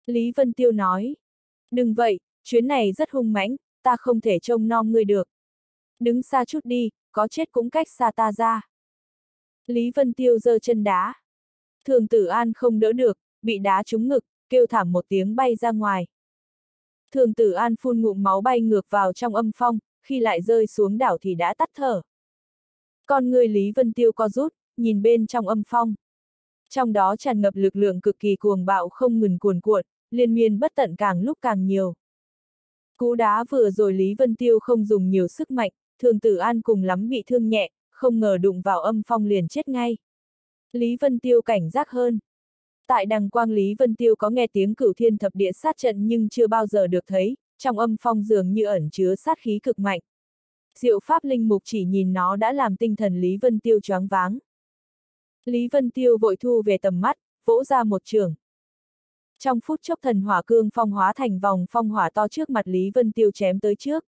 Lý Vân Tiêu nói. Đừng vậy, chuyến này rất hung mãnh, ta không thể trông nom ngươi được. Đứng xa chút đi, có chết cũng cách xa ta ra. Lý Vân Tiêu giơ chân đá. Thường Tử An không đỡ được, bị đá trúng ngực, kêu thảm một tiếng bay ra ngoài. Thường Tử An phun ngụm máu bay ngược vào trong âm phong, khi lại rơi xuống đảo thì đã tắt thở. Con người Lý Vân Tiêu co rút, nhìn bên trong âm phong. Trong đó tràn ngập lực lượng cực kỳ cuồng bạo không ngừng cuồn cuộn, liên miên bất tận càng lúc càng nhiều. Cú đá vừa rồi Lý Vân Tiêu không dùng nhiều sức mạnh, Thường Tử An cùng lắm bị thương nhẹ, không ngờ đụng vào âm phong liền chết ngay. Lý Vân Tiêu cảnh giác hơn. Tại đằng quang Lý Vân Tiêu có nghe tiếng cửu thiên thập địa sát trận nhưng chưa bao giờ được thấy, trong âm phong dường như ẩn chứa sát khí cực mạnh. Diệu pháp linh mục chỉ nhìn nó đã làm tinh thần Lý Vân Tiêu choáng váng. Lý Vân Tiêu vội thu về tầm mắt, vỗ ra một chưởng. Trong phút chốc thần hỏa cương phong hóa thành vòng phong hỏa to trước mặt Lý Vân Tiêu chém tới trước.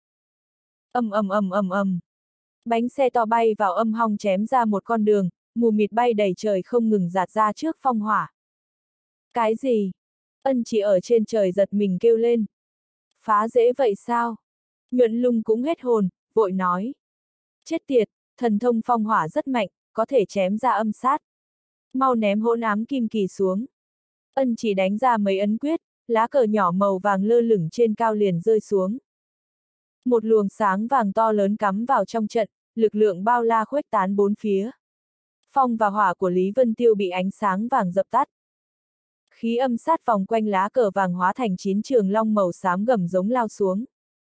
Ầm ầm ầm ầm ầm. Bánh xe to bay vào âm hong chém ra một con đường, mù mịt bay đầy trời không ngừng rạt ra trước phong hỏa. Cái gì? Ân Chỉ ở trên trời giật mình kêu lên. Phá dễ vậy sao? Nhuận Lung cũng hết hồn, vội nói. Chết tiệt, thần thông phong hỏa rất mạnh, có thể chém ra âm sát. Mau ném hỗn ám kim kỳ xuống. Ân Chỉ đánh ra mấy ấn quyết, lá cờ nhỏ màu vàng lơ lửng trên cao liền rơi xuống. Một luồng sáng vàng to lớn cắm vào trong trận, lực lượng bao la khuếch tán bốn phía. Phong và hỏa của Lý Vân Tiêu bị ánh sáng vàng dập tắt. Khí âm sát vòng quanh lá cờ vàng hóa thành 9 trường long màu xám gầm giống lao xuống.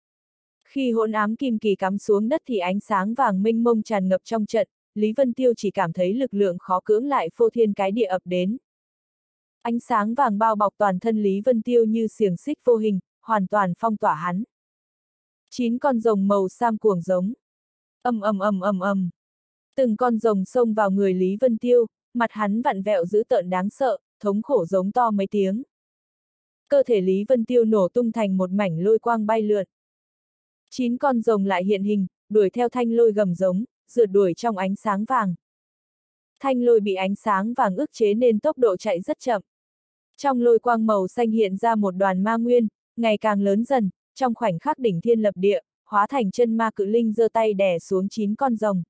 Khi hỗn ám kim kỳ cắm xuống đất thì ánh sáng vàng mênh mông tràn ngập trong trận, Lý Vân Tiêu chỉ cảm thấy lực lượng khó cưỡng lại phô thiên cái địa ập đến. Ánh sáng vàng bao bọc toàn thân Lý Vân Tiêu như xiềng xích vô hình, hoàn toàn phong tỏa hắn. 9 con rồng màu sam cuồng giống. Ầm ầm ầm ầm ầm. Từng con rồng xông vào người Lý Vân Tiêu, mặt hắn vặn vẹo dữ tợn đáng sợ, thống khổ giống to mấy tiếng. Cơ thể Lý Vân Tiêu nổ tung thành một mảnh lôi quang bay lượn. 9 con rồng lại hiện hình, đuổi theo thanh lôi gầm giống, rượt đuổi trong ánh sáng vàng. Thanh lôi bị ánh sáng vàng ức chế nên tốc độ chạy rất chậm. Trong lôi quang màu xanh hiện ra một đoàn ma nguyên, ngày càng lớn dần, trong khoảnh khắc đỉnh thiên lập địa, hóa thành chân ma cự linh giơ tay đè xuống 9 con rồng.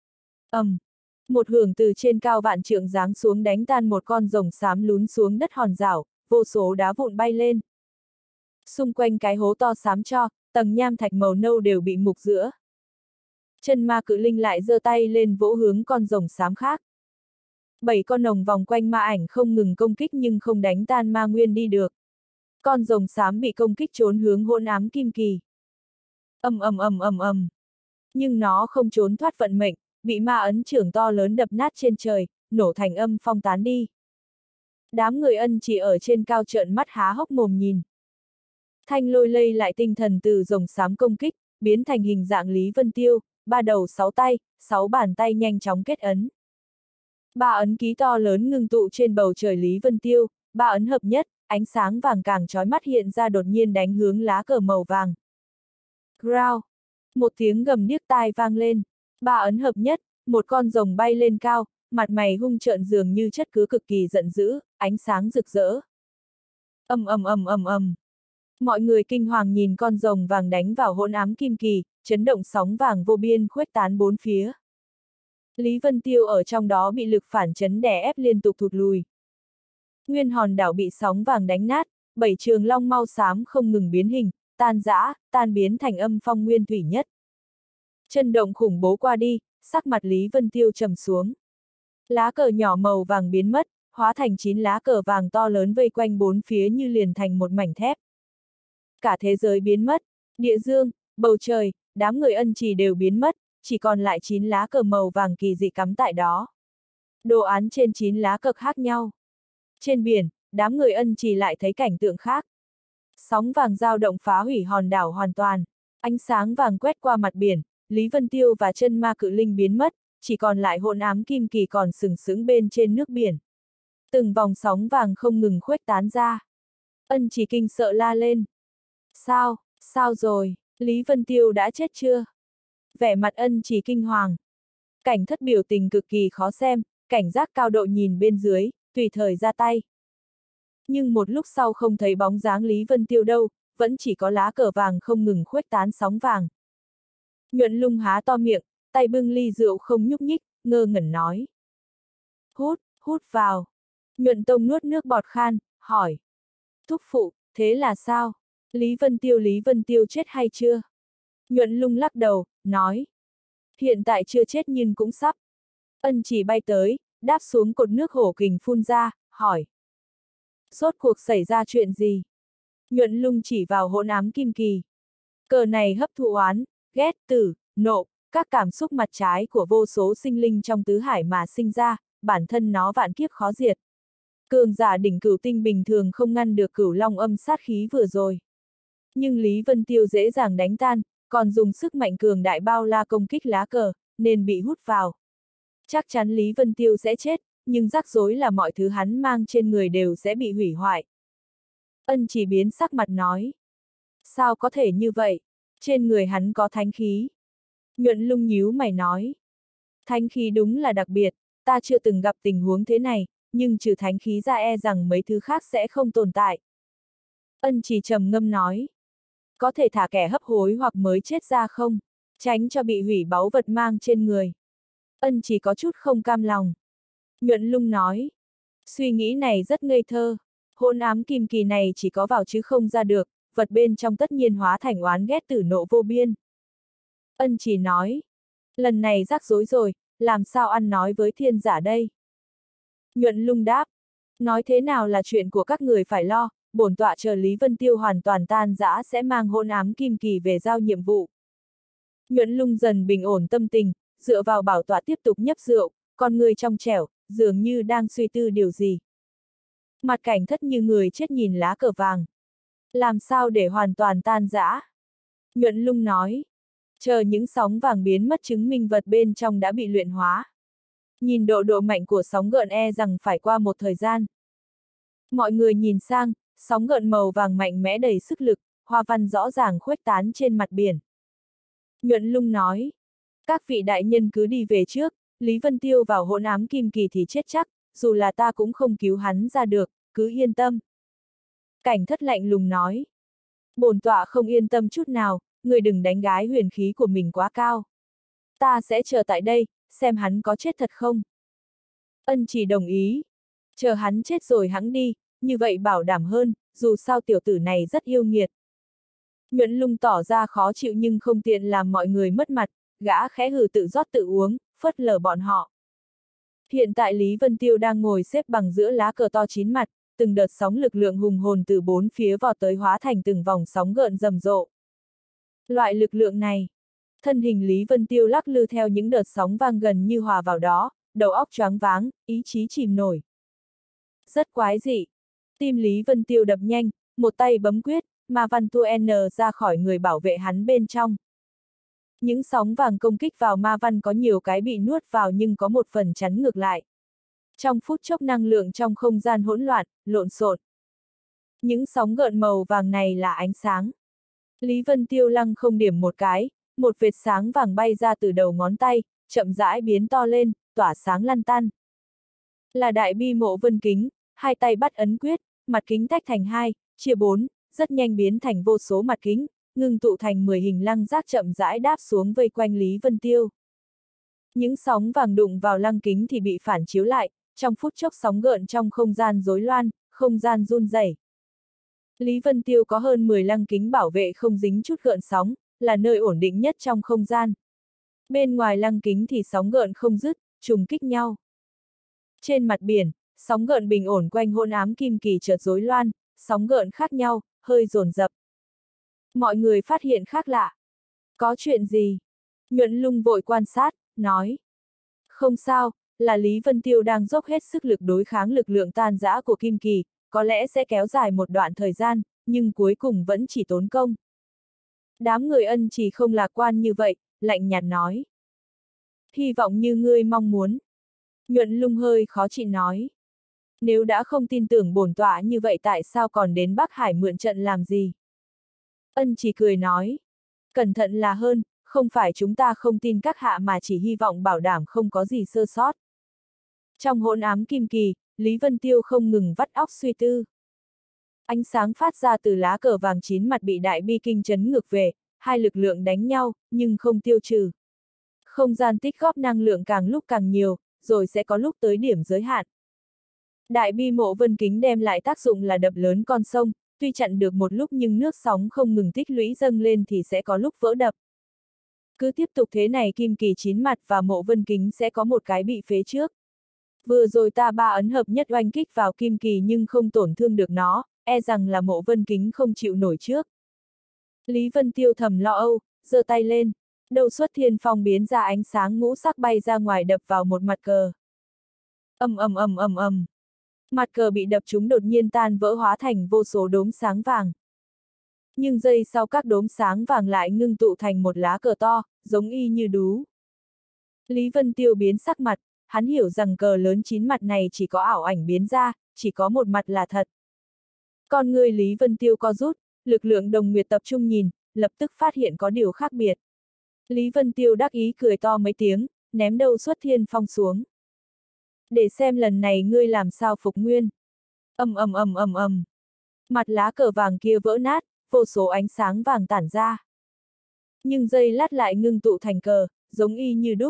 Một hưởng từ trên cao vạn trượng giáng xuống đánh tan một con rồng xám lún xuống đất hòn rảo, vô số đá vụn bay lên. Xung quanh cái hố to xám cho, tầng nham thạch màu nâu đều bị mục giữa. Chân ma cự linh lại giơ tay lên vỗ hướng con rồng xám khác. 7 con rồng vòng quanh ma ảnh không ngừng công kích nhưng không đánh tan ma nguyên đi được. Con rồng xám bị công kích trốn hướng hỗn ám kim kỳ. Nhưng nó không trốn thoát vận mệnh, bị ma ấn trưởng to lớn đập nát trên trời, nổ thành âm phong tán đi. Đám người Ân Chỉ ở trên cao trợn mắt há hốc mồm nhìn. Thanh lôi lây lại tinh thần từ rồng xám công kích, biến thành hình dạng Lý Vân Tiêu, 3 đầu 6 tay, 6 bàn tay nhanh chóng kết ấn. 3 ấn ký to lớn ngưng tụ trên bầu trời Lý Vân Tiêu, 3 ấn hợp nhất, ánh sáng vàng càng chói mắt hiện ra đột nhiên đánh hướng lá cờ màu vàng. Growl! Một tiếng gầm điếc tai vang lên, 3 ấn hợp nhất, một con rồng bay lên cao, mặt mày hung trợn dường như chất cứ cực kỳ giận dữ, ánh sáng rực rỡ. Mọi người kinh hoàng nhìn con rồng vàng đánh vào hỗn ám kim kỳ, chấn động sóng vàng vô biên khuếch tán bốn phía. Lý Vân Tiêu ở trong đó bị lực phản chấn đè ép liên tục thụt lùi. Nguyên hòn đảo bị sóng vàng đánh nát, 7 trường long mau xám không ngừng biến hình, tan rã, tan biến thành âm phong nguyên thủy nhất. Chân động khủng bố qua đi, sắc mặt Lý Vân Tiêu trầm xuống. Lá cờ nhỏ màu vàng biến mất, hóa thành 9 lá cờ vàng to lớn vây quanh bốn phía như liền thành một mảnh thép. Cả thế giới biến mất, địa dương, bầu trời, đám người Ân Chỉ đều biến mất, chỉ còn lại 9 lá cờ màu vàng kỳ dị cắm tại đó. Đồ án trên 9 lá cờ khác nhau. Trên biển, đám người Ân Chỉ lại thấy cảnh tượng khác. Sóng vàng dao động phá hủy hòn đảo hoàn toàn. Ánh sáng vàng quét qua mặt biển, Lý Vân Tiêu và chân ma cự linh biến mất, chỉ còn lại hỗn ám kim kỳ còn sừng sững bên trên nước biển. Từng vòng sóng vàng không ngừng khuếch tán ra. Ân Chỉ kinh sợ la lên. Sao rồi, Lý Vân Tiêu đã chết chưa? Vẻ mặt Ân Chỉ kinh hoàng. Cảnh thất biểu tình cực kỳ khó xem, cảnh giác cao độ nhìn bên dưới, tùy thời ra tay. Nhưng một lúc sau không thấy bóng dáng Lý Vân Tiêu đâu, vẫn chỉ có lá cờ vàng không ngừng khuếch tán sóng vàng. Nhuận Lung há to miệng, tay bưng ly rượu không nhúc nhích, ngơ ngẩn nói. Hút, hút vào. Nhuận Tông nuốt nước bọt khan, hỏi. Thúc phụ, thế là sao? Lý Vân Tiêu chết hay chưa? Nhuận Lung lắc đầu, nói. Hiện tại chưa chết nhưng cũng sắp. Ân Chỉ bay tới, đáp xuống cột nước hổ kình phun ra, hỏi. Rốt cuộc xảy ra chuyện gì? Nhuận Lung chỉ vào hỗn ám kim kỳ. Cờ này hấp thụ oán, ghét, tử, nộ, các cảm xúc mặt trái của vô số sinh linh trong tứ hải mà sinh ra, bản thân nó vạn kiếp khó diệt. Cường giả đỉnh cửu tinh bình thường không ngăn được cửu long âm sát khí vừa rồi. Nhưng Lý Vân Tiêu dễ dàng đánh tan, còn dùng sức mạnh cường đại bao la công kích lá cờ, nên bị hút vào. Chắc chắn Lý Vân Tiêu sẽ chết, nhưng rắc rối là mọi thứ hắn mang trên người đều sẽ bị hủy hoại. Ân Chỉ biến sắc mặt nói. Sao có thể như vậy? Trên người hắn có thánh khí. Nhuận Lung nhíu mày nói. Thánh khí đúng là đặc biệt, ta chưa từng gặp tình huống thế này, nhưng trừ thánh khí ra e rằng mấy thứ khác sẽ không tồn tại. Ân Chỉ trầm ngâm nói. Có thể thả kẻ hấp hối hoặc mới chết ra không? Tránh cho bị hủy báu vật mang trên người. Ân Chỉ có chút không cam lòng. Nhuận Lung nói. Suy nghĩ này rất ngây thơ. Hỗn ám kim kỳ này chỉ có vào chứ không ra được, vật bên trong tất nhiên hóa thành oán ghét tử nộ vô biên. Ân Chỉ nói. Lần này rắc rối rồi, làm sao ăn nói với thiên giả đây? Nhuận Lung đáp. Nói thế nào là chuyện của các người phải lo, bổn tọa chờ Lý Vân Tiêu hoàn toàn tan rã sẽ mang hỗn ám kim kỳ về giao nhiệm vụ. Nhuận Lung dần bình ổn tâm tình, dựa vào bảo tọa tiếp tục nhấp rượu, con người trong trẻo, dường như đang suy tư điều gì. Mặt Cảnh Thất như người chết nhìn lá cờ vàng. Làm sao để hoàn toàn tan rã? Nhuận Lung nói. Chờ những sóng vàng biến mất chứng minh vật bên trong đã bị luyện hóa. Nhìn độ mạnh của sóng gợn e rằng phải qua một thời gian. Mọi người nhìn sang, sóng gợn màu vàng mạnh mẽ đầy sức lực, hoa văn rõ ràng khuếch tán trên mặt biển. Nhuận Lung nói. Các vị đại nhân cứ đi về trước, Lý Vân Tiêu vào hỗn ám kim kỳ thì chết chắc, dù là ta cũng không cứu hắn ra được, cứ yên tâm. Cảnh Thất lạnh lùng nói. Bổn tọa không yên tâm chút nào, người đừng đánh gái huyền khí của mình quá cao. Ta sẽ chờ tại đây, xem hắn có chết thật không. Ân Chỉ đồng ý. Chờ hắn chết rồi hẵng đi, như vậy bảo đảm hơn, dù sao tiểu tử này rất yêu nghiệt. Nhuận Lung tỏ ra khó chịu nhưng không tiện làm mọi người mất mặt, gã khẽ hừ tự rót tự uống, phớt lờ bọn họ. Hiện tại Lý Vân Tiêu đang ngồi xếp bằng giữa lá cờ to chín mặt, từng đợt sóng lực lượng hùng hồn từ bốn phía vọt tới hóa thành từng vòng sóng gợn rầm rộ. Loại lực lượng này, thân hình Lý Vân Tiêu lắc lư theo những đợt sóng vang gần như hòa vào đó, đầu óc choáng váng, ý chí chìm nổi. Rất quái dị. Tim Lý Vân Tiêu đập nhanh, một tay bấm quyết, ma văn tua N ra khỏi người bảo vệ hắn bên trong. Những sóng vàng công kích vào ma văn có nhiều cái bị nuốt vào nhưng có một phần chắn ngược lại. Trong phút chốc năng lượng trong không gian hỗn loạn, lộn xộn. Những sóng gợn màu vàng này là ánh sáng. Lý Vân Tiêu lăng không điểm một cái, một vệt sáng vàng bay ra từ đầu ngón tay, chậm rãi biến to lên, tỏa sáng lăn tăn. Là đại bi mộ vân kính, hai tay bắt ấn quyết, mặt kính tách thành hai, chia bốn, rất nhanh biến thành vô số mặt kính, ngưng tụ thành 10 hình lăng giác chậm rãi đáp xuống vây quanh Lý Vân Tiêu. Những sóng vàng đụng vào lăng kính thì bị phản chiếu lại, trong phút chốc sóng gợn trong không gian rối loạn, không gian run rẩy. Lý Vân Tiêu có hơn 10 lăng kính bảo vệ không dính chút gợn sóng, là nơi ổn định nhất trong không gian. Bên ngoài lăng kính thì sóng gợn không dứt, trùng kích nhau. Trên mặt biển, sóng gợn bình ổn quanh hỗn ám kim kỳ chợt rối loạn, sóng gợn khác nhau, hơi dồn dập. Mọi người phát hiện khác lạ. Có chuyện gì? Nhuận Lung vội quan sát, nói. Không sao, là Lý Vân Tiêu đang dốc hết sức lực đối kháng lực lượng tan rã của kim kỳ, có lẽ sẽ kéo dài một đoạn thời gian, nhưng cuối cùng vẫn chỉ tốn công. Đám người Ân Chỉ không lạc quan như vậy, lạnh nhạt nói. Hy vọng như ngươi mong muốn. Nhuận Lung hơi khó chịu nói. Nếu đã không tin tưởng bổn tọa như vậy tại sao còn đến Bắc Hải mượn trận làm gì? Ân Chỉ cười nói. Cẩn thận là hơn, không phải chúng ta không tin các hạ mà chỉ hy vọng bảo đảm không có gì sơ sót. Trong hỗn ám kim kỳ, Lý Vân Tiêu không ngừng vắt óc suy tư. Ánh sáng phát ra từ lá cờ vàng chín mặt bị đại bi kinh chấn ngược về, hai lực lượng đánh nhau, nhưng không tiêu trừ. Không gian tích góp năng lượng càng lúc càng nhiều, rồi sẽ có lúc tới điểm giới hạn. Đại bi mộ vân kính đem lại tác dụng là đập lớn con sông, tuy chặn được một lúc nhưng nước sóng không ngừng tích lũy dâng lên thì sẽ có lúc vỡ đập. Cứ tiếp tục thế này kim kỳ chín mặt và mộ vân kính sẽ có một cái bị phế trước. Vừa rồi ta ba ấn hợp nhất oanh kích vào kim kỳ nhưng không tổn thương được nó, e rằng là mộ vân kính không chịu nổi trước. Lý Vân Tiêu thầm lo âu, giơ tay lên, đầu xuất thiên phong biến ra ánh sáng ngũ sắc bay ra ngoài đập vào một mặt cờ. ầm. Mặt cờ bị đập trúng đột nhiên tan vỡ hóa thành vô số đốm sáng vàng. Nhưng giây sau các đốm sáng vàng lại ngưng tụ thành một lá cờ to, giống y như đú. Lý Vân Tiêu biến sắc mặt, hắn hiểu rằng cờ lớn chín mặt này chỉ có ảo ảnh biến ra, chỉ có một mặt là thật. Con người Lý Vân Tiêu co rút, lực lượng đồng nguyệt tập trung nhìn, lập tức phát hiện có điều khác biệt. Lý Vân Tiêu đắc ý cười to mấy tiếng, ném đầu xuất thiên phong xuống. Để xem lần này ngươi làm sao phục nguyên. ầm. Mặt lá cờ vàng kia vỡ nát, vô số ánh sáng vàng tản ra. Nhưng giây lát lại ngưng tụ thành cờ, giống y như đúc.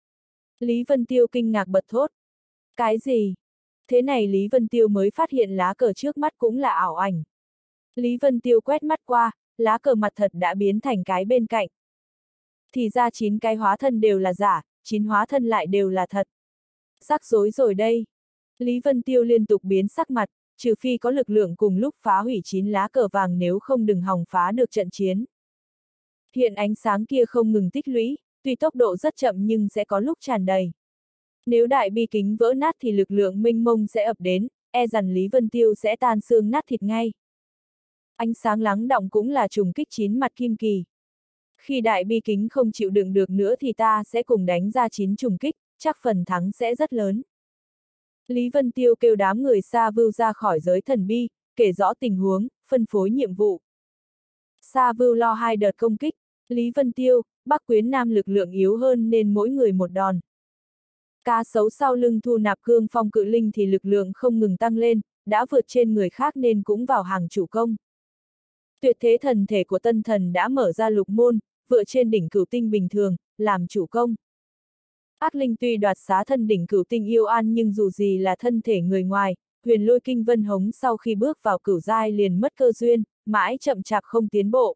Lý Vân Tiêu kinh ngạc bật thốt. Cái gì? Thế này Lý Vân Tiêu mới phát hiện lá cờ trước mắt cũng là ảo ảnh. Lý Vân Tiêu quét mắt qua, lá cờ mặt thật đã biến thành cái bên cạnh. Thì ra 9 cái hóa thân đều là giả, 9 hóa thân lại đều là thật. Rắc rối rồi đây. Lý Vân Tiêu liên tục biến sắc mặt, trừ phi có lực lượng cùng lúc phá hủy 9 lá cờ vàng nếu không đừng hòng phá được trận chiến. Hiện ánh sáng kia không ngừng tích lũy, tuy tốc độ rất chậm nhưng sẽ có lúc tràn đầy. Nếu đại bi kính vỡ nát thì lực lượng mênh mông sẽ ập đến, e rằng Lý Vân Tiêu sẽ tan xương nát thịt ngay. Ánh sáng lắng đọng cũng là trùng kích 9 mặt kim kỳ. Khi đại bi kính không chịu đựng được nữa thì ta sẽ cùng đánh ra 9 trùng kích, chắc phần thắng sẽ rất lớn. Lý Vân Tiêu kêu đám người Sa Vưu ra khỏi giới thần bi, kể rõ tình huống, phân phối nhiệm vụ. Sa Vưu lo 2 đợt công kích, Lý Vân Tiêu, Bắc Quyến Nam lực lượng yếu hơn nên mỗi người một đòn. Cá sấu sau lưng thu nạp cương phong cự linh thì lực lượng không ngừng tăng lên, đã vượt trên người khác nên cũng vào hàng chủ công. Tuyệt thế thần thể của tân thần đã mở ra lục môn, vượt trên đỉnh cửu tinh bình thường, làm chủ công. Ác linh tuy đoạt xá thân đỉnh cửu tinh yêu an nhưng dù gì là thân thể người ngoài, huyền lôi kinh vân hống sau khi bước vào cửu giai liền mất cơ duyên, mãi chậm chạp không tiến bộ.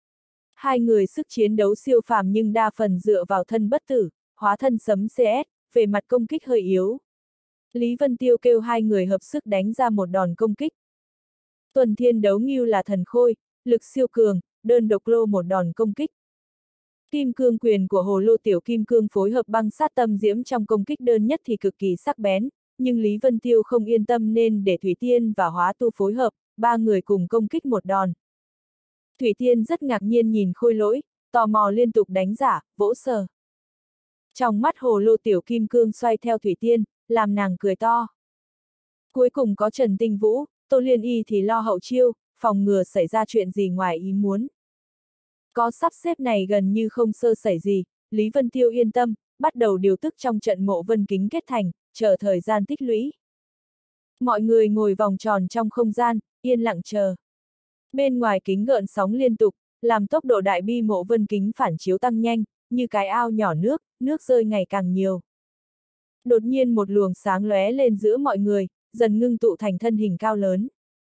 Hai người sức chiến đấu siêu phàm nhưng đa phần dựa vào thân bất tử, hóa thân sấm CS, về mặt công kích hơi yếu. Lý Vân Tiêu kêu hai người hợp sức đánh ra một đòn công kích. Tuần Thiên Đấu Ngưu là thần khôi, lực siêu cường, đơn độc lô một đòn công kích. Kim cương quyền của hồ lô tiểu kim cương phối hợp băng sát tâm diễm trong công kích đơn nhất thì cực kỳ sắc bén, nhưng Lý Vân Tiêu không yên tâm nên để Thủy Tiên và Hóa Tu phối hợp, ba người cùng công kích một đòn. Thủy Tiên rất ngạc nhiên nhìn Khôi Lỗi, tò mò liên tục đánh giả, vỗ sờ. Trong mắt hồ lô tiểu kim cương xoay theo Thủy Tiên, làm nàng cười to. Cuối cùng có Trần Tinh Vũ, Tô Liên Y thì lo hậu chiêu, phòng ngừa xảy ra chuyện gì ngoài ý muốn. Có sắp xếp này gần như không sơ sẩy gì, Lý Vân Tiêu yên tâm, bắt đầu điều tức trong trận mộ vân kính kết thành, chờ thời gian tích lũy. Mọi người ngồi vòng tròn trong không gian, yên lặng chờ. Bên ngoài kính gợn sóng liên tục, làm tốc độ đại bi mộ vân kính phản chiếu tăng nhanh, như cái ao nhỏ nước, nước rơi ngày càng nhiều. Đột nhiên một luồng sáng lóe lên giữa mọi người, dần ngưng tụ thành thân hình cao lớn.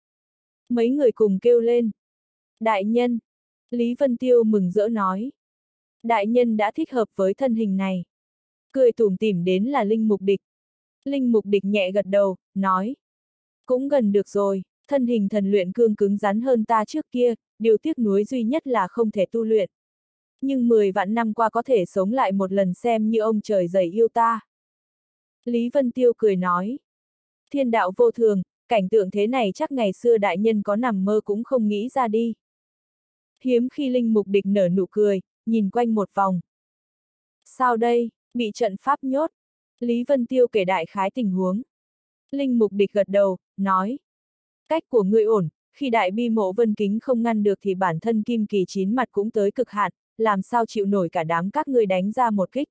Mấy người cùng kêu lên. Đại nhân! Lý Vân Tiêu mừng rỡ nói. Đại nhân đã thích hợp với thân hình này. Cười tủm tỉm đến là Linh Mục Địch. Linh Mục Địch nhẹ gật đầu, nói. Cũng gần được rồi, thân hình thần luyện cương cứng rắn hơn ta trước kia, điều tiếc nuối duy nhất là không thể tu luyện. Nhưng 10 vạn năm qua có thể sống lại một lần xem như ông trời dày yêu ta. Lý Vân Tiêu cười nói. Thiên đạo vô thường, cảnh tượng thế này chắc ngày xưa đại nhân có nằm mơ cũng không nghĩ ra đi. Hiếm khi Linh Mục Địch nở nụ cười, nhìn quanh một vòng. Sao đây, bị trận pháp nhốt? Lý Vân Tiêu kể đại khái tình huống. Linh Mục Địch gật đầu, nói. Cách của ngươi ổn, khi đại bi mộ vân kính không ngăn được thì bản thân kim kỳ chín mặt cũng tới cực hạn, làm sao chịu nổi cả đám các ngươi đánh ra một kích.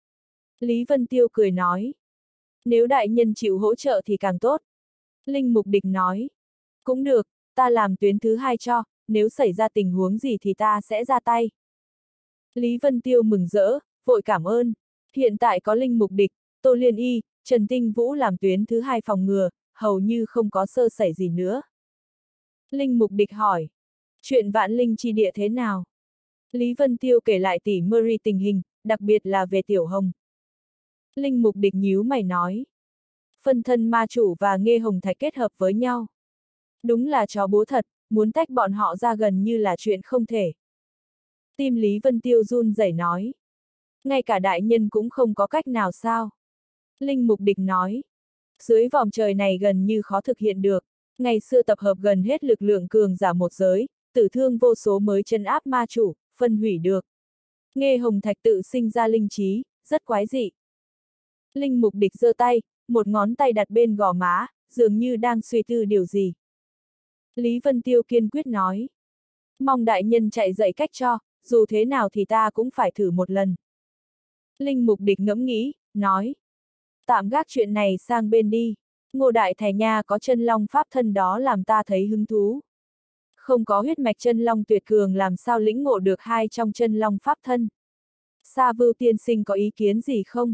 Lý Vân Tiêu cười nói. Nếu đại nhân chịu hỗ trợ thì càng tốt. Linh Mục Địch nói. Cũng được, ta làm tuyến thứ hai cho, nếu xảy ra tình huống gì thì ta sẽ ra tay. Lý Vân Tiêu mừng rỡ, vội cảm ơn. Hiện tại có Linh Mục Địch, Tô Liên Y, Trần Tinh Vũ làm tuyến thứ hai phòng ngừa, hầu như không có sơ sẩy gì nữa. Linh Mục Địch hỏi, chuyện Vạn Linh chi địa thế nào? Lý Vân Tiêu kể lại tỉ Murray tình hình, đặc biệt là về Tiểu Hồng. Linh Mục Địch nhíu mày nói, phân thân ma chủ và Nghê Hồng Thạch kết hợp với nhau. Đúng là chó búa thật, muốn tách bọn họ ra gần như là chuyện không thể. Tim Lý Vân Tiêu run rẩy nói, ngay cả đại nhân cũng không có cách nào sao? Linh Mục Địch nói, dưới vòm trời này gần như khó thực hiện được, ngày xưa tập hợp gần hết lực lượng cường giả một giới, tử thương vô số mới trấn áp ma chủ, phân hủy được. Nghê Hồng Thạch tự sinh ra linh trí, rất quái dị. Linh Mục Địch giơ tay, một ngón tay đặt bên gò má, dường như đang suy tư điều gì. Lý Vân Tiêu kiên quyết nói, mong đại nhân chạy dậy cách cho, dù thế nào thì ta cũng phải thử một lần. Linh Mục Địch ngẫm nghĩ, nói, tạm gác chuyện này sang bên đi, Ngô Đại Thầy Nha có chân long pháp thân đó làm ta thấy hứng thú. Không có huyết mạch chân long tuyệt cường làm sao lĩnh ngộ được hai trong chân long pháp thân. Sa Vưu tiên sinh có ý kiến gì không?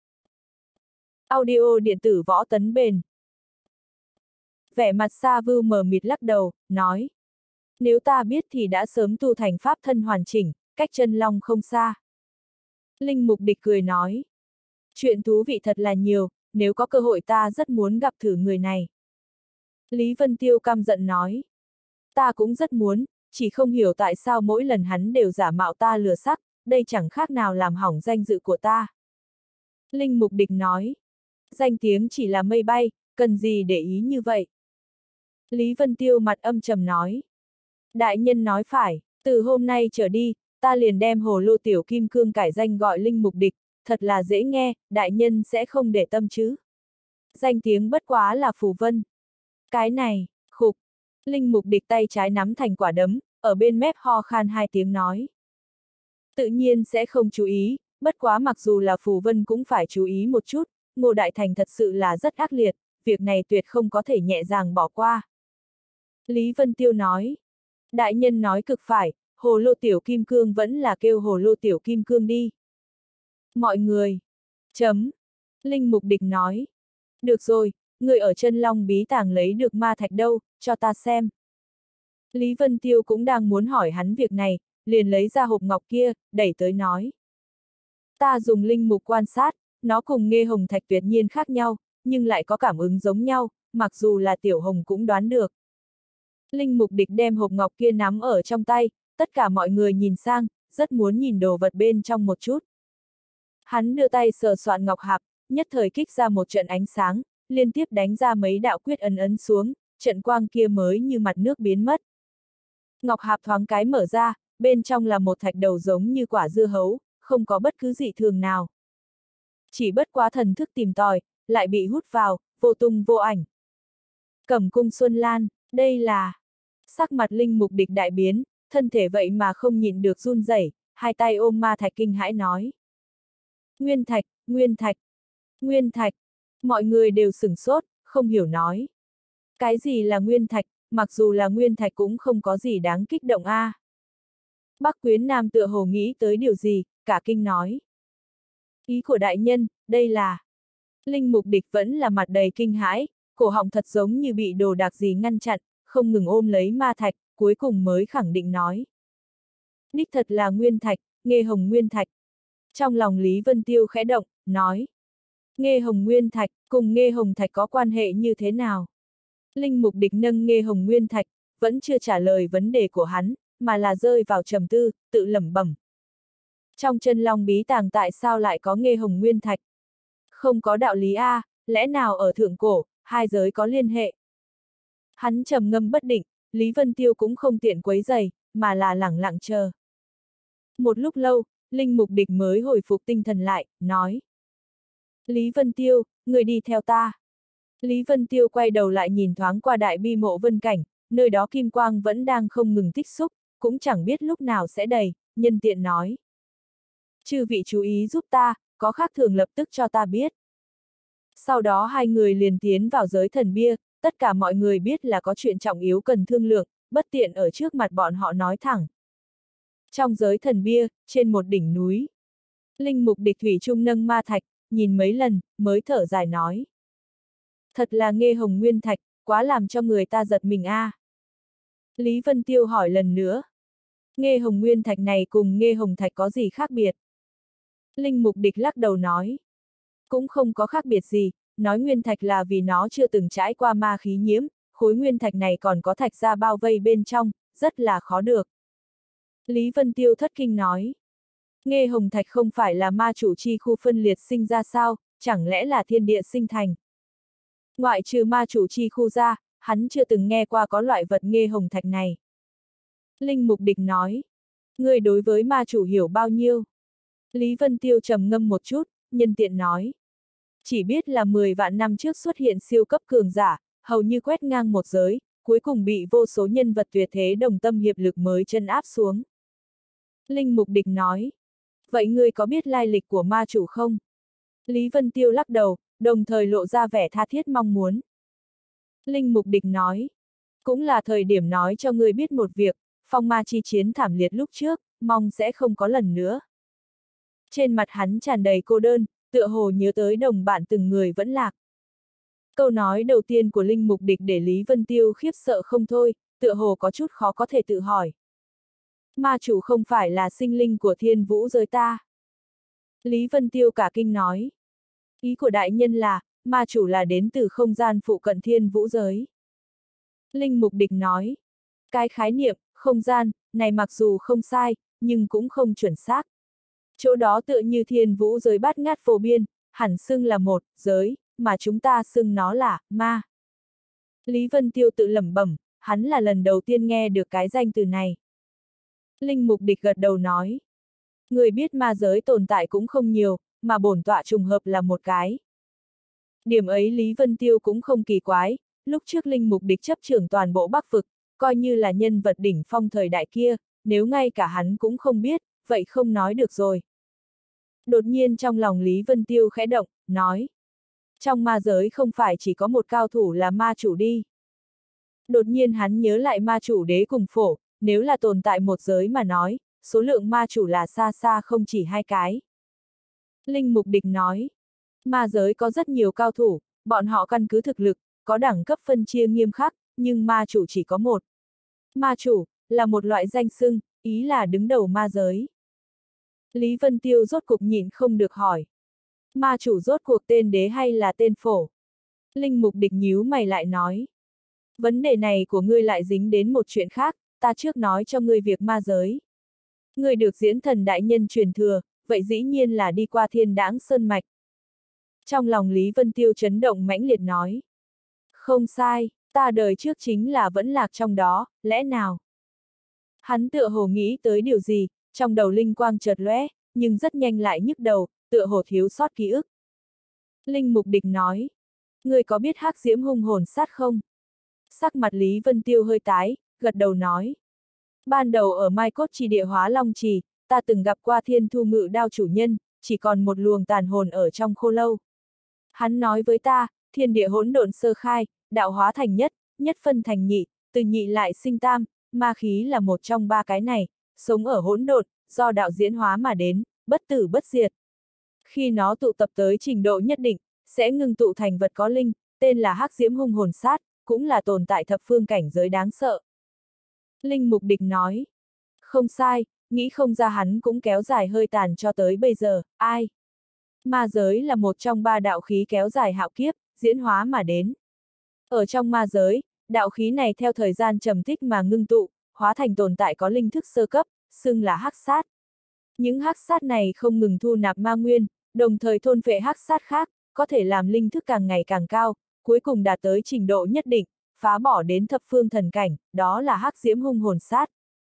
Audio điện tử Võ Tấn Bền. Vẻ mặt Sa Vưu mờ mịt lắc đầu, nói, nếu ta biết thì đã sớm tu thành pháp thân hoàn chỉnh, cách chân long không xa. Linh Mục Địch cười nói, chuyện thú vị thật là nhiều, nếu có cơ hội ta rất muốn gặp thử người này. Lý Vân Tiêu căm giận nói, ta cũng rất muốn, chỉ không hiểu tại sao mỗi lần hắn đều giả mạo ta lừa sắc, đây chẳng khác nào làm hỏng danh dự của ta. Linh Mục Địch nói, danh tiếng chỉ là mây bay, cần gì để ý như vậy? Lý Vân Tiêu mặt âm trầm nói, đại nhân nói phải, từ hôm nay trở đi, ta liền đem hồ lô tiểu kim cương cải danh gọi Linh Mục Địch, thật là dễ nghe, đại nhân sẽ không để tâm chứ. Danh tiếng bất quá là phù vân. Cái này, khục. Linh Mục Địch tay trái nắm thành quả đấm, ở bên mép ho khan hai tiếng nói. Tự nhiên sẽ không chú ý, bất quá mặc dù là phù vân cũng phải chú ý một chút, Ngô Đại Thành thật sự là rất ác liệt, việc này tuyệt không có thể nhẹ nhàng bỏ qua. Lý Vân Tiêu nói, đại nhân nói cực phải, hồ lô tiểu kim cương vẫn là kêu hồ lô tiểu kim cương đi. Mọi người. Chấm. Linh Mục Địch nói. Được rồi, người ở chân long bí tàng lấy được ma thạch đâu, cho ta xem. Lý Vân Tiêu cũng đang muốn hỏi hắn việc này, liền lấy ra hộp ngọc kia, đẩy tới nói. Ta dùng linh mục quan sát, nó cùng Nghê Hồng Thạch tuyệt nhiên khác nhau, nhưng lại có cảm ứng giống nhau, mặc dù là Tiểu Hồng cũng đoán được. Linh Mục Địch đem hộp ngọc kia nắm ở trong tay, tất cả mọi người nhìn sang, rất muốn nhìn đồ vật bên trong một chút. Hắn đưa tay sờ soạn ngọc hạp, nhất thời kích ra một trận ánh sáng, liên tiếp đánh ra mấy đạo quyết ấn ấn xuống, trận quang kia mới như mặt nước biến mất. Ngọc hạp thoáng cái mở ra, bên trong là một thạch đầu giống như quả dưa hấu, không có bất cứ dị thường nào. Chỉ bất quá thần thức tìm tòi, lại bị hút vào, vô tung vô ảnh. Cẩm cung Xuân Lan, đây là... Sắc mặt Linh Mục Địch đại biến, thân thể vậy mà không nhịn được run rẩy, hai tay ôm ma thạch kinh hãi nói. Nguyên thạch, nguyên thạch, nguyên thạch, mọi người đều sửng sốt, không hiểu nói. Cái gì là nguyên thạch, mặc dù là nguyên thạch cũng không có gì đáng kích động a. Bắc Quyến Nam tựa hồ nghĩ tới điều gì, cả kinh nói. Ý của đại nhân, đây là... Linh Mục Địch vẫn là mặt đầy kinh hãi, cổ họng thật giống như bị đồ đạc gì ngăn chặn, không ngừng ôm lấy ma thạch, cuối cùng mới khẳng định nói. Đích thật là nguyên thạch, Nghê Hồng nguyên thạch. Trong lòng Lý Vân Tiêu khẽ động, nói. Nghê Hồng nguyên thạch, cùng Nghê Hồng thạch có quan hệ như thế nào? Linh Mục Địch nâng Nghê Hồng nguyên thạch, vẫn chưa trả lời vấn đề của hắn, mà là rơi vào trầm tư, tự lẩm bẩm. Trong chân long bí tàng tại sao lại có Nghê Hồng nguyên thạch? Không có đạo lý a, lẽ nào ở thượng cổ, hai giới có liên hệ? Hắn trầm ngâm bất định, Lý Vân Tiêu cũng không tiện quấy rầy, mà là lẳng lặng chờ. Một lúc lâu, Linh Mục Địch mới hồi phục tinh thần lại, nói. Lý Vân Tiêu, người đi theo ta. Lý Vân Tiêu quay đầu lại nhìn thoáng qua đại bi mộ vân cảnh, nơi đó kim quang vẫn đang không ngừng tích xúc, cũng chẳng biết lúc nào sẽ đầy, nhân tiện nói. Chư vị chú ý giúp ta, có khác thường lập tức cho ta biết. Sau đó hai người liền tiến vào giới thần bia, tất cả mọi người biết là có chuyện trọng yếu cần thương lượng, bất tiện ở trước mặt bọn họ nói thẳng. Trong giới thần bia, trên một đỉnh núi, linh mục địch thủy chung nâng ma thạch, nhìn mấy lần, mới thở dài nói. Thật là nghê hồng nguyên thạch, quá làm cho người ta giật mình a. Lý Vân Tiêu hỏi lần nữa. Nghê hồng nguyên thạch này cùng nghê hồng thạch có gì khác biệt? Linh mục địch lắc đầu nói. Cũng không có khác biệt gì, nói nguyên thạch là vì nó chưa từng trải qua ma khí nhiễm, khối nguyên thạch này còn có thạch ra bao vây bên trong, rất là khó được. Lý Vân Tiêu thất kinh nói. Nghê hồng thạch không phải là ma chủ chi khu phân liệt sinh ra sao, chẳng lẽ là thiên địa sinh thành? Ngoại trừ ma chủ chi khu ra, hắn chưa từng nghe qua có loại vật nghê hồng thạch này. Linh mục địch nói. Người đối với ma chủ hiểu bao nhiêu? Lý Vân Tiêu trầm ngâm một chút, nhân tiện nói. Chỉ biết là 10 vạn năm trước xuất hiện siêu cấp cường giả, hầu như quét ngang một giới, cuối cùng bị vô số nhân vật tuyệt thế đồng tâm hiệp lực mới chân áp xuống. Linh mục địch nói. Vậy ngươi có biết lai lịch của ma chủ không? Lý Vân Tiêu lắc đầu, đồng thời lộ ra vẻ tha thiết mong muốn. Linh mục địch nói. Cũng là thời điểm nói cho ngươi biết một việc, phong ma chi chiến thảm liệt lúc trước, mong sẽ không có lần nữa. Trên mặt hắn tràn đầy cô đơn, tựa hồ nhớ tới đồng bạn từng người vẫn lạc. Câu nói đầu tiên của linh mục địch để Lý Vân Tiêu khiếp sợ không thôi, tựa hồ có chút khó có thể tự hỏi. Ma chủ không phải là sinh linh của thiên vũ giới ta. Lý Vân Tiêu cả kinh nói. Ý của đại nhân là, ma chủ là đến từ không gian phụ cận thiên vũ giới. Linh mục địch nói. Cái khái niệm, không gian, này mặc dù không sai, nhưng cũng không chuẩn xác. Chỗ đó tựa như thiên vũ giới bát ngát vô biên, hẳn xưng là một giới, mà chúng ta xưng nó là ma. Lý Vân Tiêu tự lẩm bẩm, hắn là lần đầu tiên nghe được cái danh từ này. Linh mục địch gật đầu nói. Người biết ma giới tồn tại cũng không nhiều, mà bổn tọa trùng hợp là một cái. Điểm ấy Lý Vân Tiêu cũng không kỳ quái, lúc trước linh mục địch chấp trưởng toàn bộ Bắc vực, coi như là nhân vật đỉnh phong thời đại kia, nếu ngay cả hắn cũng không biết, vậy không nói được rồi. Đột nhiên trong lòng Lý Vân Tiêu khẽ động, nói. Trong ma giới không phải chỉ có một cao thủ là ma chủ đi. Đột nhiên hắn nhớ lại ma chủ đế cùng phổ, nếu là tồn tại một giới mà nói, số lượng ma chủ là xa xa không chỉ 2 cái. Linh mục địch nói. Ma giới có rất nhiều cao thủ, bọn họ căn cứ thực lực, có đẳng cấp phân chia nghiêm khắc, nhưng ma chủ chỉ có một. Ma chủ, là một loại danh xưng, ý là đứng đầu ma giới. Lý Vân Tiêu rốt cuộc nhịn không được hỏi. Ma chủ rốt cuộc tên đế hay là tên phổ? Linh mục địch nhíu mày lại nói. Vấn đề này của ngươi lại dính đến một chuyện khác, ta trước nói cho ngươi việc ma giới. Ngươi được diễn thần đại nhân truyền thừa, vậy dĩ nhiên là đi qua thiên đãng sơn mạch. Trong lòng Lý Vân Tiêu chấn động mãnh liệt nói. Không sai, ta đời trước chính là vẫn lạc trong đó, lẽ nào? Hắn tựa hồ nghĩ tới điều gì, trong đầu linh quang chợt lóe, nhưng rất nhanh lại nhức đầu, tựa hồ thiếu sót ký ức. Linh mục địch nói. Ngươi có biết hắc diễm hung hồn sát không? Sắc mặt Lý Vân Tiêu hơi tái, gật đầu nói. Ban đầu ở Mai Cốt Trì địa Hóa Long Trì, ta từng gặp qua Thiên Thu Ngự Đao chủ nhân, chỉ còn một luồng tàn hồn ở trong khô lâu. Hắn nói với ta, thiên địa hỗn độn sơ khai, đạo hóa thành nhất, nhất phân thành nhị, từ nhị lại sinh tam, ma khí là một trong 3 cái này, sống ở hỗn độn, do đạo diễn hóa mà đến, bất tử bất diệt. Khi nó tụ tập tới trình độ nhất định, sẽ ngưng tụ thành vật có linh, tên là hắc diễm hung hồn sát, cũng là tồn tại thập phương cảnh giới đáng sợ. Linh mục địch nói. Không sai, nghĩ không ra hắn cũng kéo dài hơi tàn cho tới bây giờ, ai? Ma giới là một trong 3 đạo khí kéo dài hạo kiếp, diễn hóa mà đến. Ở trong ma giới, đạo khí này theo thời gian trầm tích mà ngưng tụ, hóa thành tồn tại có linh thức sơ cấp, xưng là hắc sát. Những hắc sát này không ngừng thu nạp ma nguyên, đồng thời thôn phệ hắc sát khác, có thể làm linh thức càng ngày càng cao, cuối cùng đạt tới trình độ nhất định, phá bỏ đến thập phương thần cảnh, đó là hắc diễm hung hồn sát.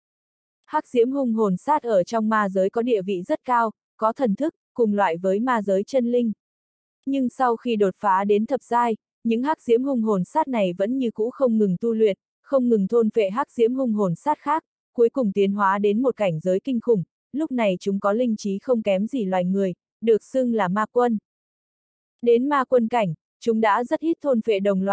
Hắc diễm hung hồn sát ở trong ma giới có địa vị rất cao, có thần thức, cùng loại với ma giới chân linh. Nhưng sau khi đột phá đến thập giai, những hắc diễm hung hồn sát này vẫn như cũ không ngừng tu luyện, không ngừng thôn phệ hắc diễm hung hồn sát khác, cuối cùng tiến hóa đến một cảnh giới kinh khủng, lúc này chúng có linh trí không kém gì loài người, được xưng là ma quân. Đến ma quân cảnh, chúng đã rất ít thôn phệ đồng loại,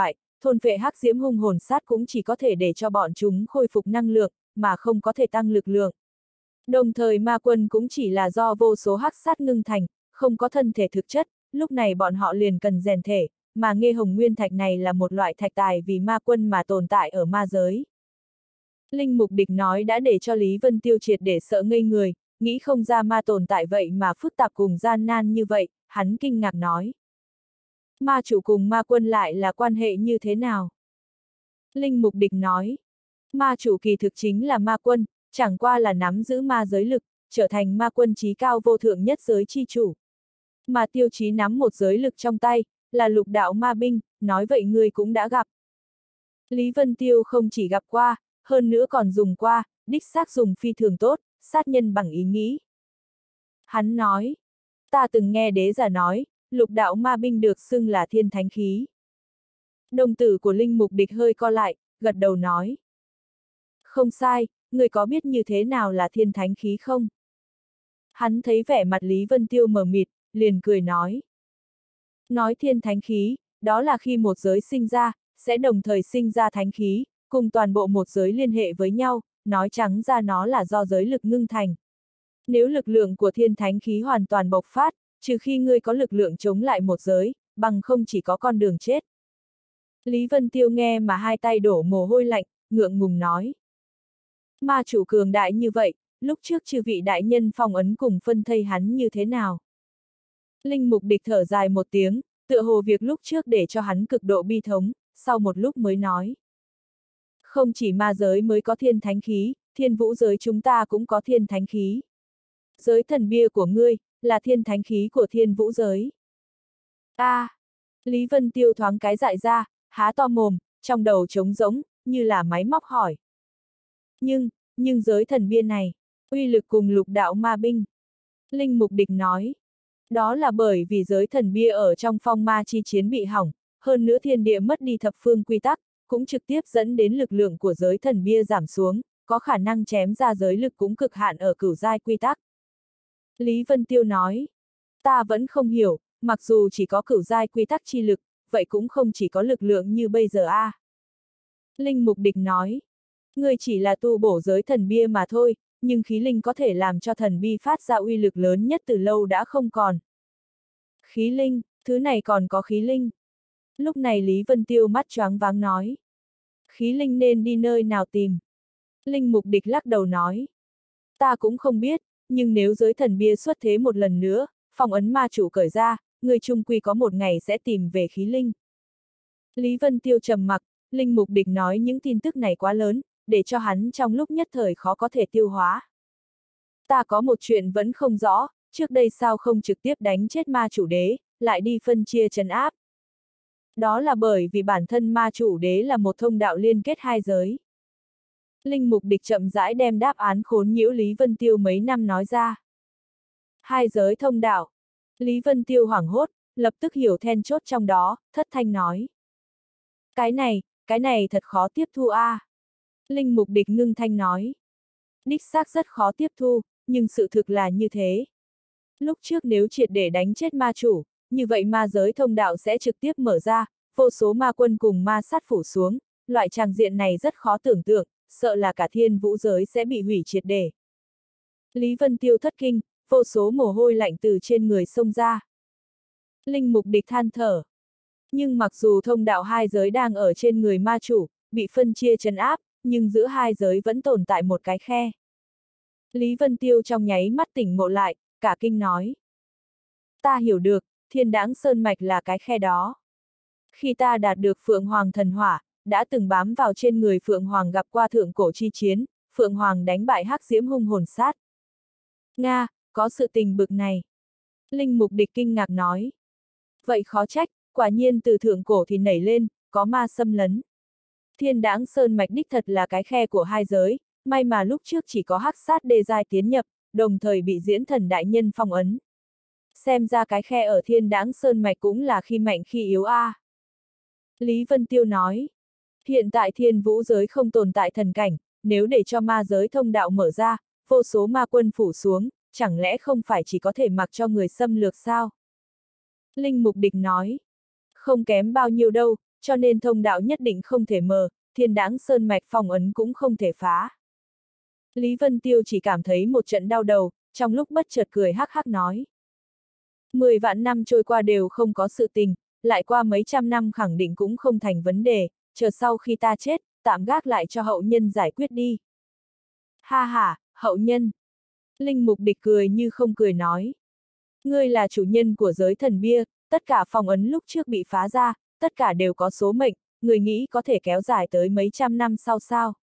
thôn phệ hắc diễm hung hồn sát cũng chỉ có thể để cho bọn chúng khôi phục năng lượng, mà không có thể tăng lực lượng. Đồng thời ma quân cũng chỉ là do vô số hắc sát ngưng thành, không có thân thể thực chất, lúc này bọn họ liền cần rèn thể, mà Nghê Hồng Nguyên Thạch này là một loại thạch tài vì ma quân mà tồn tại ở ma giới. Linh Mục Địch nói đã để cho Lý Vân Tiêu triệt để sợ ngây người, nghĩ không ra ma tồn tại vậy mà phức tạp cùng gian nan như vậy, hắn kinh ngạc nói. Ma chủ cùng ma quân lại là quan hệ như thế nào? Linh Mục Địch nói, ma chủ kỳ thực chính là ma quân, chẳng qua là nắm giữ ma giới lực, trở thành ma quân trí cao vô thượng nhất giới chi chủ. Mà Tiêu Chí nắm một giới lực trong tay, là lục đạo ma binh, nói vậy ngươi cũng đã gặp. Lý Vân Tiêu không chỉ gặp qua, hơn nữa còn dùng qua, đích xác dùng phi thường tốt, sát nhân bằng ý nghĩ. Hắn nói, ta từng nghe đế giả nói, lục đạo ma binh được xưng là thiên thánh khí. Đồng tử của Linh Mục Địch hơi co lại, gật đầu nói. Không sai, người có biết như thế nào là thiên thánh khí không? Hắn thấy vẻ mặt Lý Vân Tiêu mờ mịt, liền cười nói. Nói thiên thánh khí, đó là khi một giới sinh ra, sẽ đồng thời sinh ra thánh khí, cùng toàn bộ một giới liên hệ với nhau, nói trắng ra nó là do giới lực ngưng thành. Nếu lực lượng của thiên thánh khí hoàn toàn bộc phát, trừ khi ngươi có lực lượng chống lại một giới, bằng không chỉ có con đường chết. Lý Vân Tiêu nghe mà hai tay đổ mồ hôi lạnh, ngượng ngùng nói. Ma chủ cường đại như vậy, lúc trước chư vị đại nhân phong ấn cùng phân thây hắn như thế nào? Linh Mục Địch thở dài một tiếng, tựa hồ việc lúc trước để cho hắn cực độ bi thống, sau một lúc mới nói. Không chỉ ma giới mới có thiên thánh khí, thiên vũ giới chúng ta cũng có thiên thánh khí. Giới thần bia của ngươi, là thiên thánh khí của thiên vũ giới. Lý Vân Tiêu thoáng cái dại ra, há to mồm, trong đầu trống rỗng, như là máy móc hỏi. Nhưng giới thần bia này, uy lực cùng lục đạo ma binh. Linh Mục Địch nói. Đó là bởi vì giới thần bia ở trong phong ma chi chiến bị hỏng, hơn nữa thiên địa mất đi thập phương quy tắc, cũng trực tiếp dẫn đến lực lượng của giới thần bia giảm xuống, có khả năng chém ra giới lực cũng cực hạn ở cửu giai quy tắc. Lý Vân Tiêu nói, ta vẫn không hiểu, mặc dù chỉ có cửu giai quy tắc chi lực, vậy cũng không chỉ có lực lượng như bây giờ a. Linh Mục Địch nói, ngươi chỉ là tu bổ giới thần bia mà thôi, nhưng khí linh có thể làm cho thần bi phát ra uy lực lớn nhất từ lâu đã không còn. Khí linh, thứ này còn có khí linh. Lúc này Lý Vân Tiêu mắt choáng váng nói. Khí linh nên đi nơi nào tìm? Linh Mục Địch lắc đầu nói. Ta cũng không biết, nhưng nếu giới thần bia xuất thế một lần nữa, phong ấn ma chủ cởi ra, người trung quy có một ngày sẽ tìm về khí linh. Lý Vân Tiêu trầm mặc, Linh Mục Địch nói những tin tức này quá lớn, để cho hắn trong lúc nhất thời khó có thể tiêu hóa. Ta có một chuyện vẫn không rõ, trước đây sao không trực tiếp đánh chết ma chủ đế, lại đi phân chia trấn áp. Đó là bởi vì bản thân ma chủ đế là một thông đạo liên kết hai giới. Linh Mục Địch chậm rãi đem đáp án khốn nhiễu Lý Vân Tiêu mấy năm nói ra. Hai giới thông đạo. Lý Vân Tiêu hoảng hốt, lập tức hiểu then chốt trong đó, thất thanh nói. Cái này thật khó tiếp thu a. Linh Mục Địch ngưng thanh nói. Đích xác rất khó tiếp thu, nhưng sự thực là như thế. Lúc trước nếu triệt để đánh chết ma chủ, như vậy ma giới thông đạo sẽ trực tiếp mở ra, vô số ma quân cùng ma sát phủ xuống, loại tràng diện này rất khó tưởng tượng, sợ là cả thiên vũ giới sẽ bị hủy triệt để. Lý Vân Tiêu thất kinh, vô số mồ hôi lạnh từ trên người xông ra. Linh Mục Địch than thở. Nhưng mặc dù thông đạo hai giới đang ở trên người ma chủ, bị phân chia trấn áp, nhưng giữa hai giới vẫn tồn tại một cái khe. Lý Vân Tiêu trong nháy mắt tỉnh ngộ lại, cả kinh nói. Ta hiểu được, Thiên Đãng Sơn Mạch là cái khe đó. Khi ta đạt được Phượng Hoàng thần hỏa, đã từng bám vào trên người Phượng Hoàng gặp qua thượng cổ chi chiến, Phượng Hoàng đánh bại hắc diễm hung hồn sát. Nga, có sự tình bực này. Linh Mục Địch kinh ngạc nói. Vậy khó trách, quả nhiên từ thượng cổ thì nảy lên, có ma xâm lấn. Thiên Đãng Sơn Mạch đích thật là cái khe của hai giới, may mà lúc trước chỉ có hắc sát đê giai tiến nhập, đồng thời bị diễn thần đại nhân phong ấn. Xem ra cái khe ở Thiên Đãng Sơn Mạch cũng là khi mạnh khi yếu a. Lý Vân Tiêu nói, hiện tại thiên vũ giới không tồn tại thần cảnh, nếu để cho ma giới thông đạo mở ra, vô số ma quân phủ xuống, chẳng lẽ không phải chỉ có thể mặc cho người xâm lược sao? Linh Mục Địch nói, không kém bao nhiêu đâu, cho nên thông đạo nhất định không thể mở, Thiên Đãng Sơn mạch phong ấn cũng không thể phá. Lý Vân Tiêu chỉ cảm thấy một trận đau đầu, trong lúc bất chợt cười hắc hắc nói. 10 vạn năm trôi qua đều không có sự tình, lại qua mấy trăm năm khẳng định cũng không thành vấn đề, chờ sau khi ta chết, tạm gác lại cho hậu nhân giải quyết đi. Ha ha, hậu nhân. Linh Mục Địch cười như không cười nói. Ngươi là chủ nhân của giới thần bia, tất cả phong ấn lúc trước bị phá ra, tất cả đều có số mệnh, người nghĩ có thể kéo dài tới mấy trăm năm sau sao?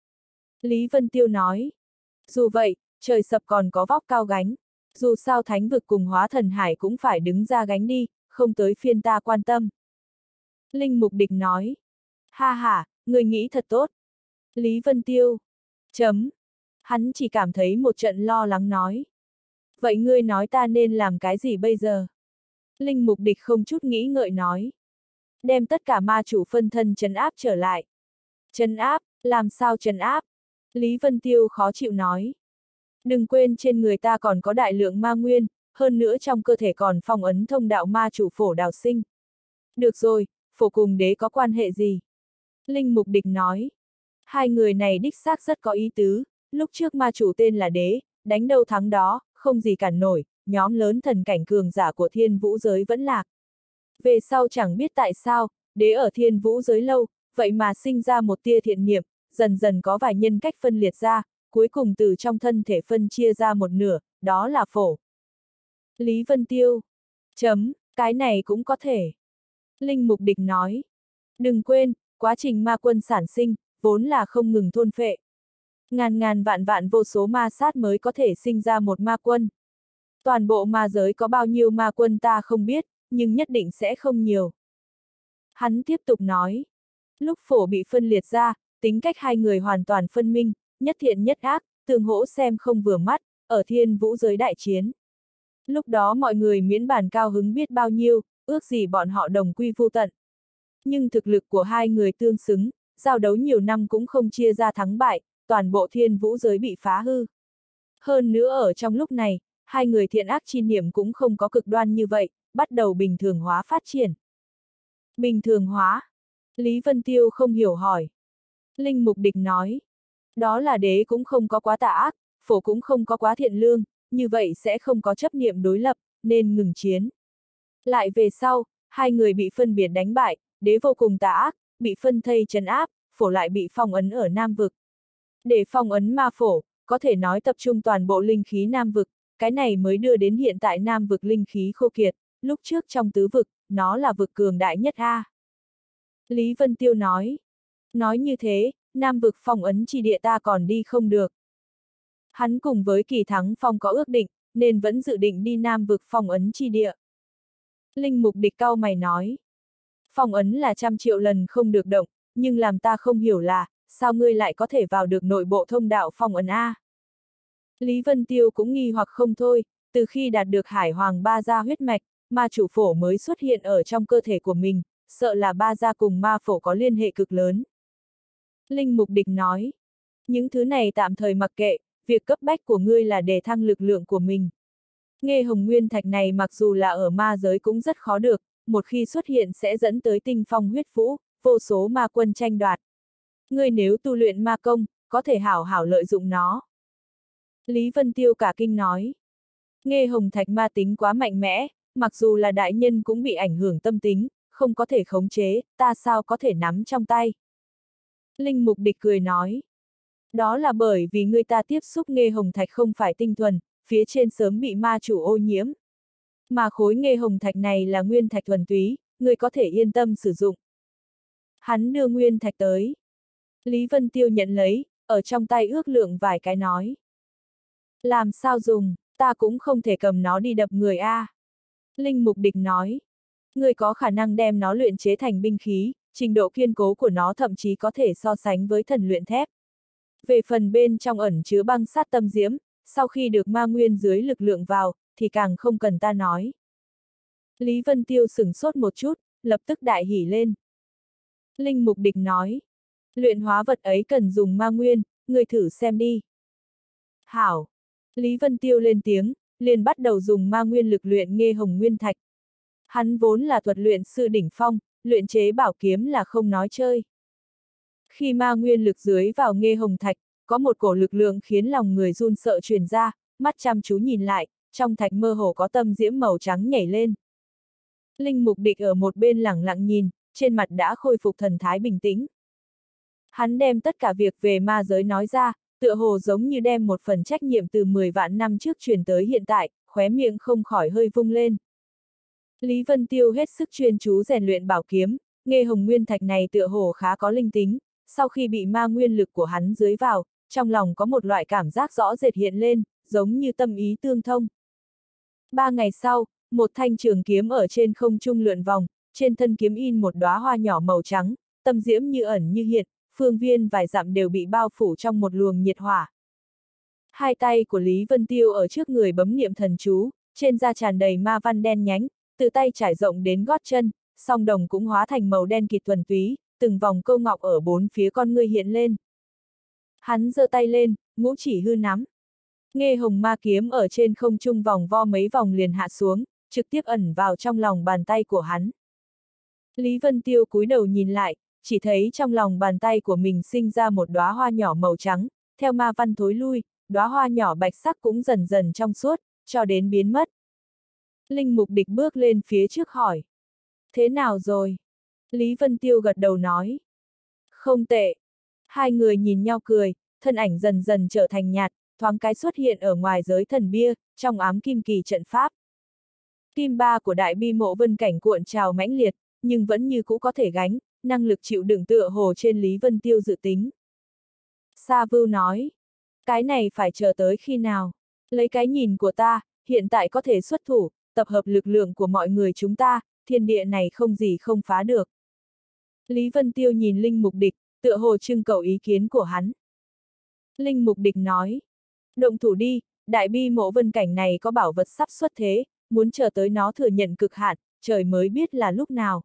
Lý Vân Tiêu nói. Dù vậy, trời sập còn có vóc cao gánh, dù sao thánh vực cùng hóa thần hải cũng phải đứng ra gánh đi, không tới phiên ta quan tâm. Linh Mục Địch nói. Ha ha, người nghĩ thật tốt. Lý Vân Tiêu. Chấm. Hắn chỉ cảm thấy một trận lo lắng nói. Vậy ngươi nói ta nên làm cái gì bây giờ? Linh Mục Địch không chút nghĩ ngợi nói. Đem tất cả ma chủ phân thân trấn áp trở lại. Trấn áp, làm sao trấn áp? Lý Vân Tiêu khó chịu nói. Đừng quên trên người ta còn có đại lượng ma nguyên, hơn nữa trong cơ thể còn phong ấn thông đạo ma chủ Phổ Đào Sinh. Được rồi, Phổ cùng đế có quan hệ gì? Linh Mục Địch nói. Hai người này đích xác rất có ý tứ, lúc trước ma chủ tên là đế, đánh đâu thắng đó, không gì cản nổi, nhóm lớn thần cảnh cường giả của thiên vũ giới vẫn lạc. Về sau chẳng biết tại sao, đế ở thiên vũ giới lâu, vậy mà sinh ra một tia thiện niệm, dần dần có vài nhân cách phân liệt ra, cuối cùng từ trong thân thể phân chia ra một nửa, đó là Phổ. Lý Vân Tiêu. Chấm, cái này cũng có thể. Linh Mục Địch nói. Đừng quên, quá trình ma quân sản sinh, vốn là không ngừng thôn phệ. Ngàn ngàn vạn vạn vô số ma sát mới có thể sinh ra một ma quân. Toàn bộ ma giới có bao nhiêu ma quân ta không biết, nhưng nhất định sẽ không nhiều. Hắn tiếp tục nói. Lúc Phổ bị phân liệt ra, tính cách hai người hoàn toàn phân minh, nhất thiện nhất ác, tương hỗ xem không vừa mắt, ở thiên vũ giới đại chiến. Lúc đó mọi người miễn bàn cao hứng biết bao nhiêu, ước gì bọn họ đồng quy vu tận. Nhưng thực lực của hai người tương xứng, giao đấu nhiều năm cũng không chia ra thắng bại, toàn bộ thiên vũ giới bị phá hư. Hơn nữa ở trong lúc này, hai người thiện ác chi niệm cũng không có cực đoan như vậy, bắt đầu bình thường hóa phát triển. Bình thường hóa? Lý Vân Tiêu không hiểu hỏi. Linh Mục Địch nói. Đó là đế cũng không có quá tà ác, Phổ cũng không có quá thiện lương, như vậy sẽ không có chấp niệm đối lập, nên ngừng chiến. Lại về sau, hai người bị phân biệt đánh bại, đế vô cùng tà ác, bị phân thây trấn áp, Phổ lại bị phong ấn ở Nam Vực. Để phong ấn ma Phổ, có thể nói tập trung toàn bộ linh khí Nam Vực, cái này mới đưa đến hiện tại Nam Vực linh khí khô kiệt, lúc trước trong tứ vực, nó là vực cường đại nhất a. Lý Vân Tiêu nói. Nói như thế, Nam Vực phong ấn chi địa ta còn đi không được. Hắn cùng với Kỳ Thắng Phong có ước định, nên vẫn dự định đi Nam Vực phong ấn chi địa. Linh Mục Địch cau mày nói. Phong ấn là 100 triệu lần không được động, nhưng làm ta không hiểu là, sao ngươi lại có thể vào được nội bộ thông đạo phong ấn A? Lý Vân Tiêu cũng nghi hoặc không thôi, từ khi đạt được Hải Hoàng Ba Gia huyết mạch, ma chủ Phổ mới xuất hiện ở trong cơ thể của mình, sợ là Ba Gia cùng ma Phổ có liên hệ cực lớn. Linh Mục Địch nói, những thứ này tạm thời mặc kệ, việc cấp bách của ngươi là để thăng lực lượng của mình. Nghê hồng nguyên thạch này mặc dù là ở ma giới cũng rất khó được, một khi xuất hiện sẽ dẫn tới tinh phong huyết vũ, vô số ma quân tranh đoạt. Ngươi nếu tu luyện ma công, có thể hảo hảo lợi dụng nó. Lý Vân Tiêu cả kinh nói. Nghê hồng thạch ma tính quá mạnh mẽ, mặc dù là đại nhân cũng bị ảnh hưởng tâm tính, không có thể khống chế, ta sao có thể nắm trong tay. Linh Mục Địch cười nói. Đó là bởi vì người ta tiếp xúc nghê hồng thạch không phải tinh thuần, phía trên sớm bị ma chủ ô nhiễm. Mà khối nghê hồng thạch này là nguyên thạch thuần túy, người có thể yên tâm sử dụng. Hắn đưa nguyên thạch tới. Lý Vân Tiêu nhận lấy, ở trong tay ước lượng vài cái nói. Làm sao dùng, ta cũng không thể cầm nó đi đập người a. Linh Mục Địch nói. Người có khả năng đem nó luyện chế thành binh khí, trình độ kiên cố của nó thậm chí có thể so sánh với thần luyện thép. Về phần bên trong ẩn chứa băng sát tâm diễm, sau khi được ma nguyên dưới lực lượng vào, thì càng không cần ta nói. Lý Vân Tiêu sửng sốt một chút, lập tức đại hỉ lên. Linh Mục Địch nói. Luyện hóa vật ấy cần dùng ma nguyên, người thử xem đi. Hảo. Lý Vân Tiêu lên tiếng, liền bắt đầu dùng ma nguyên lực luyện nghê hồng nguyên thạch. Hắn vốn là thuật luyện sư đỉnh phong, luyện chế bảo kiếm là không nói chơi. Khi ma nguyên lực dưới vào Nghê Hồng Thạch, có một cổ lực lượng khiến lòng người run sợ truyền ra, mắt chăm chú nhìn lại, trong thạch mơ hồ có tâm diễm màu trắng nhảy lên. Linh Mục Địch ở một bên lẳng lặng nhìn, trên mặt đã khôi phục thần thái bình tĩnh. Hắn đem tất cả việc về ma giới nói ra, tựa hồ giống như đem một phần trách nhiệm từ 10 vạn năm trước truyền tới hiện tại, khóe miệng không khỏi hơi vung lên. Lý Vân Tiêu hết sức chuyên chú rèn luyện bảo kiếm, Nghê Hồng Nguyên Thạch này tựa hồ khá có linh tính, sau khi bị ma nguyên lực của hắn dưới vào, trong lòng có một loại cảm giác rõ rệt hiện lên, giống như tâm ý tương thông. 3 ngày sau, một thanh trường kiếm ở trên không trung lượn vòng, trên thân kiếm in một đóa hoa nhỏ màu trắng, tâm diễm như ẩn như hiện, phương viên vài dặm đều bị bao phủ trong một luồng nhiệt hỏa. Hai tay của Lý Vân Tiêu ở trước người bấm niệm thần chú, trên da tràn đầy ma văn đen nhánh, từ tay trải rộng đến gót chân, song đồng cũng hóa thành màu đen kịt thuần túy, từng vòng câu ngọc ở bốn phía con ngươi hiện lên. Hắn giơ tay lên, ngũ chỉ hư nắm. Nghê Hồng ma kiếm ở trên không trung vòng vo mấy vòng liền hạ xuống, trực tiếp ẩn vào trong lòng bàn tay của hắn. Lý Vân Tiêu cúi đầu nhìn lại, chỉ thấy trong lòng bàn tay của mình sinh ra một đóa hoa nhỏ màu trắng, theo ma văn thối lui, đóa hoa nhỏ bạch sắc cũng dần dần trong suốt, cho đến biến mất. Linh Mục Địch bước lên phía trước hỏi. Thế nào rồi? Lý Vân Tiêu gật đầu nói. Không tệ. Hai người nhìn nhau cười, thân ảnh dần dần trở thành nhạt, thoáng cái xuất hiện ở ngoài giới thần bia, trong ám kim kỳ trận pháp. Kim ba của đại bi mộ vân cảnh cuộn trào mãnh liệt, nhưng vẫn như cũ có thể gánh, năng lực chịu đựng tựa hồ trên Lý Vân Tiêu dự tính. Sa Vưu nói, cái này phải chờ tới khi nào? Lấy cái nhìn của ta, hiện tại có thể xuất thủ, tập hợp lực lượng của mọi người chúng ta, thiên địa này không gì không phá được. Lý Vân Tiêu nhìn Linh Mục Địch, tựa hồ trưng cầu ý kiến của hắn. Linh Mục Địch nói, động thủ đi, đại bi mộ vân cảnh này có bảo vật sắp xuất thế, muốn chờ tới nó thừa nhận cực hạn, trời mới biết là lúc nào.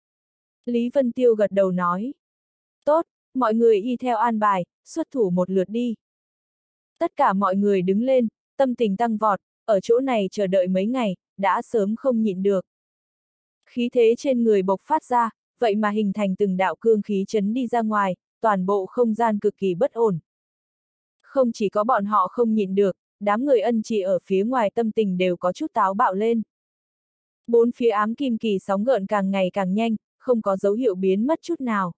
Lý Vân Tiêu gật đầu nói, tốt, mọi người y theo an bài, xuất thủ một lượt đi. Tất cả mọi người đứng lên, tâm tình tăng vọt, ở chỗ này chờ đợi mấy ngày, đã sớm không nhịn được. Khí thế trên người bộc phát ra, vậy mà hình thành từng đạo cương khí chấn đi ra ngoài, toàn bộ không gian cực kỳ bất ổn. Không chỉ có bọn họ không nhịn được, đám người ân trì ở phía ngoài tâm tình đều có chút táo bạo lên. Bốn phía ám kim kỳ sóng gợn càng ngày càng nhanh, không có dấu hiệu biến mất chút nào.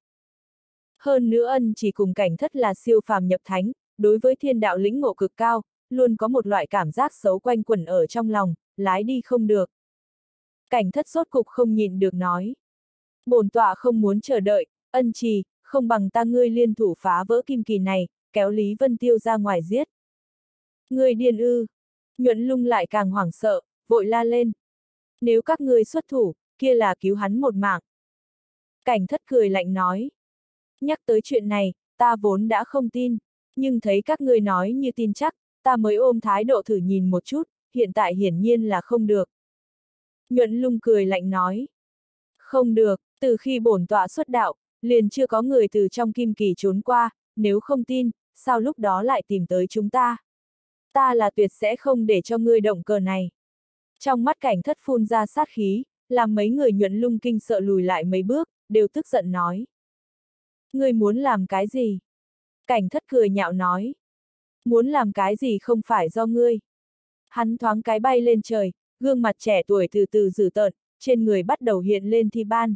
Hơn nữa ân chỉ cùng Cảnh Thất là siêu phàm nhập thánh, đối với thiên đạo lĩnh ngộ cực cao, luôn có một loại cảm giác xấu quanh quẩn ở trong lòng, lái đi không được. Cảnh Thất sốt cục không nhịn được nói. Bổn tọa không muốn chờ đợi, ân trì, không bằng ta ngươi liên thủ phá vỡ kim kỳ này, kéo Lý Vân Tiêu ra ngoài giết. Ngươi điên ư? Nhuận Lung lại càng hoảng sợ, vội la lên. Nếu các ngươi xuất thủ, kia là cứu hắn một mạng. Cảnh Thất cười lạnh nói. Nhắc tới chuyện này, ta vốn đã không tin, nhưng thấy các ngươi nói như tin chắc, ta mới ôm thái độ thử nhìn một chút, hiện tại hiển nhiên là không được. Nhuận Lung cười lạnh nói. Không được, từ khi bổn tọa xuất đạo, liền chưa có người từ trong kim kỳ trốn qua, nếu không tin, sao lúc đó lại tìm tới chúng ta? Ta là tuyệt sẽ không để cho ngươi động cờ này. Trong mắt Cảnh Thất phun ra sát khí, làm mấy người Nhuận Lung kinh sợ lùi lại mấy bước, đều tức giận nói. Ngươi muốn làm cái gì? Cảnh Thất cười nhạo nói. Muốn làm cái gì không phải do ngươi. Hắn thoáng cái bay lên trời, gương mặt trẻ tuổi từ từ dữ tợn, trên người bắt đầu hiện lên thi ban.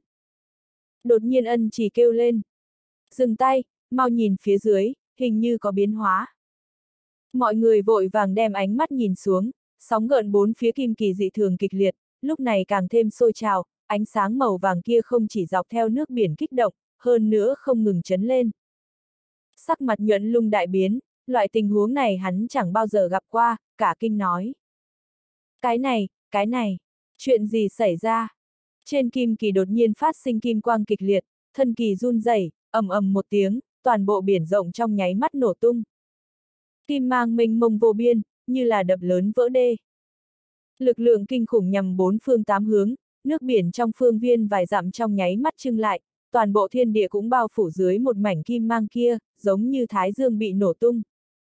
Đột nhiên ân chỉ kêu lên. Dừng tay, mau nhìn phía dưới, hình như có biến hóa. Mọi người vội vàng đem ánh mắt nhìn xuống, sóng gợn bốn phía kim kỳ dị thường kịch liệt, lúc này càng thêm sôi trào, ánh sáng màu vàng kia không chỉ dọc theo nước biển kích động, hơn nữa không ngừng chấn lên. Sắc mặt Nhuận Lung đại biến, loại tình huống này hắn chẳng bao giờ gặp qua, cả kinh nói. Cái này, chuyện gì xảy ra? Trên kim kỳ đột nhiên phát sinh kim quang kịch liệt, thân kỳ run rẩy, ầm ầm một tiếng, toàn bộ biển rộng trong nháy mắt nổ tung. Kim mang mênh mông vô biên, như là đập lớn vỡ đê. Lực lượng kinh khủng nhằm bốn phương tám hướng, nước biển trong phương viên vài dặm trong nháy mắt trưng lại, toàn bộ thiên địa cũng bao phủ dưới một mảnh kim mang kia, giống như thái dương bị nổ tung.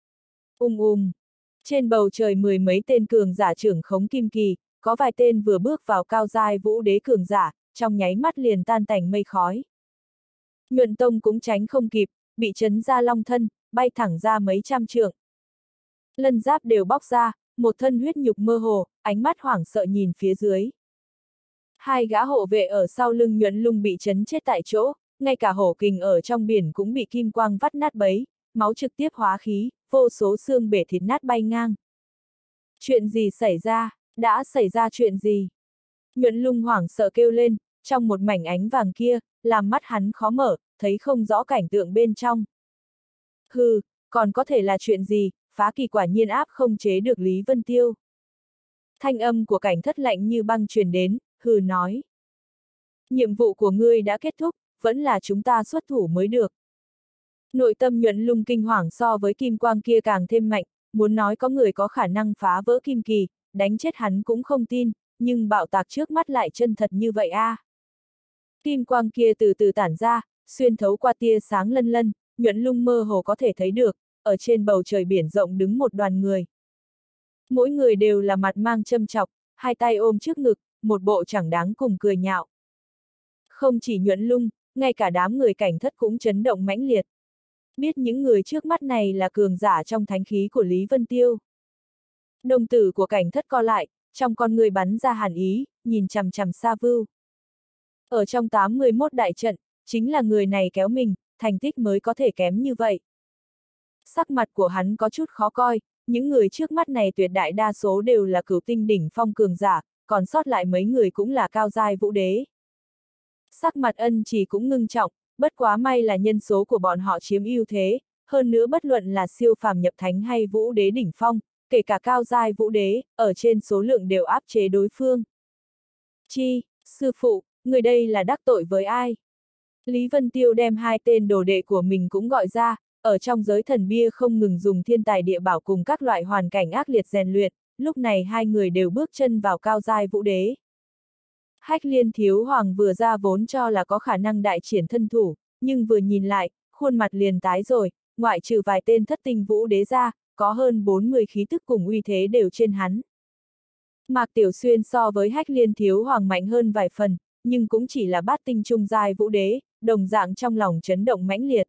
Trên bầu trời mười mấy tên cường giả trưởng khống kim kỳ, có vài tên vừa bước vào cao giai vũ đế cường giả, trong nháy mắt liền tan tành mây khói. Nhuận Tông cũng tránh không kịp, bị chấn ra long thân, bay thẳng ra mấy trăm trượng. Lân giáp đều bóc ra, một thân huyết nhục mơ hồ, ánh mắt hoảng sợ nhìn phía dưới. Hai gã hộ vệ ở sau lưng Nhuận Lung bị chấn chết tại chỗ, ngay cả hổ kình ở trong biển cũng bị kim quang vắt nát bấy, máu trực tiếp hóa khí, vô số xương bể thịt nát bay ngang. Chuyện gì xảy ra? Đã xảy ra chuyện gì? Nhuận Lung hoảng sợ kêu lên, trong một mảnh ánh vàng kia, làm mắt hắn khó mở, thấy không rõ cảnh tượng bên trong. Hừ, còn có thể là chuyện gì, Phá Kỳ quả nhiên áp không chế được Lý Vân Tiêu. Thanh âm của Cảnh Thất lạnh như băng truyền đến, hừ nói. Nhiệm vụ của ngươi đã kết thúc, vẫn là chúng ta xuất thủ mới được. Nội tâm Nhuận Lung kinh hoàng so với kim quang kia càng thêm mạnh, muốn nói có người có khả năng phá vỡ kim kỳ, đánh chết hắn cũng không tin, nhưng bạo tạc trước mắt lại chân thật như vậy a. Kim quang kia từ từ tản ra, xuyên thấu qua tia sáng lân lân, Nhuận Lung mơ hồ có thể thấy được, ở trên bầu trời biển rộng đứng một đoàn người. Mỗi người đều là mặt mang châm chọc, hai tay ôm trước ngực, một bộ chẳng đáng cùng cười nhạo. Không chỉ Nhuận Lung, ngay cả đám người Cảnh Thất cũng chấn động mãnh liệt. Biết những người trước mắt này là cường giả trong thánh khí của Lý Vân Tiêu. Đồng tử của Cảnh Thất co lại, trong con người bắn ra hàn ý, nhìn chằm chằm Sa Vưu. Ở trong 81 đại trận, chính là người này kéo mình, thành tích mới có thể kém như vậy. Sắc mặt của hắn có chút khó coi, những người trước mắt này tuyệt đại đa số đều là cửu tinh đỉnh phong cường giả, còn sót lại mấy người cũng là cao giai vũ đế. Sắc mặt Ân Chỉ cũng ngưng trọng, bất quá may là nhân số của bọn họ chiếm ưu thế, hơn nữa bất luận là siêu phàm nhập thánh hay vũ đế đỉnh phong, kể cả cao giai vũ đế, ở trên số lượng đều áp chế đối phương. Chi, sư phụ, người đây là đắc tội với ai? Lý Vân Tiêu đem hai tên đồ đệ của mình cũng gọi ra, ở trong giới thần bia không ngừng dùng thiên tài địa bảo cùng các loại hoàn cảnh ác liệt rèn luyện, lúc này hai người đều bước chân vào cao giai vũ đế. Hách Liên Thiếu Hoàng vừa ra vốn cho là có khả năng đại triển thân thủ, nhưng vừa nhìn lại, khuôn mặt liền tái rồi, ngoại trừ vài tên thất tinh vũ đế ra, có hơn 40 khí tức cùng uy thế đều trên hắn. Mạc Tiểu Xuyên so với Hách Liên Thiếu Hoàng mạnh hơn vài phần, nhưng cũng chỉ là bát tinh trung giai vũ đế, đồng dạng trong lòng chấn động mãnh liệt.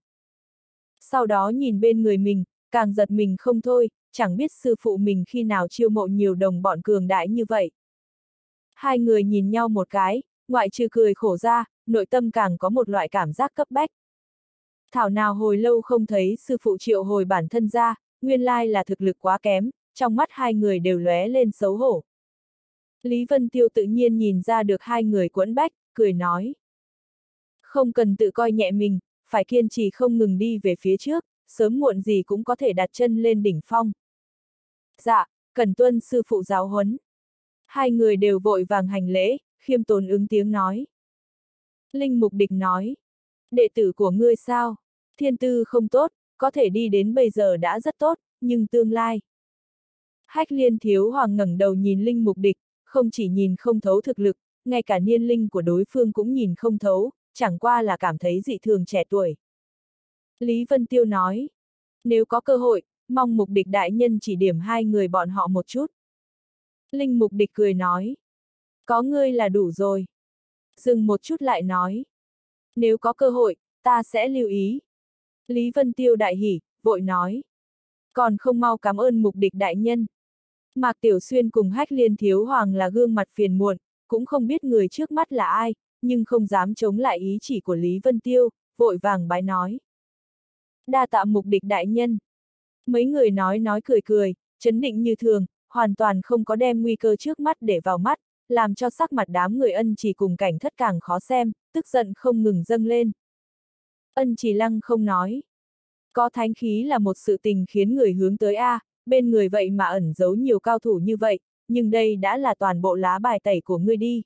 Sau đó nhìn bên người mình, càng giật mình không thôi, chẳng biết sư phụ mình khi nào chiêu mộ nhiều đồng bọn cường đại như vậy. Hai người nhìn nhau một cái, ngoại trừ cười khổ ra, nội tâm càng có một loại cảm giác cấp bách. Thảo nào hồi lâu không thấy sư phụ triệu hồi bản thân ra, nguyên lai là thực lực quá kém, trong mắt hai người đều lóe lên xấu hổ. Lý Vân Tiêu tự nhiên nhìn ra được hai người quẫn bách, cười nói. Không cần tự coi nhẹ mình, phải kiên trì không ngừng đi về phía trước, sớm muộn gì cũng có thể đặt chân lên đỉnh phong. Dạ, cần tuân sư phụ giáo huấn. Hai người đều vội vàng hành lễ, khiêm tốn ứng tiếng nói. Linh Mục Địch nói. Đệ tử của ngươi sao? Thiên tư không tốt, có thể đi đến bây giờ đã rất tốt, nhưng tương lai. Hách Liên Thiếu Hoàng ngẩng đầu nhìn Linh Mục Địch, không chỉ nhìn không thấu thực lực, ngay cả niên linh của đối phương cũng nhìn không thấu, chẳng qua là cảm thấy dị thường trẻ tuổi. Lý Vân Tiêu nói. Nếu có cơ hội, mong Mục Địch đại nhân chỉ điểm hai người bọn họ một chút. Linh Mục Địch cười nói. Có ngươi là đủ rồi. Dừng một chút lại nói. Nếu có cơ hội, ta sẽ lưu ý. Lý Vân Tiêu đại hỉ, vội nói. Còn không mau cảm ơn Mục Địch đại nhân. Mạc Tiểu Xuyên cùng Hách Liên Thiếu Hoàng là gương mặt phiền muộn, cũng không biết người trước mắt là ai, nhưng không dám chống lại ý chỉ của Lý Vân Tiêu, vội vàng bái nói. Đa tạ Mục Địch đại nhân. Mấy người nói cười cười, trấn định như thường, hoàn toàn không có đem nguy cơ trước mắt để vào mắt, làm cho sắc mặt đám người Ân Chỉ cùng Cảnh Thất càng khó xem, tức giận không ngừng dâng lên. Ân Chỉ lăng không nói. Có thánh khí là một sự tình khiến người hướng tới a, bên người vậy mà ẩn giấu nhiều cao thủ như vậy, nhưng đây đã là toàn bộ lá bài tẩy của ngươi đi.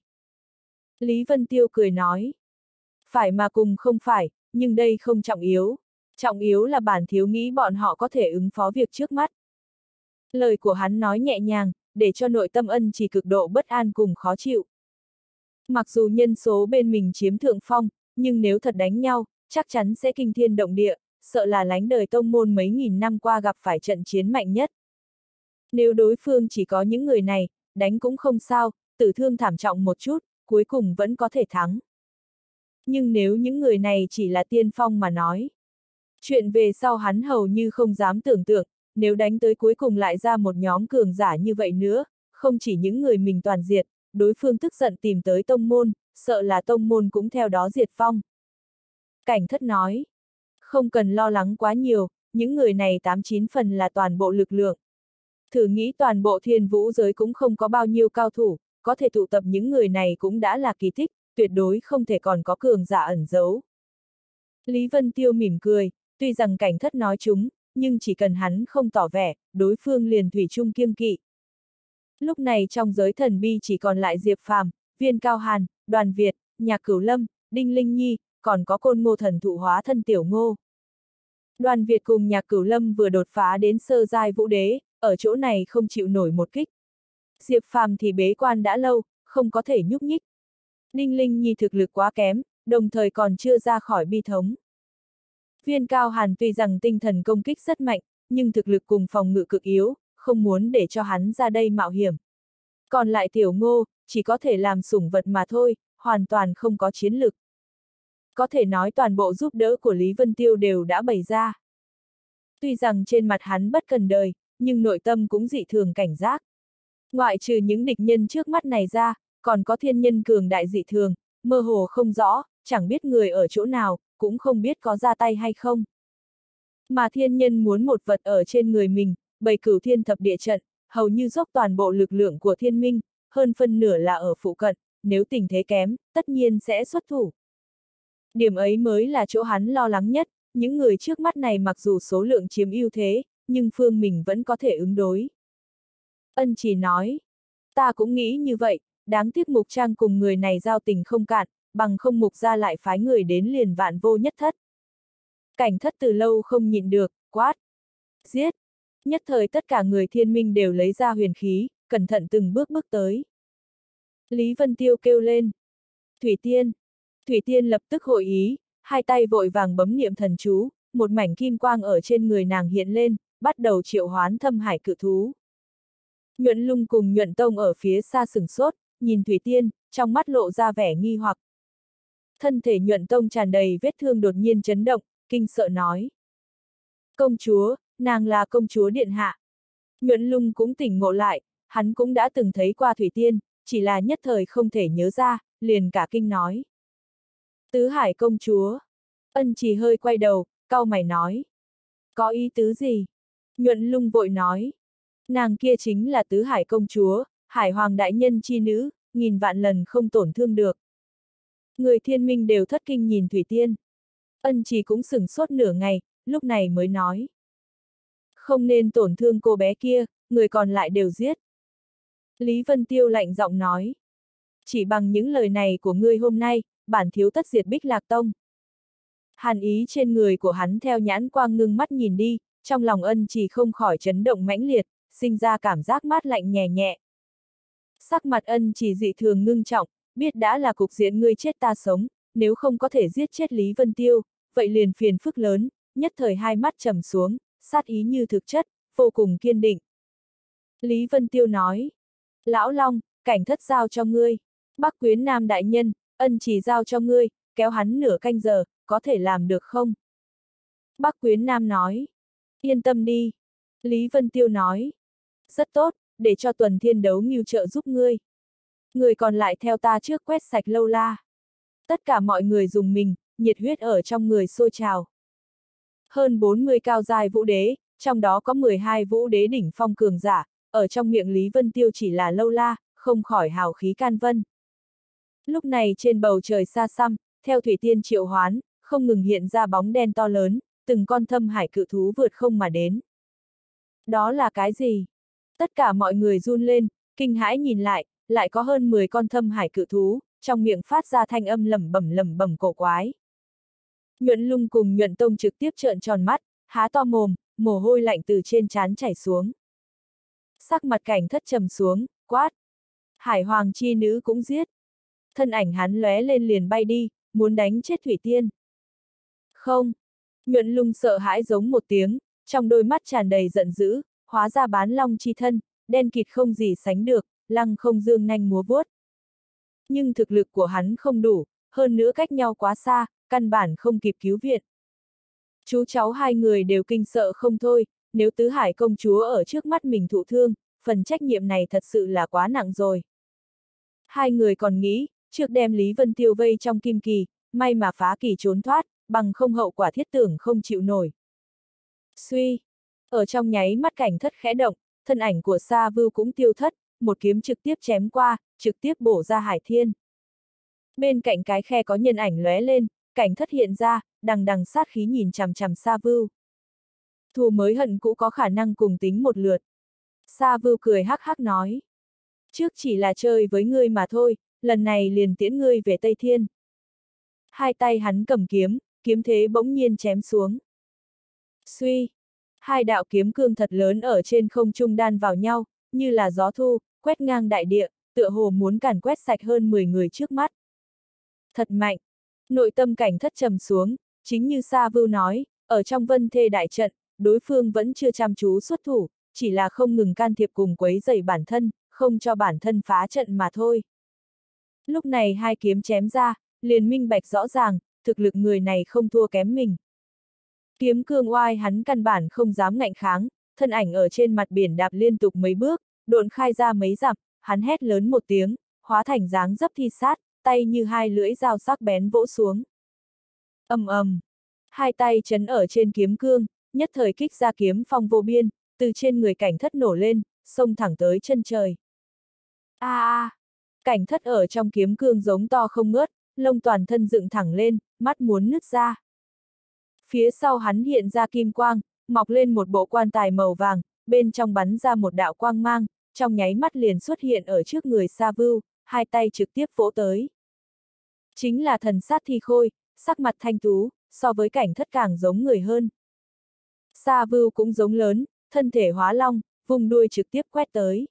Lý Vân Tiêu cười nói. Phải mà cùng không phải, nhưng đây không trọng yếu. Trọng yếu là bản thiếu nghĩ bọn họ có thể ứng phó việc trước mắt. Lời của hắn nói nhẹ nhàng, để cho nội tâm Ân Chỉ cực độ bất an cùng khó chịu. Mặc dù nhân số bên mình chiếm thượng phong, nhưng nếu thật đánh nhau, chắc chắn sẽ kinh thiên động địa, sợ là lánh đời tông môn mấy nghìn năm qua gặp phải trận chiến mạnh nhất. Nếu đối phương chỉ có những người này, đánh cũng không sao, tử thương thảm trọng một chút, cuối cùng vẫn có thể thắng. Nhưng nếu những người này chỉ là tiên phong mà nói, chuyện về sau hắn hầu như không dám tưởng tượng, nếu đánh tới cuối cùng lại ra một nhóm cường giả như vậy nữa, không chỉ những người mình toàn diệt, đối phương tức giận tìm tới tông môn, sợ là tông môn cũng theo đó diệt vong. Cảnh Thất nói, không cần lo lắng quá nhiều, những người này 89 phần là toàn bộ lực lượng. Thử nghĩ toàn bộ thiên vũ giới cũng không có bao nhiêu cao thủ, có thể tụ tập những người này cũng đã là kỳ tích, tuyệt đối không thể còn có cường giả ẩn giấu. Lý Vân Tiêu mỉm cười, tuy rằng Cảnh Thất nói chúng, nhưng chỉ cần hắn không tỏ vẻ, đối phương liền thủy chung kiêng kỵ. Lúc này trong giới thần bi chỉ còn lại Diệp Phàm, Viên Cao Hàn, Đoàn Việt, Nhạc Cửu Lâm, Đinh Linh Nhi, còn có Côn Ngô thần thụ hóa thân Tiểu Ngô. Đoàn Việt cùng Nhạc Cửu Lâm vừa đột phá đến sơ giai vũ đế, ở chỗ này không chịu nổi một kích. Diệp Phàm thì bế quan đã lâu, không có thể nhúc nhích. Đinh Linh Nhi thực lực quá kém, đồng thời còn chưa ra khỏi bi thống. Viên Cao Hàn tuy rằng tinh thần công kích rất mạnh, nhưng thực lực cùng phòng ngự cực yếu, không muốn để cho hắn ra đây mạo hiểm. Còn lại Tiểu Ngô, chỉ có thể làm sủng vật mà thôi, hoàn toàn không có chiến lực. Có thể nói toàn bộ giúp đỡ của Lý Vân Tiêu đều đã bày ra. Tuy rằng trên mặt hắn bất cần đời, nhưng nội tâm cũng dị thường cảnh giác. Ngoại trừ những địch nhân trước mắt này ra, còn có thiên nhân cường đại dị thường, mơ hồ không rõ, chẳng biết người ở chỗ nào, cũng không biết có ra tay hay không. Mà thiên nhân muốn một vật ở trên người mình, bày cửu thiên thập địa trận, hầu như dốc toàn bộ lực lượng của thiên minh, hơn phân nửa là ở phụ cận, nếu tình thế kém, tất nhiên sẽ xuất thủ. Điểm ấy mới là chỗ hắn lo lắng nhất, những người trước mắt này mặc dù số lượng chiếm ưu thế, nhưng phương mình vẫn có thể ứng đối. Ân Chỉ nói, ta cũng nghĩ như vậy, đáng tiếc Mục Trang cùng người này giao tình không cạn, bằng không Mục gia lại phái người đến liền Vạn Vô Nhất Thất. Cảnh Thất từ lâu không nhịn được, quát. Giết! Nhất thời tất cả người thiên minh đều lấy ra huyền khí, cẩn thận từng bước bước tới. Lý Vân Tiêu kêu lên. Thủy Tiên! Thủy Tiên lập tức hội ý, hai tay vội vàng bấm niệm thần chú, một mảnh kim quang ở trên người nàng hiện lên, bắt đầu triệu hoán thâm hải cự thú. Nhuận Lung cùng Nhuận Tông ở phía xa sửng sốt, nhìn Thủy Tiên, trong mắt lộ ra vẻ nghi hoặc. Thân thể Nhuận Tông tràn đầy vết thương đột nhiên chấn động, kinh sợ nói. Công chúa, nàng là công chúa điện hạ. Nhuận Lung cũng tỉnh ngộ lại, hắn cũng đã từng thấy qua Thủy Tiên, chỉ là nhất thời không thể nhớ ra, liền cả kinh nói. Tứ Hải công chúa. Ân Chỉ hơi quay đầu, cau mày nói. Có ý tứ gì? Nhuận Lung vội nói. Nàng kia chính là Tứ Hải công chúa, Hải Hoàng đại nhân chi nữ, nghìn vạn lần không tổn thương được. Người thiên minh đều thất kinh nhìn Thủy Tiên. Ân Chỉ cũng sửng sốt nửa ngày, lúc này mới nói. Không nên tổn thương cô bé kia, người còn lại đều giết. Lý Vân Tiêu lạnh giọng nói. Chỉ bằng những lời này của ngươi hôm nay, bản thiếu tất diệt Bích Lạc Tông. Hàn ý trên người của hắn theo nhãn quang ngưng mắt nhìn đi, trong lòng Ân Chỉ không khỏi chấn động mãnh liệt, sinh ra cảm giác mát lạnh nhẹ nhẹ. Sắc mặt Ân Chỉ dị thường ngưng trọng, biết đã là cục diện ngươi chết ta sống, nếu không có thể giết chết Lý Vân Tiêu, vậy liền phiền phức lớn, nhất thời hai mắt trầm xuống, sát ý như thực chất, vô cùng kiên định. Lý Vân Tiêu nói, Lão Long, Cảnh Thất giao cho ngươi, Bắc Quyến Nam đại nhân, Ân Chỉ giao cho ngươi, kéo hắn nửa canh giờ, có thể làm được không? Bắc Quyến Nam nói, yên tâm đi. Lý Vân Tiêu nói, rất tốt, để cho Tuần Thiên Đấu Ngưu trợ giúp ngươi. Người còn lại theo ta trước quét sạch lâu la. Tất cả mọi người dùng mình, nhiệt huyết ở trong người sôi trào. Hơn 40 cao giai vũ đế, trong đó có 12 vũ đế đỉnh phong cường giả, ở trong miệng Lý Vân Tiêu chỉ là lâu la, không khỏi hào khí can vân. Lúc này trên bầu trời xa xăm, theo Thủy Tiên triệu hoán, không ngừng hiện ra bóng đen to lớn, từng con thâm hải cự thú vượt không mà đến. Đó là cái gì? Tất cả mọi người run lên, kinh hãi nhìn lại có hơn 10 con thâm hải cự thú, trong miệng phát ra thanh âm lẩm bẩm cổ quái. Nhuận Lung cùng Nhuận Tông trực tiếp trợn tròn mắt, há to mồm, mồ hôi lạnh từ trên trán chảy xuống. Sắc mặt Cảnh Thất trầm xuống, quát. Hải Hoàng chi nữ cũng giết. Thân ảnh hắn lóe lên liền bay đi, muốn đánh chết Thủy Tiên. Không. Nhuận Lung sợ hãi giống một tiếng, trong đôi mắt tràn đầy giận dữ, hóa ra bán long chi thân, đen kịt không gì sánh được, lăng không dương nanh múa vuốt. Nhưng thực lực của hắn không đủ, hơn nữa cách nhau quá xa, căn bản không kịp cứu viện. Chú cháu hai người đều kinh sợ không thôi, nếu Tứ Hải công chúa ở trước mắt mình thụ thương, phần trách nhiệm này thật sự là quá nặng rồi. Hai người còn nghĩ, trước đem Lý Vân Tiêu vây trong kim kỳ, may mà phá kỳ trốn thoát, bằng không hậu quả thiết tưởng không chịu nổi. Suy! Ở trong nháy mắt cảnh thất khẽ động, thân ảnh của Sa Vưu cũng tiêu thất, một kiếm trực tiếp chém qua, trực tiếp bổ ra Hải Thiên. Bên cạnh cái khe có nhân ảnh lóe lên, cảnh thất hiện ra, đằng đằng sát khí nhìn chằm chằm Sa Vưu. Thù mới hận cũ có khả năng cùng tính một lượt. Sa Vưu cười hắc hắc nói. Trước chỉ là chơi với ngươi mà thôi, lần này liền tiễn ngươi về Tây Thiên. Hai tay hắn cầm kiếm, kiếm thế bỗng nhiên chém xuống. Suy! Hai đạo kiếm cương thật lớn ở trên không trung đan vào nhau, như là gió thu, quét ngang đại địa, tựa hồ muốn càn quét sạch hơn 10 người trước mắt. Thật mạnh! Nội tâm cảnh thất trầm xuống, chính như Sa Vưu nói, ở trong Vân Thê đại trận, đối phương vẫn chưa chăm chú xuất thủ, chỉ là không ngừng can thiệp cùng quấy rầy bản thân, không cho bản thân phá trận mà thôi. Lúc này hai kiếm chém ra, liền minh bạch rõ ràng, thực lực người này không thua kém mình. Kiếm cương oai hắn căn bản không dám ngạnh kháng, thân ảnh ở trên mặt biển đạp liên tục mấy bước, độn khai ra mấy dặm, hắn hét lớn một tiếng, hóa thành dáng dấp thi sát, tay như hai lưỡi dao sắc bén vỗ xuống. Ầm ầm, hai tay chấn ở trên kiếm cương, nhất thời kích ra kiếm phong vô biên, từ trên người cảnh thất nổ lên, xông thẳng tới chân trời. Cảnh thất ở trong kiếm cương giống to không ngớt, lông toàn thân dựng thẳng lên, mắt muốn nứt ra. Phía sau hắn hiện ra kim quang, mọc lên một bộ quan tài màu vàng, bên trong bắn ra một đạo quang mang, trong nháy mắt liền xuất hiện ở trước người Sa Vưu, hai tay trực tiếp vỗ tới. Chính là thần sát thi khôi, sắc mặt thanh tú, so với cảnh thất càng giống người hơn. Sa Vưu cũng giống lớn, thân thể hóa long, vùng đuôi trực tiếp quét tới.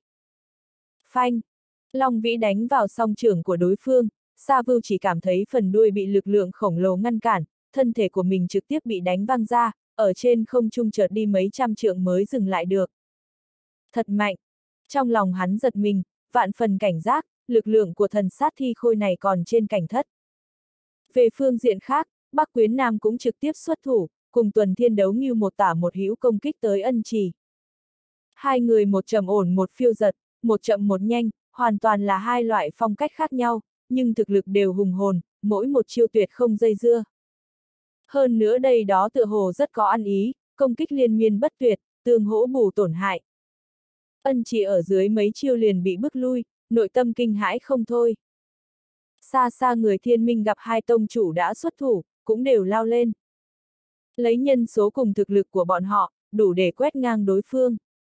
Phanh! Long vĩ đánh vào song trưởng của đối phương, Sa Vưu chỉ cảm thấy phần đuôi bị lực lượng khổng lồ ngăn cản, thân thể của mình trực tiếp bị đánh văng ra, ở trên không trung chợt đi mấy trăm trượng mới dừng lại được. Thật mạnh! Trong lòng hắn giật mình, vạn phần cảnh giác, lực lượng của thần sát thi khôi này còn trên cảnh thất. Về phương diện khác, Bắc Quyến Nam cũng trực tiếp xuất thủ, cùng Tuần Thiên đấu như một tả một hữu công kích tới Ân Trì. Hai người một trầm ổn một phiêu giật, một chậm một nhanh, hoàn toàn là hai loại phong cách khác nhau, nhưng thực lực đều hùng hồn, mỗi một chiêu tuyệt không dây dưa. Hơn nữa đây đó tựa hồ rất có ăn ý, công kích liên miên bất tuyệt, tương hỗ bù tổn hại. Ân Trì ở dưới mấy chiêu liền bị bức lui, nội tâm kinh hãi không thôi. Xa xa người Thiên Minh gặp hai tông chủ đã xuất thủ, cũng đều lao lên. Lấy nhân số cùng thực lực của bọn họ, đủ để quét ngang đối phương.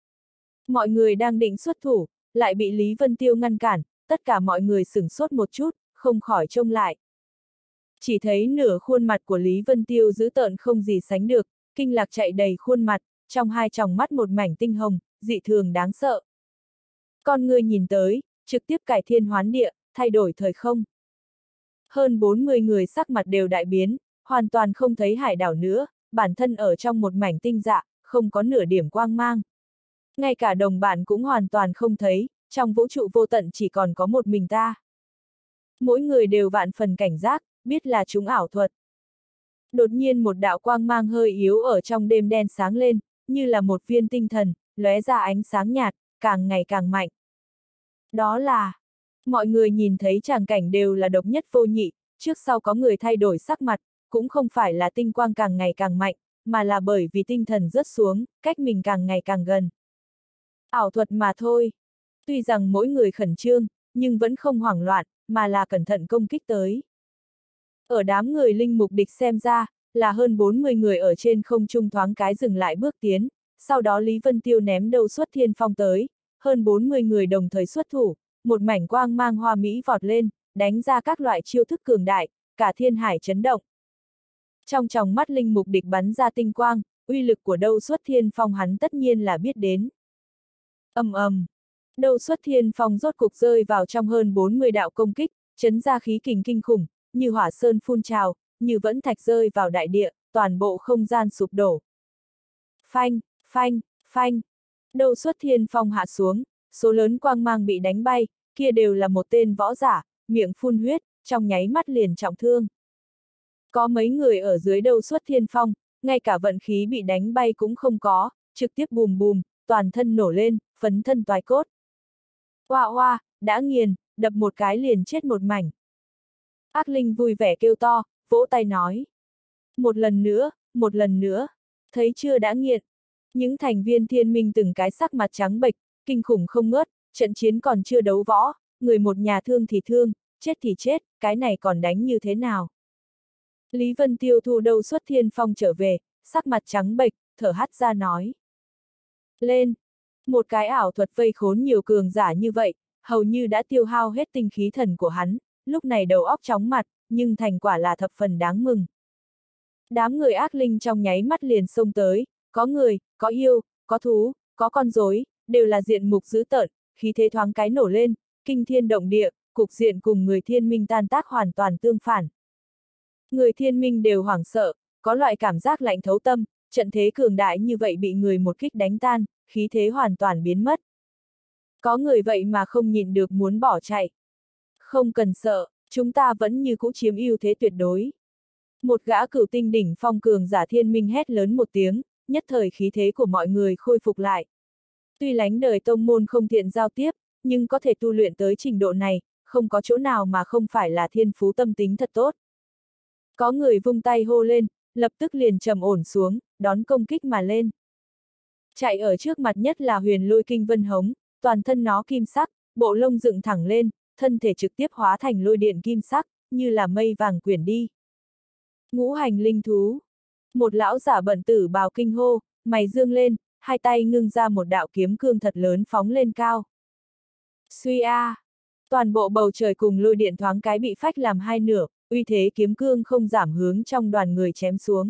Mọi người đang định xuất thủ, lại bị Lý Vân Tiêu ngăn cản, tất cả mọi người sửng sốt một chút, không khỏi trông lại. Chỉ thấy nửa khuôn mặt của Lý Vân Tiêu dữ tợn không gì sánh được, kinh lạc chạy đầy khuôn mặt, trong hai tròng mắt một mảnh tinh hồng, dị thường đáng sợ. Con người nhìn tới, trực tiếp cải thiên hoán địa, thay đổi thời không. Hơn 40 người sắc mặt đều đại biến, hoàn toàn không thấy hải đảo nữa, bản thân ở trong một mảnh tinh dạ, không có nửa điểm quang mang. Ngay cả đồng bạn cũng hoàn toàn không thấy, trong vũ trụ vô tận chỉ còn có một mình ta. Mỗi người đều vạn phần cảnh giác, biết là chúng ảo thuật. Đột nhiên một đạo quang mang hơi yếu ở trong đêm đen sáng lên, như là một viên tinh thần, lóe ra ánh sáng nhạt, càng ngày càng mạnh. Đó là... Mọi người nhìn thấy tràng cảnh đều là độc nhất vô nhị, trước sau có người thay đổi sắc mặt, cũng không phải là tinh quang càng ngày càng mạnh, mà là bởi vì tinh thần rớt xuống, cách mình càng ngày càng gần. Ảo thuật mà thôi. Tuy rằng mỗi người khẩn trương, nhưng vẫn không hoảng loạn, mà là cẩn thận công kích tới. Ở đám người linh mục địch xem ra, là hơn 40 người ở trên không trung thoáng cái dừng lại bước tiến, sau đó Lý Vân Tiêu ném đầu xuất thiên phong tới, hơn 40 người đồng thời xuất thủ, một mảnh quang mang hoa mỹ vọt lên, đánh ra các loại chiêu thức cường đại, cả thiên hải chấn động. Trong tròng mắt linh mục địch bắn ra tinh quang, uy lực của đâu xuất thiên phong hắn tất nhiên là biết đến. Ầm ầm, đâu xuất thiên phong rốt cục rơi vào trong hơn 40 đạo công kích, chấn ra khí kình kinh khủng, như hỏa sơn phun trào, như vẫn thạch rơi vào đại địa, toàn bộ không gian sụp đổ. Phanh, phanh, phanh, đâu xuất thiên phong hạ xuống, số lớn quang mang bị đánh bay, kia đều là một tên võ giả, miệng phun huyết, trong nháy mắt liền trọng thương. Có mấy người ở dưới đâu xuất thiên phong, ngay cả vận khí bị đánh bay cũng không có, trực tiếp bùm bùm, toàn thân nổ lên, phấn thân toái cốt. Oa oa, đã nghiền, đập một cái liền chết một mảnh. Ác linh vui vẻ kêu to, vỗ tay nói. Một lần nữa, thấy chưa đã nghiện. Những thành viên thiên minh từng cái sắc mặt trắng bệch, kinh khủng không ngớt, trận chiến còn chưa đấu võ, người một nhà thương thì thương, chết thì chết, cái này còn đánh như thế nào? Lý Vân Tiêu thu đâu xuất thiên phong trở về, sắc mặt trắng bệch, thở hắt ra nói. Lên! Một cái ảo thuật vây khốn nhiều cường giả như vậy, hầu như đã tiêu hao hết tinh khí thần của hắn, lúc này đầu óc chóng mặt, nhưng thành quả là thập phần đáng mừng. Đám người ác linh trong nháy mắt liền xông tới, có người, có yêu, có thú, có con rối, đều là diện mục dữ tợn, khí thế thoáng cái nổ lên, kinh thiên động địa, cục diện cùng người thiên minh tan tác hoàn toàn tương phản. Người thiên minh đều hoảng sợ, có loại cảm giác lạnh thấu tâm, trận thế cường đại như vậy bị người một kích đánh tan, khí thế hoàn toàn biến mất. Có người vậy mà không nhịn được muốn bỏ chạy. Không cần sợ, chúng ta vẫn như cũ chiếm ưu thế tuyệt đối. Một gã cửu tinh đỉnh phong cường giả thiên minh hét lớn một tiếng, nhất thời khí thế của mọi người khôi phục lại. Tuy lánh đời tông môn không thiện giao tiếp, nhưng có thể tu luyện tới trình độ này, không có chỗ nào mà không phải là thiên phú tâm tính thật tốt. Có người vung tay hô lên, lập tức liền trầm ổn xuống, đón công kích mà lên. Chạy ở trước mặt nhất là Huyền Lôi Kinh Vân Hống, toàn thân nó kim sắc, bộ lông dựng thẳng lên, thân thể trực tiếp hóa thành lôi điện kim sắc, như là mây vàng quyển đi. Ngũ hành linh thú. Một lão giả bận tử bào kinh hô, mày dương lên, hai tay ngưng ra một đạo kiếm cương thật lớn phóng lên cao. Suy a! Toàn bộ bầu trời cùng lôi điện thoáng cái bị phách làm hai nửa, uy thế kiếm cương không giảm hướng trong đoàn người chém xuống.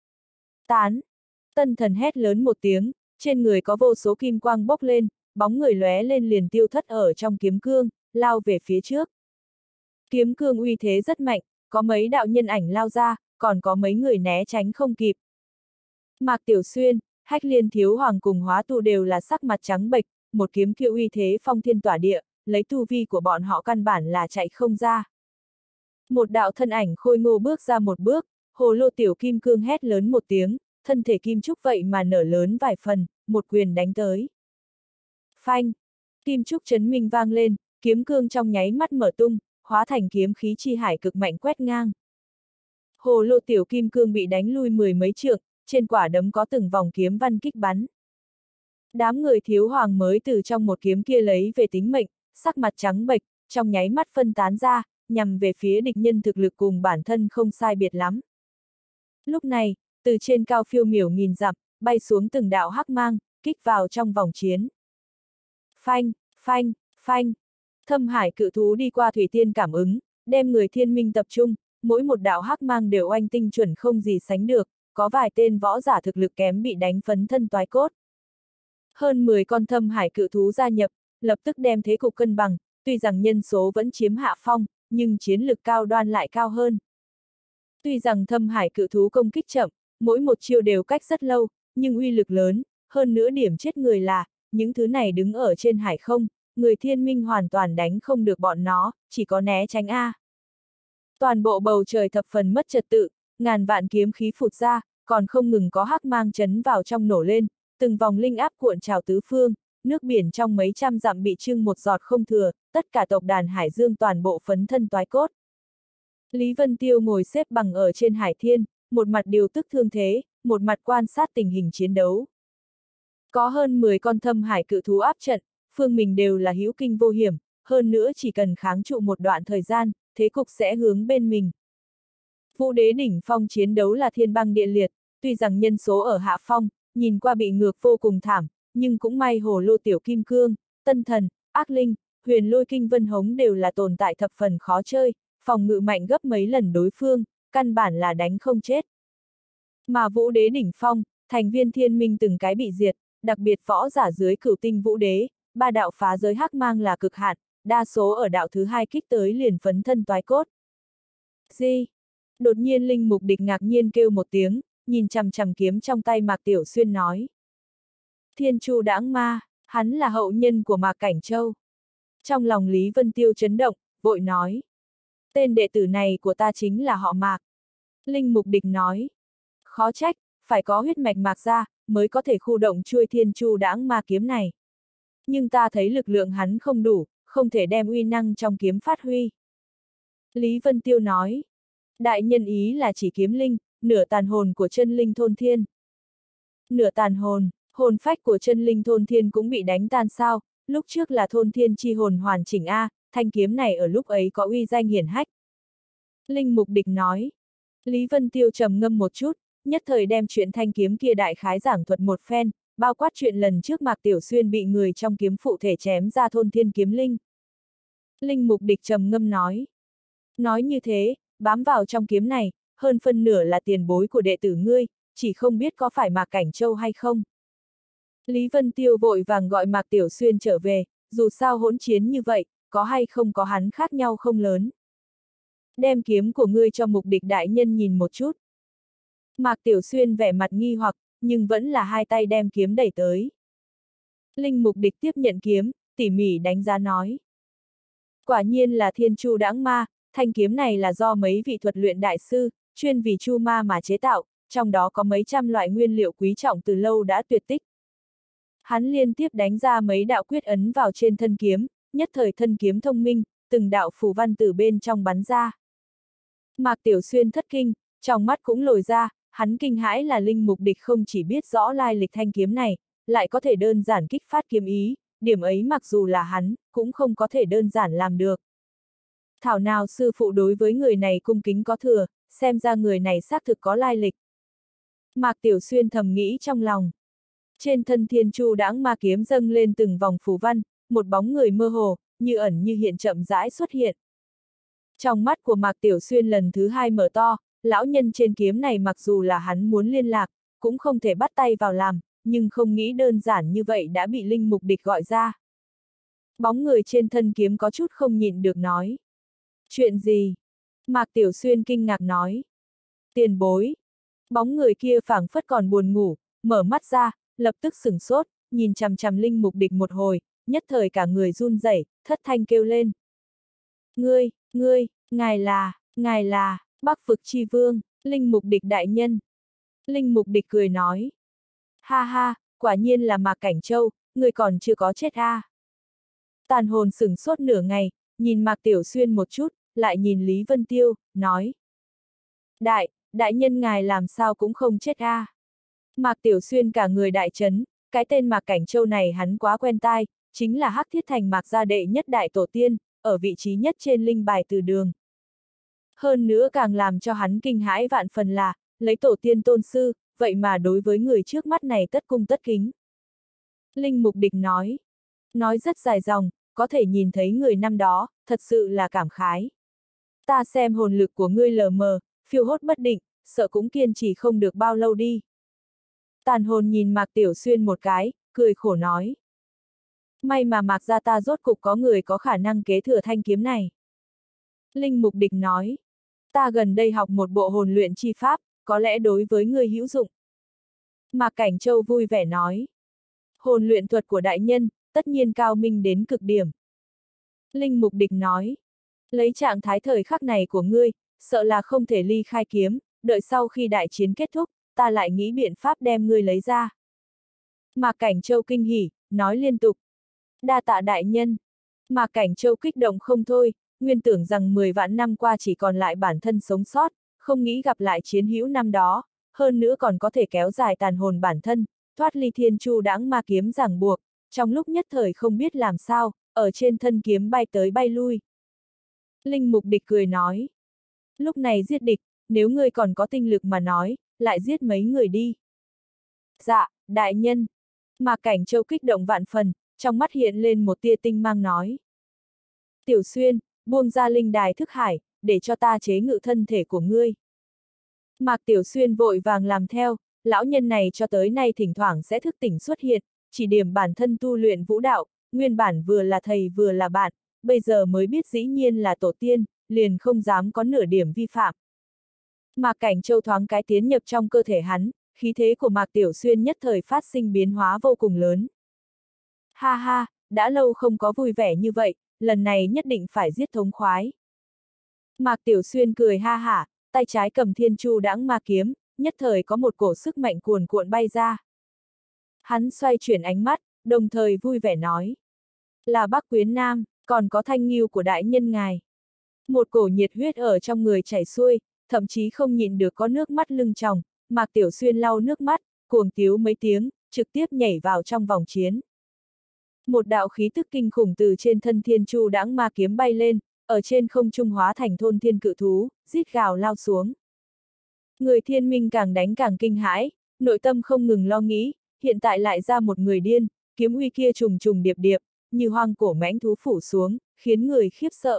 Tán! Tân thần hét lớn một tiếng, trên người có vô số kim quang bốc lên, bóng người lóe lên liền tiêu thất ở trong kiếm cương, lao về phía trước. Kiếm cương uy thế rất mạnh, có mấy đạo nhân ảnh lao ra, còn có mấy người né tránh không kịp. Mạc Tiểu Xuyên, Hách Liên Thiếu Hoàng cùng Hóa Tu đều là sắc mặt trắng bệch, một kiếm kia uy thế phong thiên tỏa địa, lấy tu vi của bọn họ căn bản là chạy không ra. Một đạo thân ảnh khôi ngô bước ra một bước, hồ lô tiểu kim cương hét lớn một tiếng, thân thể kim trúc vậy mà nở lớn vài phần, một quyền đánh tới. Phanh! Kim trúc chấn minh vang lên, kiếm cương trong nháy mắt mở tung, hóa thành kiếm khí chi hải cực mạnh quét ngang. Hồ lô tiểu kim cương bị đánh lui mười mấy trượng, trên quả đấm có từng vòng kiếm văn kích bắn. Đám người Thiếu Hoàng mới từ trong một kiếm kia lấy về tính mệnh, sắc mặt trắng bệch, trong nháy mắt phân tán ra, nhằm về phía địch nhân thực lực cùng bản thân không sai biệt lắm. Lúc này, từ trên cao phiêu miểu nghìn dặm, bay xuống từng đạo hắc mang, kích vào trong vòng chiến. Phanh, phanh, phanh. Thâm hải cự thú đi qua thủy tiên cảm ứng, đem người thiên minh tập trung, mỗi một đạo hắc mang đều oanh tinh chuẩn không gì sánh được, có vài tên võ giả thực lực kém bị đánh phấn thân toái cốt. Hơn 10 con thâm hải cự thú gia nhập, lập tức đem thế cục cân bằng, tuy rằng nhân số vẫn chiếm hạ phong, nhưng chiến lực cao đoan lại cao hơn. Tuy rằng thâm hải cự thú công kích chậm, mỗi một chiêu đều cách rất lâu, nhưng uy lực lớn, hơn nữa điểm chết người là, những thứ này đứng ở trên hải không, người thiên minh hoàn toàn đánh không được bọn nó, chỉ có né tránh A. Toàn bộ bầu trời thập phần mất trật tự, ngàn vạn kiếm khí phụt ra, còn không ngừng có hắc mang chấn vào trong nổ lên, từng vòng linh áp cuộn trào tứ phương, nước biển trong mấy trăm dặm bị trưng một giọt không thừa, tất cả tộc đàn Hải Dương toàn bộ phấn thân toái cốt. Lý Vân Tiêu ngồi xếp bằng ở trên hải thiên, một mặt điều tức thương thế, một mặt quan sát tình hình chiến đấu. Có hơn 10 con thâm hải cự thú áp trận, phương mình đều là hữu kinh vô hiểm, hơn nữa chỉ cần kháng trụ một đoạn thời gian, thế cục sẽ hướng bên mình. Vũ đế đỉnh phong chiến đấu là thiên băng địa liệt, tuy rằng nhân số ở hạ phong, nhìn qua bị ngược vô cùng thảm, nhưng cũng may hồ lô tiểu kim cương, tân thần, ác linh, huyền lôi kinh vân hống đều là tồn tại thập phần khó chơi, phòng ngự mạnh gấp mấy lần đối phương, căn bản là đánh không chết. Mà vũ đế đỉnh phong, thành viên thiên minh từng cái bị diệt, đặc biệt võ giả dưới cửu tinh vũ đế, ba đạo phá giới hắc mang là cực hạn, đa số ở đạo thứ hai kích tới liền phấn thân toái cốt. Gì? Đột nhiên linh mục địch ngạc nhiên kêu một tiếng, nhìn chằm chằm kiếm trong tay Mạc Tiểu Xuyên nói. Thiên Chu Đãng Ma, hắn là hậu nhân của Mạc Cảnh Châu. Trong lòng Lý Vân Tiêu chấn động, vội nói. Tên đệ tử này của ta chính là họ Mạc. Linh Mục Địch nói. Khó trách, phải có huyết mạch Mạc gia, mới có thể khu động chuôi thiên chu đãng ma kiếm này. Nhưng ta thấy lực lượng hắn không đủ, không thể đem uy năng trong kiếm phát huy. Lý Vân Tiêu nói. Đại nhân ý là chỉ kiếm linh, nửa tàn hồn của chân linh thôn thiên. Nửa tàn hồn, hồn phách của chân linh thôn thiên cũng bị đánh tan sao, lúc trước là thôn thiên chi hồn hoàn chỉnh A, thanh kiếm này ở lúc ấy có uy danh hiển hách. Linh Mục Địch nói. Lý Vân Tiêu trầm ngâm một chút, nhất thời đem chuyện thanh kiếm kia đại khái giảng thuật một phen, bao quát chuyện lần trước Mạc Tiểu Xuyên bị người trong kiếm phụ thể chém ra thôn thiên kiếm linh. Linh Mục Địch trầm ngâm nói. Nói như thế, bám vào trong kiếm này, hơn phân nửa là tiền bối của đệ tử ngươi, chỉ không biết có phải Mạc Cảnh Châu hay không. Lý Vân Tiêu vội vàng gọi Mạc Tiểu Xuyên trở về, dù sao hỗn chiến như vậy, có hay không có hắn khác nhau không lớn. Đem kiếm của ngươi cho Mục Địch đại nhân nhìn một chút. Mạc Tiểu Xuyên vẻ mặt nghi hoặc, nhưng vẫn là hai tay đem kiếm đẩy tới. Linh Mục Địch tiếp nhận kiếm, tỉ mỉ đánh giá nói. Quả nhiên là thiên chu đãng ma, thanh kiếm này là do mấy vị thuật luyện đại sư, chuyên vì chu ma mà chế tạo, trong đó có mấy trăm loại nguyên liệu quý trọng từ lâu đã tuyệt tích. Hắn liên tiếp đánh ra mấy đạo quyết ấn vào trên thân kiếm, nhất thời thân kiếm thông minh, từng đạo phù văn từ bên trong bắn ra. Mạc Tiểu Xuyên thất kinh, trong mắt cũng lồi ra, hắn kinh hãi là Linh Mục Địch không chỉ biết rõ lai lịch thanh kiếm này, lại có thể đơn giản kích phát kiếm ý, điểm ấy mặc dù là hắn, cũng không có thể đơn giản làm được. Thảo nào sư phụ đối với người này cung kính có thừa, xem ra người này xác thực có lai lịch. Mạc Tiểu Xuyên thầm nghĩ trong lòng. Trên thân thiên chu đãng ma kiếm dâng lên từng vòng phù văn, một bóng người mơ hồ, như ẩn như hiện chậm rãi xuất hiện. Trong mắt của Mạc Tiểu Xuyên lần thứ hai mở to, lão nhân trên kiếm này mặc dù là hắn muốn liên lạc, cũng không thể bắt tay vào làm, nhưng không nghĩ đơn giản như vậy đã bị Linh Mục Địch gọi ra. Bóng người trên thân kiếm có chút không nhịn được nói. Chuyện gì? Mạc Tiểu Xuyên kinh ngạc nói. Tiền bối. Bóng người kia phảng phất còn buồn ngủ, mở mắt ra, lập tức sửng sốt, nhìn chằm chằm Linh Mục Địch một hồi, nhất thời cả người run rẩy, thất thanh kêu lên. Ngươi, ngài là, Bắc Vực Chi Vương, Linh Mục Địch đại nhân. Linh Mục Địch cười nói. Ha ha, quả nhiên là Mạc Cảnh Châu, ngươi còn chưa có chết a. Tàn hồn sửng sốt nửa ngày, nhìn Mạc Tiểu Xuyên một chút, lại nhìn Lý Vân Tiêu, nói. Đại nhân ngài làm sao cũng không chết a. Mạc Tiểu Xuyên cả người đại chấn, cái tên Mạc Cảnh Châu này hắn quá quen tai, chính là Hắc Thiết Thành Mạc gia đệ nhất đại tổ tiên, ở vị trí nhất trên linh bài từ đường. Hơn nữa càng làm cho hắn kinh hãi vạn phần là, lấy tổ tiên tôn sư, vậy mà đối với người trước mắt này tất cung tất kính. Linh Mục Địch nói rất dài dòng, có thể nhìn thấy người năm đó, thật sự là cảm khái. Ta xem hồn lực của ngươi lờ mờ, phiêu hốt bất định, sợ cũng kiên trì không được bao lâu đi. Tàn hồn nhìn Mạc Tiểu Xuyên một cái, cười khổ nói. May mà Mạc gia ta rốt cục có người có khả năng kế thừa thanh kiếm này. Linh Mục Địch nói. Ta gần đây học một bộ hồn luyện chi pháp, có lẽ đối với ngươi hữu dụng. Mạc Cảnh Châu vui vẻ nói. Hồn luyện thuật của đại nhân, tất nhiên cao minh đến cực điểm. Linh Mục Địch nói. Lấy trạng thái thời khắc này của ngươi, sợ là không thể ly khai kiếm, đợi sau khi đại chiến kết thúc, ta lại nghĩ biện pháp đem ngươi lấy ra. Mạc Cảnh Châu kinh hỉ, nói liên tục. Đa tạ đại nhân. Mạc Cảnh Châu kích động không thôi, nguyên tưởng rằng 10 vạn năm qua chỉ còn lại bản thân sống sót, không nghĩ gặp lại chiến hữu năm đó, hơn nữa còn có thể kéo dài tàn hồn bản thân, thoát ly thiên chu đãng ma kiếm ràng buộc, trong lúc nhất thời không biết làm sao, ở trên thân kiếm bay tới bay lui. Linh Mục Địch cười nói. Lúc này giết địch, nếu ngươi còn có tinh lực mà nói, lại giết mấy người đi. Dạ, đại nhân. Mạc Cảnh Châu kích động vạn phần, trong mắt hiện lên một tia tinh mang nói. Tiểu Xuyên, buông ra linh đài thức hải, để cho ta chế ngự thân thể của ngươi. Mạc Tiểu Xuyên vội vàng làm theo, lão nhân này cho tới nay thỉnh thoảng sẽ thức tỉnh xuất hiện, chỉ điểm bản thân tu luyện vũ đạo, nguyên bản vừa là thầy vừa là bạn, bây giờ mới biết dĩ nhiên là tổ tiên, liền không dám có nửa điểm vi phạm. Mạc Cảnh Châu thoáng cái tiến nhập trong cơ thể hắn, khí thế của Mạc Tiểu Xuyên nhất thời phát sinh biến hóa vô cùng lớn. Ha ha, đã lâu không có vui vẻ như vậy, lần này nhất định phải giết thống khoái. Mạc Tiểu Xuyên cười ha hả, tay trái cầm Thiên Chu Đãng Ma kiếm, nhất thời có một cổ sức mạnh cuồn cuộn bay ra. Hắn xoay chuyển ánh mắt, đồng thời vui vẻ nói. Là Bắc Quyến Nam, còn có thanh nghiêu của đại nhân ngài. Một cổ nhiệt huyết ở trong người chảy xuôi, thậm chí không nhịn được có nước mắt lưng tròng, Mạc Tiểu Xuyên lau nước mắt, cuồng tiếu mấy tiếng, trực tiếp nhảy vào trong vòng chiến. Một đạo khí tức kinh khủng từ trên thân Thiên Chu Đãng Ma kiếm bay lên, ở trên không trung hóa thành thôn thiên cự thú, rít gào lao xuống. Người thiên minh càng đánh càng kinh hãi, nội tâm không ngừng lo nghĩ, hiện tại lại ra một người điên, kiếm uy kia trùng trùng điệp điệp, như hoang cổ mãnh thú phủ xuống, khiến người khiếp sợ.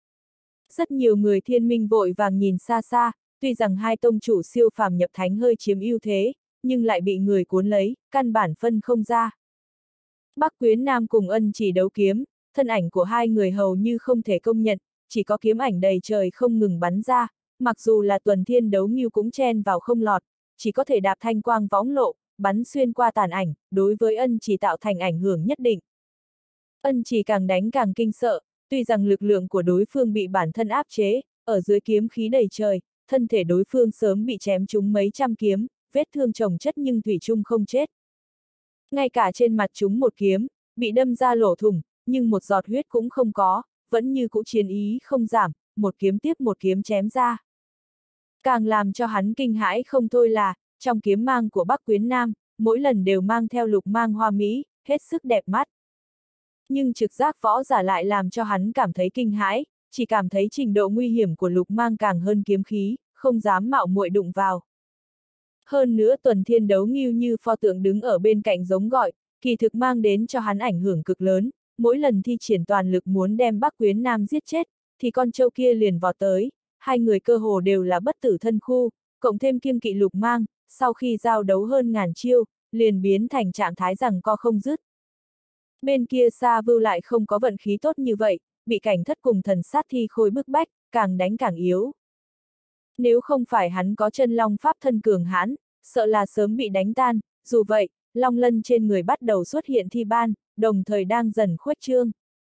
Rất nhiều người thiên minh vội vàng nhìn xa xa, tuy rằng hai tông chủ siêu phàm nhập thánh hơi chiếm ưu thế, nhưng lại bị người cuốn lấy, căn bản phân không ra. Bắc Quyến Nam cùng Ân Chỉ đấu kiếm, thân ảnh của hai người hầu như không thể công nhận, chỉ có kiếm ảnh đầy trời không ngừng bắn ra, mặc dù là Tuần Thiên Đấu Ngưu cũng chen vào không lọt, chỉ có thể đạp thanh quang võng lộ, bắn xuyên qua tàn ảnh, đối với Ân Chỉ tạo thành ảnh hưởng nhất định. Ân Chỉ càng đánh càng kinh sợ, tuy rằng lực lượng của đối phương bị bản thân áp chế, ở dưới kiếm khí đầy trời, thân thể đối phương sớm bị chém trúng mấy trăm kiếm, vết thương chồng chất nhưng thủy chung không chết. Ngay cả trên mặt chúng một kiếm, bị đâm ra lỗ thủng, nhưng một giọt huyết cũng không có, vẫn như cũ chiến ý không giảm, một kiếm tiếp một kiếm chém ra. Càng làm cho hắn kinh hãi không thôi là, trong kiếm mang của Bắc Quyến Nam, mỗi lần đều mang theo lục mang hoa mỹ, hết sức đẹp mắt. Nhưng trực giác võ giả lại làm cho hắn cảm thấy kinh hãi, chỉ cảm thấy trình độ nguy hiểm của lục mang càng hơn kiếm khí, không dám mạo muội đụng vào. Hơn nữa Tuần Thiên Đấu Ngưu như pho tượng đứng ở bên cạnh giống gọi, kỳ thực mang đến cho hắn ảnh hưởng cực lớn, mỗi lần thi triển toàn lực muốn đem Bắc Quyến Nam giết chết, thì con trâu kia liền vọt tới, hai người cơ hồ đều là bất tử thân khu, cộng thêm kiêng kỵ lục mang, sau khi giao đấu hơn ngàn chiêu, liền biến thành trạng thái giằng co không dứt. Bên kia Sa Vưu lại không có vận khí tốt như vậy, bị Cảnh Thất cùng Thần Sát Thi Khôi bức bách, càng đánh càng yếu. Nếu không phải hắn có chân long pháp thân cường hãn, sợ là sớm bị đánh tan, dù vậy, long lân trên người bắt đầu xuất hiện thi ban, đồng thời đang dần khuếch trương.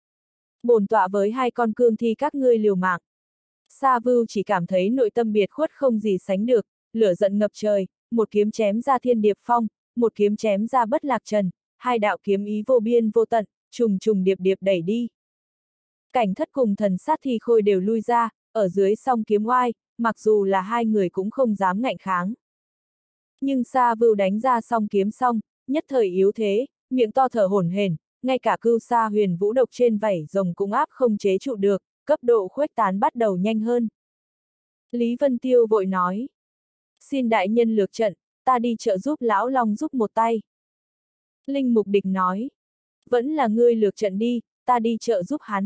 Bổn tọa với hai con cương thi các ngươi liều mạng. Sa Vưu chỉ cảm thấy nội tâm biệt khuất không gì sánh được, lửa giận ngập trời, một kiếm chém ra thiên điệp phong, một kiếm chém ra bất lạc trần, hai đạo kiếm ý vô biên vô tận, trùng trùng điệp điệp đẩy đi. Cảnh Thất cùng Thần Sát Thi Khôi đều lui ra, ở dưới song kiếm oai, mặc dù là hai người cũng không dám ngạnh kháng. Nhưng Sa Vưu đánh ra song kiếm xong, nhất thời yếu thế, miệng to thở hổn hển, ngay cả Cưu Sa Huyền Vũ độc trên vảy rồng cũng áp không chế trụ được, cấp độ khuếch tán bắt đầu nhanh hơn. Lý Vân Tiêu vội nói. Xin đại nhân lược trận, ta đi trợ giúp lão long giúp một tay. Linh Mục Địch nói. Vẫn là ngươi lược trận đi, ta đi trợ giúp hắn.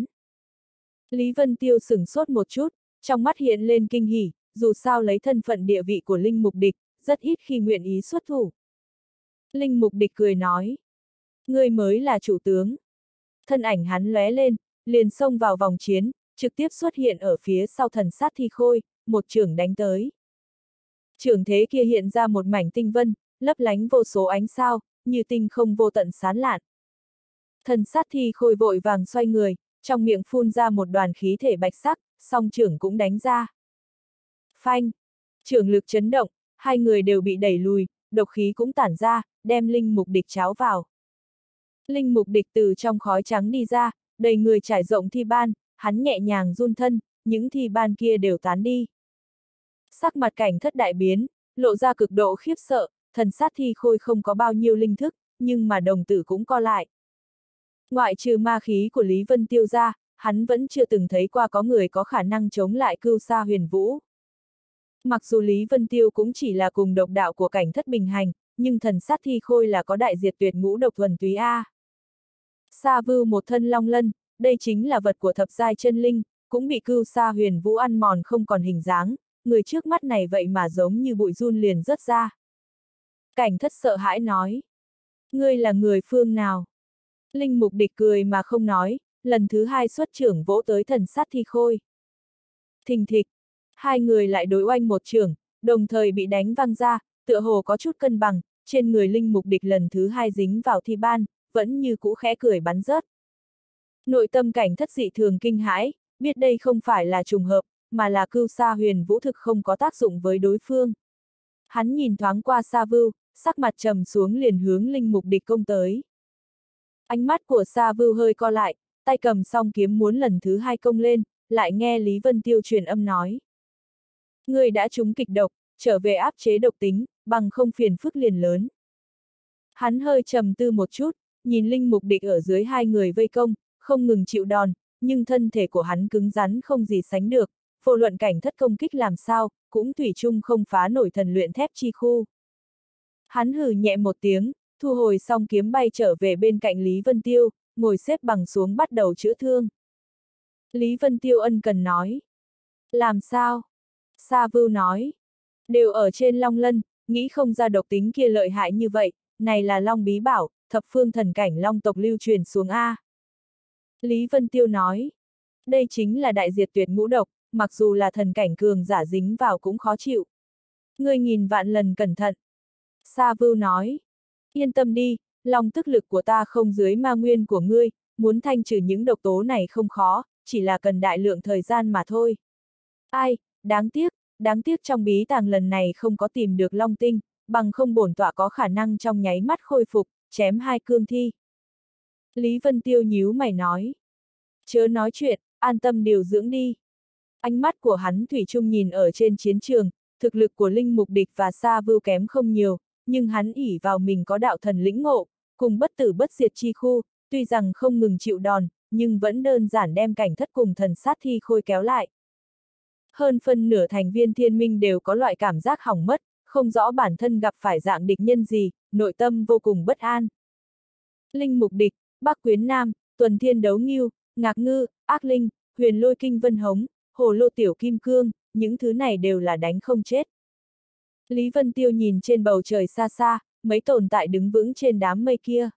Lý Vân Tiêu sửng sốt một chút, trong mắt hiện lên kinh hỉ, dù sao lấy thân phận địa vị của Linh Mục Địch, rất ít khi nguyện ý xuất thủ. Linh Mục Địch cười nói. Ngươi mới là chủ tướng. Thân ảnh hắn lóe lên, liền xông vào vòng chiến, trực tiếp xuất hiện ở phía sau Thần Sát Thi Khôi, một chưởng đánh tới. Chưởng thế kia hiện ra một mảnh tinh vân, lấp lánh vô số ánh sao, như tinh không vô tận sáng lạn. Thần Sát Thi Khôi vội vàng xoay người, trong miệng phun ra một đoàn khí thể bạch sắc, song chưởng cũng đánh ra. Phanh! Chưởng lực chấn động, hai người đều bị đẩy lùi, độc khí cũng tản ra, đem Linh Mục Địch cháo vào. Linh Mục Địch từ trong khói trắng đi ra, đầy người trải rộng thi ban, hắn nhẹ nhàng run thân, những thi ban kia đều tán đi. Sắc mặt Cảnh Thất đại biến, lộ ra cực độ khiếp sợ, Thần Sát Thi Khôi không có bao nhiêu linh thức, nhưng mà đồng tử cũng co lại. Ngoại trừ ma khí của Lý Vân Tiêu ra, hắn vẫn chưa từng thấy qua có người có khả năng chống lại Cưu Sa Huyền Vũ. Mặc dù Lý Vân Tiêu cũng chỉ là cùng độc đạo của Cảnh Thất bình hành, nhưng Thần Sát Thi Khôi là có đại diệt tuyệt ngũ độc thuần túy A. Sa Vưu một thân long lân, đây chính là vật của thập giai chân linh, cũng bị Cưu Sa Huyền Vũ ăn mòn không còn hình dáng, người trước mắt này vậy mà giống như bụi giun liền rớt ra. Cảnh Thất sợ hãi nói. Ngươi là người phương nào? Linh Mục Địch cười mà không nói, lần thứ hai xuất chưởng vỗ tới Thần Sát Thi Khôi. Thình thịch, hai người lại đối oanh một chưởng, đồng thời bị đánh văng ra, tựa hồ có chút cân bằng, trên người Linh Mục Địch lần thứ hai dính vào thi ban, vẫn như cũ khẽ cười bắn rớt. Nội tâm cảnh thất dị thường kinh hãi, biết đây không phải là trùng hợp, mà là Cưu Sa Huyền Vũ thực không có tác dụng với đối phương. Hắn nhìn thoáng qua Sa Vưu, sắc mặt trầm xuống liền hướng linh mục địch công tới. Ánh mắt của Sa Vưu hơi co lại, tay cầm song kiếm muốn lần thứ hai công lên, lại nghe Lý Vân Tiêu truyền âm nói. Ngươi đã trúng kịch độc, trở về áp chế độc tính, bằng không phiền phức liền lớn. Hắn hơi trầm tư một chút, nhìn linh mục địch ở dưới hai người vây công, không ngừng chịu đòn, nhưng thân thể của hắn cứng rắn không gì sánh được, vô luận cảnh thất công kích làm sao, cũng thủy chung không phá nổi thần luyện thép chi khu. Hắn hừ nhẹ một tiếng, thu hồi xong kiếm bay trở về bên cạnh Lý Vân Tiêu, ngồi xếp bằng xuống bắt đầu chữa thương. Lý Vân Tiêu ân cần nói. Làm sao? Sa Vưu nói. Đều ở trên Long Lân, nghĩ không ra độc tính kia lợi hại như vậy, này là Long Bí Bảo, thập phương thần cảnh Long tộc lưu truyền xuống A. Lý Vân Tiêu nói. Đây chính là đại diệt tuyệt ngũ độc, mặc dù là thần cảnh cường giả dính vào cũng khó chịu. Ngươi nghìn vạn lần cẩn thận. Sa Vưu nói. Yên tâm đi, long tức lực của ta không dưới ma nguyên của ngươi, muốn thanh trừ những độc tố này không khó, chỉ là cần đại lượng thời gian mà thôi. Ai, đáng tiếc trong bí tàng lần này không có tìm được long tinh, bằng không bổn tọa có khả năng trong nháy mắt khôi phục, chém hai cương thi. Lý Vân Tiêu nhíu mày nói. Chớ nói chuyện, an tâm điều dưỡng đi. Ánh mắt của hắn thủy chung nhìn ở trên chiến trường, thực lực của linh mục địch và Sa Vưu kém không nhiều, nhưng hắn ỷ vào mình có đạo thần lĩnh ngộ, cùng bất tử bất diệt chi khu, tuy rằng không ngừng chịu đòn, nhưng vẫn đơn giản đem cảnh thất cùng thần sát thi khôi kéo lại. Hơn phân nửa thành viên thiên minh đều có loại cảm giác hỏng mất, không rõ bản thân gặp phải dạng địch nhân gì, nội tâm vô cùng bất an. Linh mục địch, Bắc Quyến Nam, Tuần Thiên Đấu Ngưu, Ngạc Ngư, Ác Linh, Huyền Lôi Kinh Vân Hống, Hồ Lô Tiểu Kim Cương, những thứ này đều là đánh không chết. Lý Vân Tiêu nhìn trên bầu trời xa xa, mấy tồn tại đứng vững trên đám mây kia.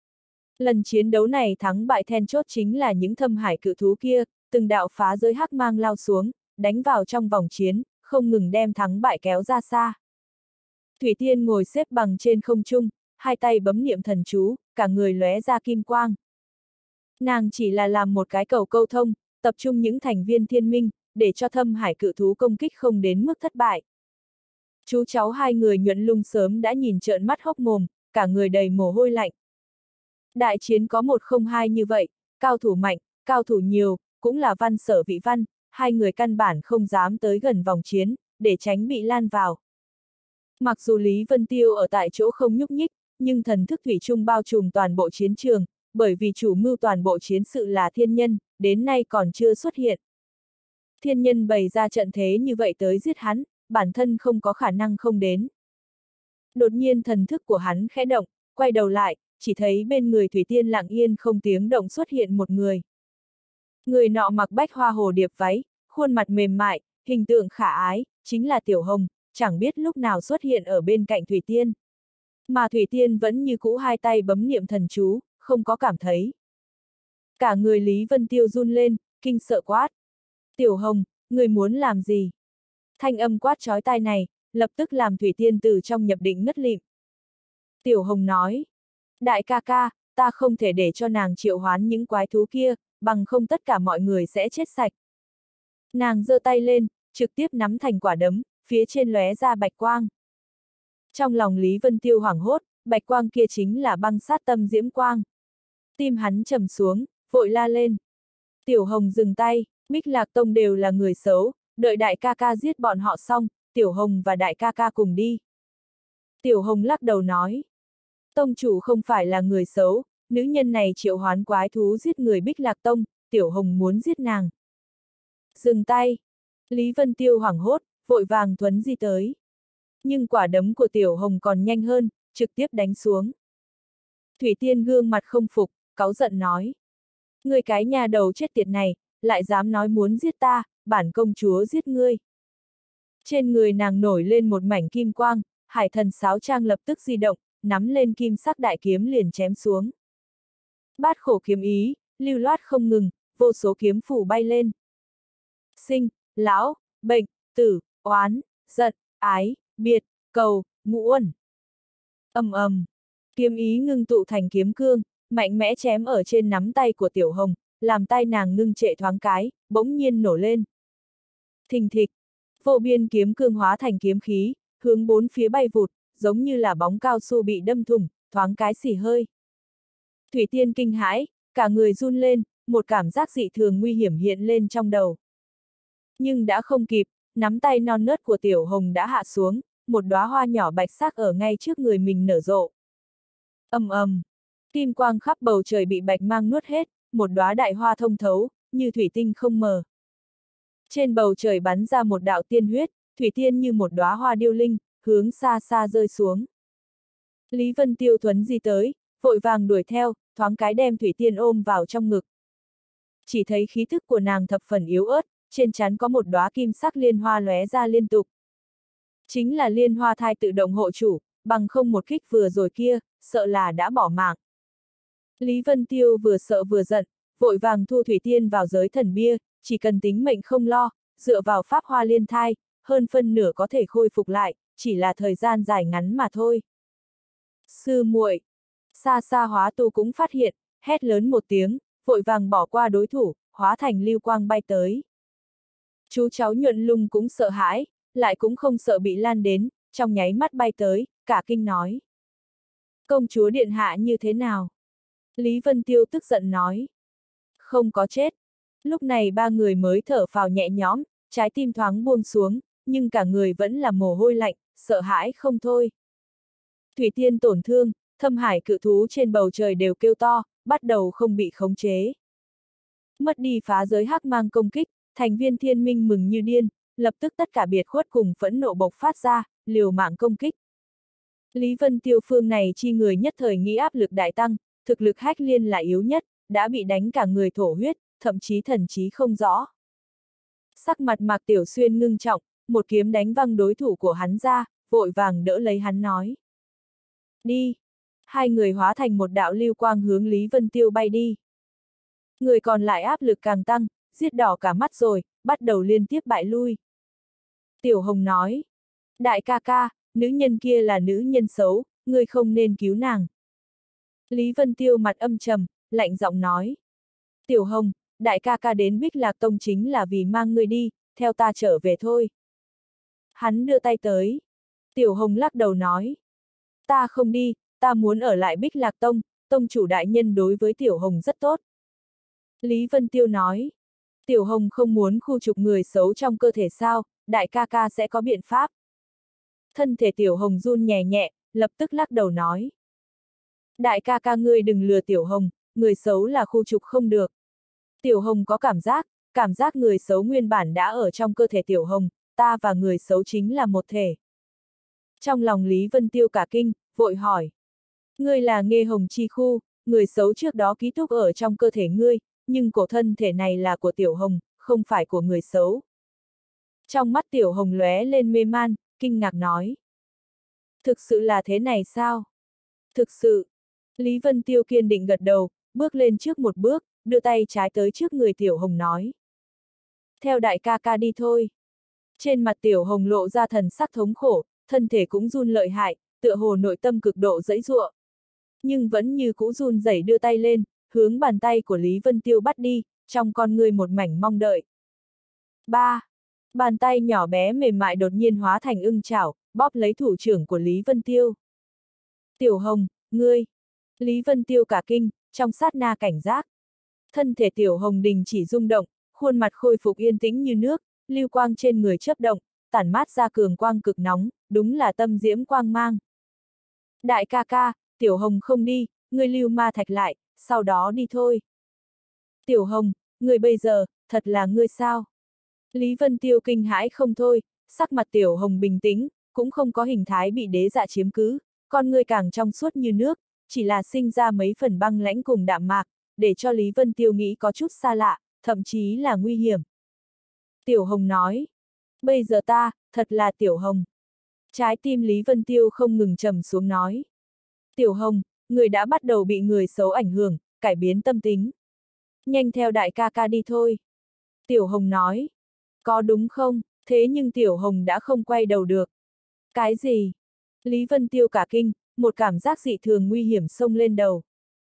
Lần chiến đấu này thắng bại then chốt chính là những thâm hải cự thú kia, từng đạo phá giới hắc mang lao xuống, đánh vào trong vòng chiến, không ngừng đem thắng bại kéo ra xa. Thủy Tiên ngồi xếp bằng trên không trung, hai tay bấm niệm thần chú, cả người lóe ra kim quang. Nàng chỉ là làm một cái cầu câu thông, tập trung những thành viên thiên minh, để cho thâm hải cự thú công kích không đến mức thất bại. Chú cháu hai người Nhuận Lung sớm đã nhìn trợn mắt hốc mồm, cả người đầy mồ hôi lạnh. Đại chiến có 1-0-2 như vậy, cao thủ mạnh, cao thủ nhiều, cũng là văn sở vị văn, hai người căn bản không dám tới gần vòng chiến, để tránh bị lan vào. Mặc dù Lý Vân Tiêu ở tại chỗ không nhúc nhích, nhưng thần thức thủy chung bao trùm toàn bộ chiến trường, bởi vì chủ mưu toàn bộ chiến sự là thiên nhân, đến nay còn chưa xuất hiện. Thiên nhân bày ra trận thế như vậy tới giết hắn, bản thân không có khả năng không đến. Đột nhiên thần thức của hắn khẽ động, quay đầu lại, chỉ thấy bên người Thủy Tiên lặng yên không tiếng động xuất hiện một người. Người nọ mặc bách hoa hồ điệp váy, khuôn mặt mềm mại, hình tượng khả ái, chính là Tiểu Hồng, chẳng biết lúc nào xuất hiện ở bên cạnh Thủy Tiên. Mà Thủy Tiên vẫn như cũ hai tay bấm niệm thần chú, không có cảm thấy. Cả người Lý Vân Tiêu run lên, kinh sợ quát. Tiểu Hồng, người muốn làm gì? Thanh âm quát chói tai này, lập tức làm Thủy Tiên từ trong nhập định ngất lịm. Tiểu Hồng nói. Đại ca ca, ta không thể để cho nàng triệu hoán những quái thú kia, bằng không tất cả mọi người sẽ chết sạch. Nàng giơ tay lên, trực tiếp nắm thành quả đấm, phía trên lóe ra bạch quang. Trong lòng Lý Vân Tiêu hoảng hốt, bạch quang kia chính là băng sát tâm diễm quang. Tim hắn trầm xuống, vội la lên. Tiểu Hồng dừng tay, Bích Lạc Tông đều là người xấu, đợi đại ca ca giết bọn họ xong, Tiểu Hồng và đại ca ca cùng đi. Tiểu Hồng lắc đầu nói. Tông chủ không phải là người xấu, nữ nhân này triệu hoán quái thú giết người Bích Lạc Tông, Tiểu Hồng muốn giết nàng. Dừng tay. Lý Vân Tiêu hoảng hốt, vội vàng thuấn di tới. Nhưng quả đấm của Tiểu Hồng còn nhanh hơn, trực tiếp đánh xuống. Thủy Tiên gương mặt không phục, cáu giận nói. Ngươi cái nhà đầu chết tiệt này, lại dám nói muốn giết ta, bản công chúa giết ngươi. Trên người nàng nổi lên một mảnh kim quang, hải thần sáo trang lập tức di động, nắm lên kim sắc đại kiếm liền chém xuống. Bát khổ kiếm ý, lưu loát không ngừng, vô số kiếm phủ bay lên. Sinh, lão, bệnh, tử, oán, giận, ái, biệt, cầu, ngũ uẩn. Ầm ầm, kiếm ý ngưng tụ thành kiếm cương, mạnh mẽ chém ở trên nắm tay của Tiểu Hồng, làm tay nàng ngưng trệ thoáng cái, bỗng nhiên nổ lên. Thình thịch, vô biên kiếm cương hóa thành kiếm khí, hướng bốn phía bay vụt, giống như là bóng cao su bị đâm thủng, thoáng cái xì hơi. Thủy Tiên kinh hãi, cả người run lên, một cảm giác dị thường nguy hiểm hiện lên trong đầu. Nhưng đã không kịp, nắm tay non nớt của Tiểu Hồng đã hạ xuống, một đóa hoa nhỏ bạch sắc ở ngay trước người mình nở rộ. Ầm ầm, kim quang khắp bầu trời bị bạch mang nuốt hết, một đóa đại hoa thông thấu, như thủy tinh không mờ. Trên bầu trời bắn ra một đạo tiên huyết, thủy tiên như một đóa hoa điêu linh, hướng xa xa rơi xuống. Lý Vân Tiêu thuấn di tới, vội vàng đuổi theo, thoáng cái đem thủy tiên ôm vào trong ngực. Chỉ thấy khí thức của nàng thập phần yếu ớt, trên trán có một đóa kim sắc liên hoa lóe ra liên tục. Chính là liên hoa thai tự động hộ chủ, bằng không một kích vừa rồi kia, sợ là đã bỏ mạng. Lý Vân Tiêu vừa sợ vừa giận, vội vàng thu thủy tiên vào giới thần bia, chỉ cần tính mệnh không lo, dựa vào pháp hoa liên thai, hơn phân nửa có thể khôi phục lại, chỉ là thời gian dài ngắn mà thôi. Sư muội, xa xa hóa tu cũng phát hiện, hét lớn một tiếng, vội vàng bỏ qua đối thủ, hóa thành lưu quang bay tới. Chú cháu Nhuận Lung cũng sợ hãi, lại cũng không sợ bị lan đến, trong nháy mắt bay tới, cả kinh nói. Công chúa điện hạ như thế nào? Lý Vân Tiêu tức giận nói. Không có chết. Lúc này ba người mới thở phào nhẹ nhõm, trái tim thoáng buông xuống, nhưng cả người vẫn là mồ hôi lạnh, sợ hãi không thôi. Thủy Tiên tổn thương, thâm hải cự thú trên bầu trời đều kêu to, bắt đầu không bị khống chế. Mất đi phá giới hắc mang công kích, thành viên thiên minh mừng như điên, lập tức tất cả biệt khuất cùng phẫn nộ bộc phát ra, liều mạng công kích. Lý Vân Tiêu phương này chi người nhất thời nghĩ áp lực đại tăng, thực lực hách liên là yếu nhất, đã bị đánh cả người thổ huyết, thậm chí thần trí không rõ. Sắc mặt Mạc Tiểu Xuyên ngưng trọng, một kiếm đánh văng đối thủ của hắn ra, vội vàng đỡ lấy hắn nói. Đi! Hai người hóa thành một đạo lưu quang hướng Lý Vân Tiêu bay đi. Người còn lại áp lực càng tăng, giết đỏ cả mắt rồi, bắt đầu liên tiếp bại lui. Tiểu Hồng nói. Đại ca ca, nữ nhân kia là nữ nhân xấu, ngươi không nên cứu nàng. Lý Vân Tiêu mặt âm trầm, lạnh giọng nói. Tiểu Hồng, đại ca ca đến Bích Lạc Tông chính là vì mang ngươi đi, theo ta trở về thôi. Hắn đưa tay tới. Tiểu Hồng lắc đầu nói. Ta không đi, ta muốn ở lại Bích Lạc Tông, tông chủ đại nhân đối với Tiểu Hồng rất tốt. Lý Vân Tiêu nói. Tiểu Hồng không muốn khu trục người xấu trong cơ thể sao, đại ca ca sẽ có biện pháp. Thân thể Tiểu Hồng run nhẹ nhẹ, lập tức lắc đầu nói. Đại ca ca ngươi đừng lừa Tiểu Hồng, người xấu là khu trục không được. Tiểu Hồng có cảm giác người xấu nguyên bản đã ở trong cơ thể Tiểu Hồng, ta và người xấu chính là một thể. Trong lòng Lý Vân Tiêu cả kinh, vội hỏi. Ngươi là Nghê Hồng chi khu, người xấu trước đó ký túc ở trong cơ thể ngươi, nhưng cổ thân thể này là của Tiểu Hồng, không phải của người xấu. Trong mắt Tiểu Hồng lóe lên mê man, kinh ngạc nói. Thực sự là thế này sao? Thực sự. Lý Vân Tiêu kiên định gật đầu, bước lên trước một bước, đưa tay trái tới trước người Tiểu Hồng nói. Theo đại ca ca đi thôi. Trên mặt Tiểu Hồng lộ ra thần sắc thống khổ, thân thể cũng run lợi hại, tựa hồ nội tâm cực độ giãy giụa. Nhưng vẫn như cũ run rẩy đưa tay lên, hướng bàn tay của Lý Vân Tiêu bắt đi, trong con người một mảnh mong đợi. 3. Bàn tay nhỏ bé mềm mại đột nhiên hóa thành ưng chảo, bóp lấy thủ trưởng của Lý Vân Tiêu. Tiểu Hồng, ngươi! Lý Vân Tiêu cả kinh, trong sát na cảnh giác. Thân thể Tiểu Hồng đình chỉ rung động, khuôn mặt khôi phục yên tĩnh như nước, lưu quang trên người chớp động, tản mát ra cường quang cực nóng, đúng là tâm diễm quang mang. Đại ca ca, Tiểu Hồng không đi, ngươi lưu ma thạch lại, sau đó đi thôi. Tiểu Hồng, ngươi bây giờ, thật là ngươi sao? Lý Vân Tiêu kinh hãi không thôi, sắc mặt Tiểu Hồng bình tĩnh, cũng không có hình thái bị đế dạ chiếm cứ, con ngươi càng trong suốt như nước, chỉ là sinh ra mấy phần băng lãnh cùng đạm mạc, để cho Lý Vân Tiêu nghĩ có chút xa lạ, thậm chí là nguy hiểm. Tiểu Hồng nói, bây giờ ta, thật là Tiểu Hồng. Trái tim Lý Vân Tiêu không ngừng trầm xuống nói. Tiểu Hồng, người đã bắt đầu bị người xấu ảnh hưởng, cải biến tâm tính. Nhanh theo đại ca ca đi thôi. Tiểu Hồng nói. Có đúng không, thế nhưng Tiểu Hồng đã không quay đầu được. Cái gì? Lý Vân Tiêu cả kinh, một cảm giác dị thường nguy hiểm xông lên đầu.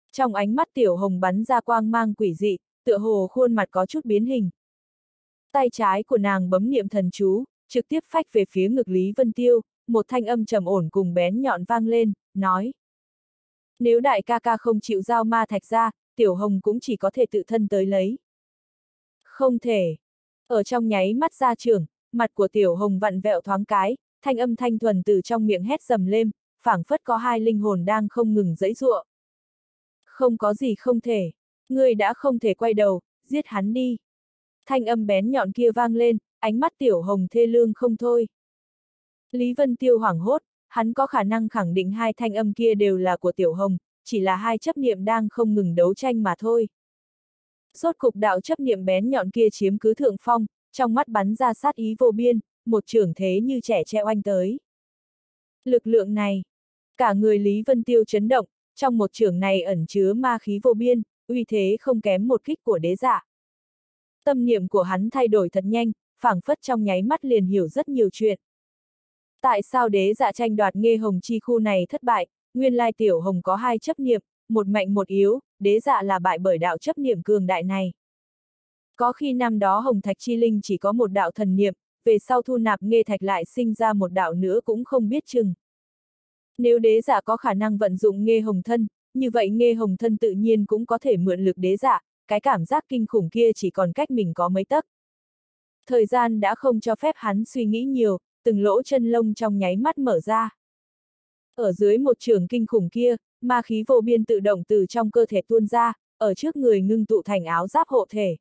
Trong ánh mắt Tiểu Hồng bắn ra quang mang quỷ dị, tựa hồ khuôn mặt có chút biến hình. Tay trái của nàng bấm niệm thần chú, trực tiếp phách về phía ngực Lý Vân Tiêu, một thanh âm trầm ổn cùng bén nhọn vang lên, nói. Nếu đại ca ca không chịu giao ma thạch ra, Tiểu Hồng cũng chỉ có thể tự thân tới lấy. Không thể. Ở trong nháy mắt ra trường, mặt của Tiểu Hồng vặn vẹo thoáng cái, thanh âm thanh thuần từ trong miệng hét dầm lên, phảng phất có hai linh hồn đang không ngừng giãy giụa. Không có gì không thể. Ngươi đã không thể quay đầu, giết hắn đi. Thanh âm bén nhọn kia vang lên, ánh mắt Tiểu Hồng thê lương không thôi. Lý Vân Tiêu hoảng hốt, hắn có khả năng khẳng định hai thanh âm kia đều là của Tiểu Hồng, chỉ là hai chấp niệm đang không ngừng đấu tranh mà thôi. Rốt cục đạo chấp niệm bén nhọn kia chiếm cứ thượng phong, trong mắt bắn ra sát ý vô biên, một chưởng thế như trẻ tre oanh tới. Lực lượng này, cả người Lý Vân Tiêu chấn động, trong một chưởng này ẩn chứa ma khí vô biên, uy thế không kém một kích của đế giả. Tâm niệm của hắn thay đổi thật nhanh, phảng phất trong nháy mắt liền hiểu rất nhiều chuyện. Tại sao đế dạ tranh đoạt Nghê Hồng chi khu này thất bại, nguyên lai Tiểu Hồng có hai chấp niệm, một mạnh một yếu, đế dạ là bại bởi đạo chấp niệm cường đại này. Có khi năm đó Hồng Thạch Chi Linh chỉ có một đạo thần niệm, về sau thu nạp Nghê Thạch lại sinh ra một đạo nữa cũng không biết chừng. Nếu đế dạ có khả năng vận dụng Nghê Hồng thân, như vậy Nghê Hồng thân tự nhiên cũng có thể mượn lực đế dạ, cái cảm giác kinh khủng kia chỉ còn cách mình có mấy tấc. Thời gian đã không cho phép hắn suy nghĩ nhiều, từng lỗ chân lông trong nháy mắt mở ra. Ở dưới một chưởng kinh khủng kia, ma khí vô biên tự động từ trong cơ thể tuôn ra, ở trước người ngưng tụ thành áo giáp hộ thể.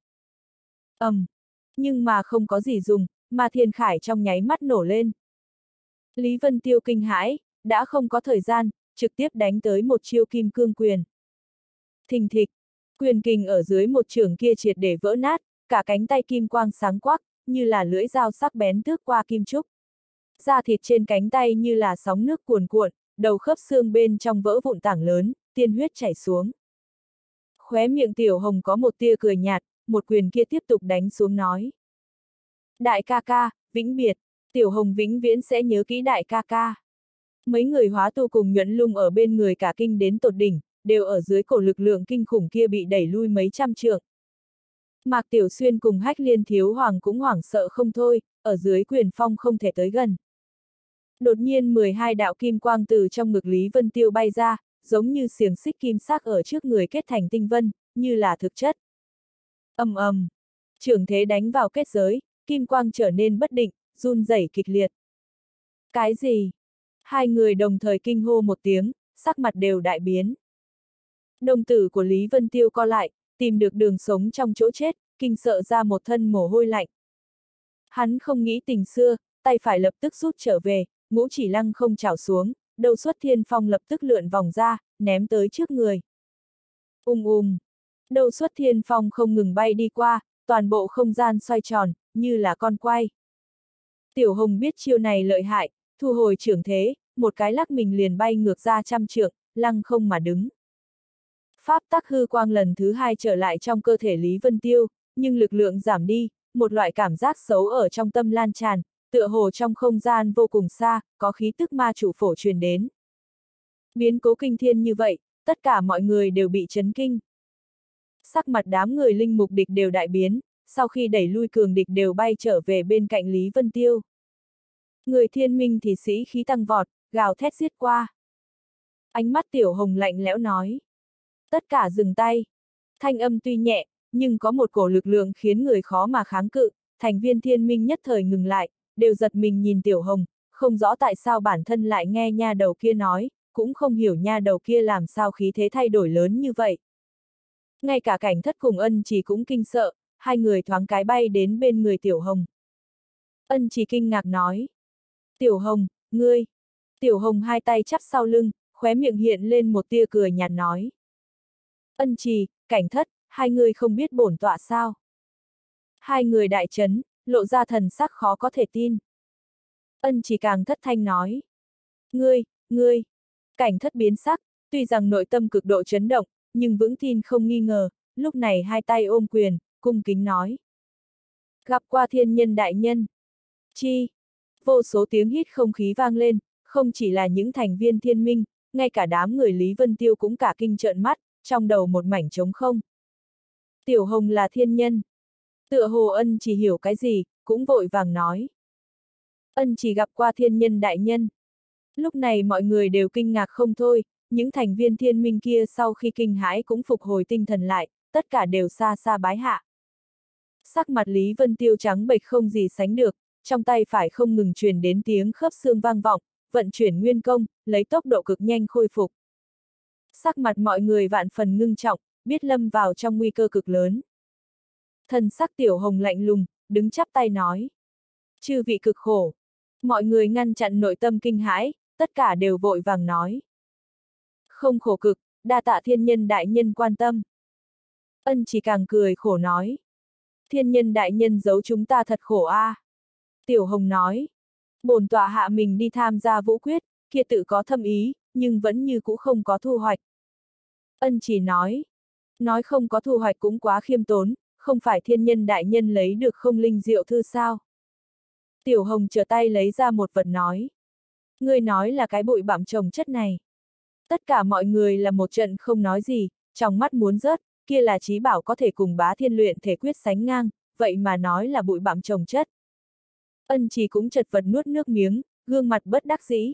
Nhưng mà không có gì dùng, ma thiên khải trong nháy mắt nổ lên. Lý Vân Tiêu kinh hãi, đã không có thời gian, trực tiếp đánh tới một chiêu kim cương quyền. Thình thịch, quyền kình ở dưới một chưởng kia triệt để vỡ nát, cả cánh tay kim quang sáng quắc, như là lưỡi dao sắc bén tước qua kim trúc. Da thịt trên cánh tay như là sóng nước cuồn cuộn, đầu khớp xương bên trong vỡ vụn tảng lớn, tiên huyết chảy xuống. Khóe miệng Tiểu Hồng có một tia cười nhạt, một quyền kia tiếp tục đánh xuống nói. Đại ca ca, vĩnh biệt, Tiểu Hồng vĩnh viễn sẽ nhớ kỹ đại ca ca. Mấy người hóa tu cùng Nhuận Lung ở bên người cả kinh đến tột đỉnh, đều ở dưới cổ lực lượng kinh khủng kia bị đẩy lui mấy trăm trượng. Mạc Tiểu Xuyên cùng Hách Liên Thiếu Hoàng cũng hoảng sợ không thôi, ở dưới quyền phong không thể tới gần. Đột nhiên 12 đạo kim quang từ trong ngực Lý Vân Tiêu bay ra, giống như xiềng xích kim sắc ở trước người kết thành tinh vân, như là thực chất. Chưởng thế đánh vào kết giới, kim quang trở nên bất định, run rẩy kịch liệt. Cái gì? Hai người đồng thời kinh hô một tiếng, sắc mặt đều đại biến. Đồng tử của Lý Vân Tiêu co lại, tìm được đường sống trong chỗ chết, kinh sợ ra một thân mồ hôi lạnh. Hắn không nghĩ tình xưa, tay phải lập tức rút trở về, ngũ chỉ lăng không chảo xuống, đầu xuất thiên phong lập tức lượn vòng ra, ném tới trước người. Đầu xuất thiên phong không ngừng bay đi qua, toàn bộ không gian xoay tròn, như là con quay. Tiểu Hồng biết chiêu này lợi hại, thu hồi chưởng thế, một cái lắc mình liền bay ngược ra trăm trượng, lăng không mà đứng. Pháp tắc hư quang lần thứ hai trở lại trong cơ thể Lý Vân Tiêu, nhưng lực lượng giảm đi, một loại cảm giác xấu ở trong tâm lan tràn, tựa hồ trong không gian vô cùng xa, có khí tức ma chủ phổ truyền đến. Biến cố kinh thiên như vậy, tất cả mọi người đều bị chấn kinh. Sắc mặt đám người linh mục địch đều đại biến, sau khi đẩy lui cường địch đều bay trở về bên cạnh Lý Vân Tiêu. Người thiên minh thì sĩ khí tăng vọt, gào thét giết qua. Ánh mắt Tiểu Hồng lạnh lẽo nói. Tất cả dừng tay. Thanh âm tuy nhẹ, nhưng có một cổ lực lượng khiến người khó mà kháng cự, thành viên thiên minh nhất thời ngừng lại, đều giật mình nhìn Tiểu Hồng, không rõ tại sao bản thân lại nghe nha đầu kia nói, cũng không hiểu nha đầu kia làm sao khí thế thay đổi lớn như vậy. Ngay cả Cảnh Thất cùng Ân Chỉ cũng kinh sợ, hai người thoáng cái bay đến bên người Tiểu Hồng. Ân Chỉ kinh ngạc nói. Tiểu Hồng, ngươi. Tiểu Hồng hai tay chắp sau lưng, khóe miệng hiện lên một tia cười nhạt nói. Ân Chỉ, Cảnh Thất, hai người không biết bổn tọa sao? Hai người đại chấn, lộ ra thần sắc khó có thể tin. Ân Chỉ càng thất thanh nói. Ngươi, Cảnh Thất biến sắc, tuy rằng nội tâm cực độ chấn động, nhưng vững tin không nghi ngờ, lúc này hai tay ôm quyền, cung kính nói. Gặp qua thiên nhân đại nhân. Chi. Vô số tiếng hít không khí vang lên, không chỉ là những thành viên thiên minh, ngay cả đám người Lý Vân Tiêu cũng cả kinh trợn mắt, trong đầu một mảnh trống không. Tiểu Hồng là thiên nhân. Tựa hồ Ân chỉ hiểu cái gì, cũng vội vàng nói. Ân chỉ gặp qua thiên nhân đại nhân. Lúc này mọi người đều kinh ngạc không thôi, những thành viên thiên minh kia sau khi kinh hãi cũng phục hồi tinh thần lại, tất cả đều xa xa bái hạ. Sắc mặt Lý Vân Tiêu trắng bệch không gì sánh được, trong tay phải không ngừng truyền đến tiếng khớp xương vang vọng, vận chuyển nguyên công, lấy tốc độ cực nhanh khôi phục. Sắc mặt mọi người vạn phần ngưng trọng, biết lâm vào trong nguy cơ cực lớn. Thần sắc Tiểu Hồng lạnh lùng, đứng chắp tay nói. Chư vị cực khổ. Mọi người ngăn chặn nội tâm kinh hãi, tất cả đều vội vàng nói. Không khổ cực, đa tạ thiên nhân đại nhân quan tâm. Ân chỉ càng cười khổ nói. Thiên nhân đại nhân giấu chúng ta thật khổ a. Tiểu Hồng nói. Bổn tọa hạ mình đi tham gia vũ quyết, kia tự có thâm ý, nhưng vẫn như cũ không có thu hoạch. Ân chỉ nói. Nói không có thu hoạch cũng quá khiêm tốn, không phải thiên nhân đại nhân lấy được không linh diệu thư sao? Tiểu Hồng trở tay lấy ra một vật nói. Ngươi nói là cái bụi bặm trồng chất này. Tất cả mọi người là một trận không nói gì, trong mắt muốn rớt, kia là chí bảo có thể cùng Bá Thiên luyện thể quyết sánh ngang, vậy mà nói là bụi bặm trồng chất. Ân chỉ cũng chật vật nuốt nước miếng, gương mặt bất đắc dĩ.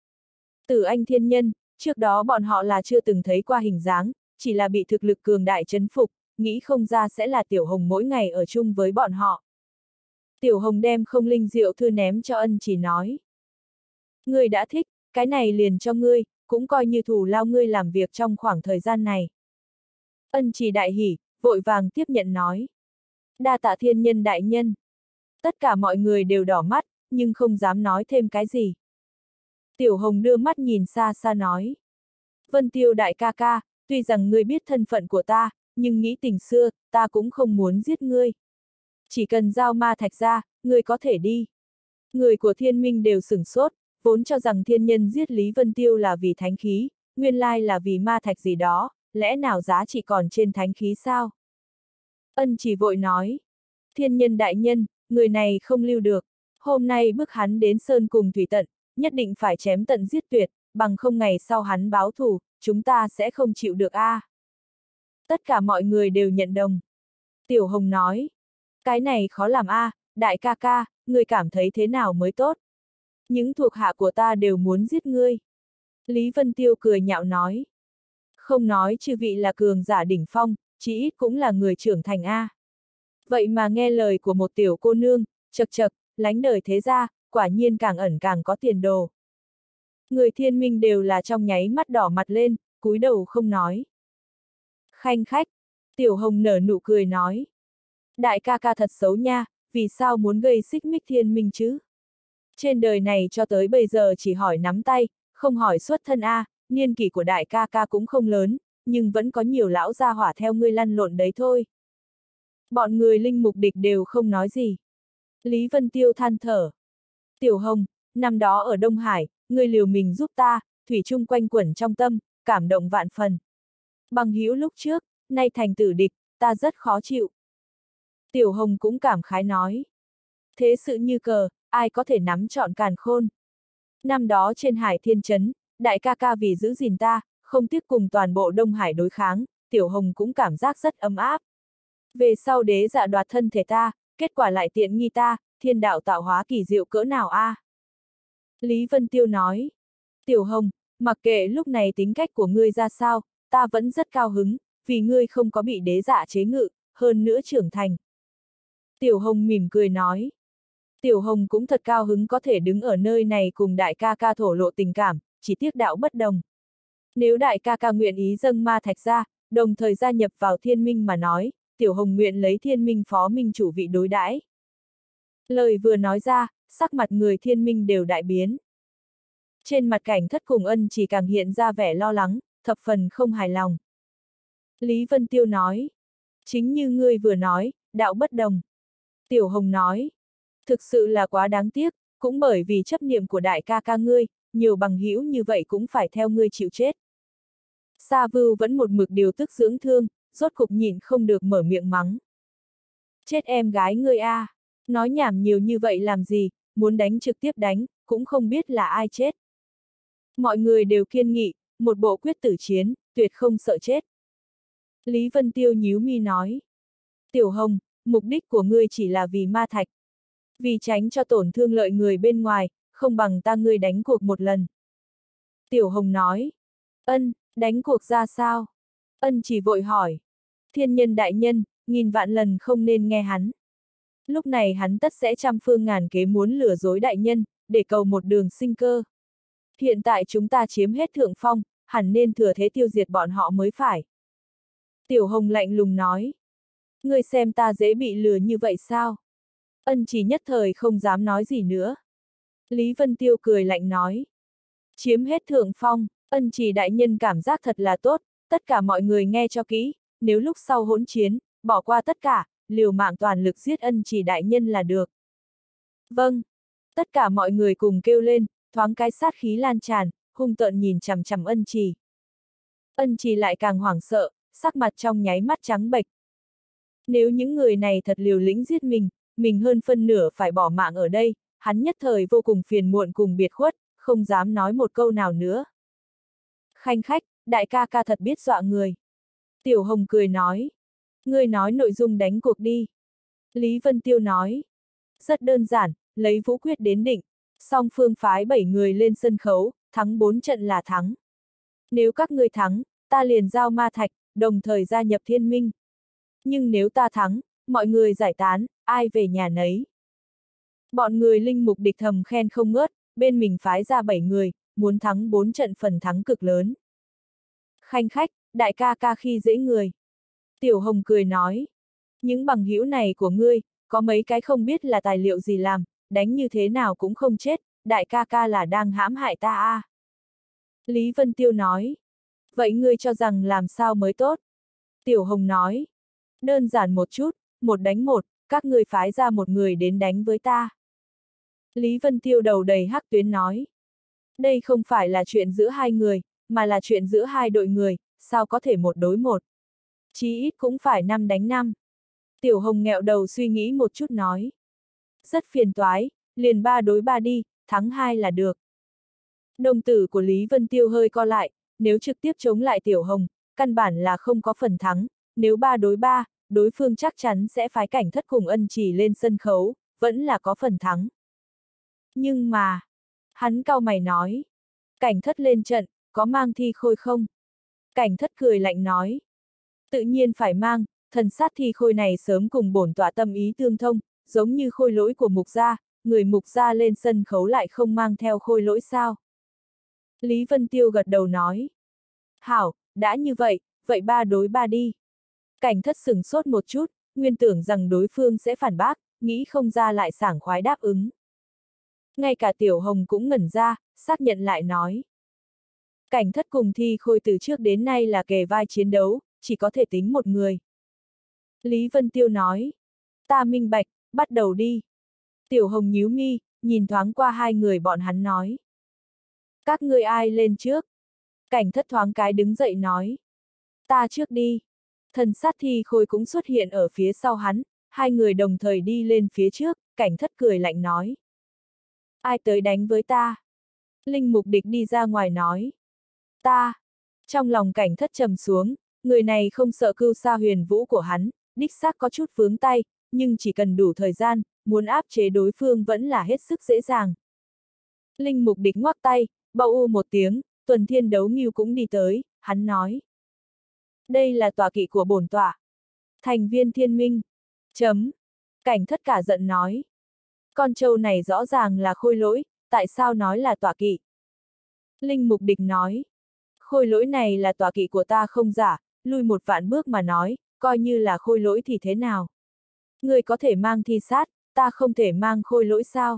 Tử Anh thiên nhân, trước đó bọn họ là chưa từng thấy qua hình dáng, chỉ là bị thực lực cường đại chấn phục, nghĩ không ra sẽ là Tiểu Hồng mỗi ngày ở chung với bọn họ. Tiểu Hồng đem không linh diệu thư ném cho Ân chỉ nói. Ngươi đã thích, cái này liền cho ngươi, cũng coi như thù lao ngươi làm việc trong khoảng thời gian này. Ân chỉ đại hỉ, vội vàng tiếp nhận nói. Đa tạ thiên nhân đại nhân. Tất cả mọi người đều đỏ mắt, nhưng không dám nói thêm cái gì. Tiểu Hồng đưa mắt nhìn xa xa nói. Vân Tiêu đại ca ca, tuy rằng ngươi biết thân phận của ta, nhưng nghĩ tình xưa, ta cũng không muốn giết ngươi. Chỉ cần giao ma thạch ra, ngươi có thể đi. Người của thiên minh đều sửng sốt, vốn cho rằng thiên nhân giết Lý Vân Tiêu là vì thánh khí, nguyên lai là vì ma thạch gì đó, lẽ nào giá trị còn trên thánh khí sao? Ân chỉ vội nói. Thiên nhân đại nhân, người này không lưu được. Hôm nay bức hắn đến sơn cùng thủy tận, nhất định phải chém tận giết tuyệt, bằng không ngày sau hắn báo thù, chúng ta sẽ không chịu được a. Tất cả mọi người đều nhận đồng. Tiểu Hồng nói. Cái này khó làm a, đại ca ca, ngươi cảm thấy thế nào mới tốt? Những thuộc hạ của ta đều muốn giết ngươi. Lý Vân Tiêu cười nhạo nói. Không nói chư vị là cường giả đỉnh phong, chí ít cũng là người trưởng thành a. Vậy mà nghe lời của một tiểu cô nương, chật chật, lánh đời thế gia, quả nhiên càng ẩn càng có tiền đồ. Người thiên minh đều là trong nháy mắt đỏ mặt lên, cúi đầu không nói. Khanh khách, Tiểu Hồng nở nụ cười nói. Đại ca ca thật xấu nha, vì sao muốn gây xích mích thiên minh chứ? Trên đời này cho tới bây giờ chỉ hỏi nắm tay, không hỏi xuất thân a, niên kỷ của đại ca ca cũng không lớn, nhưng vẫn có nhiều lão gia hỏa theo ngươi lăn lộn đấy thôi. Bọn người linh mục địch đều không nói gì. Lý Vân Tiêu than thở. Tiểu Hồng, năm đó ở Đông Hải, ngươi liều mình giúp ta, thủy chung quanh quẩn trong tâm, cảm động vạn phần. Bằng hữu lúc trước, nay thành tử địch, ta rất khó chịu. Tiểu Hồng cũng cảm khái nói. Thế sự như cờ, ai có thể nắm trọn càn khôn. Năm đó trên Hải Thiên Trấn, đại ca ca vì giữ gìn ta, không tiếc cùng toàn bộ Đông Hải đối kháng, Tiểu Hồng cũng cảm giác rất ấm áp. Về sau đế dạ đoạt thân thể ta, kết quả lại tiện nghi ta, thiên đạo tạo hóa kỳ diệu cỡ nào a? Lý Vân Tiêu nói. Tiểu Hồng, mặc kệ lúc này tính cách của ngươi ra sao, ta vẫn rất cao hứng, vì ngươi không có bị đế dạ chế ngự, hơn nữa trưởng thành. Tiểu Hồng mỉm cười nói. Tiểu Hồng cũng thật cao hứng có thể đứng ở nơi này cùng đại ca ca thổ lộ tình cảm, chỉ tiếc đạo bất đồng. Nếu đại ca ca nguyện ý dâng ma thạch ra, đồng thời gia nhập vào thiên minh mà nói, Tiểu Hồng nguyện lấy thiên minh phó minh chủ vị đối đãi. Lời vừa nói ra, sắc mặt người thiên minh đều đại biến. Trên mặt Cảnh Thất cùng Ân chỉ càng hiện ra vẻ lo lắng, thập phần không hài lòng. Lý Vân Tiêu nói. Chính như ngươi vừa nói, đạo bất đồng. Tiểu Hồng nói. Thực sự là quá đáng tiếc, cũng bởi vì chấp niệm của đại ca ca ngươi, nhiều bằng hữu như vậy cũng phải theo ngươi chịu chết. Sa Vưu vẫn một mực điều tức dưỡng thương, rốt cục nhịn không được mở miệng mắng. Chết em gái ngươi a, nói nhảm nhiều như vậy làm gì, muốn đánh trực tiếp đánh, cũng không biết là ai chết. Mọi người đều kiên nghị, một bộ quyết tử chiến, tuyệt không sợ chết. Lý Vân Tiêu nhíu mi nói. Tiểu Hồng, mục đích của ngươi chỉ là vì ma thạch. Vì tránh cho tổn thương lợi người bên ngoài, không bằng ta ngươi đánh cuộc một lần. Tiểu Hồng nói. Ân, đánh cuộc ra sao? Ân chỉ vội hỏi. Thiên nhân đại nhân, nghìn vạn lần không nên nghe hắn. Lúc này hắn tất sẽ trăm phương ngàn kế muốn lừa dối đại nhân, để cầu một đường sinh cơ. Hiện tại chúng ta chiếm hết thượng phong, hẳn nên thừa thế tiêu diệt bọn họ mới phải. Tiểu Hồng lạnh lùng nói. Ngươi xem ta dễ bị lừa như vậy sao? Ân chỉ nhất thời không dám nói gì nữa. Lý Vân Tiêu cười lạnh nói. Chiếm hết thượng phong, Ân chỉ đại nhân cảm giác thật là tốt, tất cả mọi người nghe cho kỹ, nếu lúc sau hỗn chiến, bỏ qua tất cả, liều mạng toàn lực giết Ân chỉ đại nhân là được. Vâng. Tất cả mọi người cùng kêu lên, thoáng cái sát khí lan tràn, hung tợn nhìn chằm chằm Ân Trì. Ân Trì lại càng hoảng sợ, sắc mặt trong nháy mắt trắng bệch. Nếu những người này thật liều lĩnh giết mình hơn phân nửa phải bỏ mạng ở đây, hắn nhất thời vô cùng phiền muộn cùng biệt khuất, không dám nói một câu nào nữa. Khanh khách, đại ca ca thật biết dọa người. Tiểu Hồng cười nói. Ngươi nói nội dung đánh cuộc đi. Lý Vân Tiêu nói. Rất đơn giản, lấy vũ quyết đến định. Song phương phái 7 người lên sân khấu, thắng 4 trận là thắng. Nếu các ngươi thắng, ta liền giao ma thạch, đồng thời gia nhập thiên minh. Nhưng nếu ta thắng, mọi người giải tán, ai về nhà nấy. Bọn người linh mục địch thầm khen không ngớt, bên mình phái ra 7 người, muốn thắng 4 trận phần thắng cực lớn. Khanh khách, đại ca ca khi dễ người. Tiểu Hồng cười nói. Những bằng hữu này của ngươi, có mấy cái không biết là tài liệu gì làm, đánh như thế nào cũng không chết, đại ca ca là đang hãm hại ta à. Lý Vân Tiêu nói. Vậy ngươi cho rằng làm sao mới tốt? Tiểu Hồng nói. Đơn giản một chút, một đánh một, các ngươi phái ra một người đến đánh với ta. Lý Vân Tiêu đầu đầy hắc tuyến nói. Đây không phải là chuyện giữa hai người, mà là chuyện giữa hai đội người, sao có thể một đối một. Chí ít cũng phải 5 đánh 5. Tiểu Hồng nghẹo đầu suy nghĩ một chút nói. Rất phiền toái, liền 3 đối 3 đi, thắng 2 là được. Đồng tử của Lý Vân Tiêu hơi co lại, nếu trực tiếp chống lại Tiểu Hồng, căn bản là không có phần thắng, nếu 3 đối 3, đối phương chắc chắn sẽ phái Cảnh Thất cùng Ân Chỉ lên sân khấu, vẫn là có phần thắng. Nhưng mà, hắn cau mày nói, Cảnh Thất lên trận, có mang thi khôi không? Cảnh Thất cười lạnh nói, tự nhiên phải mang, thần sát thi khôi này sớm cùng bổn tọa tâm ý tương thông, giống như khôi lỗi của mục gia, người mục gia lên sân khấu lại không mang theo khôi lỗi sao? Lý Vân Tiêu gật đầu nói. Hảo, đã như vậy, vậy 3 đối 3 đi. Cảnh Thất sửng sốt một chút, nguyên tưởng rằng đối phương sẽ phản bác, nghĩ không ra lại sảng khoái đáp ứng. Ngay cả Tiểu Hồng cũng ngẩn ra, xác nhận lại nói. Cảnh Thất cùng thi khôi từ trước đến nay là kề vai chiến đấu, chỉ có thể tính một người. Lý Vân Tiêu nói. Ta minh bạch, bắt đầu đi. Tiểu Hồng nhíu mi, nhìn thoáng qua hai người bọn hắn nói. Các ngươi ai lên trước? Cảnh Thất thoáng cái đứng dậy nói. Ta trước đi. Thần sát thi khôi cũng xuất hiện ở phía sau hắn, hai người đồng thời đi lên phía trước, Cảnh Thất cười lạnh nói. Ai tới đánh với ta? Linh mục địch đi ra ngoài nói. Ta. Trong lòng Cảnh Thất trầm xuống, người này không sợ cưu sa huyền vũ của hắn, đích xác có chút vướng tay, nhưng chỉ cần đủ thời gian, muốn áp chế đối phương vẫn là hết sức dễ dàng. Linh mục địch ngoắc tay, bầu u một tiếng, Tuần Thiên Đấu Ngưu cũng đi tới, hắn nói. Đây là tọa kỵ của bổn tọa. Thành viên thiên minh. Chấm. Cảnh Thất cả giận nói. Con trâu này rõ ràng là khôi lỗi, tại sao nói là tọa kỵ? Linh mục địch nói. Khôi lỗi này là tọa kỵ của ta không giả, lui một vạn bước mà nói, coi như là khôi lỗi thì thế nào? Người có thể mang thi sát, ta không thể mang khôi lỗi sao?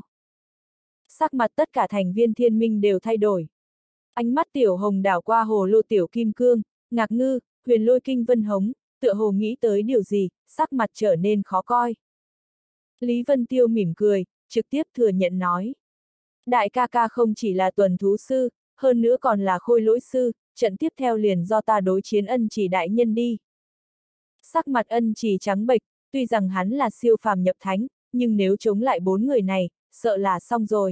Sắc mặt tất cả thành viên thiên minh đều thay đổi. Ánh mắt Tiểu Hồng đảo qua hồ lô Tiểu Kim Cương, Ngạc Ngư, Huyền Lôi Kinh Vân Hống, tựa hồ nghĩ tới điều gì, sắc mặt trở nên khó coi. Lý Vân Tiêu mỉm cười, trực tiếp thừa nhận nói. Đại ca ca không chỉ là tuần thú sư, hơn nữa còn là khôi lỗi sư, trận tiếp theo liền do ta đối chiến Ân Chỉ đại nhân đi. Sắc mặt Ân Chỉ trắng bệch, tuy rằng hắn là siêu phàm nhập thánh, nhưng nếu chống lại 4 người này, sợ là xong rồi.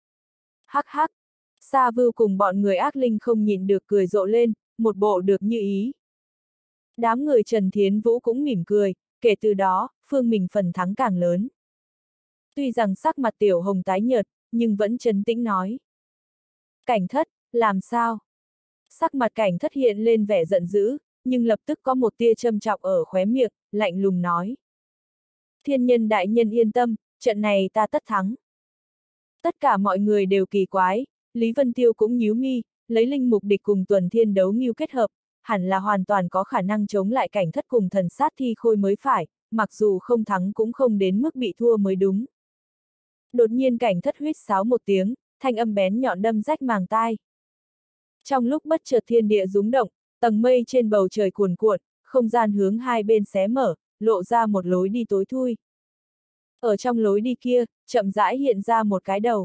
Hắc hắc, Sa Vưu cùng bọn người ác linh không nhịn được cười rộ lên, một bộ được như ý. Đám người Trần Thiến Vũ cũng mỉm cười, kể từ đó, phương mình phần thắng càng lớn. Tuy rằng sắc mặt Tiểu Hồng tái nhợt, nhưng vẫn trấn tĩnh nói. Cảnh Thất, làm sao? Sắc mặt Cảnh Thất hiện lên vẻ giận dữ, nhưng lập tức có một tia châm chọc ở khóe miệng, lạnh lùng nói. Thiên Nhân đại nhân yên tâm, trận này ta tất thắng. Tất cả mọi người đều kỳ quái, Lý Vân Tiêu cũng nhíu mi, lấy linh mục địch cùng Tuần Thiên Đấu Ngưu kết hợp, hẳn là hoàn toàn có khả năng chống lại Cảnh Thất cùng thần sát thi khôi mới phải, mặc dù không thắng cũng không đến mức bị thua mới đúng. Đột nhiên Cảnh Thất huýt sáo một tiếng, thanh âm bén nhọn đâm rách màng tai. Trong lúc bất chợt thiên địa rúng động, tầng mây trên bầu trời cuồn cuộn, không gian hướng hai bên xé mở, lộ ra một lối đi tối thui. Ở trong lối đi kia, chậm rãi hiện ra một cái đầu.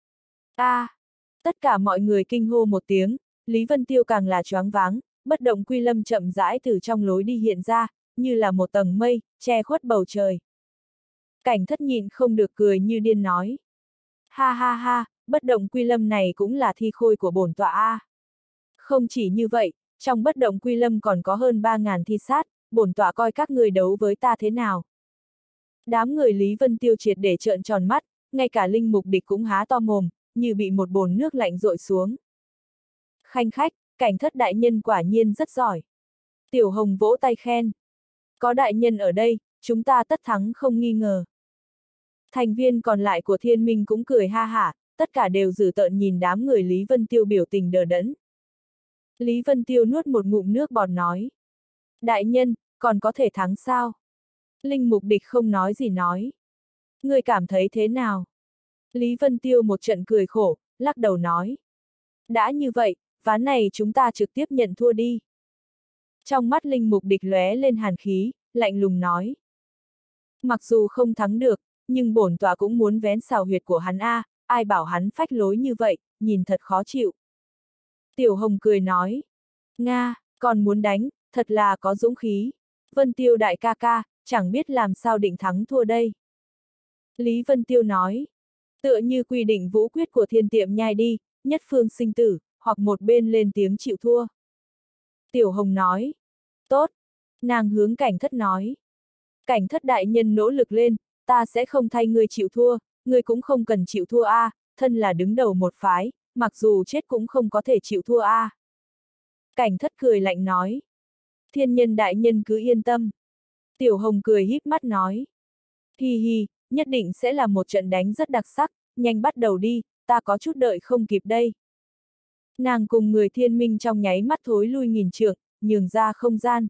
Tất cả mọi người kinh hô một tiếng, Lý Vân Tiêu càng là choáng váng, bất động quy lâm chậm rãi từ trong lối đi hiện ra, như là một tầng mây, che khuất bầu trời. Cảnh Thất nhịn không được cười như điên nói. Ha ha ha, bất động quy lâm này cũng là thi khôi của bổn tọa a. Không chỉ như vậy, trong bất động quy lâm còn có hơn 3.000 thi sát, bổn tọa coi các người đấu với ta thế nào. Đám người Lý Vân Tiêu triệt để trợn tròn mắt, ngay cả linh mục địch cũng há to mồm, như bị một bồn nước lạnh dội xuống. Khanh khách, Cảnh Thất đại nhân quả nhiên rất giỏi. Tiểu Hồng vỗ tay khen. Có đại nhân ở đây, chúng ta tất thắng không nghi ngờ. Thành viên còn lại của Thiên Minh cũng cười ha hả, tất cả đều dữ tợn nhìn đám người Lý Vân Tiêu biểu tình đờ đẫn. Lý Vân Tiêu nuốt một ngụm nước bọt nói. Đại nhân, còn có thể thắng sao? Linh mục địch không nói gì nói. Ngươi cảm thấy thế nào? Lý Vân Tiêu một trận cười khổ, lắc đầu nói. Đã như vậy, ván này chúng ta trực tiếp nhận thua đi. Trong mắt linh mục địch lóe lên hàn khí, lạnh lùng nói. Mặc dù không thắng được, nhưng bổn tọa cũng muốn vén xào huyệt của hắn a, ai bảo hắn phách lối như vậy, nhìn thật khó chịu. Tiểu Hồng cười nói. Nga, còn muốn đánh, thật là có dũng khí. Vân Tiêu đại ca ca, chẳng biết làm sao định thắng thua đây. Lý Vân Tiêu nói. Tựa như quy định vũ quyết của thiên tiệm nhai đi, nhất phương sinh tử, hoặc một bên lên tiếng chịu thua. Tiểu Hồng nói. Tốt. Nàng hướng Cảnh Thất nói. Cảnh Thất đại nhân nỗ lực lên, ta sẽ không thay ngươi chịu thua, ngươi cũng không cần chịu thua a, thân là đứng đầu một phái, mặc dù chết cũng không có thể chịu thua a. Cảnh Thất cười lạnh nói. Thiên Nhân đại nhân cứ yên tâm. Tiểu Hồng cười híp mắt nói. Hi hi, nhất định sẽ là một trận đánh rất đặc sắc, nhanh bắt đầu đi, ta có chút đợi không kịp đây. Nàng cùng người Thiên Minh trong nháy mắt thối lui nghìn trượng, nhường ra không gian.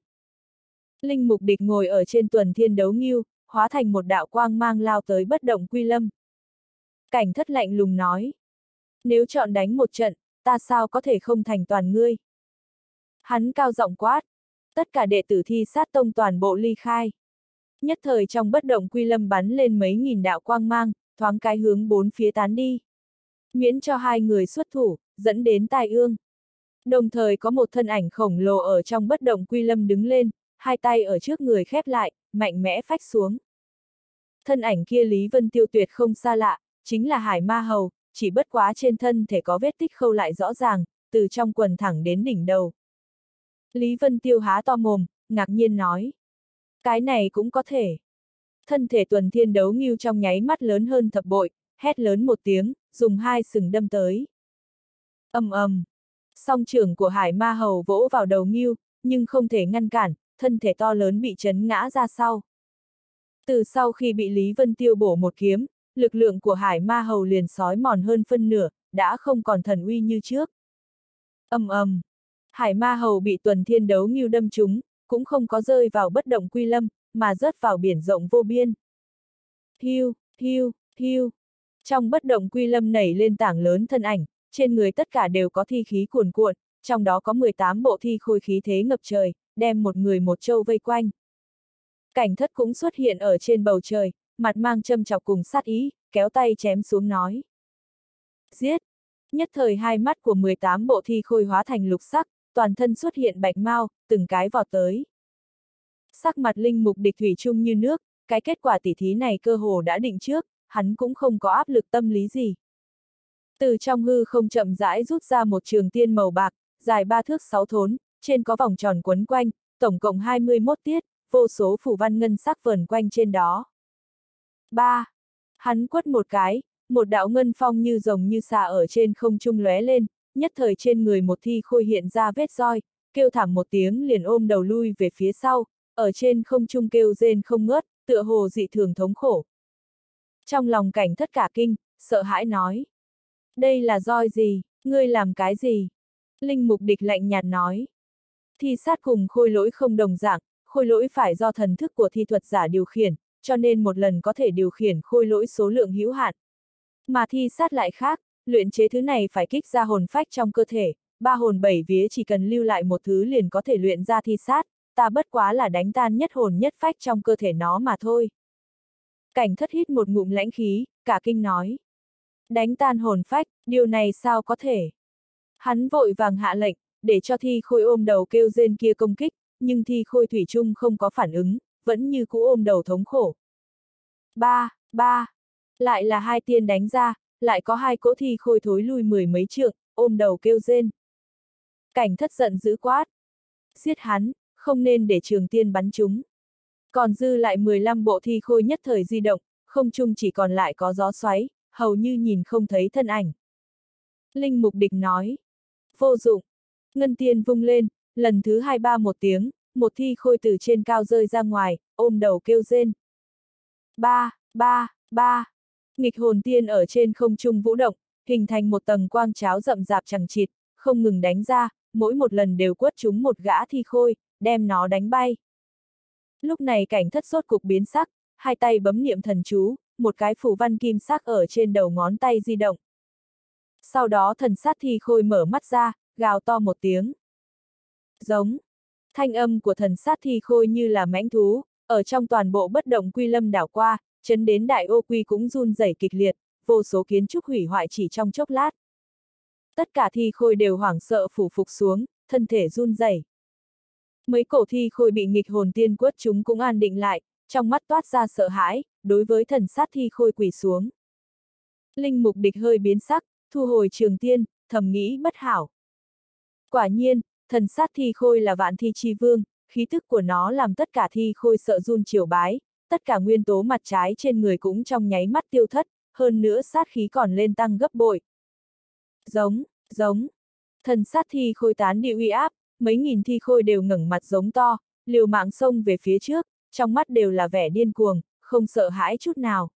Linh mục địch ngồi ở trên Tuần Thiên Đấu Ngưu, hóa thành một đạo quang mang lao tới bất động quy lâm. Cảnh Thất lạnh lùng nói. Nếu chọn đánh một trận, ta sao có thể không thành toàn ngươi. Hắn cao giọng quát. Tất cả đệ tử thi sát tông toàn bộ ly khai. Nhất thời trong bất động quy lâm bắn lên mấy nghìn đạo quang mang, thoáng cái hướng bốn phía tán đi. Miễn cho hai người xuất thủ, dẫn đến tai ương. Đồng thời có một thân ảnh khổng lồ ở trong bất động quy lâm đứng lên, hai tay ở trước người khép lại, mạnh mẽ phách xuống. Thân ảnh kia Lý Vân Tiêu tuyệt không xa lạ, chính là Hải Ma Hầu, chỉ bất quá trên thân thể có vết tích khâu lại rõ ràng, từ trong quần thẳng đến đỉnh đầu. Lý Vân Tiêu há to mồm, ngạc nhiên nói. Cái này cũng có thể. Thân thể Tuần Thiên Đấu Ngưu trong nháy mắt lớn hơn thập bội, hét lớn một tiếng, dùng hai sừng đâm tới. Ầm ầm. Song trưởng của Hải Ma Hầu vỗ vào đầu Ngưu, nhưng không thể ngăn cản, thân thể to lớn bị chấn ngã ra sau. Từ sau khi bị Lý Vân Tiêu bổ một kiếm, lực lượng của Hải Ma Hầu liền sói mòn hơn phân nửa, đã không còn thần uy như trước. Ầm ầm. Hải Ma Hầu bị Tuần Thiên Đấu Ngưu đâm trúng, cũng không có rơi vào bất động quy lâm, mà rớt vào biển rộng vô biên. Hiu, hiu, hiu. Trong bất động quy lâm nảy lên tảng lớn thân ảnh, trên người tất cả đều có thi khí cuồn cuộn, trong đó có 18 bộ thi khôi khí thế ngập trời, đem một người một châu vây quanh. Cảnh Thất cũng xuất hiện ở trên bầu trời, mặt mang châm chọc cùng sát ý, kéo tay chém xuống nói. Giết! Nhất thời hai mắt của 18 bộ thi khôi hóa thành lục sắc, toàn thân xuất hiện bạch mau, từng cái vọt tới. Sắc mặt linh mục địch thủy chung như nước, cái kết quả tỉ thí này cơ hồ đã định trước, hắn cũng không có áp lực tâm lý gì. Từ trong hư không chậm rãi rút ra một trường tiên màu bạc, dài 3 thước 6 thốn, trên có vòng tròn quấn quanh, tổng cộng 21 tiết, vô số phù văn ngân sắc vờn quanh trên đó. 3. Hắn quất một cái, một đạo ngân phong như rồng như xà ở trên không trung lóe lên, nhất thời trên người một thi khôi hiện ra vết roi, kêu thảm một tiếng liền ôm đầu lui về phía sau, ở trên không trung kêu rên không ngớt, tựa hồ dị thường thống khổ. Trong lòng Cảnh Thất cả kinh, sợ hãi nói. Đây là roi gì, ngươi làm cái gì? Linh Mục Địch lạnh nhạt nói. Thi sát cùng khôi lỗi không đồng dạng, khôi lỗi phải do thần thức của thi thuật giả điều khiển, cho nên một lần có thể điều khiển khôi lỗi số lượng hữu hạn. Mà thi sát lại khác, luyện chế thứ này phải kích ra hồn phách trong cơ thể, 3 hồn 7 vía chỉ cần lưu lại một thứ liền có thể luyện ra thi sát, ta bất quá là đánh tan nhất hồn nhất phách trong cơ thể nó mà thôi. Cảnh Thất hít một ngụm lãnh khí, cả kinh nói. Đánh tan hồn phách, điều này sao có thể? Hắn vội vàng hạ lệnh, để cho thi khôi ôm đầu kêu rên kia công kích, nhưng thi khôi thủy chung không có phản ứng, vẫn như cũ ôm đầu thống khổ. Ba, lại là 2 tiên đánh ra, lại có 2 cỗ thi khôi thối lui 10 mấy trượng, ôm đầu kêu rên. Cảnh Thất giận dữ quát. Giết hắn, không nên để Trường Tiên bắn chúng. Còn dư lại 15 bộ thi khôi nhất thời di động, không trung chỉ còn lại có gió xoáy, hầu như nhìn không thấy thân ảnh. Linh Mục Địch nói. Vô dụng. Ngân tiên vung lên, lần thứ 2 một tiếng, một thi khôi từ trên cao rơi ra ngoài, ôm đầu kêu rên. Ba. Nghịch hồn tiên ở trên không trung vũ động, hình thành một tầng quang cháo rậm rạp chằng chịt, không ngừng đánh ra, mỗi một lần đều quất trúng một gã thi khôi, đem nó đánh bay. Lúc này Cảnh Thất sốt cục biến sắc, 2 tay bấm niệm thần chú, một cái phù văn kim sắc ở trên đầu ngón tay di động. Sau đó thần sát thi khôi mở mắt ra, gào to một tiếng. Giống. Thanh âm của thần sát thi khôi như là mãnh thú, ở trong toàn bộ bất động quy lâm đảo qua, chấn đến đại ô quy cũng run rẩy kịch liệt, vô số kiến trúc hủy hoại chỉ trong chốc lát. Tất cả thi khôi đều hoảng sợ phủ phục xuống, thân thể run rẩy. Mấy cổ thi khôi bị nghịch hồn tiên quất chúng cũng an định lại, trong mắt toát ra sợ hãi, đối với thần sát thi khôi quỳ xuống. Linh Mục Địch hơi biến sắc, thu hồi Trường Tiên, thầm nghĩ bất hảo. Quả nhiên, thần sát thi khôi là vạn thi chi vương, khí tức của nó làm tất cả thi khôi sợ run triều bái, tất cả nguyên tố mặt trái trên người cũng trong nháy mắt tiêu thất, hơn nữa sát khí còn lên tăng gấp bội. Giống. Thần sát thi khôi tán đi uy áp, mấy nghìn thi khôi đều ngẩng mặt giống to, liều mạng xông về phía trước, trong mắt đều là vẻ điên cuồng, không sợ hãi chút nào.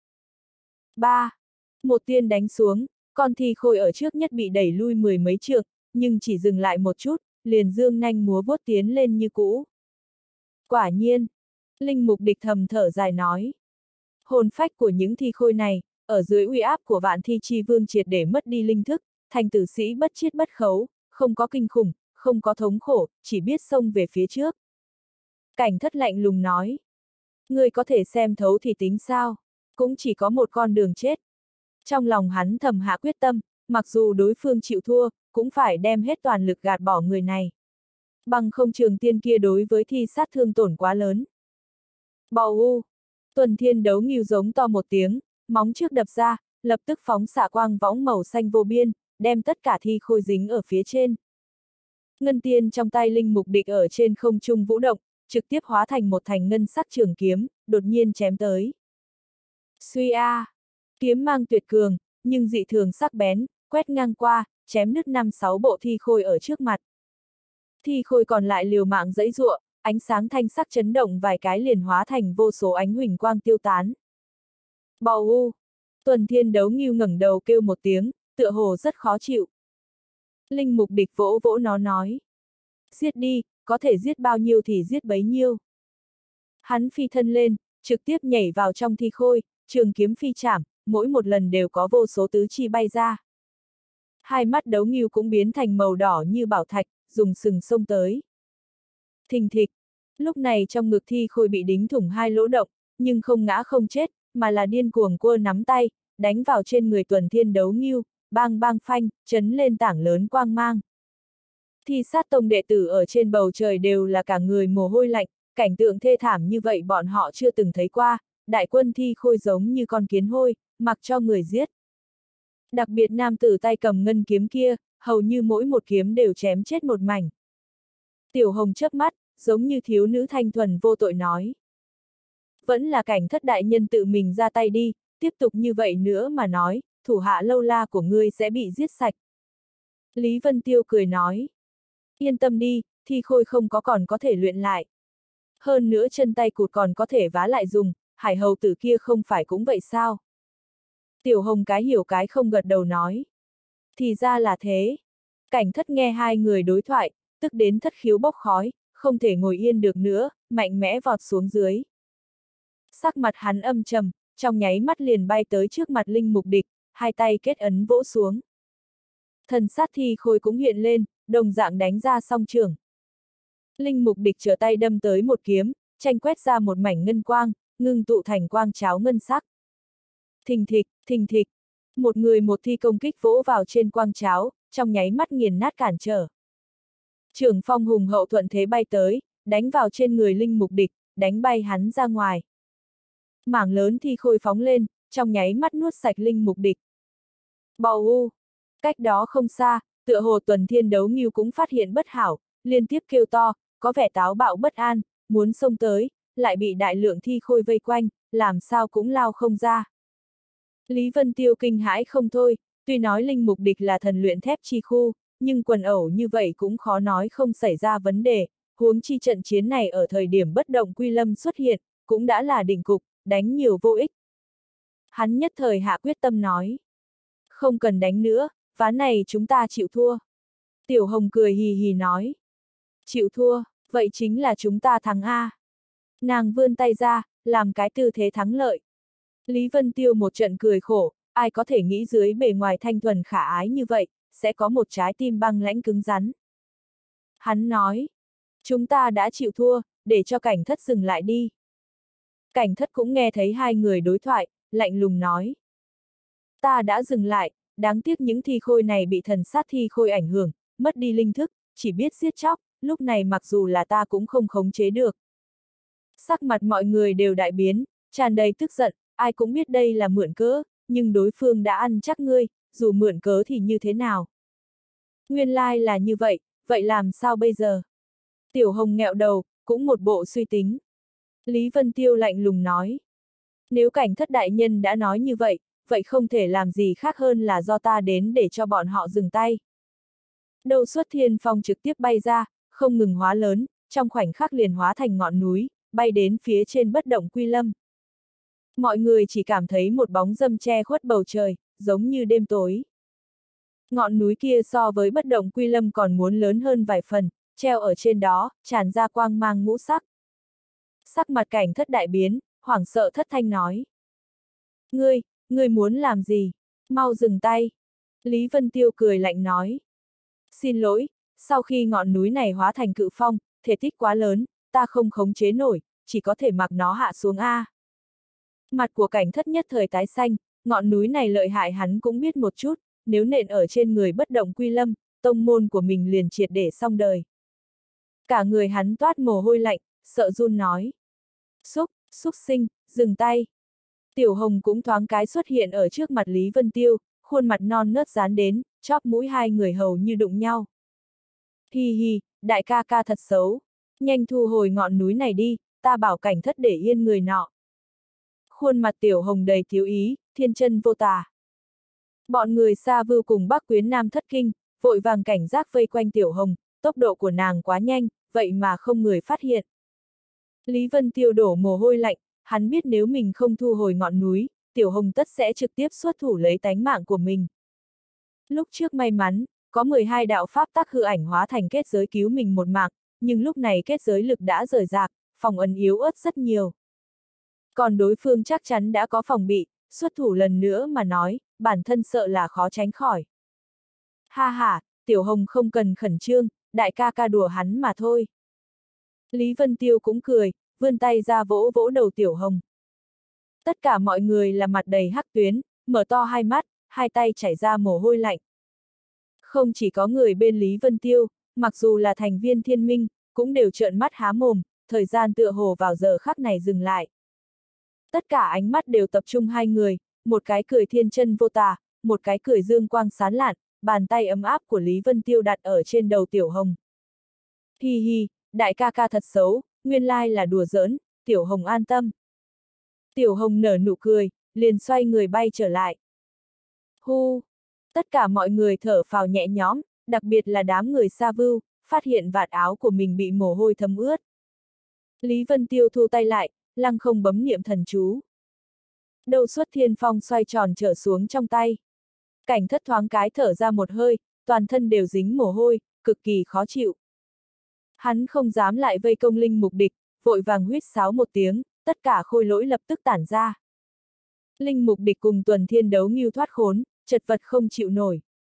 Một tiên đánh xuống, con thi khôi ở trước nhất bị đẩy lui 10 mấy trượng, nhưng chỉ dừng lại một chút, liền dương nanh múa vuốt tiến lên như cũ. Quả nhiên, Linh Mục Địch thầm thở dài nói. Hồn phách của những thi khôi này, ở dưới uy áp của vạn thi chi vương triệt để mất đi linh thức, thành tử sĩ bất chiết bất khấu, không có kinh khủng, không có thống khổ, chỉ biết xông về phía trước. Cảnh Thất lạnh lùng nói. Ngươi có thể xem thấu thì tính sao, cũng chỉ có một con đường chết. Trong lòng hắn thầm hạ quyết tâm, mặc dù đối phương chịu thua, cũng phải đem hết toàn lực gạt bỏ người này. Bằng không Trường Tiên kia đối với thi sát thương tổn quá lớn. Bầu u. Tuần Thiên Đấu Ngưu giống to một tiếng, móng trước đập ra, lập tức phóng xạ quang võng màu xanh vô biên, đem tất cả thi khôi dính ở phía trên. Ngân tiên trong tay Linh Mục Địch ở trên không trung vũ động, trực tiếp hóa thành một thành ngân sắc trường kiếm, đột nhiên chém tới. Suy a! Kiếm mang tuyệt cường, nhưng dị thường sắc bén, quét ngang qua, chém nứt 5-6 bộ thi khôi ở trước mặt. Thi khôi còn lại liều mạng giãy giụa, ánh sáng thanh sắc chấn động vài cái liền hóa thành vô số ánh huỳnh quang tiêu tán. Bầu u! Tuần Thiên Đấu Ngưu ngẩng đầu kêu một tiếng, tựa hồ rất khó chịu. Linh Mục Địch vỗ vỗ nó nói. Giết đi, có thể giết bao nhiêu thì giết bấy nhiêu. Hắn phi thân lên, trực tiếp nhảy vào trong thi khôi, trường kiếm phi chảm, mỗi một lần đều có vô số tứ chi bay ra. Hai mắt Đấu Ngưu cũng biến thành màu đỏ như bảo thạch, dùng sừng xông tới. Thình thịch, lúc này trong ngực thi khôi bị đính thủng 2 lỗ động, nhưng không ngã không chết, mà là điên cuồng cua nắm tay, đánh vào trên người Tuần Thiên Đấu Ngưu, bang bang phanh, chấn lên tảng lớn quang mang. Thi sát tông đệ tử ở trên bầu trời đều là cả người mồ hôi lạnh, cảnh tượng thê thảm như vậy bọn họ chưa từng thấy qua, đại quân thi khôi giống như con kiến hôi, mặc cho người giết. Đặc biệt nam tử tay cầm ngân kiếm kia, hầu như mỗi một kiếm đều chém chết một mảnh. Tiểu Hồng chớp mắt, giống như thiếu nữ thanh thuần vô tội nói. Vẫn là Cảnh Thất đại nhân tự mình ra tay đi, tiếp tục như vậy nữa mà nói, thủ hạ lâu la của ngươi sẽ bị giết sạch. Lý Vân Tiêu cười nói. Yên tâm đi, thi khôi không có còn có thể luyện lại. Hơn nữa chân tay cụt còn có thể vá lại dùng, Hải hầu tử kia không phải cũng vậy sao? Tiểu Hồng cái hiểu cái không gật đầu nói. Thì ra là thế. Cảnh Thất nghe hai người đối thoại, tức đến thất khiếu bốc khói, không thể ngồi yên được nữa, mạnh mẽ vọt xuống dưới. Sắc mặt hắn âm trầm, trong nháy mắt liền bay tới trước mặt Linh Mục Địch, hai tay kết ấn vỗ xuống. Thần sát thi khôi cũng hiện lên, đồng dạng đánh ra song trường. Linh Mục Địch trở tay đâm tới một kiếm, tranh quét ra một mảnh ngân quang, ngưng tụ thành quang cháo ngân sắc. Thình thịch, thình thịch. Một người một thi công kích vỗ vào trên quang cháo, trong nháy mắt nghiền nát cản trở. Trưởng phong hùng hậu thuận thế bay tới, đánh vào trên người Linh Mục Địch, đánh bay hắn ra ngoài. Mảng lớn thi khôi phóng lên, trong nháy mắt nuốt sạch Linh Mục Địch. Bầu u. Cách đó không xa, tựa hồ Tuần Thiên Đấu Ngưu cũng phát hiện bất hảo, liên tiếp kêu to, có vẻ táo bạo bất an, muốn xông tới, lại bị đại lượng thi khôi vây quanh, làm sao cũng lao không ra. Lý Vân Tiêu kinh hãi không thôi, tuy nói Linh Mục Địch là thần luyện thép chi khu, nhưng quần ẩu như vậy cũng khó nói không xảy ra vấn đề, huống chi trận chiến này ở thời điểm bất động Quy Lâm xuất hiện, cũng đã là đỉnh cục, đánh nhiều vô ích. Hắn nhất thời hạ quyết tâm nói. Không cần đánh nữa, ván này chúng ta chịu thua. Tiểu Hồng cười hì hì nói. Chịu thua, vậy chính là chúng ta thắng A. Nàng vươn tay ra, làm cái tư thế thắng lợi. Lý Vân Tiêu một trận cười khổ, ai có thể nghĩ dưới bề ngoài thanh thuần khả ái như vậy, sẽ có một trái tim băng lãnh cứng rắn. Hắn nói, chúng ta đã chịu thua, để cho Cảnh Thất dừng lại đi. Cảnh Thất cũng nghe thấy hai người đối thoại, lạnh lùng nói. Ta đã dừng lại, đáng tiếc những thi khôi này bị thần sát thi khôi ảnh hưởng, mất đi linh thức, chỉ biết giết chóc, lúc này mặc dù là ta cũng không khống chế được. Sắc mặt mọi người đều đại biến, tràn đầy tức giận, ai cũng biết đây là mượn cớ, nhưng đối phương đã ăn chắc ngươi, dù mượn cớ thì như thế nào. Nguyên lai là như vậy, vậy làm sao bây giờ? Tiểu Hồng nghẹo đầu, cũng một bộ suy tính. Lý Vân Tiêu lạnh lùng nói. Nếu Cảnh Thất đại nhân đã nói như vậy, vậy không thể làm gì khác hơn là do ta đến để cho bọn họ dừng tay. Đầu Xuất Thiên Phong trực tiếp bay ra, không ngừng hóa lớn, trong khoảnh khắc liền hóa thành ngọn núi, bay đến phía trên bất động Quy Lâm. Mọi người chỉ cảm thấy một bóng dâm che khuất bầu trời, giống như đêm tối. Ngọn núi kia so với bất động Quy Lâm còn muốn lớn hơn vài phần, treo ở trên đó, tràn ra quang mang ngũ sắc. Sắc mặt Cảnh Thất đại biến, hoảng sợ thất thanh nói. Ngươi muốn làm gì? Mau dừng tay. Lý Vân Tiêu cười lạnh nói. Xin lỗi, sau khi ngọn núi này hóa thành cự phong, thể tích quá lớn, ta không khống chế nổi, chỉ có thể mặc nó hạ xuống A. Mặt của Cảnh Thất nhất thời tái xanh, ngọn núi này lợi hại hắn cũng biết một chút, nếu nện ở trên người bất động Quy Lâm, tông môn của mình liền triệt để xong đời. Cả người hắn toát mồ hôi lạnh, sợ run nói. Xúc sinh, dừng tay. Tiểu Hồng cũng thoáng cái xuất hiện ở trước mặt Lý Vân Tiêu, khuôn mặt non nớt dán đến, chóp mũi hai người hầu như đụng nhau. Hi hi, đại ca ca thật xấu. Nhanh thu hồi ngọn núi này đi, ta bảo Cảnh Thất để yên người nọ. Khuôn mặt Tiểu Hồng đầy thiếu ý, thiên chân vô tà. Bọn người Sa Vưu cùng Bắc Quyến Nam thất kinh, vội vàng cảnh giác vây quanh Tiểu Hồng, tốc độ của nàng quá nhanh, vậy mà không người phát hiện. Lý Vân Tiêu đổ mồ hôi lạnh, hắn biết nếu mình không thu hồi ngọn núi, Tiểu Hồng tất sẽ trực tiếp xuất thủ lấy tánh mạng của mình. Lúc trước may mắn, có 12 đạo pháp tắc hư ảnh hóa thành kết giới cứu mình một mạng, nhưng lúc này kết giới lực đã rời rạc, phòng ấn yếu ớt rất nhiều. Còn đối phương chắc chắn đã có phòng bị, xuất thủ lần nữa mà nói, bản thân sợ là khó tránh khỏi. Ha ha, Tiểu Hồng không cần khẩn trương, đại ca ca đùa hắn mà thôi. Lý Vân Tiêu cũng cười, vươn tay ra vỗ vỗ đầu Tiểu Hồng. Tất cả mọi người là mặt đầy hắc tuyến, mở to hai mắt, hai tay chảy ra mồ hôi lạnh. Không chỉ có người bên Lý Vân Tiêu, mặc dù là thành viên Thiên Minh, cũng đều trợn mắt há mồm, thời gian tựa hồ vào giờ khắc này dừng lại. Tất cả ánh mắt đều tập trung hai người, một cái cười thiên chân vô tà, một cái cười dương quang sán lạn, bàn tay ấm áp của Lý Vân Tiêu đặt ở trên đầu Tiểu Hồng. Hi hi, đại ca ca thật xấu, nguyên lai là đùa giỡn, Tiểu Hồng an tâm. Tiểu Hồng nở nụ cười, liền xoay người bay trở lại. Hu! Tất cả mọi người thở phào nhẹ nhõm, đặc biệt là đám người Sa Vưu, phát hiện vạt áo của mình bị mồ hôi thấm ướt. Lý Vân Tiêu thu tay lại, lăng không bấm niệm thần chú. Đầu xuất thiên phong xoay tròn trở xuống trong tay. Cảnh thất thoáng cái thở ra một hơi, toàn thân đều dính mồ hôi, cực kỳ khó chịu. Hắn không dám lại vây công linh mục địch, vội vàng huýt sáo một tiếng, tất cả khôi lỗi lập tức tản ra. Linh mục địch cùng Tuần Thiên đấu nghưu thoát khốn, chật vật không chịu nổi.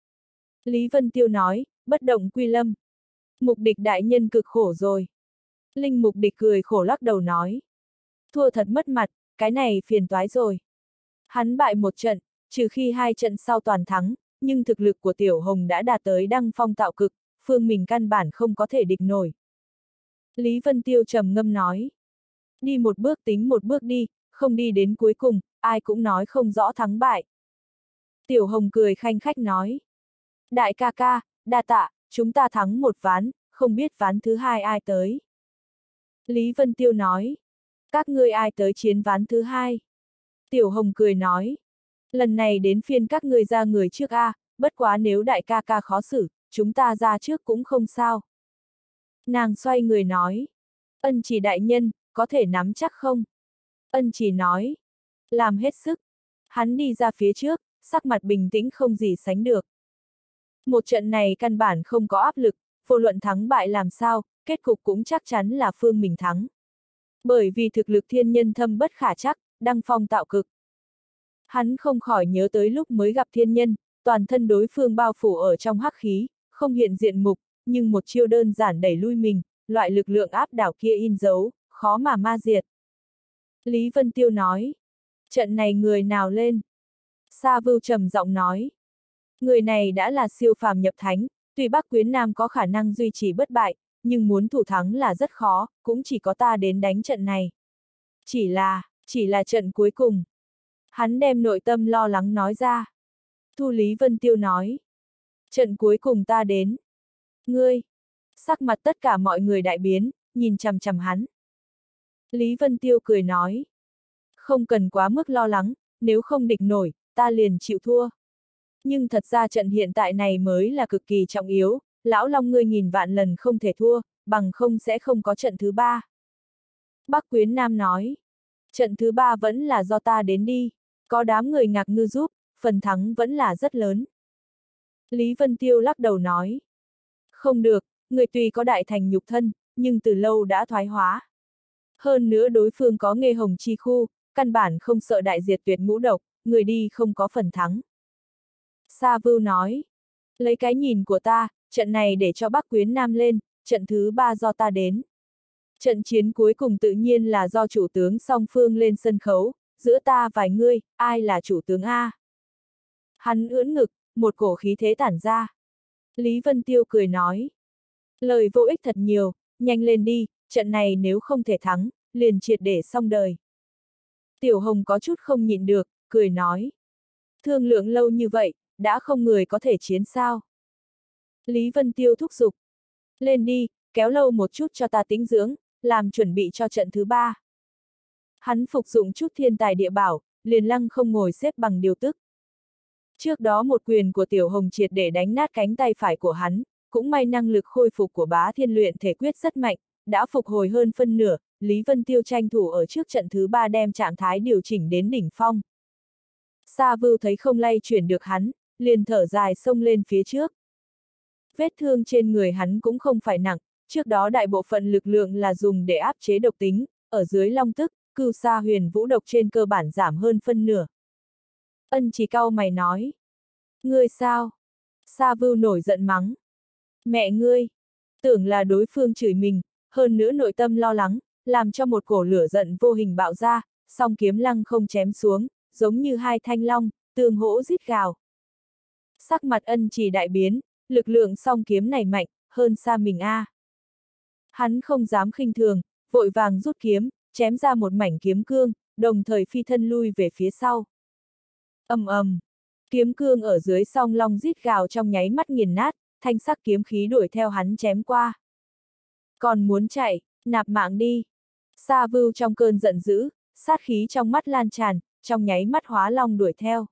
Lý Vân Tiêu nói, bất động quy lâm. Mục địch đại nhân cực khổ rồi. Linh mục địch cười khổ lắc đầu nói. Thua thật mất mặt, cái này phiền toái rồi. Hắn bại một trận, trừ khi 2 trận sau toàn thắng, nhưng thực lực của Tiểu Hồng đã đạt tới đăng phong tạo cực, phương mình căn bản không có thể địch nổi. Lý Vân Tiêu trầm ngâm nói. Đi một bước tính một bước đi, không đi đến cuối cùng, ai cũng nói không rõ thắng bại. Tiểu Hồng cười khanh khách nói. Đại ca ca, đa tạ, chúng ta thắng một ván, không biết ván thứ hai ai tới. Lý Vân Tiêu nói. Các ngươi ai tới chiến ván thứ hai? Tiểu Hồng cười nói. Lần này đến phiên các ngươi ra người trước a, bất quá nếu đại ca ca khó xử, chúng ta ra trước cũng không sao. Nàng xoay người nói. Ân Chỉ đại nhân, có thể nắm chắc không? Ân Chỉ nói. Làm hết sức. Hắn đi ra phía trước, sắc mặt bình tĩnh không gì sánh được. Một trận này căn bản không có áp lực, vô luận thắng bại làm sao, kết cục cũng chắc chắn là phương mình thắng. Bởi vì thực lực thiên nhân thâm bất khả trắc, đăng phong tạo cực. Hắn không khỏi nhớ tới lúc mới gặp thiên nhân, toàn thân đối phương bao phủ ở trong hắc khí, không hiện diện mục, nhưng một chiêu đơn giản đẩy lui mình, loại lực lượng áp đảo kia in dấu, khó mà ma diệt. Lý Vân Tiêu nói. Trận này người nào lên? Sa Vưu trầm giọng nói. Người này đã là siêu phàm nhập thánh, tuy Bắc Quyến Nam có khả năng duy trì bất bại, nhưng muốn thủ thắng là rất khó, cũng chỉ có ta đến đánh trận này. Chỉ là trận cuối cùng. Hắn đem nội tâm lo lắng nói ra. Thu Lý Vân Tiêu nói. Trận cuối cùng ta đến. Ngươi! Sắc mặt tất cả mọi người đại biến, nhìn chằm chằm hắn. Lý Vân Tiêu cười nói. Không cần quá mức lo lắng, nếu không địch nổi, ta liền chịu thua. Nhưng thật ra trận hiện tại này mới là cực kỳ trọng yếu, lão Long ngươi nghìn vạn lần không thể thua, bằng không sẽ không có trận thứ ba. Bắc Quyến Nam nói. Trận thứ ba vẫn là do ta đến đi, có đám người ngạc ngư giúp, phần thắng vẫn là rất lớn. Lý Vân Tiêu lắc đầu nói. Không được, người tuy có đại thành nhục thân, nhưng từ lâu đã thoái hóa. Hơn nữa đối phương có nghê hồng chi khu, căn bản không sợ đại diệt tuyệt ngũ độc, người đi không có phần thắng. Sa Vưu nói. Lấy cái nhìn của ta, trận này để cho Bắc Quyến Nam lên, trận thứ ba do ta đến. Trận chiến cuối cùng tự nhiên là do chủ tướng song phương lên sân khấu, giữa ta vài ngươi, ai là chủ tướng A? Hắn ưỡn ngực, một cổ khí thế tản ra. Lý Vân Tiêu cười nói. Lời vô ích thật nhiều, nhanh lên đi, trận này nếu không thể thắng, liền triệt để xong đời. Tiểu Hồng có chút không nhịn được, cười nói. Thương lượng lâu như vậy, đã không người có thể chiến sao? Lý Vân Tiêu thúc giục. Lên đi, kéo lâu một chút cho ta tĩnh dưỡng, làm chuẩn bị cho trận thứ ba. Hắn phục dụng chút thiên tài địa bảo, liền lăng không ngồi xếp bằng điều tức. Trước đó một quyền của Tiểu Hồng triệt để đánh nát cánh tay phải của hắn, cũng may năng lực khôi phục của Bá Thiên luyện thể quyết rất mạnh, đã phục hồi hơn phân nửa, Lý Vân Tiêu tranh thủ ở trước trận thứ ba đem trạng thái điều chỉnh đến đỉnh phong. Sa Vưu thấy không lay chuyển được hắn, liền thở dài xông lên phía trước. Vết thương trên người hắn cũng không phải nặng, trước đó đại bộ phận lực lượng là dùng để áp chế độc tính, ở dưới long tức, Cửu Sa Huyền Vũ độc trên cơ bản giảm hơn phân nửa. Ân Chỉ cau mày nói. Ngươi sao? Sa Vưu nổi giận mắng. Mẹ ngươi! Tưởng là đối phương chửi mình, hơn nữa nội tâm lo lắng, làm cho một cổ lửa giận vô hình bạo ra, song kiếm lăng không chém xuống, giống như hai thanh long, tương hỗ rít gào. Sắc mặt Ân Chỉ đại biến, lực lượng song kiếm này mạnh, hơn xa mình a. Hắn không dám khinh thường, vội vàng rút kiếm, chém ra một mảnh kiếm cương, đồng thời phi thân lui về phía sau. Ầm ầm, kiếm cương ở dưới song long rít gào trong nháy mắt nghiền nát, thanh sắc kiếm khí đuổi theo hắn chém qua. Còn muốn chạy, nạp mạng đi. Sa Vưu trong cơn giận dữ, sát khí trong mắt lan tràn, trong nháy mắt hóa long đuổi theo.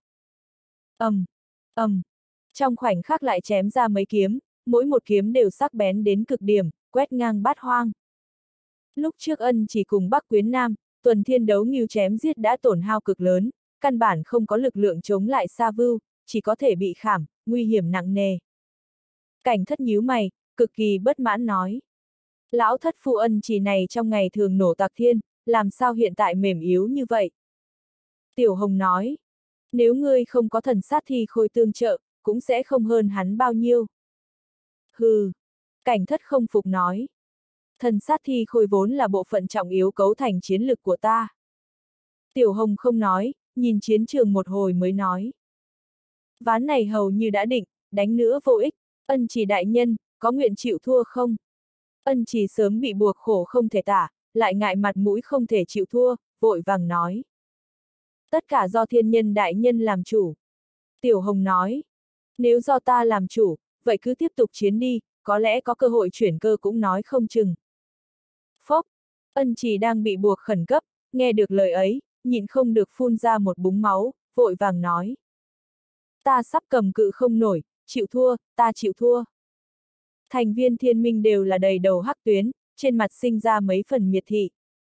ầm, trong khoảnh khắc lại chém ra mấy kiếm, mỗi một kiếm đều sắc bén đến cực điểm, quét ngang bát hoang. Lúc trước Ân chỉ cùng Bắc Quyến Nam, tuần thiên đấu nghêu chém giết đã tổn hao cực lớn, căn bản không có lực lượng chống lại Sa Vưu, chỉ có thể bị khảm, nguy hiểm nặng nề. Cảnh Thất nhíu mày, cực kỳ bất mãn nói. Lão thất phu Ân chỉ này trong ngày thường nổ tạc thiên, làm sao hiện tại mềm yếu như vậy? Tiểu Hồng nói, nếu ngươi không có thần sát thi khôi tương trợ, cũng sẽ không hơn hắn bao nhiêu. Hừ, Cảnh Thất không phục nói. Thần sát thi khôi vốn là bộ phận trọng yếu cấu thành chiến lực của ta. Tiểu Hồng không nói, nhìn chiến trường một hồi mới nói. Ván này hầu như đã định, đánh nữa vô ích, Ân chỉ đại nhân, có nguyện chịu thua không? Ân chỉ sớm bị buộc khổ không thể tả, lại ngại mặt mũi không thể chịu thua, vội vàng nói. Tất cả do thiên nhân đại nhân làm chủ. Tiểu Hồng nói. Nếu do ta làm chủ, vậy cứ tiếp tục chiến đi, có lẽ có cơ hội chuyển cơ cũng nói không chừng. Phốc, Ân chỉ đang bị buộc khẩn cấp, nghe được lời ấy, nhịn không được phun ra một búng máu, vội vàng nói. Ta sắp cầm cự không nổi, chịu thua, ta chịu thua. Thành viên thiên minh đều là đầy đầu hắc tuyến, trên mặt sinh ra mấy phần miệt thị.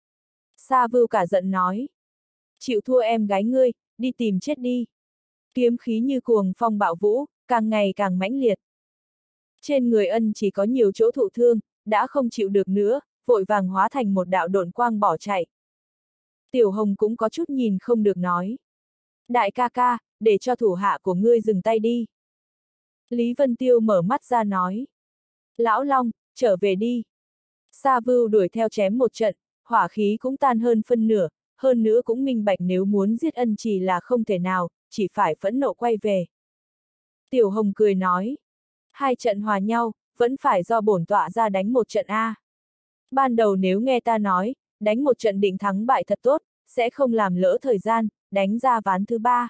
Sa Vưu cả giận nói. Chịu thua em gái ngươi, đi tìm chết đi. Kiếm khí như cuồng phong bạo vũ, càng ngày càng mãnh liệt. Trên người Ân chỉ có nhiều chỗ thụ thương, đã không chịu được nữa, vội vàng hóa thành một đạo độn quang bỏ chạy. Tiểu Hồng cũng có chút nhìn không được nói. Đại ca ca, để cho thủ hạ của ngươi dừng tay đi. Lý Vân Tiêu mở mắt ra nói. Lão Long, trở về đi. Sa Vưu đuổi theo chém một trận, hỏa khí cũng tan hơn phân nửa, hơn nữa cũng minh bạch nếu muốn giết Ân chỉ là không thể nào, chỉ phải phẫn nộ quay về. Tiểu Hồng cười nói. Hai trận hòa nhau, vẫn phải do bổn tọa ra đánh một trận A. Ban đầu nếu nghe ta nói, đánh một trận định thắng bại thật tốt, sẽ không làm lỡ thời gian, đánh ra ván thứ ba.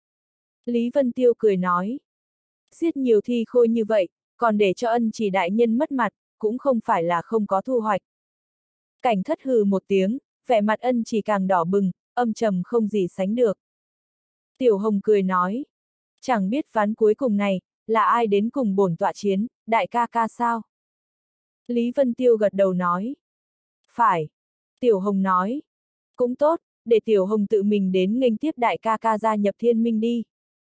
Lý Vân Tiêu cười nói. Giết nhiều thi khôi như vậy, còn để cho Ân chỉ đại nhân mất mặt, cũng không phải là không có thu hoạch. Cảnh Thất hừ một tiếng, vẻ mặt Ân chỉ càng đỏ bừng, âm trầm không gì sánh được. Tiểu Hồng cười nói. Chẳng biết ván cuối cùng này, là ai đến cùng bổn tọa chiến, đại ca ca sao? Lý Vân Tiêu gật đầu nói. Phải. Tiểu Hồng nói. Cũng tốt, để Tiểu Hồng tự mình đến nghênh tiếp đại ca ca gia nhập thiên minh đi.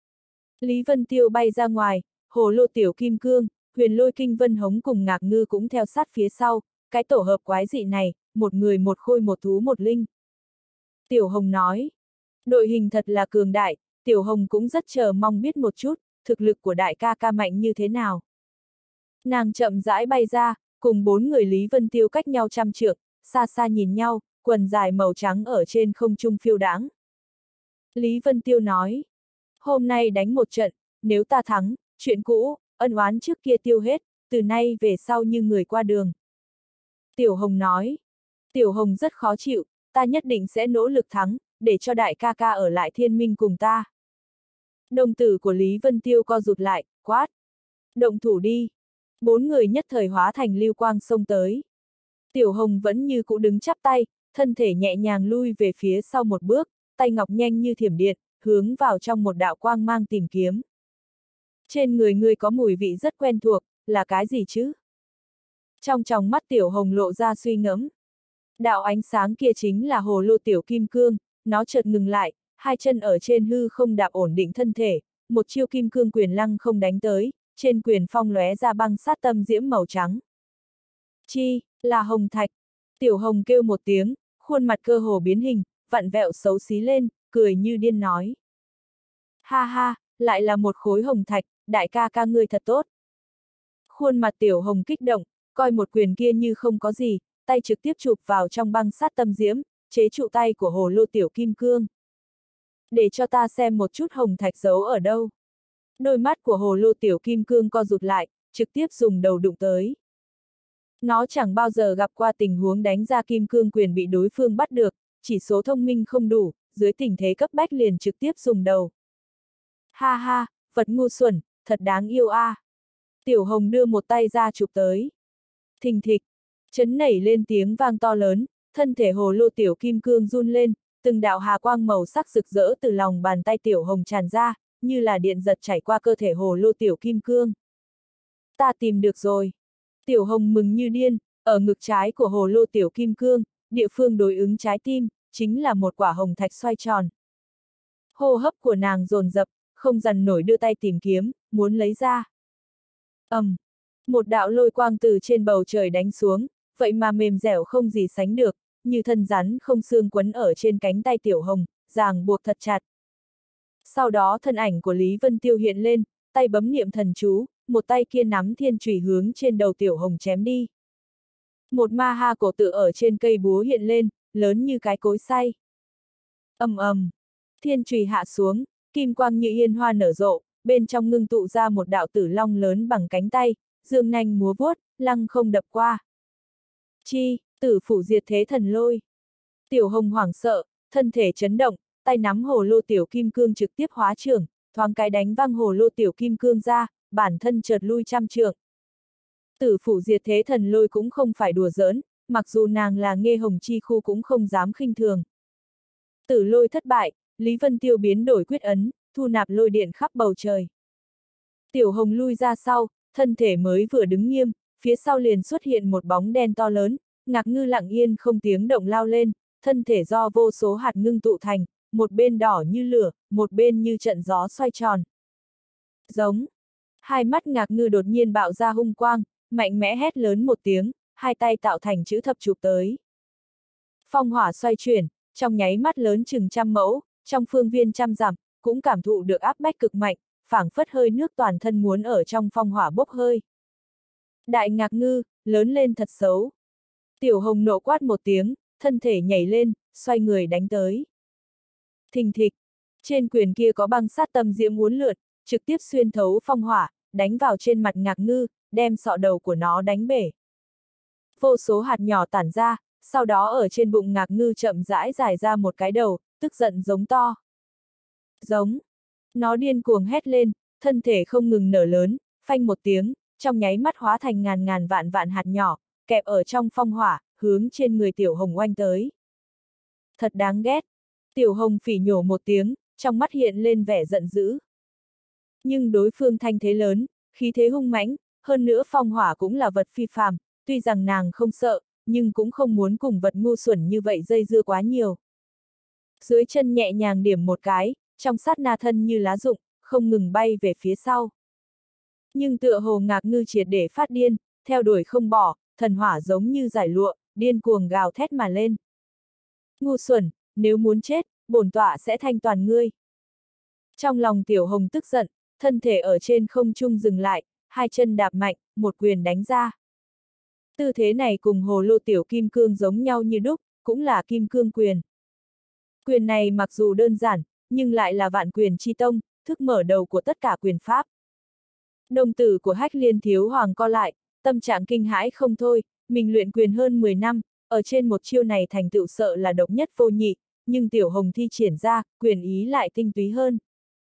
Lý Vân Tiêu bay ra ngoài, hồ lô tiểu kim cương, huyền lôi kinh vân hống cùng ngạc ngư cũng theo sát phía sau, cái tổ hợp quái dị này, một người một khôi một thú một linh. Tiểu Hồng nói. Đội hình thật là cường đại, Tiểu Hồng cũng rất chờ mong biết một chút, thực lực của đại ca ca mạnh như thế nào. Nàng chậm rãi bay ra, cùng 4 người Lý Vân Tiêu cách nhau 100 trượng, xa xa nhìn nhau, quần dài màu trắng ở trên không trung phiêu đãng. Lý Vân Tiêu nói, hôm nay đánh một trận, nếu ta thắng, chuyện cũ, ân oán trước kia tiêu hết, từ nay về sau như người qua đường. Tiểu Hồng nói, Tiểu Hồng rất khó chịu, ta nhất định sẽ nỗ lực thắng, để cho đại ca ca ở lại thiên minh cùng ta. Đồng tử của Lý Vân Tiêu co rụt lại, quát. Động thủ đi. 4 người nhất thời hóa thành lưu quang xông tới. Tiểu Hồng vẫn như cũ đứng chắp tay, thân thể nhẹ nhàng lui về phía sau một bước, tay ngọc nhanh như thiểm điện, hướng vào trong một đạo quang mang tìm kiếm. Trên người ngươi có mùi vị rất quen thuộc, là cái gì chứ? Trong tròng mắt Tiểu Hồng lộ ra suy ngẫm. Đạo ánh sáng kia chính là hồ lô tiểu kim cương, nó chợt ngừng lại, hai chân ở trên hư không đạp ổn định thân thể, một chiêu kim cương quyền lăng không đánh tới, trên quyền phong lóe ra băng sát tâm diễm màu trắng. Chi, là hồng thạch. Tiểu Hồng kêu một tiếng, khuôn mặt cơ hồ biến hình, vặn vẹo xấu xí lên, cười như điên nói. Ha ha, lại là một khối hồng thạch, đại ca ca ngươi thật tốt. Khuôn mặt Tiểu Hồng kích động, coi một quyền kia như không có gì, tay trực tiếp chụp vào trong băng sát tâm diễm, chế trụ tay của hồ lô tiểu kim cương. Để cho ta xem một chút hồng thạch giấu ở đâu. Đôi mắt của hồ lô tiểu kim cương co rụt lại, trực tiếp dùng đầu đụng tới. Nó chẳng bao giờ gặp qua tình huống đánh ra kim cương quyền bị đối phương bắt được, chỉ số thông minh không đủ, dưới tình thế cấp bách liền trực tiếp dùng đầu. Ha ha, vật ngu xuẩn, thật đáng yêu a. Tiểu Hồng đưa một tay ra chụp tới. Thình thịch, Chấn nảy lên tiếng vang to lớn, thân thể hồ lô tiểu kim cương run lên, từng đạo hà quang màu sắc rực rỡ từ lòng bàn tay tiểu hồng tràn ra, như là điện giật chảy qua cơ thể hồ lô tiểu kim cương. Ta tìm được rồi. Tiểu hồng mừng như điên, ở ngực trái của hồ lô tiểu kim cương, địa phương đối ứng trái tim, chính là một quả hồng thạch xoay tròn. Hô hấp của nàng dồn dập, không dằn nổi đưa tay tìm kiếm, muốn lấy ra. Một đạo lôi quang từ trên bầu trời đánh xuống, vậy mà mềm dẻo không gì sánh được, như thân rắn không xương quấn ở trên cánh tay tiểu hồng, ràng buộc thật chặt. Sau đó thân ảnh của Lý Vân Tiêu hiện lên, tay bấm niệm thần chú, một tay kia nắm thiên chùy hướng trên đầu tiểu hồng chém đi. Một ma ha cổ tự ở trên cây búa hiện lên, lớn như cái cối xay. Thiên chùy hạ xuống, kim quang như yên hoa nở rộ, bên trong ngưng tụ ra một đạo tử long lớn bằng cánh tay, dương nanh múa vuốt, lăng không đập qua. Chi, tử phủ diệt thế thần lôi. Tiểu hồng hoảng sợ, thân thể chấn động, tay nắm hồ lô tiểu kim cương trực tiếp hóa trưởng, thoáng cái đánh văng hồ lô tiểu kim cương ra, bản thân chợt lui trăm trượng. Tử phủ diệt thế thần lôi cũng không phải đùa giỡn, mặc dù nàng là Nghê Hồng Chi Khu cũng không dám khinh thường. Tử lôi thất bại, Lý Vân Tiêu biến đổi quyết ấn, thu nạp lôi điện khắp bầu trời. Tiểu hồng lui ra sau, thân thể mới vừa đứng nghiêm, phía sau liền xuất hiện một bóng đen to lớn, Ngạc Ngư lặng yên không tiếng động lao lên, thân thể do vô số hạt ngưng tụ thành, một bên đỏ như lửa, một bên như trận gió xoay tròn. Giống. Hai mắt Ngạc Ngư đột nhiên bạo ra hung quang, mạnh mẽ hét lớn một tiếng, hai tay tạo thành chữ thập chụp tới. Phong hỏa xoay chuyển, trong nháy mắt lớn chừng 100 mẫu, trong phương viên 100 dặm, cũng cảm thụ được áp bách cực mạnh, phảng phất hơi nước toàn thân muốn ở trong phong hỏa bốc hơi. Đại Ngạc Ngư, lớn lên thật xấu. Tiểu hồng nộ quát một tiếng, thân thể nhảy lên, xoay người đánh tới. Thình thịch, trên quyền kia có băng sát tâm diễm uốn lượn, trực tiếp xuyên thấu phong hỏa, đánh vào trên mặt Ngạc Ngư, đem sọ đầu của nó đánh bể. Vô số hạt nhỏ tản ra, sau đó ở trên bụng Ngạc Ngư chậm rãi dài ra một cái đầu, tức giận giống to. Giống. Nó điên cuồng hét lên, thân thể không ngừng nở lớn, phanh một tiếng, trong nháy mắt hóa thành ngàn ngàn vạn vạn hạt nhỏ, kẹp ở trong phong hỏa, hướng trên người tiểu hồng oanh tới. Thật đáng ghét. Tiểu hồng phỉ nhổ một tiếng, trong mắt hiện lên vẻ giận dữ. Nhưng đối phương thanh thế lớn, khí thế hung mãnh, hơn nữa phong hỏa cũng là vật phi phàm, tuy rằng nàng không sợ, nhưng cũng không muốn cùng vật ngu xuẩn như vậy dây dưa quá nhiều. Dưới chân nhẹ nhàng điểm một cái, trong sát na thân như lá rụng, không ngừng bay về phía sau. Nhưng tựa hồ Ngạc Ngư triệt để phát điên, theo đuổi không bỏ, thần hỏa giống như giải lụa, điên cuồng gào thét mà lên. Ngu xuẩn, nếu muốn chết, bổn tọa sẽ thanh toàn ngươi. Trong lòng tiểu hồng tức giận, thân thể ở trên không trung dừng lại, hai chân đạp mạnh, một quyền đánh ra. Tư thế này cùng hồ lô tiểu kim cương giống nhau như đúc, cũng là kim cương quyền. Quyền này mặc dù đơn giản, nhưng lại là vạn quyền chi tông, thức mở đầu của tất cả quyền pháp. Đồng tử của Hách Liên Thiếu Hoàng co lại, tâm trạng kinh hãi không thôi, mình luyện quyền hơn 10 năm, ở trên một chiêu này thành tựu sợ là độc nhất vô nhị, nhưng tiểu hồng thi triển ra, quyền ý lại tinh túy hơn.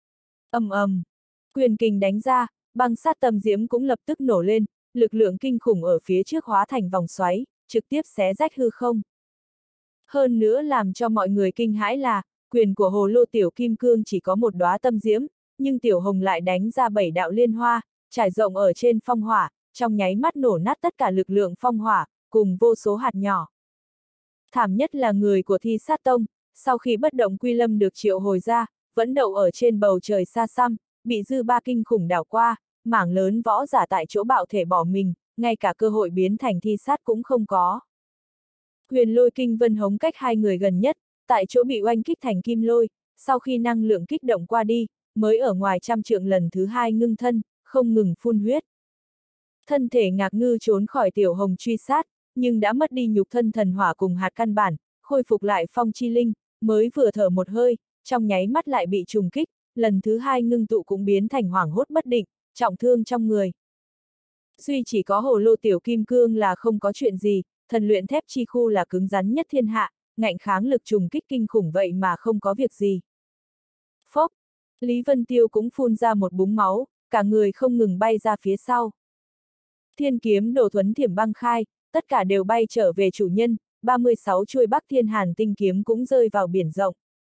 Quyền kình đánh ra, băng sát tâm diễm cũng lập tức nổ lên, lực lượng kinh khủng ở phía trước hóa thành vòng xoáy, trực tiếp xé rách hư không. Hơn nữa làm cho mọi người kinh hãi là, quyền của hồ lô tiểu kim cương chỉ có một đóa tâm diễm, nhưng tiểu hồng lại đánh ra 7 đạo liên hoa, trải rộng ở trên phong hỏa, trong nháy mắt nổ nát tất cả lực lượng phong hỏa, cùng vô số hạt nhỏ. Thảm nhất là người của Thi Sát Tông, sau khi bất động quy lâm được triệu hồi ra, vẫn đậu ở trên bầu trời xa xăm, bị dư ba kinh khủng đảo qua, mảng lớn võ giả tại chỗ bạo thể bỏ mình, ngay cả cơ hội biến thành thi sát cũng không có. Huyền Lôi Kinh Vân Hống cách hai người gần nhất, tại chỗ bị oanh kích thành kim lôi, sau khi năng lượng kích động qua đi, mới ở ngoài 100 trượng lần thứ 2 ngưng thân, không ngừng phun huyết. Thân thể Ngạc Ngư trốn khỏi tiểu hồng truy sát, nhưng đã mất đi nhục thân thần hỏa cùng hạt căn bản, khôi phục lại phong chi linh, mới vừa thở một hơi, trong nháy mắt lại bị trùng kích, lần thứ 2 ngưng tụ cũng biến thành hoảng hốt bất định, trọng thương trong người. Duy chỉ có hồ lô tiểu kim cương là không có chuyện gì, thần luyện thép chi khu là cứng rắn nhất thiên hạ, ngạnh kháng lực trùng kích kinh khủng vậy mà không có việc gì. Phốc, Lý Vân Tiêu cũng phun ra một búng máu, cả người không ngừng bay ra phía sau. Thiên kiếm đồ thuấn thiểm băng khai, tất cả đều bay trở về chủ nhân, 36 chuôi Bắc Thiên Hàn tinh kiếm cũng rơi vào biển rộng.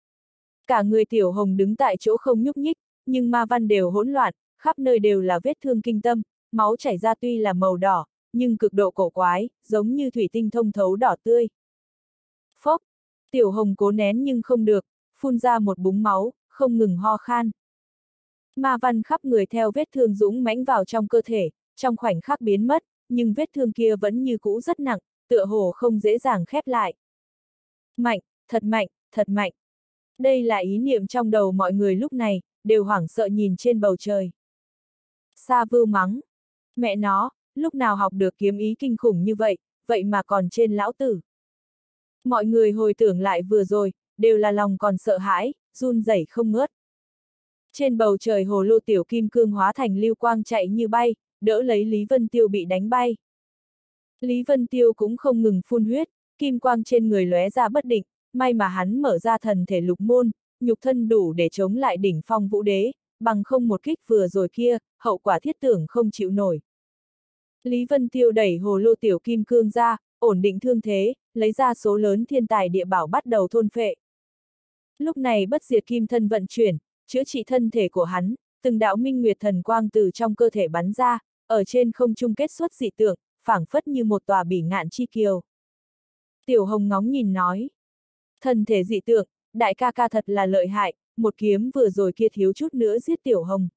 Cả người Tiểu Hồng đứng tại chỗ không nhúc nhích, nhưng ma văn đều hỗn loạn, khắp nơi đều là vết thương kinh tâm, máu chảy ra tuy là màu đỏ, nhưng cực độ cổ quái, giống như thủy tinh thông thấu đỏ tươi. Phốc, Tiểu Hồng cố nén nhưng không được, phun ra một búng máu, không ngừng ho khan. Ma văn khắp người theo vết thương dũng mãnh vào trong cơ thể, trong khoảnh khắc biến mất, nhưng vết thương kia vẫn như cũ rất nặng, tựa hồ không dễ dàng khép lại. Mạnh, thật mạnh, thật mạnh. Đây là ý niệm trong đầu mọi người lúc này, đều hoảng sợ nhìn trên bầu trời. Sa Vưu mắng. Mẹ nó, lúc nào học được kiếm ý kinh khủng như vậy, vậy mà còn trên lão tử. Mọi người hồi tưởng lại vừa rồi, đều là lòng còn sợ hãi, run rẩy không ngớt. Trên bầu trời hồ lô tiểu kim cương hóa thành lưu quang chạy như bay, đỡ lấy Lý Vân Tiêu bị đánh bay. Lý Vân Tiêu cũng không ngừng phun huyết, kim quang trên người lóe ra bất định, may mà hắn mở ra thần thể lục môn, nhục thân đủ để chống lại đỉnh phong vũ đế, bằng không một kích vừa rồi kia, hậu quả thiết tưởng không chịu nổi. Lý Vân Tiêu đẩy hồ lô tiểu kim cương ra, ổn định thương thế, lấy ra số lớn thiên tài địa bảo bắt đầu thôn phệ. Lúc này bất diệt kim thân vận chuyển, chữa trị thân thể của hắn, từng đạo minh nguyệt thần quang từ trong cơ thể bắn ra, ở trên không trung kết xuất dị tượng, phảng phất như một tòa bỉ ngạn chi kiều. Tiểu Hồng ngóng nhìn nói. Thân thể dị tượng, đại ca ca thật là lợi hại, một kiếm vừa rồi kia thiếu chút nữa giết Tiểu Hồng.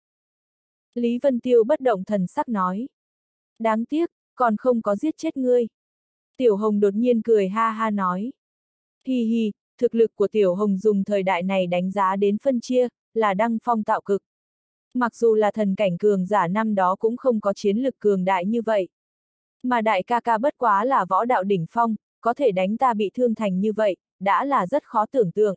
Lý Vân Tiêu bất động thần sắc nói. Đáng tiếc, còn không có giết chết ngươi. Tiểu Hồng đột nhiên cười ha ha nói. Hi hi, thực lực của Tiểu Hồng dùng thời đại này đánh giá đến phân chia, là đăng phong tạo cực. Mặc dù là thần cảnh cường giả năm đó cũng không có chiến lực cường đại như vậy. Mà đại ca ca bất quá là võ đạo đỉnh phong, có thể đánh ta bị thương thành như vậy, đã là rất khó tưởng tượng.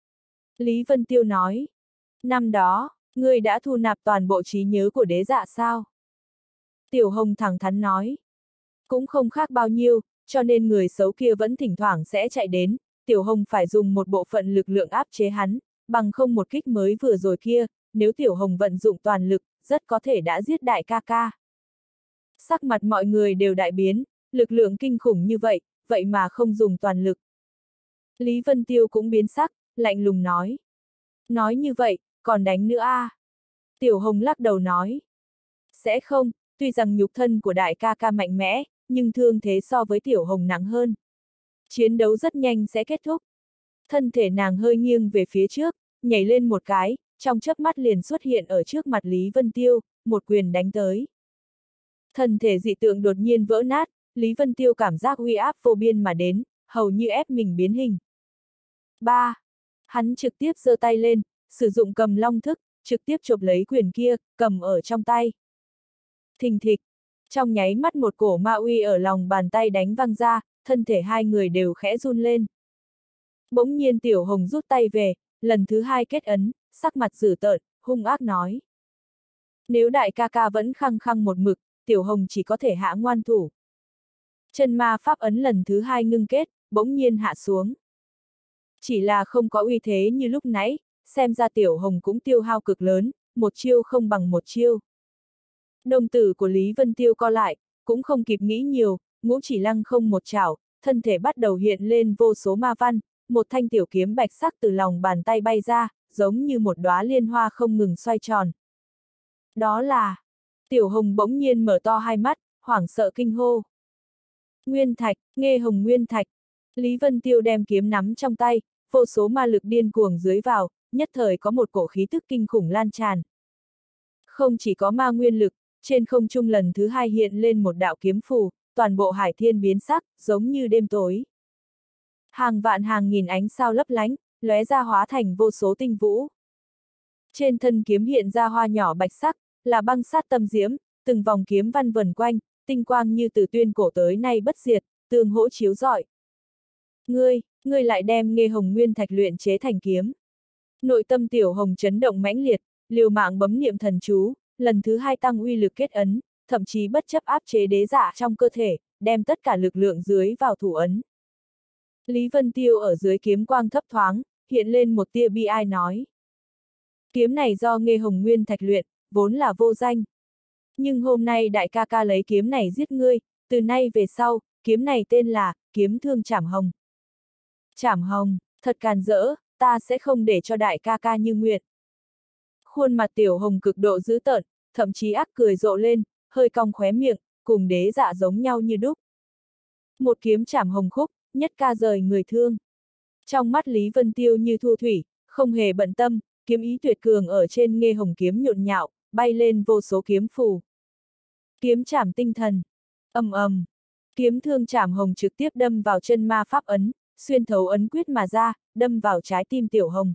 Lý Vân Tiêu nói. Năm đó, ngươi đã thu nạp toàn bộ trí nhớ của đế dạ sao? Tiểu Hồng thẳng thắn nói. Cũng không khác bao nhiêu, cho nên người xấu kia vẫn thỉnh thoảng sẽ chạy đến, Tiểu Hồng phải dùng một bộ phận lực lượng áp chế hắn, bằng không một kích mới vừa rồi kia, nếu Tiểu Hồng vận dụng toàn lực, rất có thể đã giết đại ca ca. Sắc mặt mọi người đều đại biến, lực lượng kinh khủng như vậy, vậy mà không dùng toàn lực. Lý Vân Tiêu cũng biến sắc, lạnh lùng nói. Nói như vậy, còn đánh nữa à? Tiểu Hồng lắc đầu nói. Sẽ không, tuy rằng nhục thân của đại ca ca mạnh mẽ, nhưng thương thế so với Tiểu Hồng nặng hơn. Chiến đấu rất nhanh sẽ kết thúc. Thân thể nàng hơi nghiêng về phía trước, nhảy lên một cái, trong chớp mắt liền xuất hiện ở trước mặt Lý Vân Tiêu, một quyền đánh tới. Thân thể dị tượng đột nhiên vỡ nát, Lý Vân Tiêu cảm giác uy áp vô biên mà đến, hầu như ép mình biến hình. 3. Hắn trực tiếp giơ tay lên, sử dụng cầm long thức, trực tiếp chộp lấy quyền kia, cầm ở trong tay. Thình thịch, trong nháy mắt một cổ ma uy ở lòng bàn tay đánh văng ra, thân thể hai người đều khẽ run lên. Bỗng nhiên Tiểu Hồng rút tay về, lần thứ hai kết ấn, sắc mặt dữ tợn, hung ác nói. Nếu đại ca ca vẫn khăng khăng một mực, Tiểu Hồng chỉ có thể hạ ngoan thủ. Chân ma pháp ấn lần thứ hai ngưng kết, bỗng nhiên hạ xuống. Chỉ là không có uy thế như lúc nãy, xem ra Tiểu Hồng cũng tiêu hao cực lớn, một chiêu không bằng một chiêu. Đồng tử của Lý Vân Tiêu co lại, cũng không kịp nghĩ nhiều, ngũ chỉ lăng không một chảo, thân thể bắt đầu hiện lên vô số ma văn, một thanh tiểu kiếm bạch sắc từ lòng bàn tay bay ra, giống như một đóa liên hoa không ngừng xoay tròn. Đó là... Tiểu Hồng bỗng nhiên mở to hai mắt, hoảng sợ kinh hô. Nguyên thạch, Nghê Hồng Nguyên thạch. Lý Vân Tiêu đem kiếm nắm trong tay, vô số ma lực điên cuồng dưới vào, nhất thời có một cổ khí tức kinh khủng lan tràn. Không chỉ có ma nguyên lực, trên không trung lần thứ hai hiện lên một đạo kiếm phù, toàn bộ hải thiên biến sắc, giống như đêm tối. Hàng vạn hàng nghìn ánh sao lấp lánh, lóe ra hóa thành vô số tinh vũ. Trên thân kiếm hiện ra hoa nhỏ bạch sắc, là băng sát tâm diễm, từng vòng kiếm văn vần quanh, tinh quang như từ tuyên cổ tới nay bất diệt, tương hỗ chiếu rọi. Ngươi lại đem Nghê Hồng Nguyên thạch luyện chế thành kiếm. Nội tâm Tiểu Hồng chấn động mãnh liệt, liều mạng bấm niệm thần chú, lần thứ hai tăng uy lực kết ấn, thậm chí bất chấp áp chế đế giả trong cơ thể, đem tất cả lực lượng dưới vào thủ ấn. Lý Vân Tiêu ở dưới kiếm quang thấp thoáng, hiện lên một tia bi ai nói. Kiếm này do Nghê Hồng Nguyên thạch luyện, vốn là vô danh. Nhưng hôm nay đại ca ca lấy kiếm này giết ngươi, từ nay về sau, kiếm này tên là kiếm thương Trảm Hồng. Trảm Hồng, thật càn rỡ, ta sẽ không để cho đại ca ca như nguyện. Khuôn mặt Tiểu Hồng cực độ dữ tợn, thậm chí ác cười rộ lên, hơi cong khóe miệng, cùng Đế Dạ giống nhau như đúc. Một kiếm Trảm Hồng khúc, nhất ca rời người thương. Trong mắt Lý Vân Tiêu như thu thủy, không hề bận tâm, kiếm ý tuyệt cường ở trên nghê hồng kiếm nhộn nhạo, bay lên vô số kiếm phù. Kiếm Trảm tinh thần. Ầm ầm. Kiếm thương Trảm Hồng trực tiếp đâm vào chân ma pháp ấn, xuyên thấu ấn quyết mà ra, đâm vào trái tim Tiểu Hồng.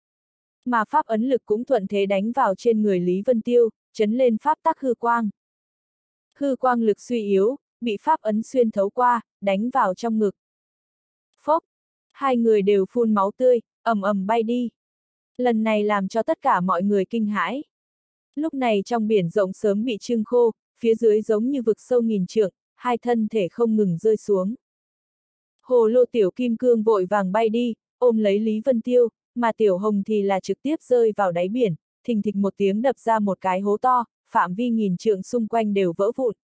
Mà pháp ấn lực cũng thuận thế đánh vào trên người Lý Vân Tiêu, chấn lên pháp tắc hư quang. Hư quang lực suy yếu, bị pháp ấn xuyên thấu qua, đánh vào trong ngực. Phốc! Hai người đều phun máu tươi, ầm ầm bay đi. Lần này làm cho tất cả mọi người kinh hãi. Lúc này trong biển rộng sớm bị trưng khô, phía dưới giống như vực sâu nghìn trượng, hai thân thể không ngừng rơi xuống. Hồ lô tiểu kim cương vội vàng bay đi, ôm lấy Lý Vân Tiêu, mà Tiểu Hồng thì là trực tiếp rơi vào đáy biển, thình thịch một tiếng đập ra một cái hố to, phạm vi nghìn trượng xung quanh đều vỡ vụn.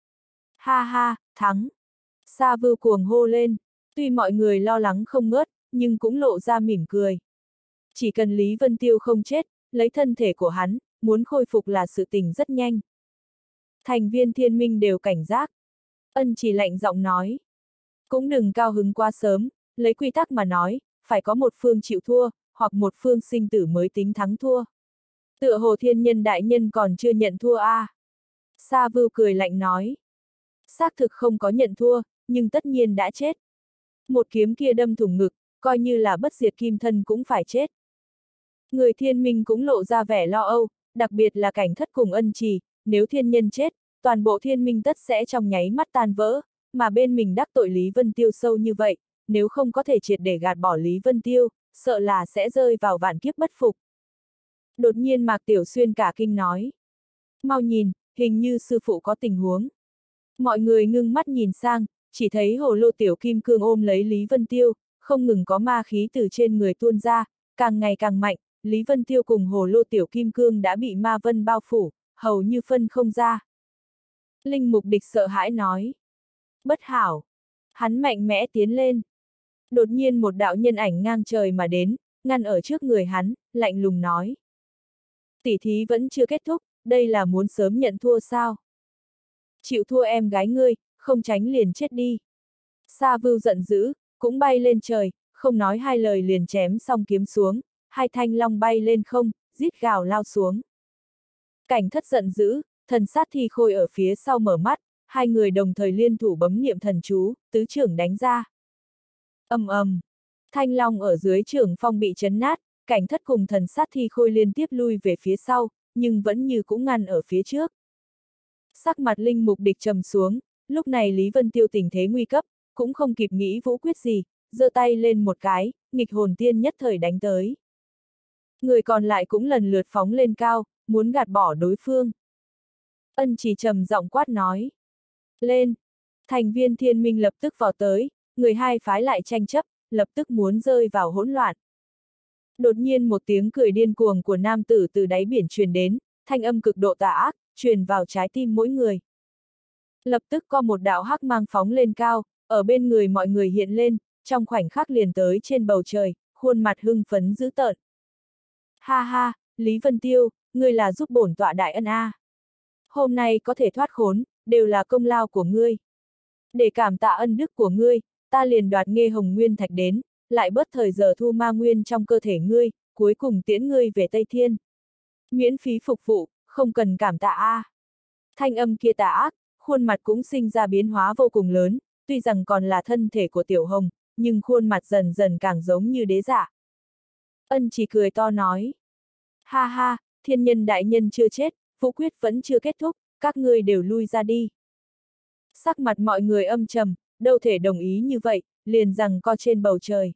Ha ha, thắng! Sa Vưu cuồng hô lên, tuy mọi người lo lắng không ngớt, nhưng cũng lộ ra mỉm cười. Chỉ cần Lý Vân Tiêu không chết, lấy thân thể của hắn, muốn khôi phục là sự tình rất nhanh. Thành viên Thiên Minh đều cảnh giác. Ân Chỉ lạnh giọng nói. Cũng đừng cao hứng quá sớm, lấy quy tắc mà nói, phải có một phương chịu thua, hoặc một phương sinh tử mới tính thắng thua. Tựa hồ Thiên Nhân đại nhân còn chưa nhận thua a. Sa Vưu cười lạnh nói. Xác thực không có nhận thua, nhưng tất nhiên đã chết. Một kiếm kia đâm thủng ngực, coi như là bất diệt kim thân cũng phải chết. Người Thiên Minh cũng lộ ra vẻ lo âu, đặc biệt là Cảnh Thất cùng Ân Trì, nếu thiên nhân chết, toàn bộ Thiên Minh tất sẽ trong nháy mắt tan vỡ, mà bên mình đắc tội Lý Vân Tiêu sâu như vậy, nếu không có thể triệt để gạt bỏ Lý Vân Tiêu, sợ là sẽ rơi vào vạn kiếp bất phục. Đột nhiên Mạc Tiểu Xuyên cả kinh nói. Mau nhìn, hình như sư phụ có tình huống. Mọi người ngưng mắt nhìn sang, chỉ thấy hồ lô tiểu kim cương ôm lấy Lý Vân Tiêu, không ngừng có ma khí từ trên người tuôn ra, càng ngày càng mạnh, Lý Vân Tiêu cùng hồ lô tiểu kim cương đã bị ma vân bao phủ, hầu như phân không ra. Linh Mục Địch sợ hãi nói. Bất hảo! Hắn mạnh mẽ tiến lên. Đột nhiên một đạo nhân ảnh ngang trời mà đến, ngăn ở trước người hắn, lạnh lùng nói. Tỉ thí vẫn chưa kết thúc, đây là muốn sớm nhận thua sao? Chịu thua em gái ngươi, không tránh liền chết đi. Sa Vưu giận dữ, cũng bay lên trời, không nói hai lời liền chém xong kiếm xuống, hai thanh long bay lên không, rít gào lao xuống. Cảnh Thất giận dữ, thần sát thi khôi ở phía sau mở mắt, hai người đồng thời liên thủ bấm niệm thần chú, tứ trưởng đánh ra. Ầm ầm, thanh long ở dưới trưởng phong bị chấn nát, Cảnh Thất cùng thần sát thi khôi liên tiếp lui về phía sau, nhưng vẫn như cũng ngăn ở phía trước. Sắc mặt Linh Mục Địch trầm xuống, lúc này Lý Vân Tiêu tình thế nguy cấp, cũng không kịp nghĩ vũ quyết gì, giơ tay lên một cái, nghịch hồn tiên nhất thời đánh tới. Người còn lại cũng lần lượt phóng lên cao, muốn gạt bỏ đối phương. Ân Chỉ trầm giọng quát nói. Lên! Thành viên Thiên Minh lập tức vào tới, người hai phái lại tranh chấp, lập tức muốn rơi vào hỗn loạn. Đột nhiên một tiếng cười điên cuồng của nam tử từ đáy biển truyền đến, thanh âm cực độ tà ác, truyền vào trái tim mỗi người. Lập tức có một đạo hắc mang phóng lên cao, ở bên người mọi người hiện lên, trong khoảnh khắc liền tới trên bầu trời, khuôn mặt hưng phấn dữ tợn. Ha ha, Lý Vân Tiêu, ngươi là giúp bổn tọa đại ân a. Hôm nay có thể thoát khốn, đều là công lao của ngươi. Để cảm tạ ân đức của ngươi, ta liền đoạt nghê hồng nguyên thạch đến, lại bớt thời giờ thu ma nguyên trong cơ thể ngươi, cuối cùng tiễn ngươi về Tây Thiên. Miễn phí phục vụ, không cần cảm tạ a. Thanh âm kia tà ác, khuôn mặt cũng sinh ra biến hóa vô cùng lớn, tuy rằng còn là thân thể của Tiểu Hồng, nhưng khuôn mặt dần dần càng giống như đế giả. Ân Chỉ cười to nói. Ha ha, thiên nhân đại nhân chưa chết, vũ quyết vẫn chưa kết thúc, các ngươi đều lui ra đi. Sắc mặt mọi người âm trầm, đâu thể đồng ý như vậy, liền giằng co trên bầu trời.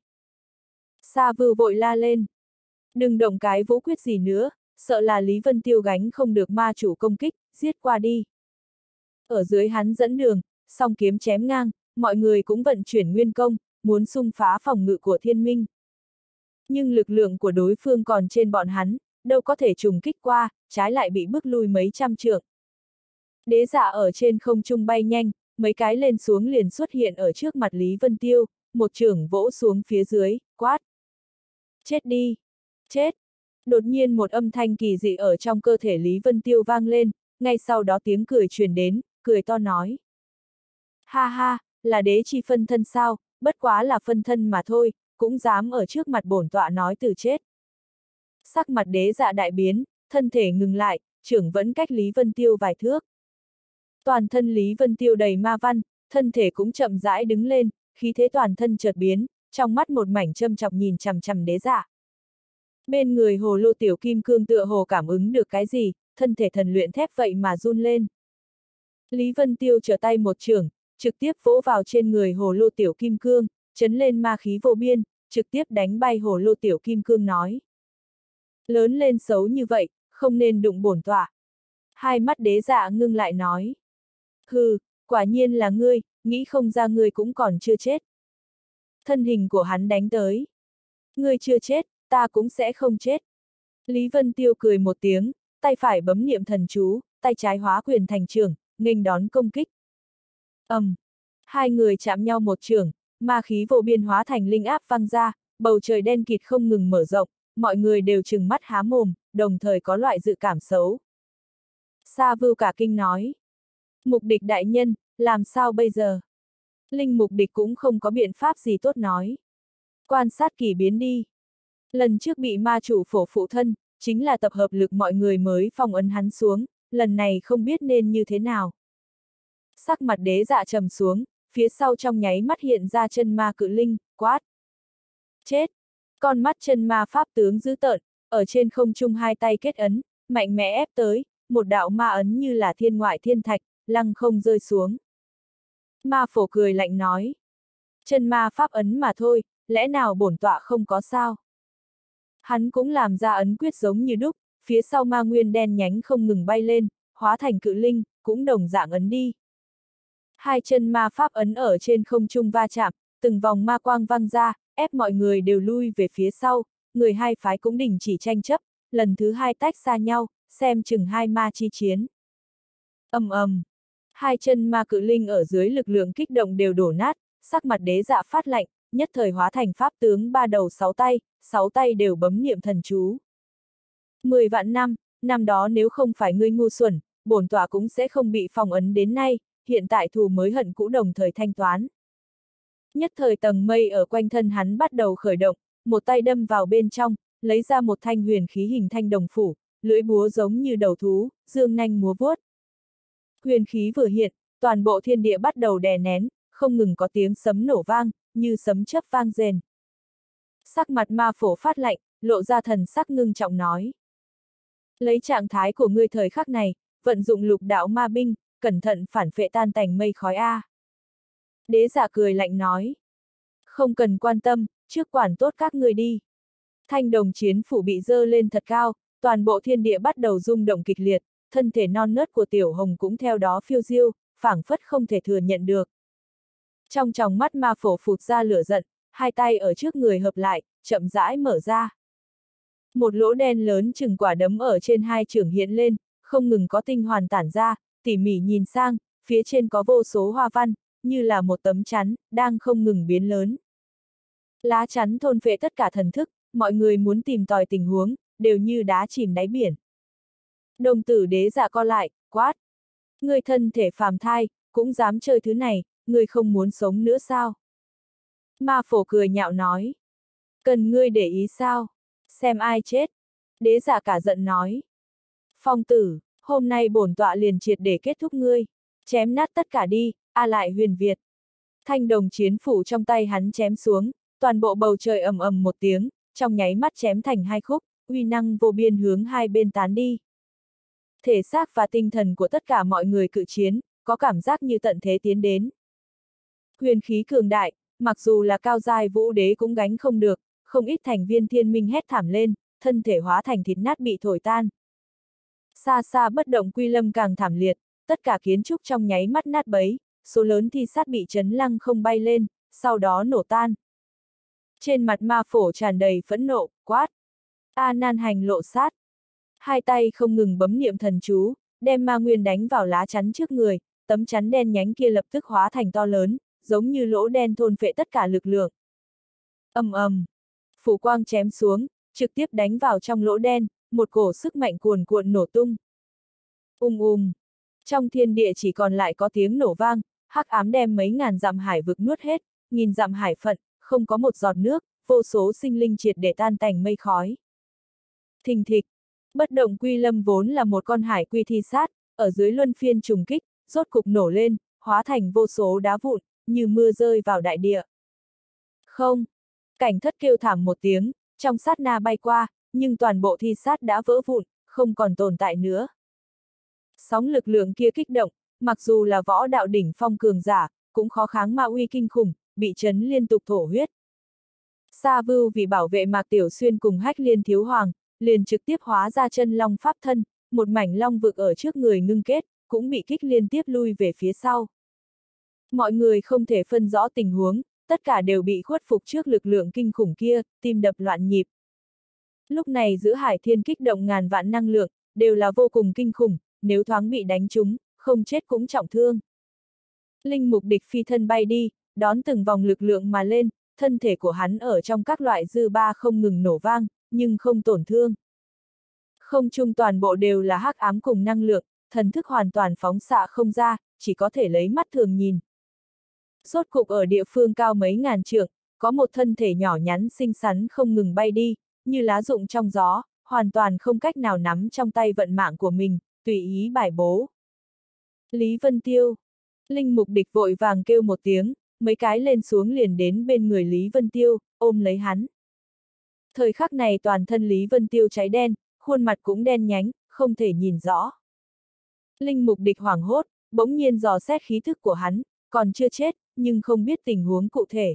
Sa Vưu vội la lên. Đừng động cái vũ quyết gì nữa, sợ là Lý Vân Tiêu gánh không được ma chủ công kích, giết qua đi. Ở dưới hắn dẫn đường, song kiếm chém ngang, mọi người cũng vận chuyển nguyên công, muốn xung phá phòng ngự của Thiên Minh. Nhưng lực lượng của đối phương còn trên bọn hắn, đâu có thể trùng kích qua, trái lại bị bước lui mấy trăm trượng. Đế Dạ ở trên không trung bay nhanh, mấy cái lên xuống liền xuất hiện ở trước mặt Lý Vân Tiêu, một chưởng vỗ xuống phía dưới, quát. Chết đi! Chết! Đột nhiên một âm thanh kỳ dị ở trong cơ thể Lý Vân Tiêu vang lên, ngay sau đó tiếng cười truyền đến, cười to nói. Ha ha, là đế chi phân thân sao, bất quá là phân thân mà thôi, cũng dám ở trước mặt bổn tọa nói từ chết. Sắc mặt đế dạ đại biến, thân thể ngừng lại, chưởng vẫn cách Lý Vân Tiêu vài thước. Toàn thân Lý Vân Tiêu đầy ma văn, thân thể cũng chậm rãi đứng lên, khí thế toàn thân chợt biến, trong mắt một mảnh châm chọc nhìn chằm chằm đế dạ. Bên người hồ lô tiểu kim cương tựa hồ cảm ứng được cái gì, thân thể thần luyện thép vậy mà run lên. Lý Vân Tiêu trở tay một chưởng, trực tiếp vỗ vào trên người hồ lô tiểu kim cương, chấn lên ma khí vô biên, trực tiếp đánh bay hồ lô tiểu kim cương nói. Lớn lên xấu như vậy, không nên đụng bổn tọa. Hai mắt đế dạ ngưng lại nói. Hừ, quả nhiên là ngươi, nghĩ không ra ngươi cũng còn chưa chết. Thân hình của hắn đánh tới. Ngươi chưa chết, ta cũng sẽ không chết. Lý Vân Tiêu cười một tiếng, tay phải bấm niệm thần chú, tay trái hóa quyền thành chưởng, nghênh đón công kích. Hai người chạm nhau một chưởng, ma khí vô biên hóa thành linh áp văng ra, bầu trời đen kịt không ngừng mở rộng, mọi người đều trừng mắt há mồm, đồng thời có loại dự cảm xấu. Sa Vưu cả kinh nói. Mục địch đại nhân, làm sao bây giờ? Linh mục địch cũng không có biện pháp gì tốt nói. Quan sát kỳ biến đi. Lần trước bị ma chủ phổ phụ thân, chính là tập hợp lực mọi người mới phong ấn hắn xuống, lần này không biết nên như thế nào. Sắc mặt đế dạ trầm xuống, phía sau trong nháy mắt hiện ra chân ma cự linh, quát. Chết! Con mắt chân ma pháp tướng dữ tợn, ở trên không trung hai tay kết ấn, mạnh mẽ ép tới, một đạo ma ấn như là thiên ngoại thiên thạch, lăng không rơi xuống. Ma phổ cười lạnh nói. Chân ma pháp ấn mà thôi, lẽ nào bổn tọa không có sao? Hắn cũng làm ra ấn quyết giống như đúc, phía sau ma nguyên đen nhánh không ngừng bay lên, hóa thành cự linh, cũng đồng dạng ấn đi. Hai chân ma pháp ấn ở trên không trung va chạm, từng vòng ma quang văng ra, ép mọi người đều lui về phía sau, người hai phái cũng đình chỉ tranh chấp, lần thứ hai tách xa nhau, xem chừng hai ma chi chiến. Hai chân ma cự linh ở dưới lực lượng kích động đều đổ nát, sắc mặt đế dạ phát lạnh, nhất thời hóa thành pháp tướng ba đầu sáu tay đều bấm niệm thần chú. 10 vạn năm, năm đó nếu không phải ngươi ngu xuẩn, bổn tọa cũng sẽ không bị phong ấn đến nay, hiện tại thù mới hận cũ đồng thời thanh toán. Nhất thời tầng mây ở quanh thân hắn bắt đầu khởi động, một tay đâm vào bên trong, lấy ra một thanh huyền khí hình thanh đồng phủ, lưỡi búa giống như đầu thú, dương nanh múa vuốt. Huyền khí vừa hiện, toàn bộ thiên địa bắt đầu đè nén, không ngừng có tiếng sấm nổ vang, như sấm chớp vang rền. Sắc mặt ma phổ phát lạnh, lộ ra thần sắc ngưng trọng nói. Lấy trạng thái của ngươi thời khắc này, vận dụng lục đạo ma binh, cẩn thận phản phệ tan tành mây khói a. Đế giả cười lạnh nói. Không cần quan tâm, trước quản tốt các ngươi đi. Thanh đồng chiến phủ bị dơ lên thật cao, toàn bộ thiên địa bắt đầu rung động kịch liệt, thân thể non nớt của Tiểu Hồng cũng theo đó phiêu diêu, phảng phất không thể thừa nhận được. Trong tròng mắt ma phổ phụt ra lửa giận, hai tay ở trước người hợp lại, chậm rãi mở ra. Một lỗ đen lớn chừng quả đấm ở trên hai chưởng hiện lên, không ngừng có tinh hoàn tản ra, tỉ mỉ nhìn sang, phía trên có vô số hoa văn, như là một tấm chắn, đang không ngừng biến lớn. Lá chắn thôn phệ tất cả thần thức, mọi người muốn tìm tòi tình huống, đều như đá chìm đáy biển. Đồng tử đế dạ co lại, quát. Người thân thể phàm thai, cũng dám chơi thứ này, người không muốn sống nữa sao? Ma phổ cười nhạo nói. Cần ngươi để ý sao? Xem ai chết. Đế dạ cả giận nói. Phong tử, hôm nay bổn tọa liền triệt để kết thúc ngươi. Chém nát tất cả đi, a lại huyền Việt. Thanh đồng chiến phủ trong tay hắn chém xuống, toàn bộ bầu trời ầm ầm một tiếng, trong nháy mắt chém thành hai khúc, uy năng vô biên hướng hai bên tán đi. Thể xác và tinh thần của tất cả mọi người cự chiến, có cảm giác như tận thế tiến đến. Huyền khí cường đại, mặc dù là cao giai vũ đế cũng gánh không được, không ít thành viên thiên minh hét thảm lên, thân thể hóa thành thịt nát bị thổi tan. Xa xa bất động Quy Lâm càng thảm liệt, tất cả kiến trúc trong nháy mắt nát bấy, số lớn thi sát bị chấn lăng không bay lên, sau đó nổ tan. Trên mặt ma phổ tràn đầy phẫn nộ, quát. A nan hành lộ sát. Hai tay không ngừng bấm niệm thần chú, đem ma nguyên đánh vào lá chắn trước người, tấm chắn đen nhánh kia lập tức hóa thành to lớn, giống như lỗ đen thôn phệ tất cả lực lượng. Ầm ầm, phủ quang chém xuống, trực tiếp đánh vào trong lỗ đen, một cổ sức mạnh cuồn cuộn nổ tung. Trong thiên địa chỉ còn lại có tiếng nổ vang, hắc ám đem mấy ngàn dặm hải vực nuốt hết, nghìn dặm hải phận, không có một giọt nước, vô số sinh linh triệt để tan tành mây khói. Thình thịch, bất động quy lâm vốn là một con hải quy thi sát, ở dưới luân phiên trùng kích, rốt cục nổ lên, hóa thành vô số đá vụn, như mưa rơi vào đại địa. Không, Cảnh Thất kêu thảm một tiếng, trong sát na bay qua, nhưng toàn bộ thi sát đã vỡ vụn, không còn tồn tại nữa. Sóng lực lượng kia kích động, mặc dù là võ đạo đỉnh phong cường giả, cũng khó kháng ma uy kinh khủng, bị chấn liên tục thổ huyết. Sa Vưu vì bảo vệ Mạc Tiểu Xuyên cùng Hách Liên Thiếu Hoàng, liền trực tiếp hóa ra chân long pháp thân, một mảnh long vực ở trước người ngưng kết, cũng bị kích liên tiếp lui về phía sau. Mọi người không thể phân rõ tình huống, tất cả đều bị khuất phục trước lực lượng kinh khủng kia, tim đập loạn nhịp. Lúc này giữa hải thiên kích động ngàn vạn năng lượng, đều là vô cùng kinh khủng, nếu thoáng bị đánh trúng, không chết cũng trọng thương. Linh Mục Địch phi thân bay đi, đón từng vòng lực lượng mà lên, thân thể của hắn ở trong các loại dư ba không ngừng nổ vang, nhưng không tổn thương. Không trung toàn bộ đều là hắc ám cùng năng lượng, thần thức hoàn toàn phóng xạ không ra, chỉ có thể lấy mắt thường nhìn. Rốt cục ở địa phương cao mấy ngàn trượng, có một thân thể nhỏ nhắn xinh xắn không ngừng bay đi, như lá rụng trong gió, hoàn toàn không cách nào nắm trong tay vận mạng của mình, tùy ý bài bố. Lý Vân Tiêu. Linh Mục Địch vội vàng kêu một tiếng, mấy cái lên xuống liền đến bên người Lý Vân Tiêu, ôm lấy hắn. Thời khắc này toàn thân Lý Vân Tiêu cháy đen, khuôn mặt cũng đen nhánh, không thể nhìn rõ. Linh Mục Địch hoảng hốt, bỗng nhiên dò xét khí thức của hắn, còn chưa chết, nhưng không biết tình huống cụ thể.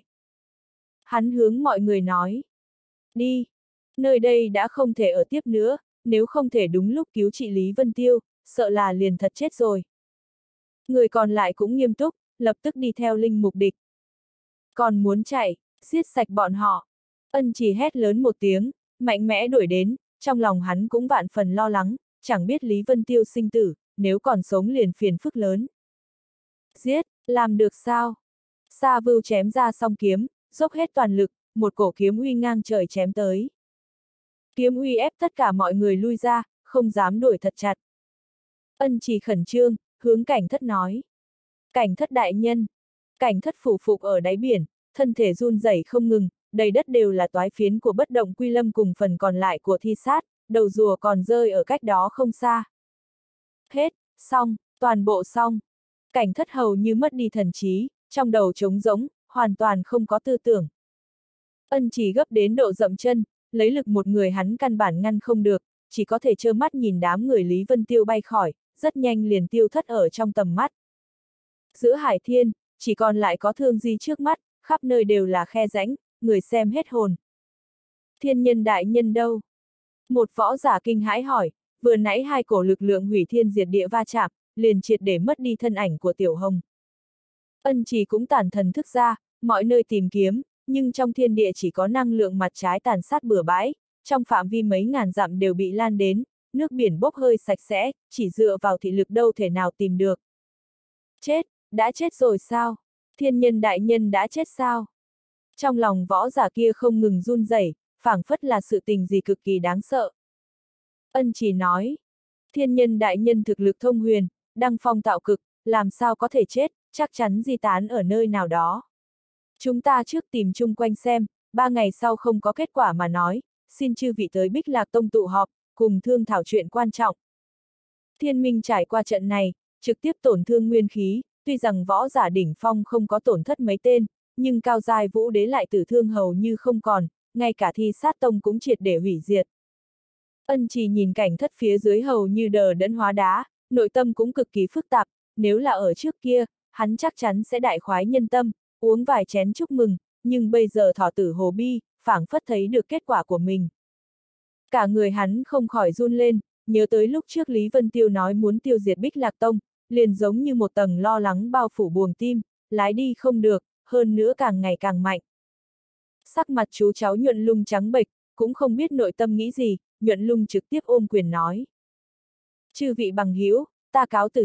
Hắn hướng mọi người nói. Đi. Nơi đây đã không thể ở tiếp nữa, nếu không thể đúng lúc cứu trị Lý Vân Tiêu, sợ là liền thật chết rồi. Người còn lại cũng nghiêm túc, lập tức đi theo Linh Mục Địch. Còn muốn chạy, giết sạch bọn họ. Ân Chỉ hét lớn một tiếng, mạnh mẽ đuổi đến, trong lòng hắn cũng vạn phần lo lắng, chẳng biết Lý Vân Tiêu sinh tử, nếu còn sống liền phiền phức lớn. Giết, làm được sao? Sa Vưu chém ra song kiếm, dốc hết toàn lực, một cổ kiếm uy ngang trời chém tới. Kiếm uy ép tất cả mọi người lui ra, không dám đuổi thật chặt. Ân Chỉ khẩn trương, hướng Cảnh Thất nói. Cảnh Thất đại nhân. Cảnh Thất phủ phục ở đáy biển, thân thể run rẩy không ngừng, đầy đất đều là toái phiến của bất động quy lâm cùng phần còn lại của thi sát, đầu rùa còn rơi ở cách đó không xa. Hết, xong, toàn bộ xong. Cảnh Thất hầu như mất đi thần trí, trong đầu trống rỗng, hoàn toàn không có tư tưởng. Ân Chỉ gấp đến độ dậm chân, lấy lực một người hắn căn bản ngăn không được, chỉ có thể trơ mắt nhìn đám người Lý Vân Tiêu bay khỏi, rất nhanh liền tiêu thất ở trong tầm mắt. Giữa hải thiên, chỉ còn lại có thương di trước mắt, khắp nơi đều là khe rãnh, người xem hết hồn. Thiên nhân đại nhân đâu? Một võ giả kinh hãi hỏi, vừa nãy hai cổ lực lượng hủy thiên diệt địa va chạm, liền triệt để mất đi thân ảnh của Tiểu Hồng. Ân Chỉ cũng tản thần thức ra, mọi nơi tìm kiếm, nhưng trong thiên địa chỉ có năng lượng mặt trái tàn sát bừa bãi, trong phạm vi mấy ngàn dặm đều bị lan đến, nước biển bốc hơi sạch sẽ, chỉ dựa vào thị lực đâu thể nào tìm được. Chết, đã chết rồi sao? Thiên nhân đại nhân đã chết sao? Trong lòng võ giả kia không ngừng run rẩy, phảng phất là sự tình gì cực kỳ đáng sợ. Ân Chỉ nói, thiên nhân đại nhân thực lực thông huyền, đăng phong tạo cực, làm sao có thể chết, chắc chắn di tán ở nơi nào đó. Chúng ta trước tìm chung quanh xem, 3 ngày sau không có kết quả mà nói, xin chư vị tới Bích Lạc Tông tụ họp, cùng thương thảo chuyện quan trọng. Thiên Minh trải qua trận này, trực tiếp tổn thương nguyên khí, tuy rằng võ giả đỉnh phong không có tổn thất mấy tên, nhưng cao giai vũ đế lại tử thương hầu như không còn, ngay cả thi sát tông cũng triệt để hủy diệt. Ân Chỉ nhìn Cảnh Thất phía dưới hầu như đờ đẫn hóa đá, nội tâm cũng cực kỳ phức tạp, nếu là ở trước kia, hắn chắc chắn sẽ đại khoái nhân tâm, uống vài chén chúc mừng, nhưng bây giờ thỏ tử hồ bi, phảng phất thấy được kết quả của mình. Cả người hắn không khỏi run lên, nhớ tới lúc trước Lý Vân Tiêu nói muốn tiêu diệt Bích Lạc Tông, liền giống như một tầng lo lắng bao phủ buồng tim, lái đi không được, hơn nữa càng ngày càng mạnh. Sắc mặt chú cháu Nhuận Lung trắng bệch, cũng không biết nội tâm nghĩ gì, Nhuận Lung trực tiếp ôm quyền nói. Chư vị bằng hữu, ta cáo từ trước,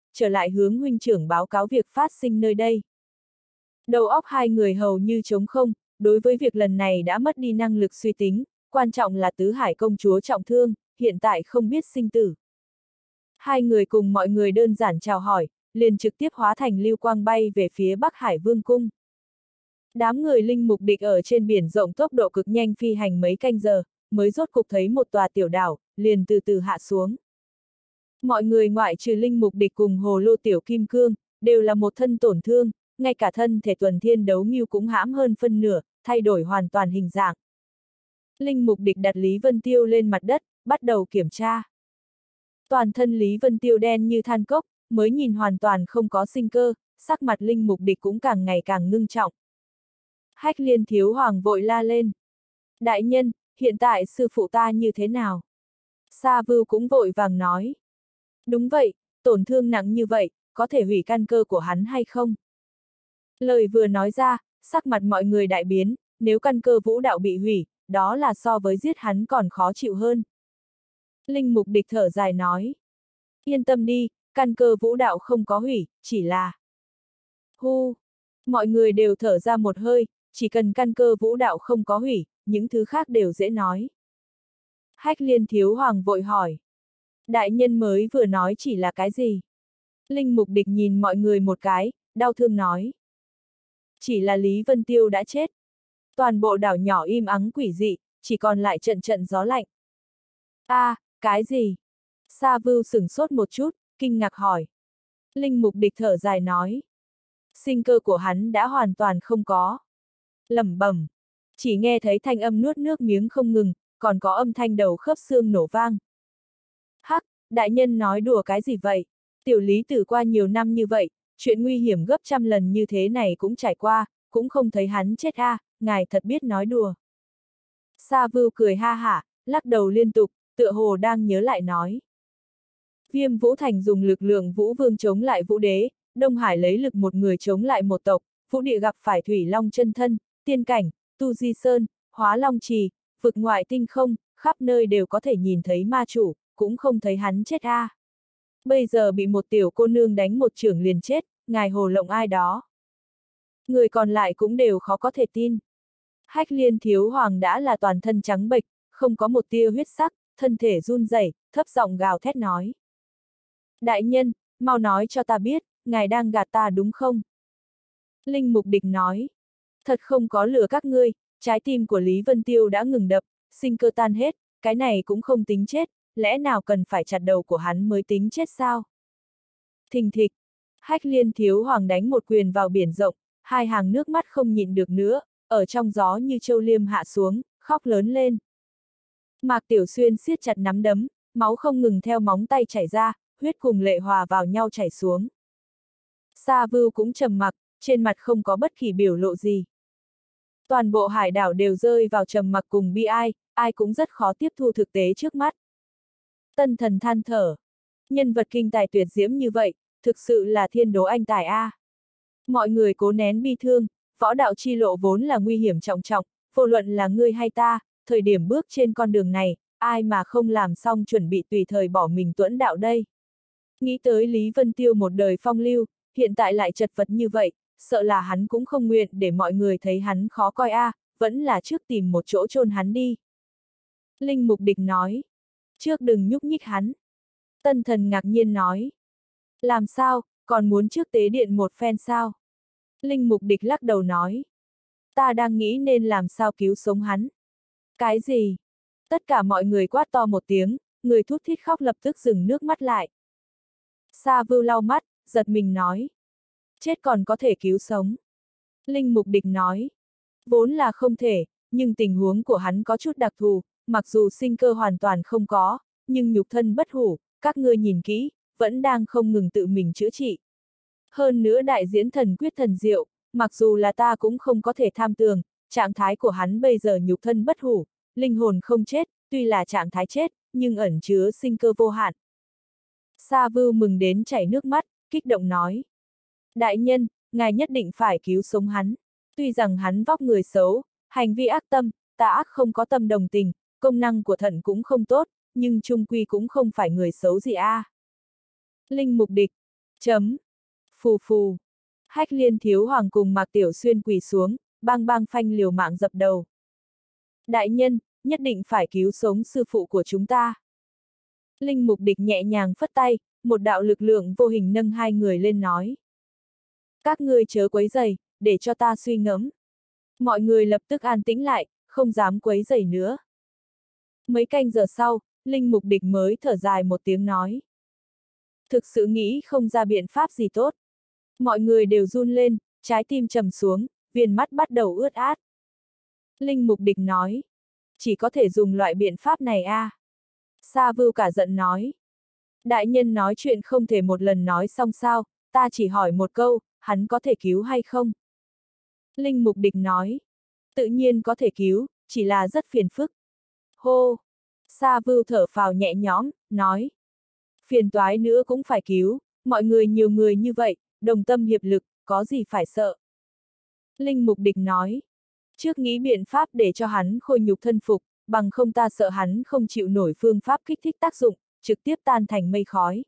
trở lại hướng huynh trưởng báo cáo việc phát sinh nơi đây. Đầu óc hai người hầu như trống không, đối với việc lần này đã mất đi năng lực suy tính, quan trọng là Tứ Hải công chúa trọng thương, hiện tại không biết sinh tử. Hai người cùng mọi người đơn giản chào hỏi, liền trực tiếp hóa thành lưu quang bay về phía Bắc Hải Vương cung. Đám người linh mục địch ở trên biển rộng tốc độ cực nhanh phi hành mấy canh giờ, mới rốt cục thấy một tòa tiểu đảo, liền từ từ hạ xuống. Mọi người ngoại trừ linh mục địch cùng hồ lô tiểu kim cương, đều là một thân tổn thương, ngay cả thân thể tuần thiên đấu ngưu cũng hãm hơn phân nửa, thay đổi hoàn toàn hình dạng. Linh mục địch đặt Lý Vân Tiêu lên mặt đất, bắt đầu kiểm tra. Toàn thân Lý Vân Tiêu đen như than cốc, mới nhìn hoàn toàn không có sinh cơ, sắc mặt linh mục địch cũng càng ngày càng ngưng trọng. Hách Liên Thiếu Hoàng vội la lên. Đại nhân, hiện tại sư phụ ta như thế nào? Sa Vưu cũng vội vàng nói. Đúng vậy, tổn thương nặng như vậy, có thể hủy căn cơ của hắn hay không? Lời vừa nói ra, sắc mặt mọi người đại biến, nếu căn cơ vũ đạo bị hủy, đó là so với giết hắn còn khó chịu hơn. Linh mục địch thở dài nói. Yên tâm đi, căn cơ vũ đạo không có hủy, chỉ là... Hu! Mọi người đều thở ra một hơi, chỉ cần căn cơ vũ đạo không có hủy, những thứ khác đều dễ nói. Hách Liên Thiếu Hoàng vội hỏi. Đại nhân mới vừa nói chỉ là cái gì? Linh mục địch nhìn mọi người một cái, đau thương nói. Chỉ là Lý Vân Tiêu đã chết. Toàn bộ đảo nhỏ im ắng quỷ dị, chỉ còn lại trận trận gió lạnh. Cái gì? Sa Vưu sửng sốt một chút, kinh ngạc hỏi. Linh mục địch thở dài nói. Sinh cơ của hắn đã hoàn toàn không có. Lẩm bẩm. Chỉ nghe thấy thanh âm nuốt nước miếng không ngừng, còn có âm thanh đầu khớp xương nổ vang. Hắc, đại nhân nói đùa cái gì vậy? Tiểu Lý Tử qua nhiều năm như vậy, chuyện nguy hiểm gấp trăm lần như thế này cũng trải qua, cũng không thấy hắn chết ngài thật biết nói đùa. Sa Vưu cười ha hả, lắc đầu liên tục, tựa hồ đang nhớ lại nói. Viêm Vũ Thành dùng lực lượng Vũ Vương chống lại Vũ Đế, Đông Hải lấy lực một người chống lại một tộc, Vũ Địa gặp phải Thủy Long chân thân, tiên cảnh, Tu Di Sơn, Hóa Long Trì, vực ngoại tinh không, khắp nơi đều có thể nhìn thấy ma chủ, cũng không thấy hắn chết Bây giờ bị một tiểu cô nương đánh một chưởng liền chết, ngài hồ lộng ai đó. Người còn lại cũng đều khó có thể tin. Hách Liên Thiếu Hoàng đã là toàn thân trắng bệch, không có một tia huyết sắc, thân thể run rẩy, thấp giọng gào thét nói. Đại nhân, mau nói cho ta biết, ngài đang gạt ta đúng không? Linh mục địch nói. Thật không có lừa các ngươi, trái tim của Lý Vân Tiêu đã ngừng đập, sinh cơ tan hết, cái này cũng không tính chết, lẽ nào cần phải chặt đầu của hắn mới tính chết sao? Thình thịch, Hách Liên Thiếu Hoàng đánh một quyền vào biển rộng, hai hàng nước mắt không nhịn được nữa, ở trong gió như châu liêm hạ xuống, khóc lớn lên. Mạc Tiểu Xuyên siết chặt nắm đấm, máu không ngừng theo móng tay chảy ra, huyết cùng lệ hòa vào nhau chảy xuống. Sa Vưu cũng trầm mặc, trên mặt không có bất kỳ biểu lộ gì. Toàn bộ hải đảo đều rơi vào trầm mặc cùng bi ai cũng rất khó tiếp thu thực tế trước mắt. Tân Thần than thở. Nhân vật kinh tài tuyệt diễm như vậy, thực sự là thiên đố anh tài Mọi người cố nén bi thương, võ đạo chi lộ vốn là nguy hiểm trọng trọng, vô luận là ngươi hay ta, thời điểm bước trên con đường này, ai mà không làm xong chuẩn bị tùy thời bỏ mình tuẫn đạo đây. Nghĩ tới Lý Vân Tiêu một đời phong lưu, hiện tại lại chật vật như vậy, sợ là hắn cũng không nguyện để mọi người thấy hắn khó coi vẫn là trước tìm một chỗ chôn hắn đi. Linh mục địch nói. Trước đừng nhúc nhích hắn. Tân Thần ngạc nhiên nói. Làm sao, còn muốn trước tế điện một phen sao? Linh mục địch lắc đầu nói. Ta đang nghĩ nên làm sao cứu sống hắn. Cái gì? Tất cả mọi người quát to một tiếng, người thút thít khóc lập tức dừng nước mắt lại. Sa Vưu lau mắt, giật mình nói. Chết còn có thể cứu sống. Linh mục địch nói. Vốn là không thể, nhưng tình huống của hắn có chút đặc thù, mặc dù sinh cơ hoàn toàn không có, nhưng nhục thân bất hủ, các ngươi nhìn kỹ, vẫn đang không ngừng tự mình chữa trị. Hơn nữa đại diễn thần quyết thần diệu, mặc dù là ta cũng không có thể tham tường, trạng thái của hắn bây giờ nhục thân bất hủ, linh hồn không chết, tuy là trạng thái chết, nhưng ẩn chứa sinh cơ vô hạn. Sa Vưu mừng đến chảy nước mắt, kích động nói. Đại nhân, ngài nhất định phải cứu sống hắn. Tuy rằng hắn vóc người xấu, hành vi ác tâm, tà ác không có tâm đồng tình, công năng của thận cũng không tốt, nhưng chung quy cũng không phải người xấu gì Linh mục địch. Chấm. Phù phù. Hách Liên Thiếu Hoàng cùng Mạc Tiểu Xuyên quỳ xuống, bang bang phanh liều mạng dập đầu. Đại nhân, nhất định phải cứu sống sư phụ của chúng ta. Linh Mục Địch nhẹ nhàng phất tay, một đạo lực lượng vô hình nâng hai người lên nói. Các ngươi chớ quấy rầy, để cho ta suy ngẫm. Mọi người lập tức an tĩnh lại, không dám quấy rầy nữa. Mấy canh giờ sau, Linh Mục Địch mới thở dài một tiếng nói. Thực sự nghĩ không ra biện pháp gì tốt. Mọi người đều run lên, trái tim trầm xuống, viền mắt bắt đầu ướt át. Linh Mục Địch nói. Chỉ có thể dùng loại biện pháp này a. Sa Vưu cả giận nói. Đại nhân nói chuyện không thể một lần nói xong sao, ta chỉ hỏi một câu, hắn có thể cứu hay không? Linh Mục Địch nói. Tự nhiên có thể cứu, chỉ là rất phiền phức. Hô! Sa Vưu thở phào nhẹ nhõm, nói. Phiền toái nữa cũng phải cứu, mọi người nhiều người như vậy, đồng tâm hiệp lực, có gì phải sợ. Linh Mục Địch nói. Trước nghĩ biện pháp để cho hắn khôi nhục thân phục, bằng không ta sợ hắn không chịu nổi phương pháp kích thích tác dụng, trực tiếp tan thành mây khói.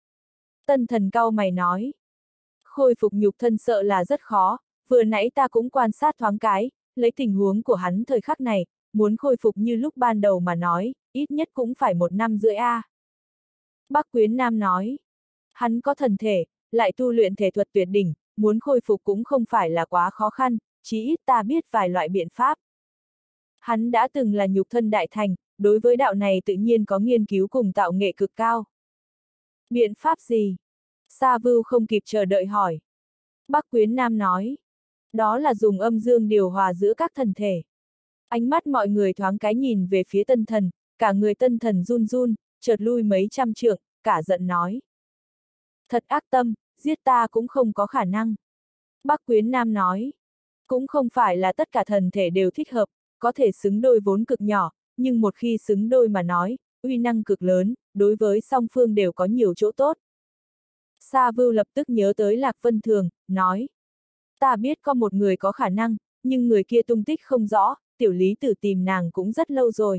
Tân Thần cau mày nói. Khôi phục nhục thân sợ là rất khó, vừa nãy ta cũng quan sát thoáng cái, lấy tình huống của hắn thời khắc này, muốn khôi phục như lúc ban đầu mà nói, ít nhất cũng phải 1 năm rưỡi a. Bắc Quyến Nam nói. Hắn có thần thể, lại tu luyện thể thuật tuyệt đỉnh, muốn khôi phục cũng không phải là quá khó khăn, chí ít ta biết vài loại biện pháp. Hắn đã từng là nhục thân đại thành, đối với đạo này tự nhiên có nghiên cứu cùng tạo nghệ cực cao. Biện pháp gì? Sa Vưu không kịp chờ đợi hỏi. Bắc Quyến Nam nói. Đó là dùng âm dương điều hòa giữa các thần thể. Ánh mắt mọi người thoáng cái nhìn về phía Tân Thần, cả người Tân Thần run run, chợt lui mấy trăm trượng, cả giận nói. Thật ác tâm, giết ta cũng không có khả năng. Bắc Quyến Nam nói. Cũng không phải là tất cả thần thể đều thích hợp, có thể xứng đôi vốn cực nhỏ, nhưng một khi xứng đôi mà nói, uy năng cực lớn, đối với song phương đều có nhiều chỗ tốt. Sa Vưu lập tức nhớ tới Lạc Vân Thường, nói. Ta biết có một người có khả năng, nhưng người kia tung tích không rõ, tiểu lý tử tìm nàng cũng rất lâu rồi.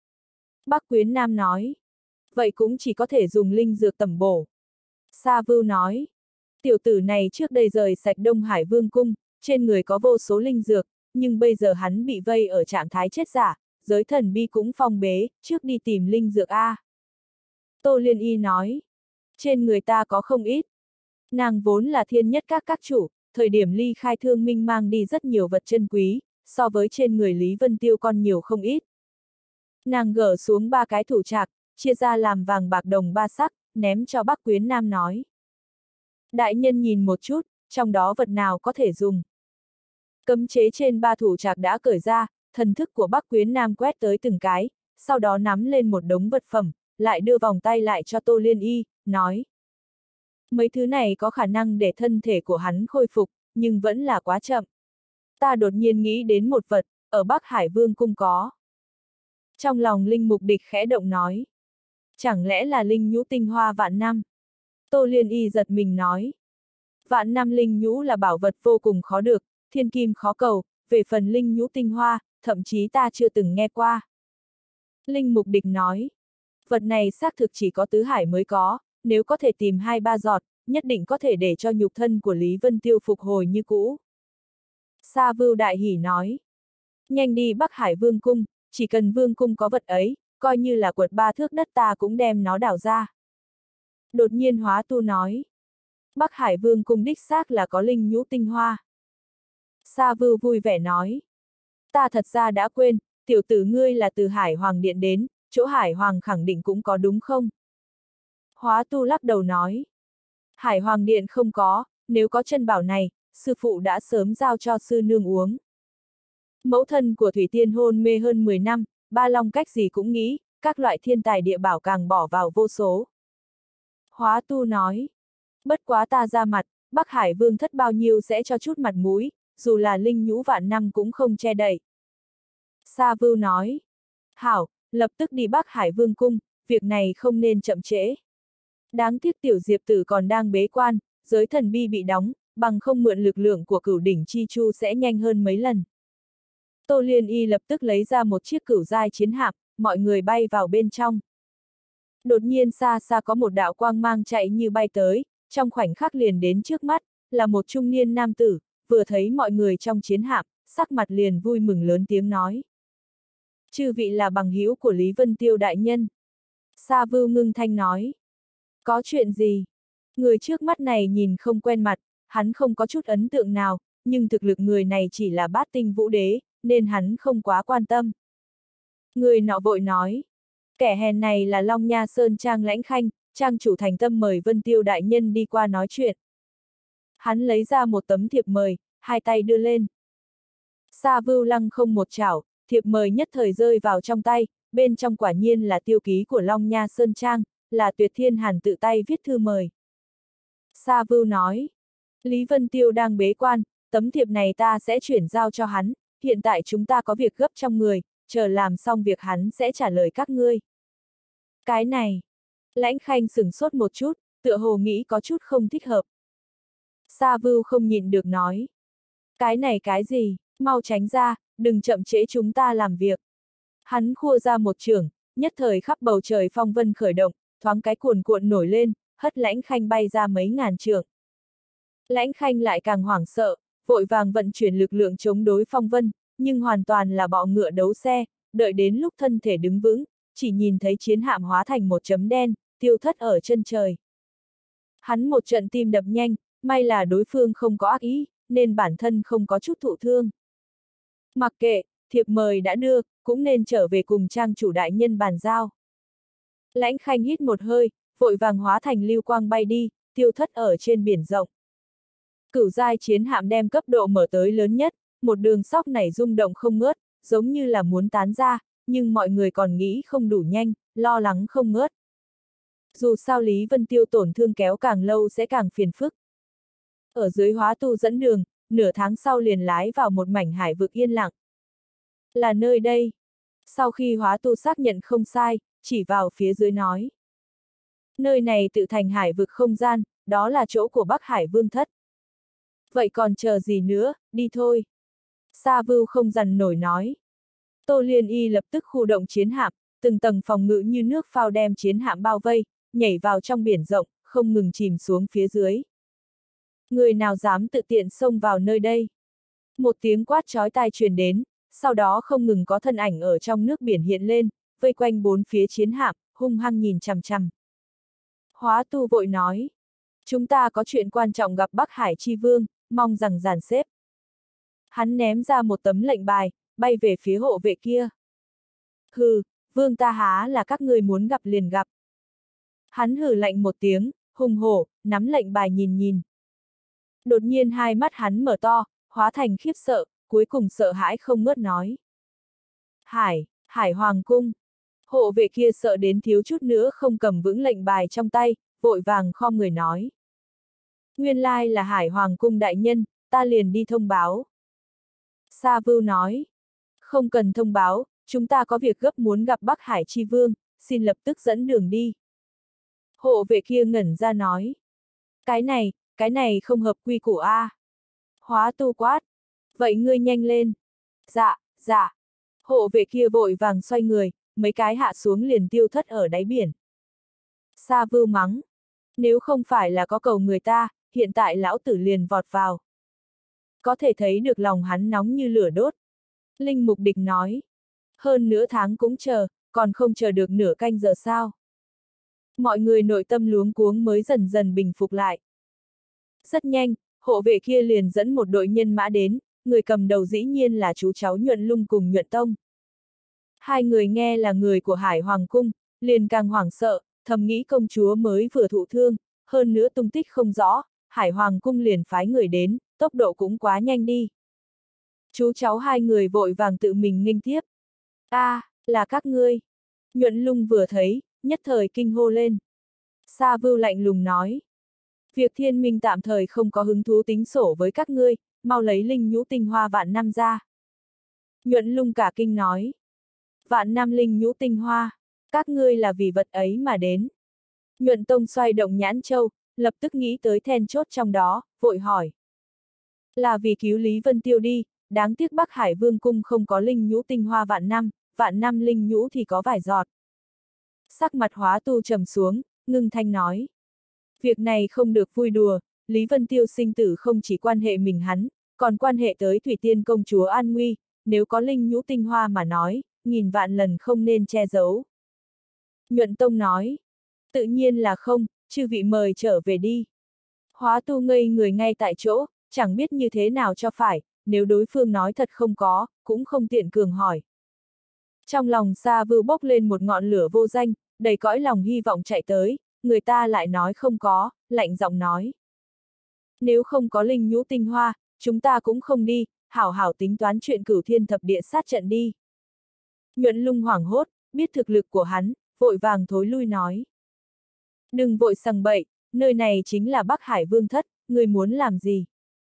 Bắc Quyến Nam nói. Vậy cũng chỉ có thể dùng linh dược tẩm bổ. Sa Vưu nói. Tiểu tử này trước đây rời sạch Đông Hải Vương cung, trên người có vô số linh dược, nhưng bây giờ hắn bị vây ở trạng thái chết giả, giới thần bi cũng phong bế, trước đi tìm linh dược a. Tô Liên Y nói. Trên người ta có không ít. Nàng vốn là thiên nhất các chủ, thời điểm ly khai Thương Minh mang đi rất nhiều vật chân quý, so với trên người Lý Vân Tiêu còn nhiều không ít. Nàng gỡ xuống 3 cái thủ trạc, chia ra làm vàng bạc đồng 3 sắc, ném cho Bắc Quyến Nam nói. Đại nhân nhìn một chút, trong đó vật nào có thể dùng. Cấm chế trên 3 thủ trạc đã cởi ra, thần thức của Bắc Quyến Nam quét tới từng cái, sau đó nắm lên một đống vật phẩm, lại đưa vòng tay lại cho Tô Liên Y, nói. Mấy thứ này có khả năng để thân thể của hắn khôi phục, nhưng vẫn là quá chậm. Ta đột nhiên nghĩ đến một vật, ở Bắc Hải Vương cung có. Trong lòng Linh Mục Địch khẽ động nói. Chẳng lẽ là linh nhũ tinh hoa vạn năm? Tô Liên Y giật mình nói. Vạn năm linh nhũ là bảo vật vô cùng khó được, thiên kim khó cầu, về phần linh nhũ tinh hoa, thậm chí ta chưa từng nghe qua. Linh Mục Địch nói. Vật này xác thực chỉ có tứ hải mới có, nếu có thể tìm 2-3 giọt, nhất định có thể để cho nhục thân của Lý Vân Tiêu phục hồi như cũ. Sa Vưu đại hỉ nói. Nhanh đi Bắc Hải Vương cung, chỉ cần Vương cung có vật ấy, coi như là quật 3 thước đất ta cũng đem nó đào ra. Đột nhiên Hóa Tu nói. Bắc Hải Vương cung đích xác là có linh nhũ tinh hoa. Sa Vưu vui vẻ nói. Ta thật ra đã quên, tiểu tử ngươi là từ Hải Hoàng Điện đến, chỗ Hải Hoàng khẳng định cũng có đúng không? Hóa Tu lắc đầu nói. Hải Hoàng Điện không có, nếu có chân bảo này, sư phụ đã sớm giao cho sư nương uống. Mẫu thân của Thủy Tiên hôn mê hơn 10 năm, Ba Long cách gì cũng nghĩ, các loại thiên tài địa bảo càng bỏ vào vô số. Hóa Tu nói. Bất quá ta ra mặt, Bắc Hải Vương thất bao nhiêu sẽ cho chút mặt mũi, dù là linh nhũ vạn năm cũng không che đậy. Sa Vưu nói. Hảo, lập tức đi Bắc Hải Vương cung, việc này không nên chậm trễ. Đáng tiếc tiểu Diệp Tử còn đang bế quan, giới thần bi bị đóng, bằng không mượn lực lượng của Cửu Đỉnh Chi Chu sẽ nhanh hơn mấy lần. Tô Liên Y lập tức lấy ra một chiếc cửu giai chiến hạm, mọi người bay vào bên trong. Đột nhiên xa xa có một đạo quang mang chạy như bay tới, trong khoảnh khắc liền đến trước mắt, là một trung niên nam tử, vừa thấy mọi người trong chiến hạm, sắc mặt liền vui mừng lớn tiếng nói. Chư vị là bằng hữu của Lý Vân Tiêu đại nhân. Sa Vưu ngưng thanh nói. Có chuyện gì? Người trước mắt này nhìn không quen mặt, hắn không có chút ấn tượng nào, nhưng thực lực người này chỉ là bát tinh vũ đế, nên hắn không quá quan tâm. Người nọ vội nói. Kẻ hèn này là Long Nha Sơn Trang Lãnh Khanh, trang chủ thành tâm mời Vân Tiêu đại nhân đi qua nói chuyện. Hắn lấy ra một tấm thiệp mời, hai tay đưa lên. Sa Vưu lăng không một chảo, thiệp mời nhất thời rơi vào trong tay, bên trong quả nhiên là tiêu ký của Long Nha Sơn Trang, là Tuyệt Thiên Hàn tự tay viết thư mời. Sa Vưu nói, Lý Vân Tiêu đang bế quan, tấm thiệp này ta sẽ chuyển giao cho hắn, hiện tại chúng ta có việc gấp trong người, chờ làm xong việc hắn sẽ trả lời các ngươi. Cái này, Lãnh Khanh sửng sốt một chút, tựa hồ nghĩ có chút không thích hợp. Sa Vưu không nhịn được nói, cái này cái gì, mau tránh ra, đừng chậm trễ chúng ta làm việc. Hắn khua ra một chưởng, nhất thời khắp bầu trời phong vân khởi động, thoáng cái cuồn cuộn nổi lên, hất Lãnh Khanh bay ra mấy ngàn trượng. Lãnh Khanh lại càng hoảng sợ, vội vàng vận chuyển lực lượng chống đối phong vân, nhưng hoàn toàn là bọ ngựa đấu xe, đợi đến lúc thân thể đứng vững, chỉ nhìn thấy chiến hạm hóa thành một chấm đen, tiêu thất ở chân trời. Hắn một trận tim đập nhanh, may là đối phương không có ác ý, nên bản thân không có chút thụ thương. Mặc kệ, thiệp mời đã đưa, cũng nên trở về cùng trang chủ đại nhân bàn giao. Lãnh Khanh hít một hơi, vội vàng hóa thành lưu quang bay đi, tiêu thất ở trên biển rộng. Cửu giai chiến hạm đem cấp độ mở tới lớn nhất, một đường sóc này rung động không ngớt, giống như là muốn tán ra, nhưng mọi người còn nghĩ không đủ nhanh, lo lắng không ngớt. Dù sao Lý Vân Tiêu tổn thương kéo càng lâu sẽ càng phiền phức. Ở dưới Hóa Tu dẫn đường, nửa tháng sau liền lái vào một mảnh hải vực yên lặng. Là nơi đây. Sau khi Hóa Tu xác nhận không sai, chỉ vào phía dưới nói. Nơi này tự thành hải vực không gian, đó là chỗ của Bắc Hải Vương Thất. Vậy còn chờ gì nữa, đi thôi. Sa Vưu không dằn nổi nói. Tô Liên Y lập tức khu động chiến hạm, từng tầng phòng ngự như nước phao đem chiến hạm bao vây, nhảy vào trong biển rộng, không ngừng chìm xuống phía dưới. Người nào dám tự tiện xông vào nơi đây? Một tiếng quát chói tai truyền đến, sau đó không ngừng có thân ảnh ở trong nước biển hiện lên, vây quanh bốn phía chiến hạm, hung hăng nhìn chằm chằm. Hóa Tu vội nói, chúng ta có chuyện quan trọng gặp Bắc Hải Chi Vương, mong rằng dàn xếp. Hắn ném ra một tấm lệnh bài, bay về phía hộ vệ kia. Hừ, vương ta há là các ngươi muốn gặp liền gặp. Hắn hừ lạnh một tiếng, hùng hổ, nắm lệnh bài nhìn nhìn. Đột nhiên hai mắt hắn mở to, hóa thành khiếp sợ, cuối cùng sợ hãi không ngớt nói. Hải Hoàng Cung. Hộ vệ kia sợ đến thiếu chút nữa không cầm vững lệnh bài trong tay, vội vàng khom người nói. Nguyên lai là Hải Hoàng Cung đại nhân, ta liền đi thông báo. Sa Vưu nói. Không cần thông báo, chúng ta có việc gấp muốn gặp Bắc Hải Chi Vương, xin lập tức dẫn đường đi. Hộ vệ kia ngẩn ra nói. Cái này không hợp quy củ a. Hóa Tu quát. Vậy ngươi nhanh lên. Dạ. Hộ vệ kia vội vàng xoay người, mấy cái hạ xuống liền tiêu thất ở đáy biển. Sa Vưu mắng. Nếu không phải là có cầu người ta, hiện tại lão tử liền vọt vào. Có thể thấy được lòng hắn nóng như lửa đốt. Linh Mục Địch nói. Hơn nửa tháng cũng chờ, còn không chờ được nửa canh giờ sao. Mọi người nội tâm luống cuống mới dần dần bình phục lại. Rất nhanh, hộ vệ kia liền dẫn một đội nhân mã đến, người cầm đầu dĩ nhiên là chú cháu Nhuận Lung cùng Nhuận Tông. Hai người nghe là người của Hải Hoàng Cung, liền càng hoảng sợ, thầm nghĩ công chúa mới vừa thụ thương, hơn nữa tung tích không rõ, Hải Hoàng Cung liền phái người đến, tốc độ cũng quá nhanh đi. Chú cháu hai người vội vàng tự mình nghênh tiếp. Là các ngươi. Nhuận Lung vừa thấy, nhất thời kinh hô lên. Sa Vưu lạnh lùng nói. Việc Thiên Minh tạm thời không có hứng thú tính sổ với các ngươi, mau lấy linh nhũ tinh hoa vạn năm ra. Nhuận Lung cả kinh nói. Vạn năm linh nhũ tinh hoa, các ngươi là vì vật ấy mà đến. Nhuận Tông xoay động nhãn châu, lập tức nghĩ tới then chốt trong đó, vội hỏi. Là vì cứu Lý Vân Tiêu đi, đáng tiếc Bắc Hải Vương Cung không có linh nhũ tinh hoa vạn năm linh nhũ thì có vài giọt. Sắc mặt Hóa Tu trầm xuống, ngưng thanh nói. Việc này không được vui đùa, Lý Vân Tiêu sinh tử không chỉ quan hệ mình hắn, còn quan hệ tới Thủy Tiên công chúa an nguy, nếu có linh nhũ tinh hoa mà nói, nghìn vạn lần không nên che giấu. Nhuận Tông nói, tự nhiên là không, chư vị mời trở về đi. Hóa Tu ngây người ngay tại chỗ, chẳng biết như thế nào cho phải, nếu đối phương nói thật không có, cũng không tiện cường hỏi. Trong lòng Sa Vưu bốc lên một ngọn lửa vô danh, đầy cõi lòng hy vọng chạy tới, người ta lại nói không có, lạnh giọng nói. Nếu không có linh nhũ tinh hoa, chúng ta cũng không đi, hảo hảo tính toán chuyện Cửu Thiên Thập Địa sát trận đi. Nhuận Lung hoảng hốt, biết thực lực của hắn, vội vàng thối lui nói. Đừng vội sằng bậy, nơi này chính là Bắc Hải Vương Thất, người muốn làm gì?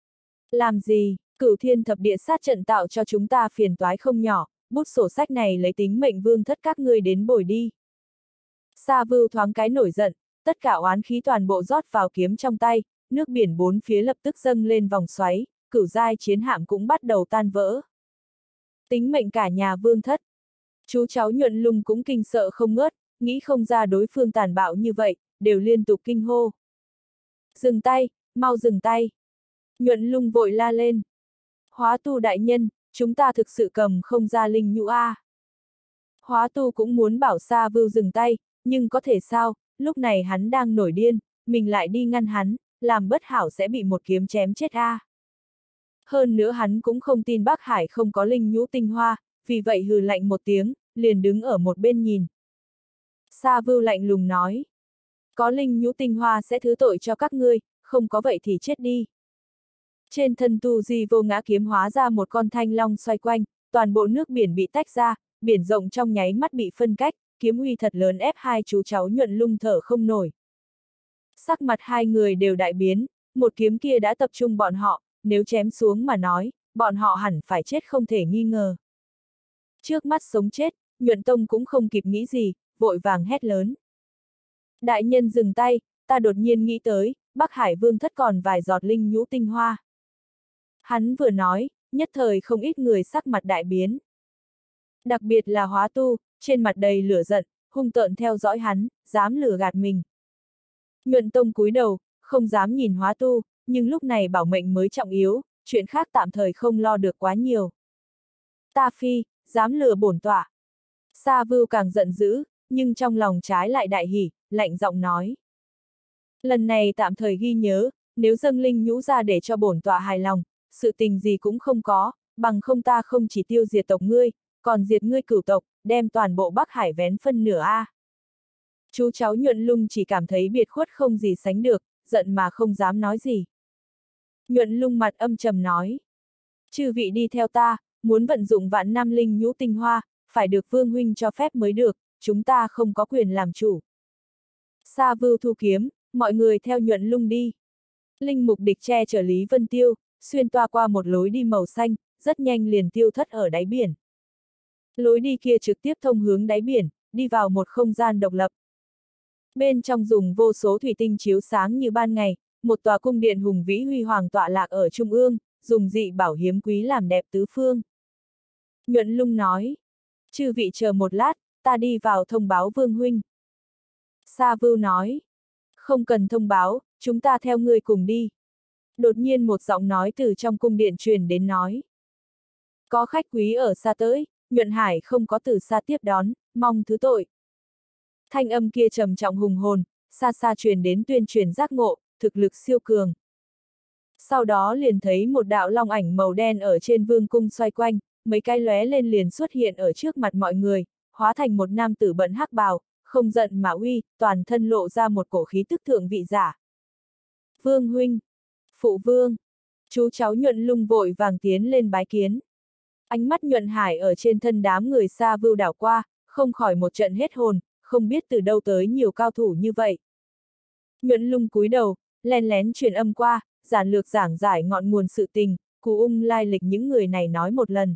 Làm gì, Cửu Thiên Thập Địa sát trận tạo cho chúng ta phiền toái không nhỏ, bút sổ sách này lấy tính mệnh Vương Thất các ngươi đến bồi đi. Sa Vưu thoáng cái nổi giận, tất cả oán khí toàn bộ rót vào kiếm trong tay, nước biển bốn phía lập tức dâng lên vòng xoáy, cửu giai chiến hạm cũng bắt đầu tan vỡ. Tính mệnh cả nhà Vương Thất. Chú cháu Nhuận Lung cũng kinh sợ không ngớt, nghĩ không ra đối phương tàn bạo như vậy, đều liên tục kinh hô. Dừng tay, mau dừng tay. Nhuận Lung vội la lên. Hóa Tu đại nhân, chúng ta thực sự cầm không ra linh nhũ a. Hóa Tu cũng muốn bảo Sa Vưu dừng tay, nhưng có thể sao, lúc này hắn đang nổi điên, mình lại đi ngăn hắn, làm bất hảo sẽ bị một kiếm chém chết a. Hơn nữa hắn cũng không tin Bắc Hải không có linh nhũ tinh hoa, vì vậy hừ lạnh một tiếng, liền đứng ở một bên nhìn. Sa Vưu lạnh lùng nói. Có linh nhũ tinh hoa sẽ thứ tội cho các ngươi, không có vậy thì chết đi. Trên thân Tu Di Vô Ngã kiếm hóa ra một con thanh long xoay quanh, toàn bộ nước biển bị tách ra, biển rộng trong nháy mắt bị phân cách, kiếm uy thật lớn ép hai chú cháu Nhuận Lung thở không nổi. Sắc mặt hai người đều đại biến, một kiếm kia đã tập trung bọn họ, nếu chém xuống mà nói, bọn họ hẳn phải chết không thể nghi ngờ. Trước mắt sống chết, Nhuận Tông cũng không kịp nghĩ gì, vội vàng hét lớn. Đại nhân dừng tay, ta đột nhiên nghĩ tới, Bắc Hải Vương Thất còn vài giọt linh nhũ tinh hoa. Hắn vừa nói, nhất thời không ít người sắc mặt đại biến. Đặc biệt là Hóa Tu, trên mặt đầy lửa giận, hung tợn theo dõi hắn, dám lừa gạt mình. Nhuận Tông cúi đầu, không dám nhìn Hóa Tu, nhưng lúc này bảo mệnh mới trọng yếu, chuyện khác tạm thời không lo được quá nhiều. Ta phi, dám lừa bổn tọa. Sa Vưu càng giận dữ, nhưng trong lòng trái lại đại hỉ, lạnh giọng nói. Lần này tạm thời ghi nhớ, nếu dâng linh nhũ ra để cho bổn tọa hài lòng, sự tình gì cũng không có, bằng không ta không chỉ tiêu diệt tộc ngươi, còn diệt ngươi cửu tộc, đem toàn bộ Bắc Hải vén phân nửa a. Chú cháu Nhuận Lung chỉ cảm thấy biệt khuất không gì sánh được, giận mà không dám nói gì. Nhuận Lung mặt âm trầm nói. Chư vị đi theo ta, muốn vận dụng vạn năm linh nhũ tinh hoa, phải được Vương huynh cho phép mới được, chúng ta không có quyền làm chủ. Sa Vưu thu kiếm, mọi người theo Nhuận Lung đi. Linh mục địch che chở Lý Vân Tiêu, xuyên toa qua một lối đi màu xanh, rất nhanh liền tiêu thất ở đáy biển. Lối đi kia trực tiếp thông hướng đáy biển, đi vào một không gian độc lập. Bên trong dùng vô số thủy tinh chiếu sáng như ban ngày, một tòa cung điện hùng vĩ huy hoàng tọa lạc ở trung ương, dùng dị bảo hiếm quý làm đẹp tứ phương. Nhuận Lung nói, chư vị chờ một lát, ta đi vào thông báo Vương huynh. Sa Vưu nói, không cần thông báo, chúng ta theo ngươi cùng đi. Đột nhiên một giọng nói từ trong cung điện truyền đến nói. Có khách quý ở xa tới, Nhuận Hải không có từ xa tiếp đón, mong thứ tội. Thanh âm kia trầm trọng hùng hồn, xa xa truyền đến tuyên truyền giác ngộ, thực lực siêu cường. Sau đó liền thấy một đạo long ảnh màu đen ở trên vương cung xoay quanh, mấy cái lóe lên liền xuất hiện ở trước mặt mọi người, hóa thành một nam tử bận hắc bào, không giận mà uy, toàn thân lộ ra một cổ khí tức thượng vị giả. Vương huynh, phụ vương, chú cháu Nhuận Lung vội vàng tiến lên bái kiến. Ánh mắt Nhuận Hải ở trên thân đám người Sa Vưu đảo qua, không khỏi một trận hết hồn, không biết từ đâu tới nhiều cao thủ như vậy. Nhuận Lung cúi đầu, len lén truyền âm qua, giản lược giảng giải ngọn nguồn sự tình, Cú Ung lai lịch những người này nói một lần.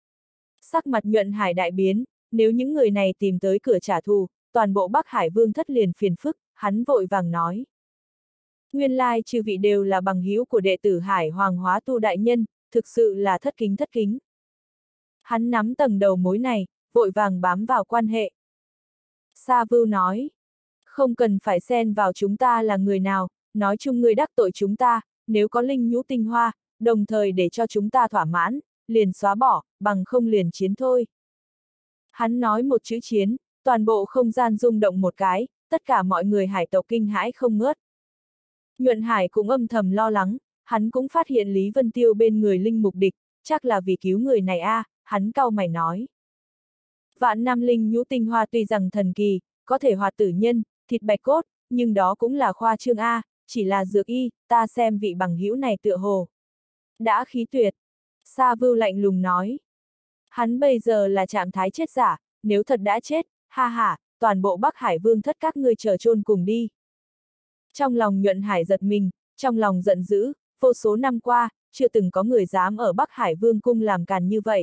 Sắc mặt Nhuận Hải đại biến, nếu những người này tìm tới cửa trả thù, toàn bộ Bắc Hải Vương Thất liền phiền phức, hắn vội vàng nói. Nguyên lai chư vị đều là bằng hữu của đệ tử Hải Hoàng Hóa Tu đại nhân, thực sự là thất kính thất kính. Hắn nắm tầng đầu mối này, vội vàng bám vào quan hệ. Sa Vưu nói. Không cần phải xen vào chúng ta là người nào, nói chung ngươi đắc tội chúng ta, nếu có linh nhũ tinh hoa, đồng thời để cho chúng ta thỏa mãn, liền xóa bỏ, bằng không liền chiến thôi. Hắn nói một chữ chiến, toàn bộ không gian rung động một cái, tất cả mọi người hải tộc kinh hãi không ngớt. Nhuận Hải cũng âm thầm lo lắng, hắn cũng phát hiện Lý Vân Tiêu bên người linh mục địch, chắc là vì cứu người này a, hắn cau mày nói. Vạn năm linh nhũ tinh hoa tuy rằng thần kỳ, có thể hoạt tử nhân, thịt bạch cốt, nhưng đó cũng là khoa trương a, chỉ là dược y, ta xem vị bằng hữu này tựa hồ. Đã khí tuyệt. Sa Vưu lạnh lùng nói. Hắn bây giờ là trạng thái chết giả, nếu thật đã chết, ha ha, toàn bộ Bắc Hải Vương thất các ngươi chờ chôn cùng đi. Trong lòng Nhuận Hải giật mình, trong lòng giận dữ, vô số năm qua, chưa từng có người dám ở Bắc Hải Vương cung làm càn như vậy.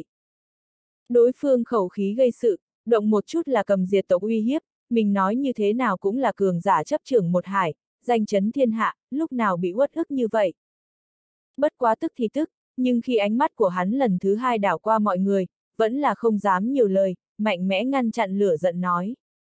Đối phương khẩu khí gây sự, động một chút là cầm diệt tộc uy hiếp, mình nói như thế nào cũng là cường giả chấp trưởng một hải, danh chấn thiên hạ, lúc nào bị uất ức như vậy. Bất quá tức thì tức, nhưng khi ánh mắt của hắn lần thứ hai đảo qua mọi người, vẫn là không dám nhiều lời, mạnh mẽ ngăn chặn lửa giận nói.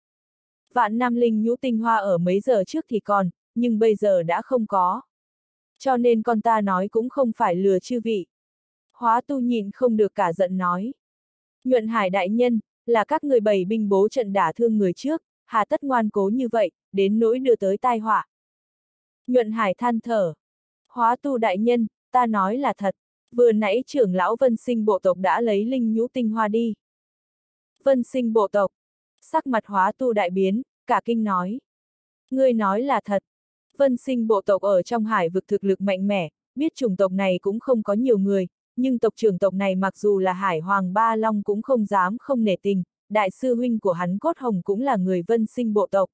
Vạn năm linh nhũ tinh hoa ở mấy giờ trước thì còn, nhưng bây giờ đã không có. Cho nên con ta nói cũng không phải lừa chư vị. Hóa tu nhìn không được cả giận nói. Nhuận Hải đại nhân, là các người bày binh bố trận đả thương người trước, hà tất ngoan cố như vậy, đến nỗi đưa tới tai họa. Nhuận Hải than thở. Hóa tu đại nhân, ta nói là thật, vừa nãy trưởng lão Vân Sinh bộ tộc đã lấy linh nhũ tinh hoa đi. Vân Sinh bộ tộc, sắc mặt Hóa tu đại biến, cả kinh nói. Ngươi nói là thật. Vân Sinh bộ tộc ở trong hải vực thực lực mạnh mẽ, biết chủng tộc này cũng không có nhiều người, nhưng tộc trưởng tộc này mặc dù là Hải Hoàng Ba Long cũng không dám không nể tình, đại sư huynh của hắn Cốt Hồng cũng là người Vân Sinh bộ tộc.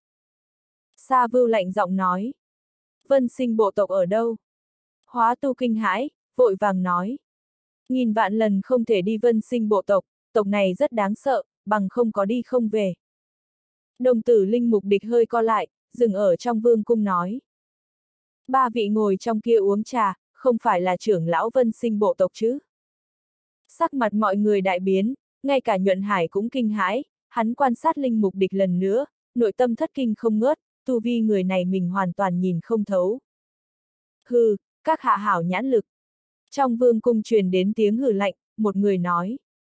Sa Vưu lạnh giọng nói. Vân Sinh bộ tộc ở đâu? Hóa tu kinh hãi, vội vàng nói. Nghìn vạn lần không thể đi Vân Sinh bộ tộc, tộc này rất đáng sợ, bằng không có đi không về. Đồng tử linh mục địch hơi co lại, dừng ở trong vương cung nói. Ba vị ngồi trong kia uống trà, không phải là trưởng lão Vân Sinh bộ tộc chứ? Sắc mặt mọi người đại biến, ngay cả Nhuận Hải cũng kinh hãi, hắn quan sát linh mục địch lần nữa, nội tâm thất kinh không ngớt, tu vi người này mình hoàn toàn nhìn không thấu. Hừ, các hạ hảo nhãn lực. Trong vương cung truyền đến tiếng hừ lạnh, một người nói.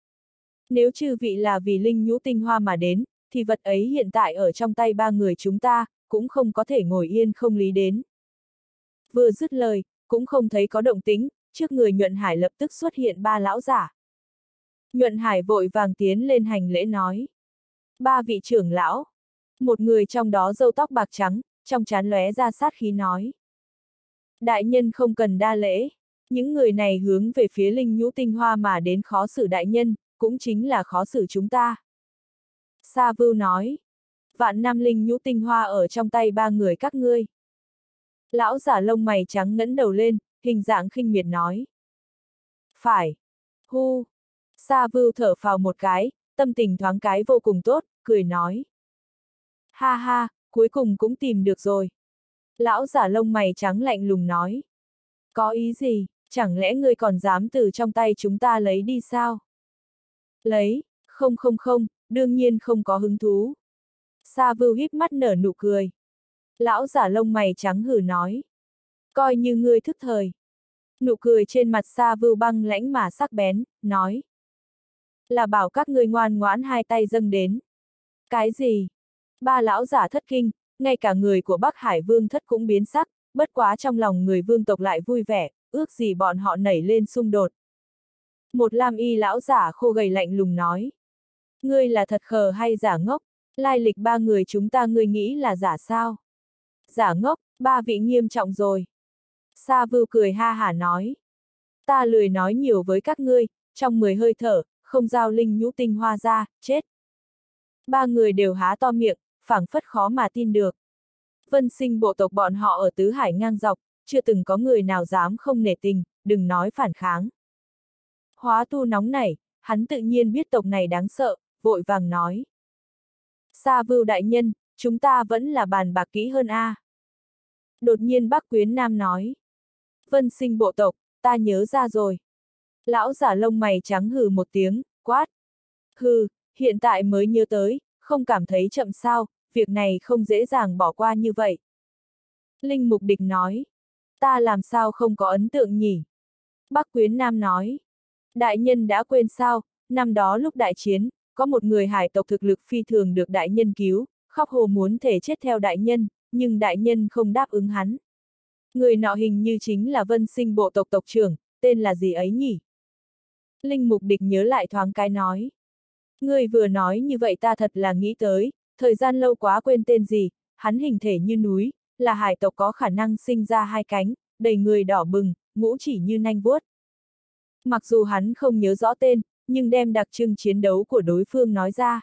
Nếu chư vị là vì linh nhũ tinh hoa mà đến, thì vật ấy hiện tại ở trong tay ba người chúng ta, cũng không có thể ngồi yên không lý đến. Vừa dứt lời, cũng không thấy có động tĩnh, trước người Nhuận Hải lập tức xuất hiện ba lão giả. Nhuận Hải vội vàng tiến lên hành lễ nói. Ba vị trưởng lão. Một người trong đó râu tóc bạc trắng, trong trán lóe ra sát khí nói. Đại nhân không cần đa lễ, những người này hướng về phía linh nhũ tinh hoa mà đến khó xử đại nhân, cũng chính là khó xử chúng ta. Sa Vưu nói. Vạn năm linh nhũ tinh hoa ở trong tay ba người các ngươi. Lão giả lông mày trắng ngẩng đầu lên, hình dạng khinh miệt nói. Phải. Hu. Sa Vưu thở phào một cái, tâm tình thoáng cái vô cùng tốt, cười nói. Ha ha, cuối cùng cũng tìm được rồi. Lão giả lông mày trắng lạnh lùng nói. Có ý gì, chẳng lẽ ngươi còn dám từ trong tay chúng ta lấy đi sao? Lấy, không, đương nhiên không có hứng thú. Sa Vưu híp mắt nở nụ cười. Lão giả lông mày trắng hừ nói. Coi như ngươi thức thời. Nụ cười trên mặt Sa Vưu băng lãnh mà sắc bén, nói. Là bảo các ngươi ngoan ngoãn hai tay dâng đến. Cái gì? Ba lão giả thất kinh, ngay cả người của Bắc Hải Vương thất cũng biến sắc, bất quá trong lòng người vương tộc lại vui vẻ, ước gì bọn họ nảy lên xung đột. Một lam y lão giả khô gầy lạnh lùng nói. Ngươi là thật khờ hay giả ngốc? Lai lịch ba người chúng ta ngươi nghĩ là giả sao? Giả ngốc, ba vị nghiêm trọng rồi. Sa Vưu cười ha hả nói. Ta lười nói nhiều với các ngươi, trong 10 hơi thở, không giao linh nhũ tinh hoa ra, chết. Ba người đều há to miệng, phảng phất khó mà tin được. Vân Sinh bộ tộc bọn họ ở tứ hải ngang dọc, chưa từng có người nào dám không nể tình, đừng nói phản kháng. Hóa tu nóng nảy, hắn tự nhiên biết tộc này đáng sợ, vội vàng nói. Sa Vưu đại nhân, chúng ta vẫn là bàn bạc kỹ hơn a. Đột nhiên Bắc Quyến Nam nói. Vân Sinh bộ tộc, ta nhớ ra rồi. Lão giả lông mày trắng hừ một tiếng, quát. Hừ, hiện tại mới nhớ tới, không cảm thấy chậm sao, việc này không dễ dàng bỏ qua như vậy. Linh Mục Địch nói, ta làm sao không có ấn tượng nhỉ? Bắc Quyến Nam nói, đại nhân đã quên sao, năm đó lúc đại chiến, có một người hải tộc thực lực phi thường được đại nhân cứu, khóc hồ muốn thể chết theo đại nhân, nhưng đại nhân không đáp ứng hắn. Người nọ hình như chính là Vân Sinh bộ tộc tộc trưởng, tên là gì ấy nhỉ? Linh Mục Địch nhớ lại thoáng cái nói. Người vừa nói như vậy ta thật là nghĩ tới, thời gian lâu quá quên tên gì, hắn hình thể như núi, là hải tộc có khả năng sinh ra hai cánh, đầy người đỏ bừng, ngũ chỉ như nanh vuốt. Mặc dù hắn không nhớ rõ tên, nhưng đem đặc trưng chiến đấu của đối phương nói ra.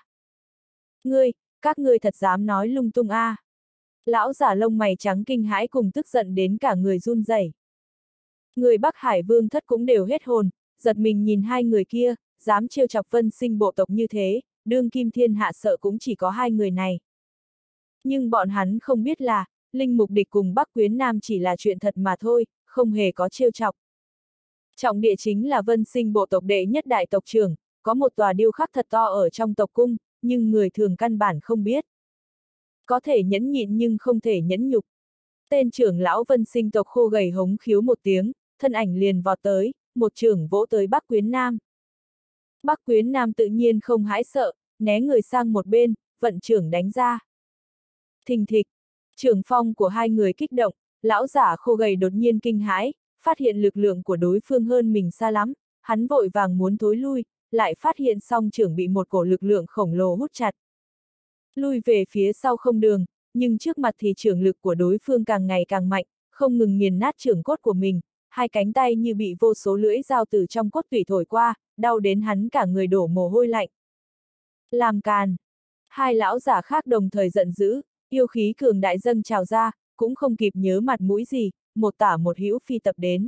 Các ngươi thật dám nói lung tung a. Lão giả lông mày trắng kinh hãi cùng tức giận đến cả người run rẩy. Người Bắc Hải Vương thất cũng đều hết hồn, giật mình nhìn hai người kia, dám trêu chọc Vân Sinh bộ tộc như thế, đương kim thiên hạ sợ cũng chỉ có hai người này. Nhưng bọn hắn không biết là, Linh Mục Địch cùng Bắc Quyến Nam chỉ là chuyện thật mà thôi, không hề có trêu chọc. Trọng địa chính là Vân Sinh bộ tộc đệ nhất đại tộc trưởng, có một tòa điêu khắc thật to ở trong tộc cung, nhưng người thường căn bản không biết. Có thể nhẫn nhịn nhưng không thể nhẫn nhục. Tên trưởng lão Vân Sinh tộc khô gầy hống khiếu một tiếng, thân ảnh liền vọt tới, một chưởng vỗ tới Bắc Quyến Nam. Bắc Quyến Nam tự nhiên không hãi sợ, né người sang một bên, vận chưởng đánh ra. Thình thịch, chưởng phong của hai người kích động, lão giả khô gầy đột nhiên kinh hãi, phát hiện lực lượng của đối phương hơn mình xa lắm, hắn vội vàng muốn thối lui, lại phát hiện song chưởng bị một cổ lực lượng khổng lồ hút chặt. Lui về phía sau không đường, nhưng trước mặt thì chưởng lực của đối phương càng ngày càng mạnh, không ngừng nghiền nát chưởng cốt của mình, hai cánh tay như bị vô số lưỡi dao từ trong cốt tủy thổi qua, đau đến hắn cả người đổ mồ hôi lạnh. Làm càn! Hai lão giả khác đồng thời giận dữ, yêu khí cường đại dâng trào ra, cũng không kịp nhớ mặt mũi gì, một tả một hữu phi tập đến.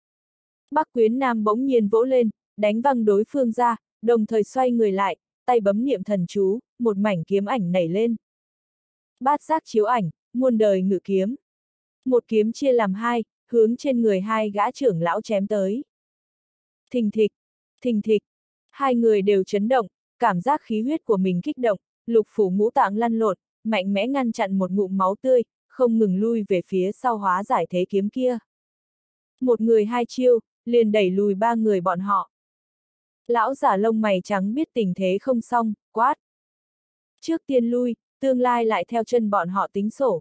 Bắc Quyến Nam bỗng nhiên vỗ lên, đánh văng đối phương ra, đồng thời xoay người lại, tay bấm niệm thần chú, một mảnh kiếm ảnh nảy lên. Bát giác chiếu ảnh, muôn đời ngự kiếm. Một kiếm chia làm hai, hướng trên người hai gã trưởng lão chém tới. Thình thịch, thình thịch, hai người đều chấn động, cảm giác khí huyết của mình kích động, lục phủ ngũ tạng lăn lộn, mạnh mẽ ngăn chặn một ngụm máu tươi, không ngừng lui về phía sau hóa giải thế kiếm kia. Một người hai chiêu, liền đẩy lùi ba người bọn họ. Lão giả lông mày trắng biết tình thế không xong, quát. Trước tiên lui, tương lai lại theo chân bọn họ tính sổ.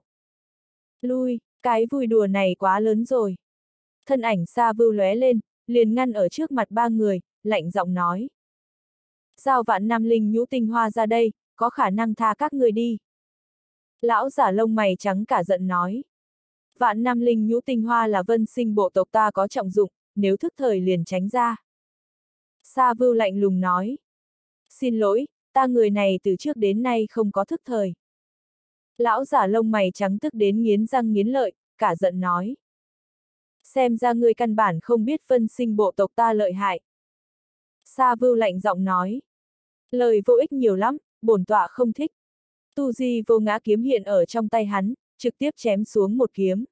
Lui, cái vui đùa này quá lớn rồi. Thân ảnh Sa Vưu lóe lên, liền ngăn ở trước mặt ba người, lạnh giọng nói. Giao Vạn Nam linh nhũ tinh hoa ra đây, có khả năng tha các người đi. Lão giả lông mày trắng cả giận nói. Vạn Nam linh nhũ tinh hoa là Vân Sinh bộ tộc ta có trọng dụng, nếu thức thời liền tránh ra. Sa Vưu lạnh lùng nói. Xin lỗi, ta người này từ trước đến nay không có thức thời. Lão giả lông mày trắng tức đến nghiến răng nghiến lợi, cả giận nói. Xem ra ngươi căn bản không biết Vân Sinh bộ tộc ta lợi hại. Sa Vưu lạnh giọng nói. Lời vô ích nhiều lắm, bổn tọa không thích. Tu Di Vô Ngã kiếm hiện ở trong tay hắn, trực tiếp chém xuống một kiếm.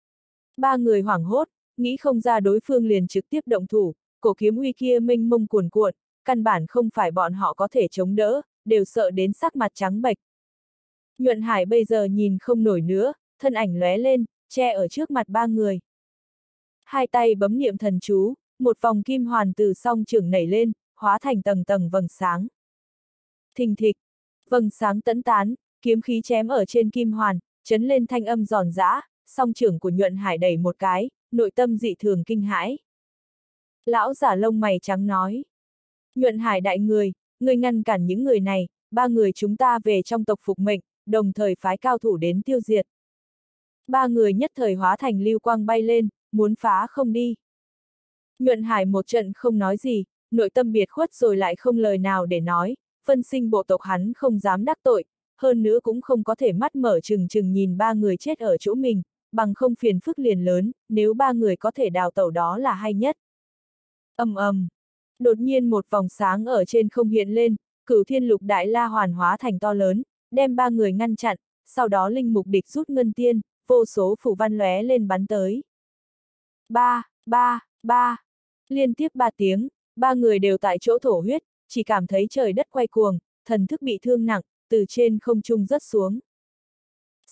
Ba người hoảng hốt, nghĩ không ra đối phương liền trực tiếp động thủ, cổ kiếm uy kia mênh mông cuồn cuộn, căn bản không phải bọn họ có thể chống đỡ, đều sợ đến sắc mặt trắng bệch. Nhuận Hải bây giờ nhìn không nổi nữa, thân ảnh lóe lên, che ở trước mặt ba người. Hai tay bấm niệm thần chú, một vòng kim hoàn từ song chưởng nảy lên, hóa thành tầng tầng vầng sáng. Thình thịch, vầng sáng tẫn tán, kiếm khí chém ở trên kim hoàn, chấn lên thanh âm giòn giã, song chưởng của Nhuận Hải đẩy một cái, nội tâm dị thường kinh hãi. Lão giả lông mày trắng nói. Nhuận Hải đại người, ngươi ngăn cản những người này, ba người chúng ta về trong tộc phục mệnh, đồng thời phái cao thủ đến tiêu diệt. Ba người nhất thời hóa thành lưu quang bay lên, muốn phá không đi. Nhuận Hải một trận không nói gì, nội tâm biệt khuất rồi lại không lời nào để nói, Vân Sinh bộ tộc hắn không dám đắc tội, hơn nữa cũng không có thể mắt mở trừng trừng nhìn ba người chết ở chỗ mình, bằng không phiền phức liền lớn, nếu ba người có thể đào tẩu đó là hay nhất. Ầm ầm, đột nhiên một vòng sáng ở trên không hiện lên, Cửu Thiên Lục Đại La hoàn hóa thành to lớn, đem ba người ngăn chặn, sau đó Linh Mục Địch rút ngân tiên, vô số phù văn lóe lên bắn tới. Ba, ba, ba, liên tiếp ba tiếng, ba người đều tại chỗ thổ huyết, chỉ cảm thấy trời đất quay cuồng, thần thức bị thương nặng, từ trên không trung rớt xuống.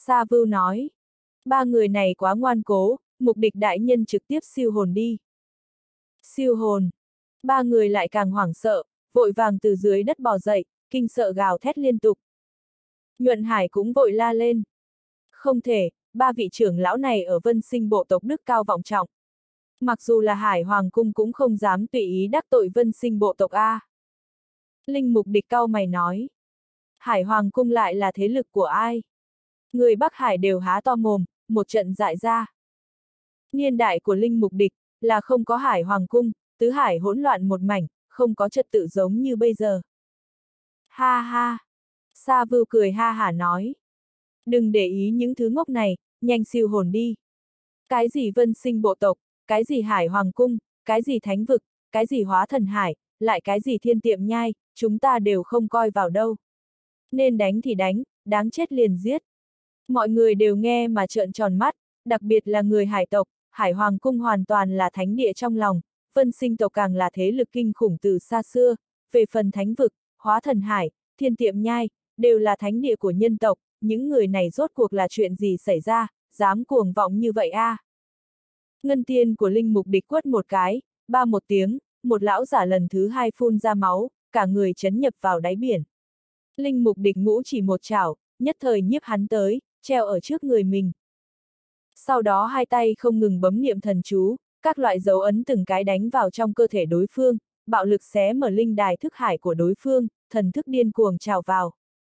Sa Vưu nói. Ba người này quá ngoan cố, Mục Địch đại nhân trực tiếp siêu hồn đi. Siêu hồn. Ba người lại càng hoảng sợ, vội vàng từ dưới đất bò dậy, kinh sợ gào thét liên tục. Nhuận Hải cũng vội la lên. Không thể, ba vị trưởng lão này ở Vân Sinh bộ tộc đức cao vọng trọng. Mặc dù là Hải Hoàng cung cũng không dám tùy ý đắc tội Vân Sinh bộ tộc a. Linh Mục Địch cau mày nói. Hải Hoàng cung lại là thế lực của ai? Người Bắc Hải đều há to mồm, một trận dại ra. Niên đại của Linh Mục Địch là không có Hải Hoàng cung, tứ hải hỗn loạn một mảnh, không có trật tự giống như bây giờ. Ha ha! Sa Vưu cười ha hả nói. Đừng để ý những thứ ngốc này, nhanh siêu hồn đi. Cái gì Vân Sinh bộ tộc, cái gì Hải Hoàng cung, cái gì Thánh vực, cái gì Hóa Thần Hải, lại cái gì Thiên Tiệm Nhai, chúng ta đều không coi vào đâu. Nên đánh thì đánh, đáng chết liền giết. Mọi người đều nghe mà trợn tròn mắt, đặc biệt là người Hải tộc, Hải Hoàng cung hoàn toàn là thánh địa trong lòng, Vân Sinh tộc càng là thế lực kinh khủng từ xa xưa, về phần Thánh vực, Hóa Thần Hải, Thiên Tiệm Nhai, đều là thánh địa của nhân tộc, những người này rốt cuộc là chuyện gì xảy ra, dám cuồng vọng như vậy a? Ngân tiên của Linh Mục Địch quất một cái, ba một tiếng, một lão giả lần thứ hai phun ra máu, cả người chấn nhập vào đáy biển. Linh Mục Địch ngũ chỉ một chảo, nhất thời nhiếp hắn tới, treo ở trước người mình. Sau đó hai tay không ngừng bấm niệm thần chú, các loại dấu ấn từng cái đánh vào trong cơ thể đối phương, bạo lực xé mở linh đài thức hải của đối phương, thần thức điên cuồng trào vào.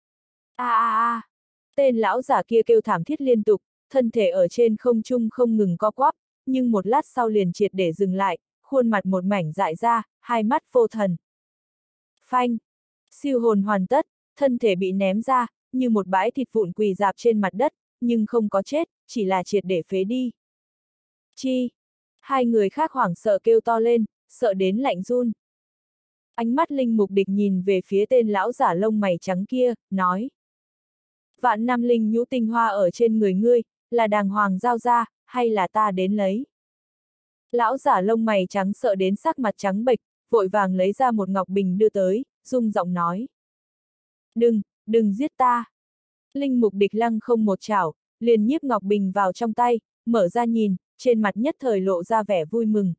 Tên lão giả kia kêu thảm thiết liên tục, thân thể ở trên không trung không ngừng co quắp, nhưng một lát sau liền triệt để dừng lại, khuôn mặt một mảnh dại ra, hai mắt vô thần. Phanh! Siêu hồn hoàn tất, thân thể bị ném ra, như một bãi thịt vụn quỳ rạp trên mặt đất, nhưng không có chết, chỉ là triệt để phế đi. Chi! Hai người khác hoảng sợ kêu to lên, sợ đến lạnh run. Ánh mắt Linh Mục Địch nhìn về phía tên lão giả lông mày trắng kia, nói. Vạn năm linh nhũ tinh hoa ở trên người ngươi, là đàng hoàng giao ra, hay là ta đến lấy? Lão giả lông mày trắng sợ đến sắc mặt trắng bệch, vội vàng lấy ra một ngọc bình đưa tới, rung giọng nói. Đừng giết ta! Linh Mục Địch lăng không một chảo, liền nhiếp ngọc bình vào trong tay, mở ra nhìn, trên mặt nhất thời lộ ra vẻ vui mừng.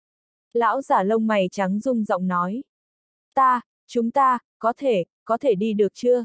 Lão giả lông mày trắng rung giọng nói. Chúng ta, có thể đi được chưa?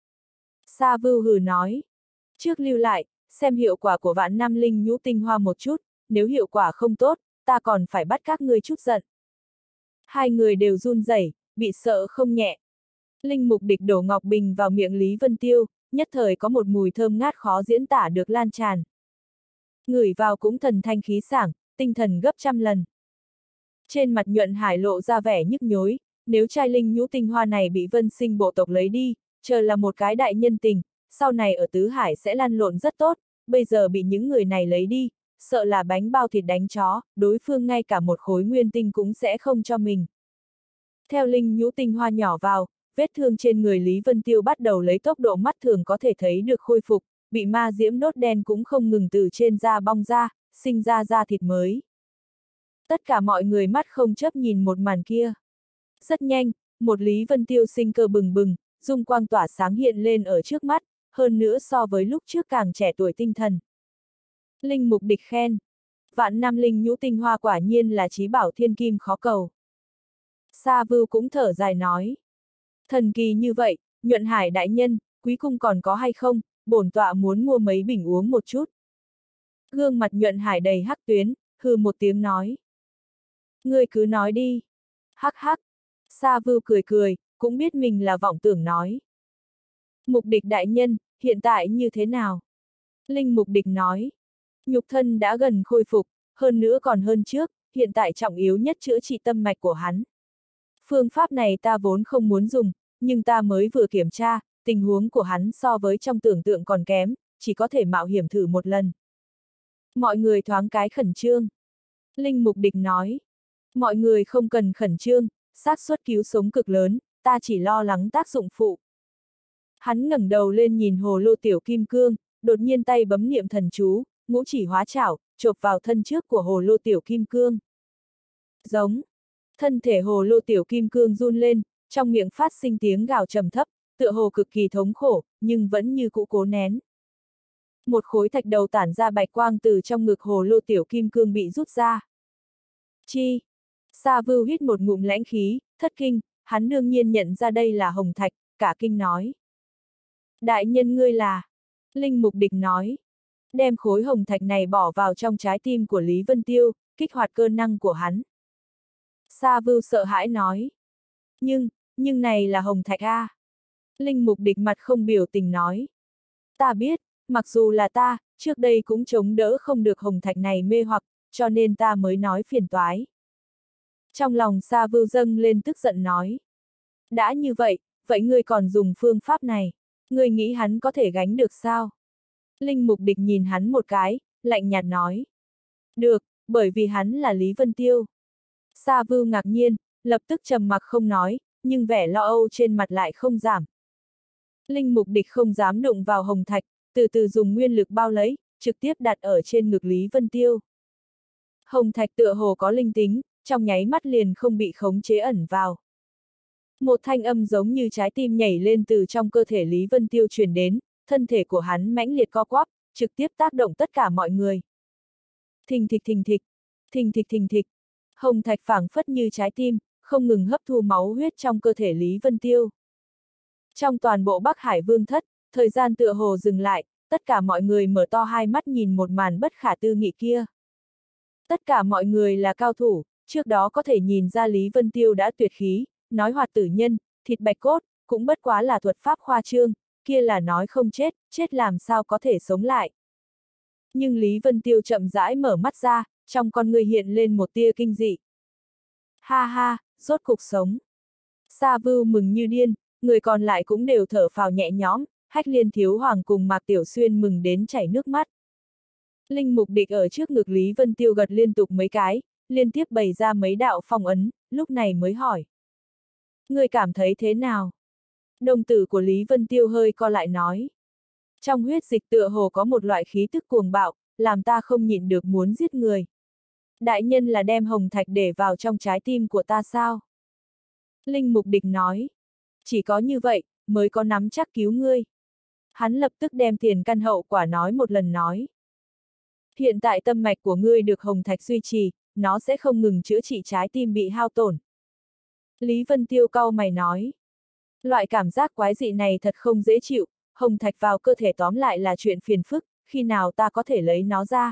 Sa Vưu hừ nói. Trước lưu lại, xem hiệu quả của vạn năm linh nhũ tinh hoa một chút, nếu hiệu quả không tốt, ta còn phải bắt các ngươi chút giận. Hai người đều run rẩy, bị sợ không nhẹ. Linh Mục Địch đổ ngọc bình vào miệng Lý Vân Tiêu, nhất thời có một mùi thơm ngát khó diễn tả được lan tràn. Ngửi vào cũng thần thanh khí sảng, tinh thần gấp trăm lần. Trên mặt Nhuận Hải lộ ra vẻ nhức nhối, nếu trai linh nhũ tinh hoa này bị Vân Sinh bộ tộc lấy đi, chờ là một cái đại nhân tình, sau này ở Tứ Hải sẽ lăn lộn rất tốt, bây giờ bị những người này lấy đi, sợ là bánh bao thịt đánh chó, đối phương ngay cả một khối nguyên tinh cũng sẽ không cho mình. Theo linh nhũ tinh hoa nhỏ vào, vết thương trên người Lý Vân Tiêu bắt đầu lấy tốc độ mắt thường có thể thấy được khôi phục, bị ma diễm đốt đen cũng không ngừng từ trên da bong ra, sinh ra da thịt mới. Tất cả mọi người mắt không chấp nhìn một màn kia. Rất nhanh, một Lý Vân Tiêu sinh cơ bừng bừng, dung quang tỏa sáng hiện lên ở trước mắt, hơn nữa so với lúc trước càng trẻ tuổi tinh thần. Linh Mục Địch khen. Vạn năm linh nhũ tinh hoa quả nhiên là chí bảo thiên kim khó cầu. Sa Vưu cũng thở dài nói. Thần kỳ như vậy, Nhuận Hải đại nhân, quý cung còn có hay không, bổn tọa muốn mua mấy bình uống một chút. Gương mặt Nhuận Hải đầy hắc tuyến, hừ một tiếng nói. Ngươi cứ nói đi. Hắc hắc. Sa Vưu cười cười, cũng biết mình là vọng tưởng nói. Mục Địch đại nhân, hiện tại như thế nào? Linh Mục Địch nói. Nhục thân đã gần khôi phục, hơn nữa còn hơn trước, hiện tại trọng yếu nhất chữa trị tâm mạch của hắn. Phương pháp này ta vốn không muốn dùng, nhưng ta mới vừa kiểm tra, tình huống của hắn so với trong tưởng tượng còn kém, chỉ có thể mạo hiểm thử một lần. Mọi người thoáng cái khẩn trương. Linh Mục Địch nói. Mọi người không cần khẩn trương, xác suất cứu sống cực lớn, ta chỉ lo lắng tác dụng phụ. Hắn ngẩng đầu lên nhìn hồ lô tiểu kim cương, đột nhiên tay bấm niệm thần chú, ngũ chỉ hóa chảo, chộp vào thân trước của hồ lô tiểu kim cương. Giống. Thân thể hồ lô tiểu kim cương run lên, trong miệng phát sinh tiếng gào trầm thấp, tựa hồ cực kỳ thống khổ, nhưng vẫn như cũ cố nén. Một khối thạch đầu tản ra bạch quang từ trong ngực hồ lô tiểu kim cương bị rút ra. Chi? Sa Vưu hít một ngụm lãnh khí, thất kinh, hắn đương nhiên nhận ra đây là hồng thạch, cả kinh nói. Đại nhân ngươi là? Linh Mục Địch nói. Đem khối hồng thạch này bỏ vào trong trái tim của Lý Vân Tiêu, kích hoạt cơ năng của hắn. Sa Vưu sợ hãi nói. Nhưng này là hồng thạch a. Linh Mục Địch mặt không biểu tình nói. Ta biết, mặc dù là ta, trước đây cũng chống đỡ không được hồng thạch này mê hoặc, cho nên ta mới nói phiền toái. Trong lòng Sa Vưu dâng lên tức giận nói. Đã như vậy, vậy ngươi còn dùng phương pháp này, ngươi nghĩ hắn có thể gánh được sao? Linh Mục Địch nhìn hắn một cái, lạnh nhạt nói. Được, bởi vì hắn là Lý Vân Tiêu. Sa Vưu ngạc nhiên, lập tức trầm mặc không nói, nhưng vẻ lo âu trên mặt lại không giảm. Linh Mục Địch không dám đụng vào hồng thạch, từ từ dùng nguyên lực bao lấy, trực tiếp đặt ở trên ngực Lý Vân Tiêu. Hồng thạch tựa hồ có linh tính, trong nháy mắt liền không bị khống chế ẩn vào. Một thanh âm giống như trái tim nhảy lên từ trong cơ thể Lý Vân Tiêu truyền đến, thân thể của hắn mãnh liệt co quắp, trực tiếp tác động tất cả mọi người. Thình thịch thình thịch, thình thịch thình thịch, hồng thạch phảng phất như trái tim, không ngừng hấp thu máu huyết trong cơ thể Lý Vân Tiêu. Trong toàn bộ Bắc Hải Vương thất, thời gian tựa hồ dừng lại, tất cả mọi người mở to hai mắt nhìn một màn bất khả tư nghị kia. Tất cả mọi người là cao thủ, trước đó có thể nhìn ra Lý Vân Tiêu đã tuyệt khí, nói hoạt tử nhân, thịt bạch cốt, cũng bất quá là thuật pháp khoa trương, kia là nói không chết, chết làm sao có thể sống lại. Nhưng Lý Vân Tiêu chậm rãi mở mắt ra, trong con người hiện lên một tia kinh dị. Ha ha, rốt cục sống. Sa Vưu mừng như điên, người còn lại cũng đều thở phào nhẹ nhõm, Hách Liên Thiếu Hoàng cùng Mạc Tiểu Xuyên mừng đến chảy nước mắt. Linh Mục Địch ở trước ngực Lý Vân Tiêu gật liên tục mấy cái, liên tiếp bày ra mấy đạo phong ấn, lúc này mới hỏi. Người cảm thấy thế nào? Đồng tử của Lý Vân Tiêu hơi co lại nói. Trong huyết dịch tựa hồ có một loại khí tức cuồng bạo, làm ta không nhịn được muốn giết người. Đại nhân là đem hồng thạch để vào trong trái tim của ta sao? Linh Mục Địch nói. Chỉ có như vậy, mới có nắm chắc cứu ngươi. Hắn lập tức đem tiền căn hậu quả nói một lần nói. Hiện tại tâm mạch của ngươi được hồng thạch duy trì, nó sẽ không ngừng chữa trị trái tim bị hao tổn. Lý Vân Tiêu cau mày nói. Loại cảm giác quái dị này thật không dễ chịu, hồng thạch vào cơ thể tóm lại là chuyện phiền phức, khi nào ta có thể lấy nó ra?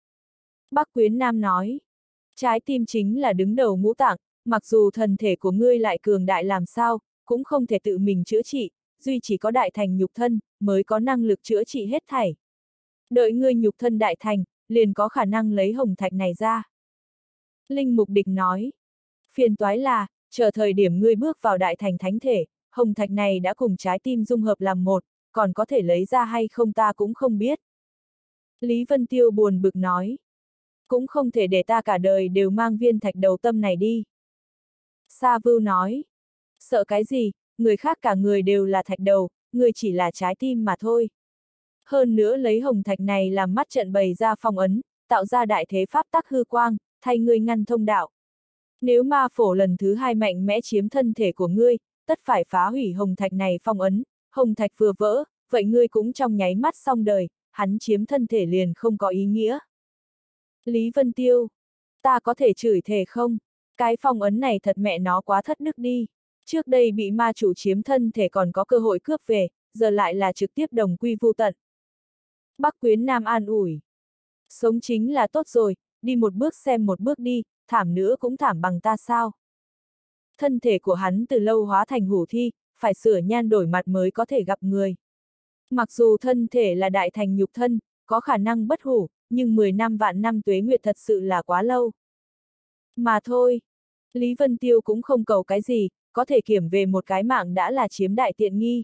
Bắc Quyến Nam nói. Trái tim chính là đứng đầu ngũ tạng, mặc dù thần thể của ngươi lại cường đại làm sao, cũng không thể tự mình chữa trị, duy chỉ có đại thành nhục thân, mới có năng lực chữa trị hết thảy. Đợi ngươi nhục thân đại thành, liền có khả năng lấy hồng thạch này ra. Linh Mục Địch nói. Phiền toái là, chờ thời điểm ngươi bước vào đại thành thánh thể, hồng thạch này đã cùng trái tim dung hợp làm một, còn có thể lấy ra hay không ta cũng không biết. Lý Vân Tiêu buồn bực nói. Cũng không thể để ta cả đời đều mang viên thạch đầu tâm này đi. Sa Vưu nói. Sợ cái gì, người khác cả người đều là thạch đầu, người chỉ là trái tim mà thôi. Hơn nữa lấy hồng thạch này làm mắt trận bày ra phong ấn, tạo ra đại thế pháp tắc hư quang, thay ngươi ngăn thông đạo. Nếu ma phổ lần thứ hai mạnh mẽ chiếm thân thể của ngươi, tất phải phá hủy hồng thạch này phong ấn, hồng thạch vừa vỡ, vậy ngươi cũng trong nháy mắt xong đời, hắn chiếm thân thể liền không có ý nghĩa. Lý Vân Tiêu, ta có thể chửi thề không? Cái phong ấn này thật mẹ nó quá thất đức đi. Trước đây bị ma chủ chiếm thân thể còn có cơ hội cướp về, giờ lại là trực tiếp đồng quy vu tận. Bắc Quyến Nam an ủi. Sống chính là tốt rồi, đi một bước xem một bước đi, thảm nữa cũng thảm bằng ta sao. Thân thể của hắn từ lâu hóa thành hủ thi, phải sửa nhan đổi mặt mới có thể gặp người. Mặc dù thân thể là đại thành nhục thân, có khả năng bất hủ, nhưng 10 năm vạn năm tuế nguyệt thật sự là quá lâu. Mà thôi, Lý Vân Tiêu cũng không cầu cái gì, có thể kiểm về một cái mạng đã là chiếm đại tiện nghi.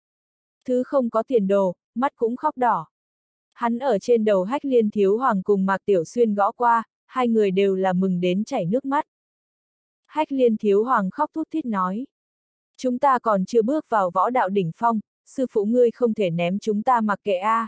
Thứ không có tiền đồ, mắt cũng khóc đỏ. Hắn ở trên đầu Hách Liên Thiếu Hoàng cùng Mạc Tiểu Xuyên gõ qua, hai người đều là mừng đến chảy nước mắt. Hách Liên Thiếu Hoàng khóc thút thít nói. Chúng ta còn chưa bước vào võ đạo đỉnh phong, sư phụ ngươi không thể ném chúng ta mặc kệ a.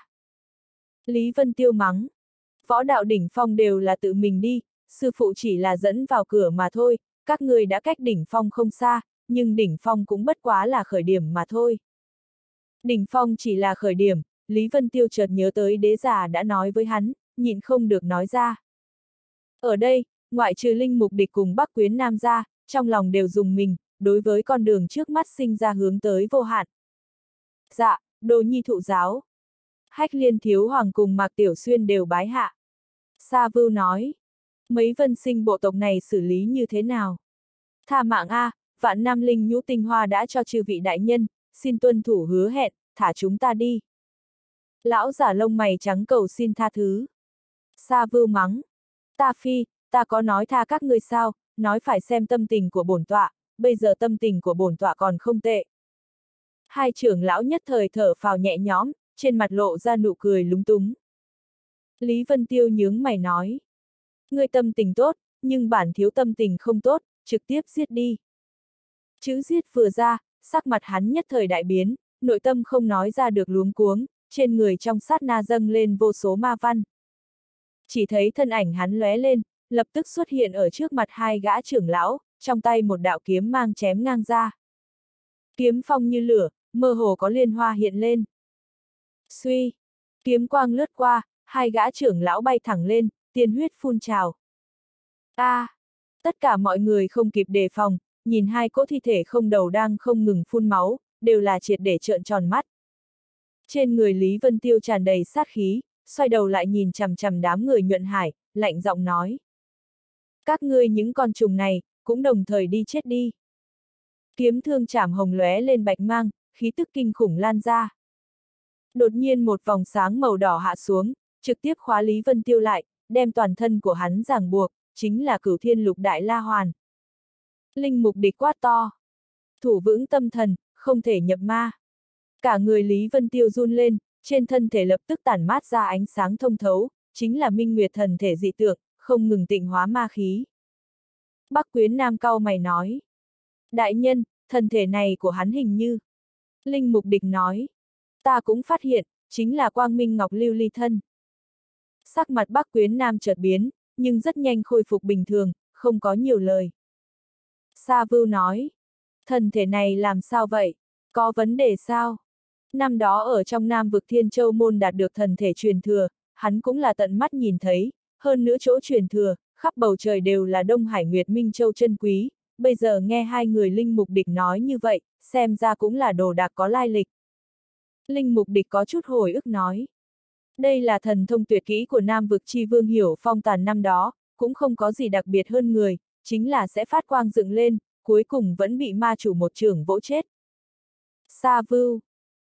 Lý Vân Tiêu mắng. Võ đạo đỉnh phong đều là tự mình đi, sư phụ chỉ là dẫn vào cửa mà thôi, các ngươi đã cách đỉnh phong không xa, nhưng đỉnh phong cũng bất quá là khởi điểm mà thôi. Đỉnh phong chỉ là khởi điểm, Lý Vân Tiêu chợt nhớ tới đế giả đã nói với hắn, nhịn không được nói ra. Ở đây, ngoại trừ Linh Mục Địch cùng Bắc Quyến Nam ra, trong lòng đều dùng mình, đối với con đường trước mắt sinh ra hướng tới vô hạn. Dạ, đồ nhi thụ giáo. Hách Liên Thiếu Hoàng cùng Mạc Tiểu Xuyên đều bái hạ. Sa Vưu nói, mấy vân sinh bộ tộc này xử lý như thế nào? Tha mạng a, vạn nam linh nhũ tinh hoa đã cho chư vị đại nhân, xin tuân thủ hứa hẹn, thả chúng ta đi. Lão giả lông mày trắng cầu xin tha thứ. Sa Vưu mắng, ta phi, ta có nói tha các ngươi sao, nói phải xem tâm tình của bổn tọa, bây giờ tâm tình của bổn tọa còn không tệ. Hai trưởng lão nhất thời thở phào nhẹ nhõm, trên mặt lộ ra nụ cười lúng túng. Lý Vân Tiêu nhướng mày nói, ngươi tâm tình tốt, nhưng bản thiếu tâm tình không tốt, trực tiếp giết đi. Chữ giết vừa ra, sắc mặt hắn nhất thời đại biến, nội tâm không nói ra được luống cuống, trên người trong sát na dâng lên vô số ma văn. Chỉ thấy thân ảnh hắn lóe lên, lập tức xuất hiện ở trước mặt hai gã trưởng lão, trong tay một đạo kiếm mang chém ngang ra. Kiếm phong như lửa, mơ hồ có liên hoa hiện lên. Suy, kiếm quang lướt qua, hai gã trưởng lão bay thẳng lên, tiên huyết phun trào. Tất cả mọi người không kịp đề phòng, nhìn hai cỗ thi thể không đầu đang không ngừng phun máu, đều là triệt để trợn tròn mắt. Trên người Lý Vân Tiêu tràn đầy sát khí, xoay đầu lại nhìn chằm chằm đám người Nhuận Hải, lạnh giọng nói. Các ngươi những con trùng này, cũng đồng thời đi chết đi. Kiếm thương chảm hồng lóe lên bạch mang, khí tức kinh khủng lan ra. Đột nhiên một vòng sáng màu đỏ hạ xuống, trực tiếp khóa Lý Vân Tiêu lại, đem toàn thân của hắn ràng buộc, chính là Cửu Thiên Lục Đại La Hoàn. Linh Mục Địch quát to. Thủ vững tâm thần, không thể nhập ma. Cả người Lý Vân Tiêu run lên, trên thân thể lập tức tản mát ra ánh sáng thông thấu, chính là Minh Nguyệt thần thể dị tượng, không ngừng tịnh hóa ma khí. Bắc Quyến Nam cau mày nói. Đại nhân, thần thể này của hắn hình như. Linh Mục Địch nói. Ta cũng phát hiện, chính là Quang Minh Ngọc Lưu Ly thân. Sắc mặt Bắc Quyến Nam chợt biến, nhưng rất nhanh khôi phục bình thường, không có nhiều lời. Sa Vưu nói. Thần thể này làm sao vậy? Có vấn đề sao? Năm đó ở trong Nam vực Thiên Châu Môn đạt được thần thể truyền thừa, hắn cũng là tận mắt nhìn thấy, hơn nữa chỗ truyền thừa, khắp bầu trời đều là Đông Hải Nguyệt Minh Châu chân quý, bây giờ nghe hai người Linh Mục Địch nói như vậy, xem ra cũng là đồ đạc có lai lịch. Linh Mục Địch có chút hồi ức nói. Đây là thần thông tuyệt kỹ của Nam vực Chi Vương Hiểu Phong tàn năm đó, cũng không có gì đặc biệt hơn người, chính là sẽ phát quang dựng lên, cuối cùng vẫn bị ma chủ một chưởng vỗ chết. Sa Vưu.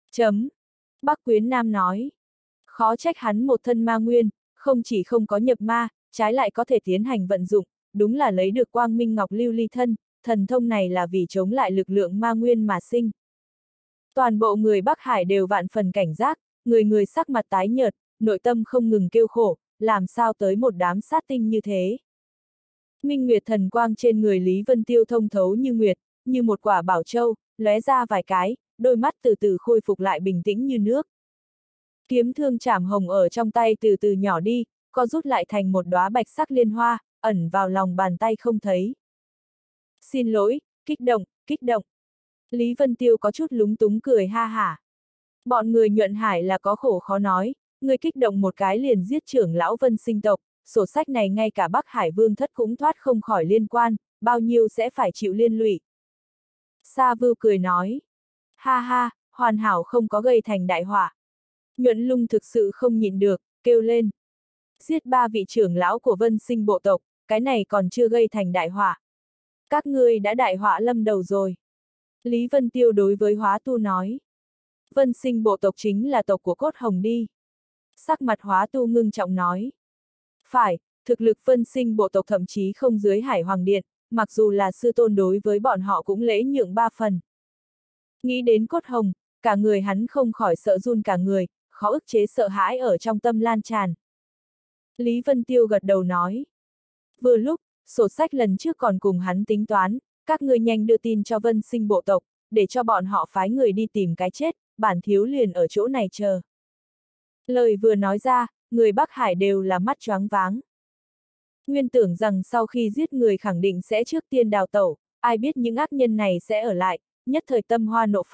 Bắc Quyến Nam nói. Khó trách hắn một thân ma nguyên, không chỉ không có nhập ma, trái lại có thể tiến hành vận dụng, đúng là lấy được Quang Minh Ngọc Lưu Ly thân, thần thông này là vì chống lại lực lượng ma nguyên mà sinh. Toàn bộ người Bắc Hải đều vạn phần cảnh giác, người người sắc mặt tái nhợt, nội tâm không ngừng kêu khổ, làm sao tới một đám sát tinh như thế. Minh Nguyệt thần quang trên người Lý Vân Tiêu thông thấu như nguyệt, như một quả bảo châu, lóe ra vài cái, đôi mắt từ từ khôi phục lại bình tĩnh như nước. Kiếm thương chảm hồng ở trong tay từ từ nhỏ đi, co rút lại thành một đóa bạch sắc liên hoa, ẩn vào lòng bàn tay không thấy. Xin lỗi, kích động, kích động. Lý Vân Tiêu có chút lúng túng cười ha hả. Bọn người Nhuận Hải là có khổ khó nói, người kích động một cái liền giết trưởng lão Vân Sinh tộc, sổ sách này ngay cả Bắc Hải Vương thất cũng thoát không khỏi liên quan, bao nhiêu sẽ phải chịu liên lụy. Sa Vưu cười nói. Ha ha, hoàn hảo không có gây thành đại họa. Nhuận Lung thực sự không nhịn được, kêu lên. Giết 3 vị trưởng lão của Vân Sinh bộ tộc, cái này còn chưa gây thành đại họa. Các ngươi đã đại họa lâm đầu rồi. Lý Vân Tiêu đối với Hóa Tu nói. Vân Sinh bộ tộc chính là tộc của Cốt Hồng đi. Sắc mặt Hóa Tu ngưng trọng nói. Phải, thực lực Vân Sinh bộ tộc thậm chí không dưới Hải Hoàng Điện, mặc dù là sư tôn đối với bọn họ cũng lễ nhượng 3 phần. Nghĩ đến Cốt Hồng, cả người hắn không khỏi sợ run cả người, khó ức chế sợ hãi ở trong tâm lan tràn. Lý Vân Tiêu gật đầu nói. Vừa lúc, sổ sách lần trước còn cùng hắn tính toán, các ngươi nhanh đưa tin cho Vân Sinh bộ tộc, để cho bọn họ phái người đi tìm cái chết, bản thiếu liền ở chỗ này chờ. Lời vừa nói ra, người Bắc Hải đều là mắt choáng váng. Nguyên tưởng rằng sau khi giết người khẳng định sẽ trước tiên đào tẩu, ai biết những ác nhân này sẽ ở lại, nhất thời tâm hoa nộ phóng,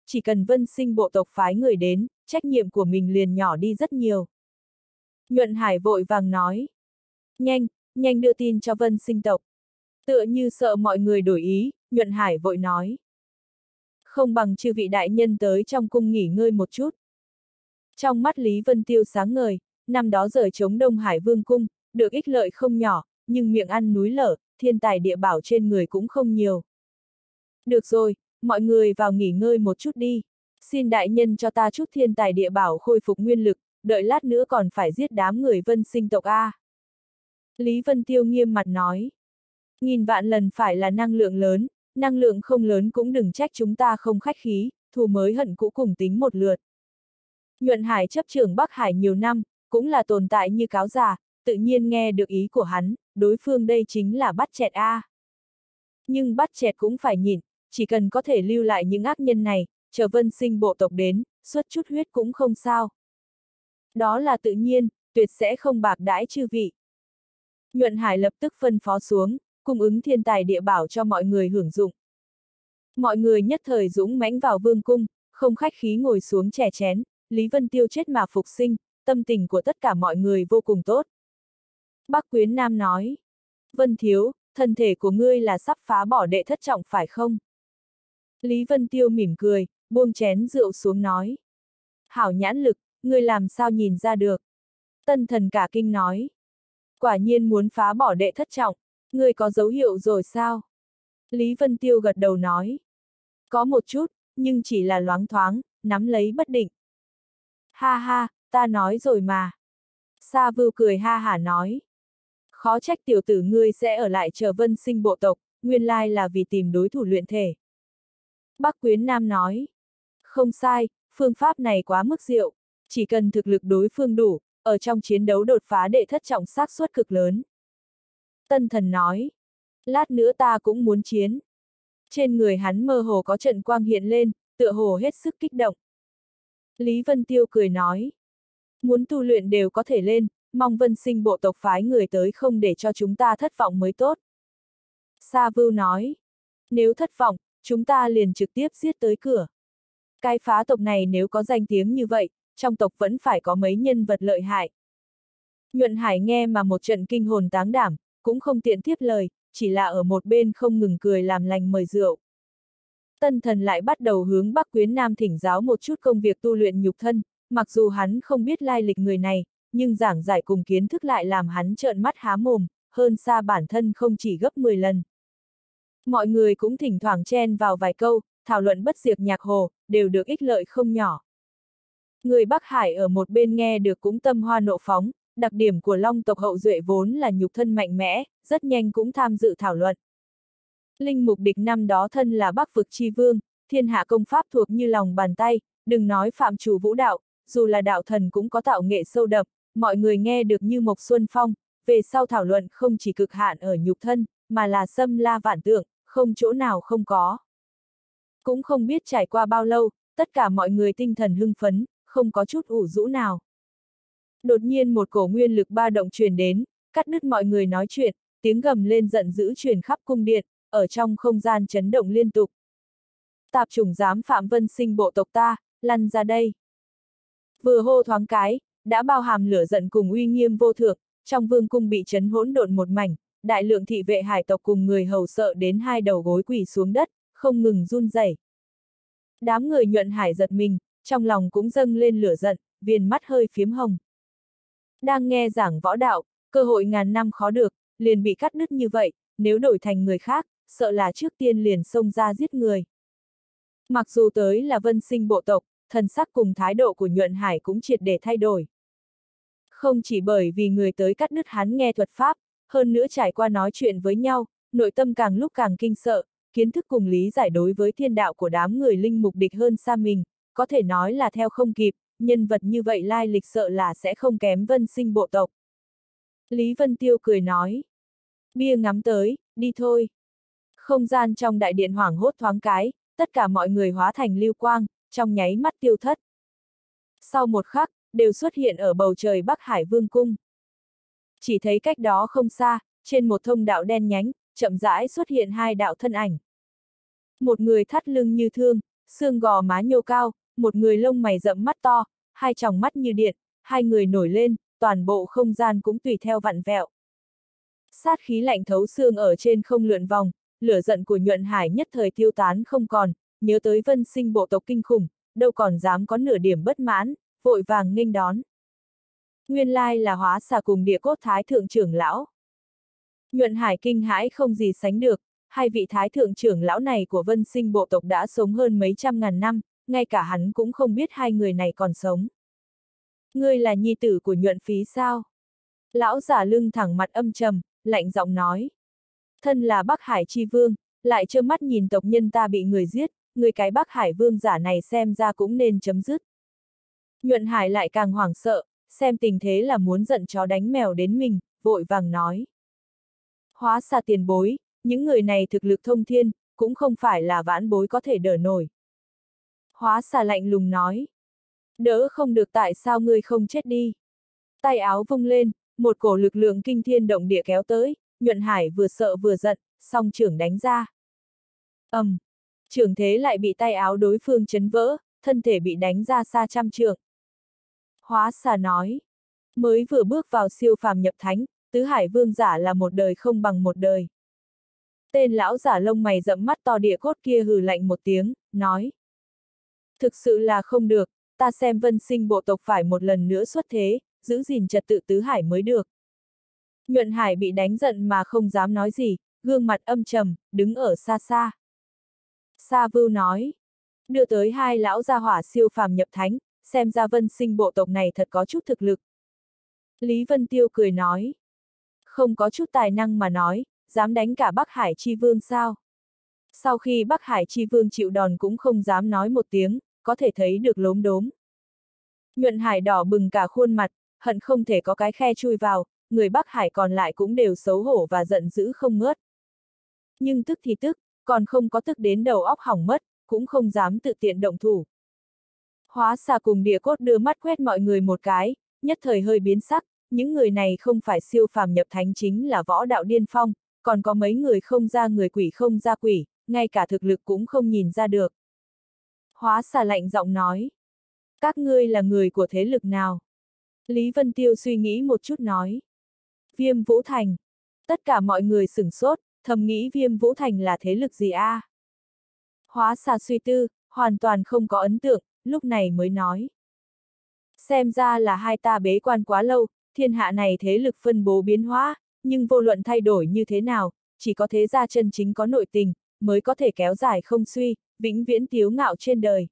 chỉ cần Vân Sinh bộ tộc phái người đến, trách nhiệm của mình liền nhỏ đi rất nhiều. Nhuận Hải vội vàng nói. Nhanh, nhanh đưa tin cho Vân Sinh tộc. Tựa như sợ mọi người đổi ý, Nhuận Hải vội nói. Không bằng chư vị đại nhân tới trong cung nghỉ ngơi một chút. Trong mắt Lý Vân Tiêu sáng ngời, năm đó rời chống Đông Hải Vương cung, được ích lợi không nhỏ, nhưng miệng ăn núi lở, thiên tài địa bảo trên người cũng không nhiều. Được rồi, mọi người vào nghỉ ngơi một chút đi. Xin đại nhân cho ta chút thiên tài địa bảo khôi phục nguyên lực, đợi lát nữa còn phải giết đám người Vân Sinh tộc A. Lý Vân Tiêu nghiêm mặt nói. Nghìn vạn lần phải là năng lượng lớn, năng lượng không lớn cũng đừng trách chúng ta không khách khí, thù mới hận cũ cùng tính một lượt. Nhuận Hải chấp trưởng Bắc Hải nhiều năm, cũng là tồn tại như cáo già, tự nhiên nghe được ý của hắn, đối phương đây chính là bắt chẹt A. Nhưng bắt chẹt cũng phải nhịn, chỉ cần có thể lưu lại những ác nhân này, chờ Vân Sinh bộ tộc đến, xuất chút huyết cũng không sao. Đó là tự nhiên, tuyệt sẽ không bạc đãi chư vị. Nhuận Hải lập tức phân phó xuống, cung ứng thiên tài địa bảo cho mọi người hưởng dụng. Mọi người nhất thời dũng mãnh vào vương cung, không khách khí ngồi xuống chè chén, Lý Vân Tiêu chết mà phục sinh, tâm tình của tất cả mọi người vô cùng tốt. Bác Quyến Nam nói, Vân Thiếu, thân thể của ngươi là sắp phá bỏ đệ thất trọng phải không? Lý Vân Tiêu mỉm cười, buông chén rượu xuống nói. Hảo nhãn lực, ngươi làm sao nhìn ra được? Tân Thần cả kinh nói. Quả nhiên muốn phá bỏ đệ thất trọng, ngươi có dấu hiệu rồi sao? Lý Vân Tiêu gật đầu nói. Có một chút, nhưng chỉ là loáng thoáng, nắm lấy bất định. Ha ha, ta nói rồi mà. Sa Vưu cười ha hả nói. Khó trách tiểu tử ngươi sẽ ở lại chờ Vân Sinh bộ tộc, nguyên lai là vì tìm đối thủ luyện thể. Bác Quyến Nam nói. Không sai, phương pháp này quá mức diệu, chỉ cần thực lực đối phương đủ, ở trong chiến đấu đột phá đệ thất trọng xác suất cực lớn. Tân Thần nói. Lát nữa ta cũng muốn chiến. Trên người hắn mơ hồ có trận quang hiện lên, tựa hồ hết sức kích động. Lý Vân Tiêu cười nói. Muốn tu luyện đều có thể lên, mong Vân Sinh bộ tộc phái người tới không để cho chúng ta thất vọng mới tốt. Sa Vưu nói. Nếu thất vọng, chúng ta liền trực tiếp giết tới cửa. Cái phá tộc này nếu có danh tiếng như vậy, trong tộc vẫn phải có mấy nhân vật lợi hại. Nhuận Hải nghe mà một trận kinh hồn táng đảm, cũng không tiện tiếp lời, chỉ là ở một bên không ngừng cười làm lành mời rượu. Tân Thần lại bắt đầu hướng Bắc Quyến Nam thỉnh giáo một chút công việc tu luyện nhục thân, mặc dù hắn không biết lai lịch người này, nhưng giảng giải cùng kiến thức lại làm hắn trợn mắt há mồm, hơn xa bản thân không chỉ gấp 10 lần. Mọi người cũng thỉnh thoảng chen vào vài câu, thảo luận bất diệt nhạc hồ, đều được ích lợi không nhỏ. Người Bắc Hải ở một bên nghe được cũng tâm hoa nộ phóng, đặc điểm của Long tộc hậu duệ vốn là nhục thân mạnh mẽ, rất nhanh cũng tham dự thảo luận. Linh Mục Địch năm đó thân là Bắc vực chi vương, thiên hạ công pháp thuộc như lòng bàn tay, đừng nói phạm chủ vũ đạo, dù là đạo thần cũng có tạo nghệ sâu đậm, mọi người nghe được như Mộc Xuân Phong, về sau thảo luận không chỉ cực hạn ở nhục thân, mà là xâm la vạn tượng, không chỗ nào không có. Cũng không biết trải qua bao lâu, tất cả mọi người tinh thần hưng phấn, không có chút ủ rũ nào. Đột nhiên một cổ nguyên lực ba động truyền đến, cắt đứt mọi người nói chuyện, tiếng gầm lên giận dữ truyền khắp cung điện, ở trong không gian chấn động liên tục. Tạp chủng dám phạm Vân Sinh bộ tộc ta, lăn ra đây. Vừa hô thoáng cái, đã bao hàm lửa giận cùng uy nghiêm vô thượng, trong vương cung bị chấn hỗn độn một mảnh, đại lượng thị vệ hải tộc cùng người hầu sợ đến hai đầu gối quỳ xuống đất, không ngừng run rẩy. Đám người Nhuận Hải giật mình, trong lòng cũng dâng lên lửa giận, viền mắt hơi phiếm hồng. Đang nghe giảng võ đạo, cơ hội ngàn năm khó được, liền bị cắt đứt như vậy, nếu đổi thành người khác, sợ là trước tiên liền xông ra giết người. Mặc dù tới là Vân Sinh bộ tộc, thần sắc cùng thái độ của Nhuận Hải cũng triệt để thay đổi. Không chỉ bởi vì người tới cắt đứt hắn nghe thuật pháp, hơn nữa trải qua nói chuyện với nhau, nội tâm càng lúc càng kinh sợ, kiến thức cùng lý giải đối với thiên đạo của đám người Linh Mục Địch hơn xa mình, có thể nói là theo không kịp, nhân vật như vậy lai lịch sợ là sẽ không kém Vân Sinh bộ tộc. Lý Vân Tiêu cười nói. Bia ngắm tới, đi thôi. Không gian trong đại điện hoảng hốt thoáng cái, tất cả mọi người hóa thành lưu quang, trong nháy mắt tiêu thất. Sau một khắc, đều xuất hiện ở bầu trời Bắc Hải Vương cung. Chỉ thấy cách đó không xa, trên một thông đạo đen nhánh, chậm rãi xuất hiện hai đạo thân ảnh. Một người thắt lưng như thương, xương gò má nhô cao, một người lông mày rậm mắt to, hai tròng mắt như điện, hai người nổi lên, toàn bộ không gian cũng tùy theo vặn vẹo. Sát khí lạnh thấu xương ở trên không lượn vòng, lửa giận của Nhuận Hải nhất thời tiêu tán không còn, nhớ tới Vân Sinh bộ tộc kinh khủng, đâu còn dám có nửa điểm bất mãn, vội vàng nghênh đón. Nguyên lai là Hóa Xà cùng Địa Cốt Thái thượng trưởng lão. Nhuận Hải kinh hãi không gì sánh được, hai vị thái thượng trưởng lão này của Vân Sinh bộ tộc đã sống hơn mấy trăm ngàn năm, ngay cả hắn cũng không biết hai người này còn sống. Ngươi là nhi tử của Nhuận Phí sao? Lão giả lưng thẳng mặt âm trầm, lạnh giọng nói. Thân là Bắc Hải chi vương, lại trơ mắt nhìn tộc nhân ta bị người giết, người cái Bắc Hải vương giả này xem ra cũng nên chấm dứt. Nhuận Hải lại càng hoảng sợ, xem tình thế là muốn giận chó đánh mèo đến mình, vội vàng nói. Hóa Xà tiền bối, những người này thực lực thông thiên, cũng không phải là vãn bối có thể đỡ nổi. Hóa Xà lạnh lùng nói. Đỡ không được tại sao ngươi không chết đi. Tay áo vung lên, một cổ lực lượng kinh thiên động địa kéo tới, Nhuận Hải vừa sợ vừa giận, song trưởng đánh ra. Trưởng thế lại bị tay áo đối phương chấn vỡ, thân thể bị đánh ra xa trăm trượng. Hóa Xà nói. Mới vừa bước vào siêu phàm nhập thánh, tứ hải vương giả là một đời không bằng một đời. Tên lão giả lông mày rậm mắt to Địa Cốt kia hừ lạnh một tiếng, nói. Thực sự là không được, ta xem Vân Sinh bộ tộc phải một lần nữa xuất thế, giữ gìn trật tự tứ hải mới được. Nhuận Hải bị đánh giận mà không dám nói gì, gương mặt âm trầm, đứng ở xa xa. Sa Vưu nói. Đưa tới hai lão gia hỏa siêu phàm nhập thánh, xem ra Vân Sinh bộ tộc này thật có chút thực lực. Lý Vân Tiêu cười nói. Không có chút tài năng mà nói, dám đánh cả Bắc Hải chi vương sao? Sau khi Bắc Hải chi vương chịu đòn cũng không dám nói một tiếng, có thể thấy được lốm đốm. Nhuận Hải đỏ bừng cả khuôn mặt, hận không thể có cái khe chui vào, người Bắc Hải còn lại cũng đều xấu hổ và giận dữ không ngớt. Nhưng tức thì tức, còn không có tức đến đầu óc hỏng mất, cũng không dám tự tiện động thủ. Hóa Xà cùng Địa Cốt đưa mắt quét mọi người một cái, nhất thời hơi biến sắc, những người này không phải siêu phàm nhập thánh chính là võ đạo điên phong, còn có mấy người không ra người quỷ không ra quỷ, ngay cả thực lực cũng không nhìn ra được. Hóa Xà lạnh giọng nói. Các ngươi là người của thế lực nào? Lý Vân Tiêu suy nghĩ một chút nói. Viêm Vũ Thành. Tất cả mọi người sửng sốt, thầm nghĩ Viêm Vũ Thành là thế lực gì a? Hóa Xà suy tư, hoàn toàn không có ấn tượng, lúc này mới nói. Xem ra là hai ta bế quan quá lâu, thiên hạ này thế lực phân bố biến hóa, nhưng vô luận thay đổi như thế nào, chỉ có thế gia chân chính có nội tình, mới có thể kéo dài không suy, vĩnh viễn tiếu ngạo trên đời.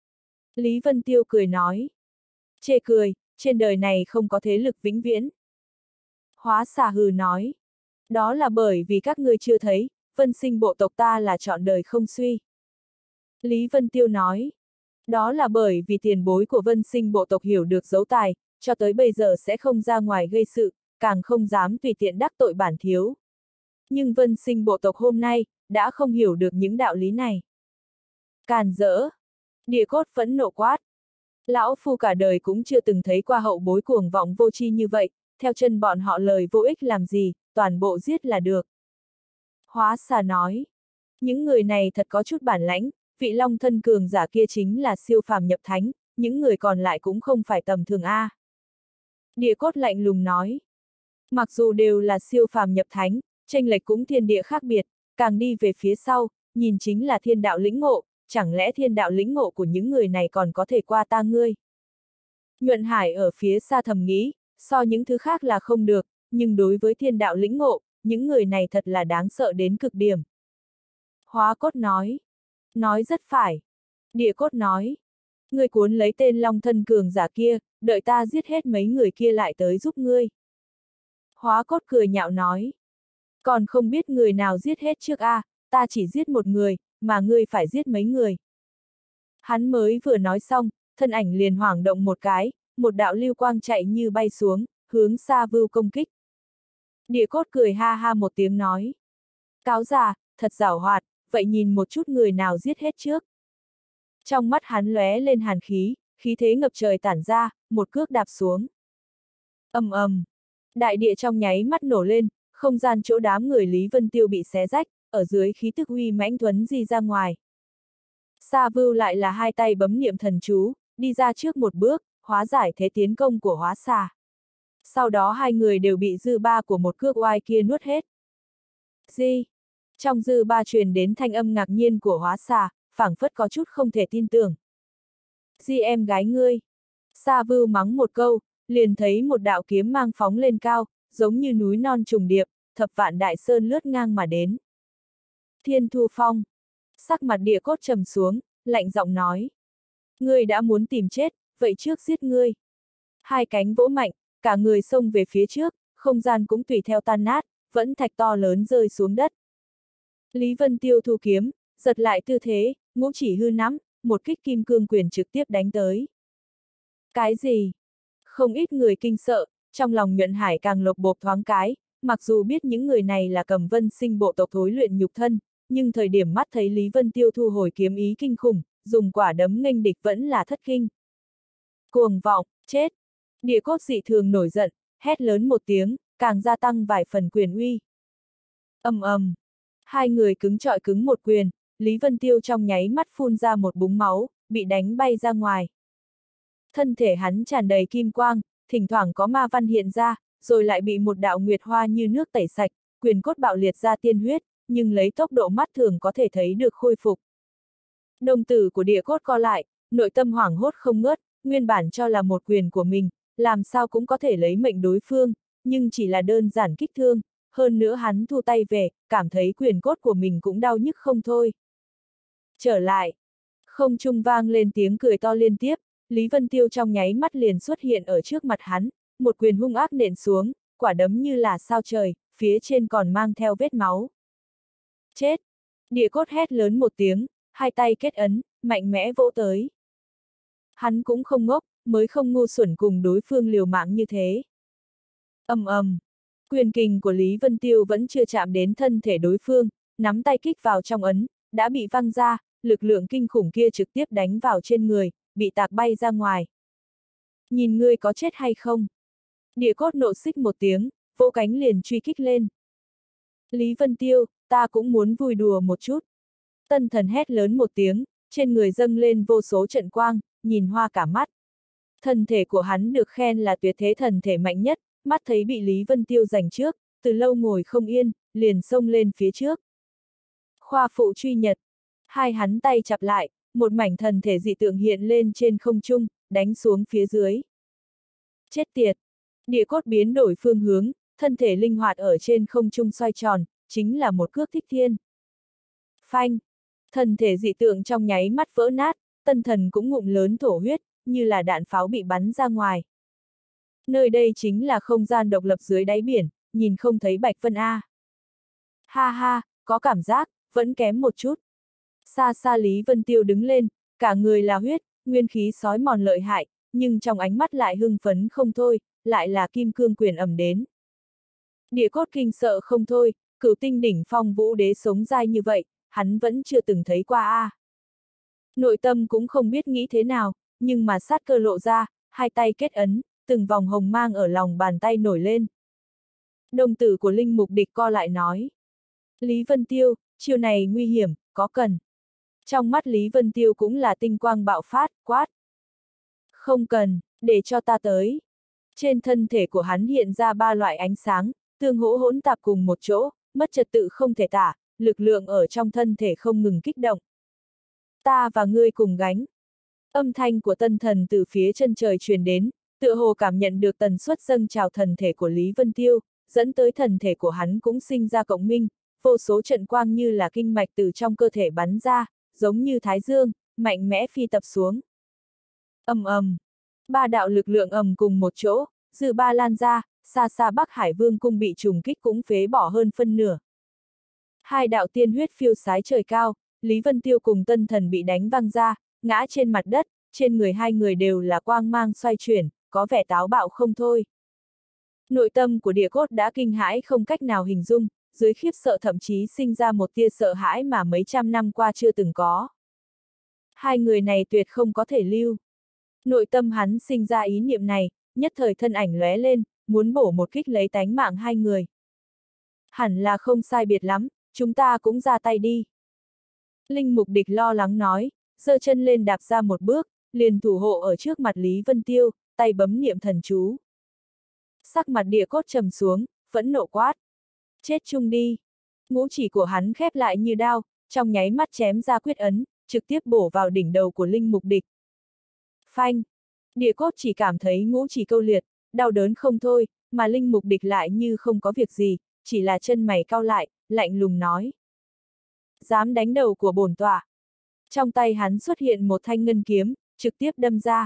Lý Vân Tiêu cười nói. Chê cười, trên đời này không có thế lực vĩnh viễn. Hóa Xà hừ nói. Đó là bởi vì các ngươi chưa thấy, Vân Sinh bộ tộc ta là trọn đời không suy. Lý Vân Tiêu nói. Đó là bởi vì tiền bối của Vân Sinh bộ tộc hiểu được dấu tài, cho tới bây giờ sẽ không ra ngoài gây sự, càng không dám tùy tiện đắc tội bản thiếu. Nhưng Vân Sinh bộ tộc hôm nay, đã không hiểu được những đạo lý này. Càn rỡ! Địa Cốt phẫn nộ quát. Lão Phu cả đời cũng chưa từng thấy qua hậu bối cuồng vọng vô tri như vậy, theo chân bọn họ lời vô ích làm gì, toàn bộ giết là được. Hóa Xà nói. Những người này thật có chút bản lãnh, vị long thân cường giả kia chính là siêu phàm nhập thánh, những người còn lại cũng không phải tầm thường a. Địa Cốt lạnh lùng nói. Mặc dù đều là siêu phàm nhập thánh, chênh lệch cũng thiên địa khác biệt, càng đi về phía sau, nhìn chính là thiên đạo lĩnh ngộ, chẳng lẽ thiên đạo lĩnh ngộ của những người này còn có thể qua ta ngươi? Nhuận Hải ở phía xa thầm nghĩ, so những thứ khác là không được, nhưng đối với thiên đạo lĩnh ngộ, những người này thật là đáng sợ đến cực điểm. Hóa Cốt nói. Nói rất phải. Địa Cốt nói. Ngươi cuốn lấy tên long thân cường giả kia, đợi ta giết hết mấy người kia lại tới giúp ngươi. Hóa Cốt cười nhạo nói. Còn không biết người nào giết hết trước a, ta chỉ giết một người, mà ngươi phải giết mấy người. Hắn mới vừa nói xong, thân ảnh liền hoảng động một cái, một đạo lưu quang chạy như bay xuống, hướng Sa Vưu công kích. Địa Cốt cười ha ha một tiếng nói. Cáo già, thật giảo hoạt, vậy nhìn một chút người nào giết hết trước. Trong mắt hắn lóe lên hàn khí, khí thế ngập trời tản ra, một cước đạp xuống. Ầm ầm, đại địa trong nháy mắt nổ lên, không gian chỗ đám người Lý Vân Tiêu bị xé rách, ở dưới khí tức uy mãnh thuấn di ra ngoài. Sa Vưu lại là hai tay bấm niệm thần chú, đi ra trước một bước, hóa giải thế tiến công của hóa xà. Sau đó hai người đều bị dư ba của một cước oai kia nuốt hết. Gì? Trong dư ba truyền đến thanh âm ngạc nhiên của hóa xà, phảng phất có chút không thể tin tưởng. Di em gái ngươi. Sa Vưu mắng một câu, liền thấy một đạo kiếm mang phóng lên cao, giống như núi non trùng điệp, thập vạn đại sơn lướt ngang mà đến. Thiên Thu Phong. Sắc mặt Địa Cốt trầm xuống, lạnh giọng nói. Ngươi đã muốn tìm chết, vậy trước giết ngươi. Hai cánh vỗ mạnh, cả người xông về phía trước, không gian cũng tùy theo tan nát, vẫn thạch to lớn rơi xuống đất. Lý Vân Tiêu thu kiếm, giật lại tư thế, ngũ chỉ hư nắm, một kích kim cương quyền trực tiếp đánh tới. Cái gì? Không ít người kinh sợ, trong lòng Nhuận Hải càng lộc bộp thoáng cái, mặc dù biết những người này là Cầm Vân sinh bộ tộc thối luyện nhục thân, nhưng thời điểm mắt thấy Lý Vân Tiêu thu hồi kiếm ý kinh khủng, dùng quả đấm nghênh địch vẫn là thất kinh. Cuồng vọng, chết! Địa Cốt dị thường nổi giận, hét lớn một tiếng, càng gia tăng vài phần quyền uy. Ầm ầm, hai người cứng trọi cứng một quyền, Lý Vân Tiêu trong nháy mắt phun ra một búng máu, bị đánh bay ra ngoài. Thân thể hắn tràn đầy kim quang, thỉnh thoảng có ma văn hiện ra, rồi lại bị một đạo nguyệt hoa như nước tẩy sạch, quyền cốt bạo liệt ra tiên huyết, nhưng lấy tốc độ mắt thường có thể thấy được khôi phục. Đồng tử của Địa Cốt co lại, nội tâm hoảng hốt không ngớt, nguyên bản cho là một quyền của mình, làm sao cũng có thể lấy mệnh đối phương, nhưng chỉ là đơn giản kích thương, hơn nữa hắn thu tay về, cảm thấy quyền cốt của mình cũng đau nhức không thôi. Trở lại, không trung vang lên tiếng cười to liên tiếp, Lý Vân Tiêu trong nháy mắt liền xuất hiện ở trước mặt hắn, một quyền hung ác nện xuống, quả đấm như là sao trời, phía trên còn mang theo vết máu. Chết! Địa Cốt hét lớn một tiếng, hai tay kết ấn, mạnh mẽ vỗ tới. Hắn cũng không ngốc, mới không ngu xuẩn cùng đối phương liều mạng như thế. Ầm ầm, quyền kình của Lý Vân Tiêu vẫn chưa chạm đến thân thể đối phương, nắm tay kích vào trong ấn, đã bị văng ra, lực lượng kinh khủng kia trực tiếp đánh vào trên người, bị tạc bay ra ngoài. Nhìn ngươi có chết hay không? Địa Cốt nộ xích một tiếng, vỗ cánh liền truy kích lên. Lý Vân Tiêu, ta cũng muốn vui đùa một chút. Tân Thần hét lớn một tiếng, trên người dâng lên vô số trận quang, nhìn hoa cả mắt. Thân thể của hắn được khen là tuyệt thế thần thể mạnh nhất, mắt thấy bị Lý Vân Tiêu giành trước, từ lâu ngồi không yên, liền xông lên phía trước. Khoa phụ truy nhật, hai hắn tay chặp lại, một mảnh thần thể dị tượng hiện lên trên không trung, đánh xuống phía dưới. Chết tiệt! Địa Cốt biến đổi phương hướng, thân thể linh hoạt ở trên không trung xoay tròn, chính là một cước thích thiên. Phanh! Thần thể dị tượng trong nháy mắt vỡ nát, Tân Thần cũng ngụm lớn thổ huyết, như là đạn pháo bị bắn ra ngoài. Nơi đây chính là không gian độc lập dưới đáy biển, nhìn không thấy Bạch Vân A. Ha ha, có cảm giác, vẫn kém một chút. Xa xa Lý Vân Tiêu đứng lên, cả người là huyết, nguyên khí sói mòn lợi hại, nhưng trong ánh mắt lại hưng phấn không thôi, lại là kim cương quyền ầm đến. Địa Cốt kinh sợ không thôi, cửu tinh đỉnh phong vũ đế sống dai như vậy, hắn vẫn chưa từng thấy qua a. Nội tâm cũng không biết nghĩ thế nào, nhưng mà sát cơ lộ ra, hai tay kết ấn, từng vòng hồng mang ở lòng bàn tay nổi lên. Đồng tử của Linh Mục Địch co lại nói. Lý Vân Tiêu, chiêu này nguy hiểm, có cần. Trong mắt Lý Vân Tiêu cũng là tinh quang bạo phát, quát. Không cần, để cho ta tới. Trên thân thể của hắn hiện ra ba loại ánh sáng, tương hỗ hỗn tạp cùng một chỗ, mất trật tự không thể tả, lực lượng ở trong thân thể không ngừng kích động. Ta và ngươi cùng gánh. Âm thanh của Tân Thần từ phía chân trời truyền đến, tựa hồ cảm nhận được tần suất dâng trào thần thể của Lý Vân Tiêu, dẫn tới thần thể của hắn cũng sinh ra cộng minh, vô số trận quang như là kinh mạch từ trong cơ thể bắn ra, giống như thái dương, mạnh mẽ phi tập xuống. Ầm ầm, ba đạo lực lượng ầm cùng một chỗ, dư ba lan ra, xa xa Bắc Hải Vương cung bị trùng kích cũng phế bỏ hơn phân nửa. Hai đạo tiên huyết phiêu sái trời cao, Lý Vân Tiêu cùng Tân Thần bị đánh văng ra, ngã trên mặt đất, trên người hai người đều là quang mang xoay chuyển, có vẻ táo bạo không thôi. Nội tâm của Địa Cốt đã kinh hãi không cách nào hình dung, dưới khiếp sợ thậm chí sinh ra một tia sợ hãi mà mấy trăm năm qua chưa từng có. Hai người này tuyệt không có thể lưu. Nội tâm hắn sinh ra ý niệm này, nhất thời thân ảnh lóe lên, muốn bổ một kích lấy tánh mạng hai người. Hẳn là không sai biệt lắm, chúng ta cũng ra tay đi. Linh Mục Địch lo lắng nói, giơ chân lên đạp ra một bước, liền thủ hộ ở trước mặt Lý Vân Tiêu, tay bấm niệm thần chú. Sắc mặt địa cốt trầm xuống, phẫn nộ quát. Chết chung đi. Ngũ chỉ của hắn khép lại như đao, trong nháy mắt chém ra quyết ấn, trực tiếp bổ vào đỉnh đầu của linh mục địch. Phanh! Địa cốt chỉ cảm thấy ngũ chỉ câu liệt, đau đớn không thôi, mà linh mục địch lại như không có việc gì, chỉ là chân mày cau lại, lạnh lùng nói. Dám đánh đầu của bổn tọa. Trong tay hắn xuất hiện một thanh ngân kiếm, trực tiếp đâm ra.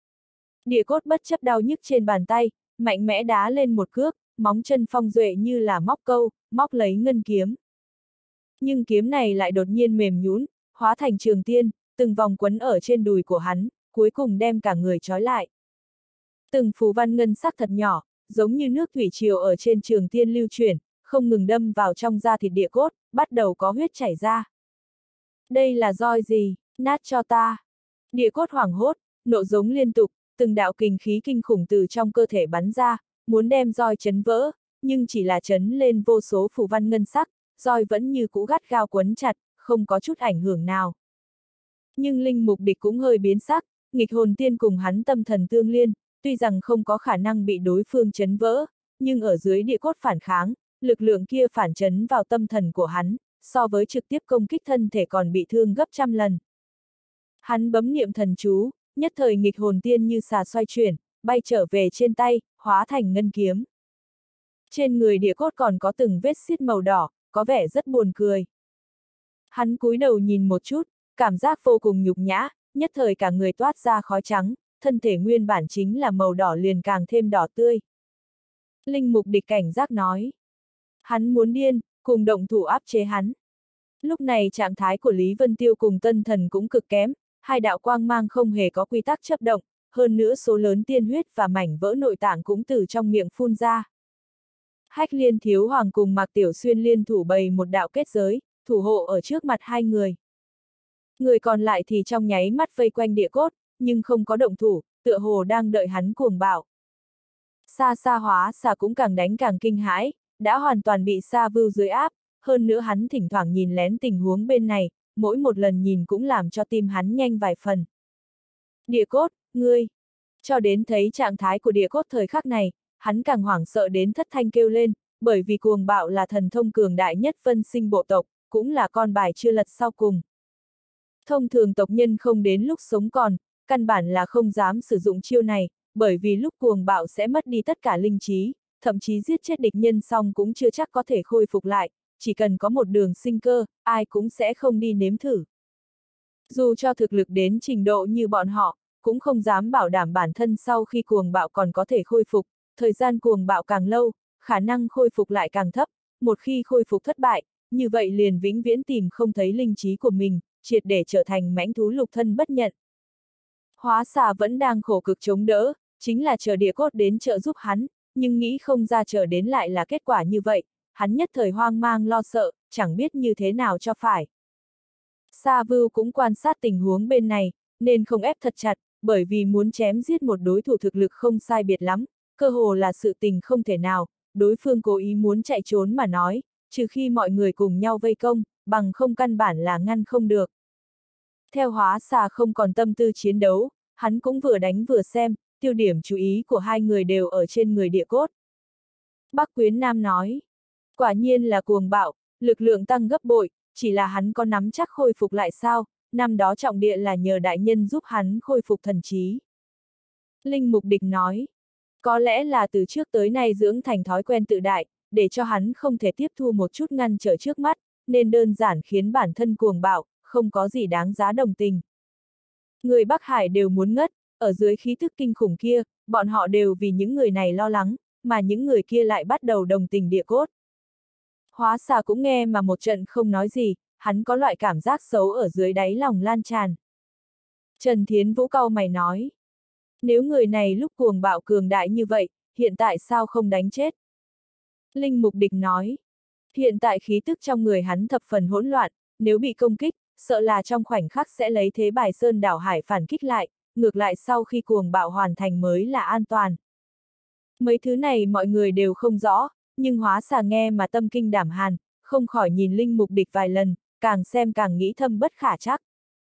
Địa cốt bất chấp đau nhức trên bàn tay, mạnh mẽ đá lên một cước, móng chân phong duệ như là móc câu, móc lấy ngân kiếm. Nhưng kiếm này lại đột nhiên mềm nhũn, hóa thành trường tiên, từng vòng quấn ở trên đùi của hắn, cuối cùng đem cả người trói lại. Từng phù văn ngân sắc thật nhỏ, giống như nước thủy triều ở trên trường tiên lưu chuyển, không ngừng đâm vào trong da thịt địa cốt, bắt đầu có huyết chảy ra. Đây là roi gì? Nát cho ta! Địa cốt hoảng hốt, nộ giống liên tục, từng đạo kình khí kinh khủng từ trong cơ thể bắn ra, muốn đem roi chấn vỡ, nhưng chỉ là chấn lên vô số phù văn ngân sắc, roi vẫn như cũ gắt gao quấn chặt, không có chút ảnh hưởng nào. Nhưng linh mục địch cũng hơi biến sắc, nghịch hồn tiên cùng hắn tâm thần tương liên, tuy rằng không có khả năng bị đối phương chấn vỡ, nhưng ở dưới địa cốt phản kháng, lực lượng kia phản chấn vào tâm thần của hắn, so với trực tiếp công kích thân thể còn bị thương gấp trăm lần. Hắn bấm niệm thần chú, nhất thời nghịch hồn tiên như xà xoay chuyển, bay trở về trên tay, hóa thành ngân kiếm. Trên người địa cốt còn có từng vết xiết màu đỏ, có vẻ rất buồn cười. Hắn cúi đầu nhìn một chút, cảm giác vô cùng nhục nhã, nhất thời cả người toát ra khói trắng, thân thể nguyên bản chính là màu đỏ liền càng thêm đỏ tươi. Linh mục địch cảnh giác nói. Hắn muốn điên, cùng động thủ áp chế hắn. Lúc này trạng thái của Lý Vân Tiêu cùng tân thần cũng cực kém, hai đạo quang mang không hề có quy tắc chấp động, hơn nữa số lớn tiên huyết và mảnh vỡ nội tạng cũng từ trong miệng phun ra. Hách Liên Thiếu Hoàng cùng Mạc Tiểu Xuyên liên thủ bày một đạo kết giới, thủ hộ ở trước mặt hai người. Người còn lại thì trong nháy mắt vây quanh địa cốt, nhưng không có động thủ, tựa hồ đang đợi hắn cuồng bạo. Sa Sa Hóa Xà cũng càng đánh càng kinh hãi, đã hoàn toàn bị Sa Vưu dưới áp, hơn nữa hắn thỉnh thoảng nhìn lén tình huống bên này, mỗi một lần nhìn cũng làm cho tim hắn nhanh vài phần. Địa cốt, ngươi! Cho đến thấy trạng thái của địa cốt thời khắc này, hắn càng hoảng sợ đến thất thanh kêu lên, bởi vì cuồng bạo là thần thông cường đại nhất vân sinh bộ tộc, cũng là con bài chưa lật sau cùng. Thông thường tộc nhân không đến lúc sống còn, căn bản là không dám sử dụng chiêu này, bởi vì lúc cuồng bạo sẽ mất đi tất cả linh trí, thậm chí giết chết địch nhân xong cũng chưa chắc có thể khôi phục lại, chỉ cần có một đường sinh cơ, ai cũng sẽ không đi nếm thử. Dù cho thực lực đến trình độ như bọn họ, cũng không dám bảo đảm bản thân sau khi cuồng bạo còn có thể khôi phục, thời gian cuồng bạo càng lâu, khả năng khôi phục lại càng thấp, một khi khôi phục thất bại, như vậy liền vĩnh viễn tìm không thấy linh trí của mình, triệt để trở thành mãnh thú lục thân bất nhận. Hóa Xà vẫn đang khổ cực chống đỡ, chính là chờ địa cốt đến trợ giúp hắn, nhưng nghĩ không ra chờ đến lại là kết quả như vậy, hắn nhất thời hoang mang lo sợ, chẳng biết như thế nào cho phải. Sa Vưu cũng quan sát tình huống bên này, nên không ép thật chặt, bởi vì muốn chém giết một đối thủ thực lực không sai biệt lắm, cơ hồ là sự tình không thể nào, đối phương cố ý muốn chạy trốn mà nói, trừ khi mọi người cùng nhau vây công, bằng không căn bản là ngăn không được. Theo Hóa Xà không còn tâm tư chiến đấu, hắn cũng vừa đánh vừa xem, tiêu điểm chú ý của hai người đều ở trên người địa cốt. Bắc Quyến Nam nói, quả nhiên là cuồng bạo, lực lượng tăng gấp bội, chỉ là hắn có nắm chắc khôi phục lại sao, năm đó trọng địa là nhờ đại nhân giúp hắn khôi phục thần trí. Linh mục địch nói, có lẽ là từ trước tới nay dưỡng thành thói quen tự đại, để cho hắn không thể tiếp thu một chút ngăn trở trước mắt, nên đơn giản khiến bản thân cuồng bạo, không có gì đáng giá đồng tình. Người Bắc Hải đều muốn ngất, ở dưới khí thức kinh khủng kia, bọn họ đều vì những người này lo lắng, mà những người kia lại bắt đầu đồng tình địa cốt. Hóa Xà cũng nghe mà một trận không nói gì, hắn có loại cảm giác xấu ở dưới đáy lòng lan tràn. Trần Thiến Vũ cau mày nói, nếu người này lúc cuồng bạo cường đại như vậy, hiện tại sao không đánh chết? Linh mục địch nói, hiện tại khí tức trong người hắn thập phần hỗn loạn, nếu bị công kích, sợ là trong khoảnh khắc sẽ lấy thế bài sơn đảo hải phản kích lại, ngược lại sau khi cuồng bạo hoàn thành mới là an toàn. Mấy thứ này mọi người đều không rõ, nhưng Hóa Xà nghe mà tâm kinh đảm hàn, không khỏi nhìn linh mục địch vài lần, càng xem càng nghĩ thâm bất khả trắc.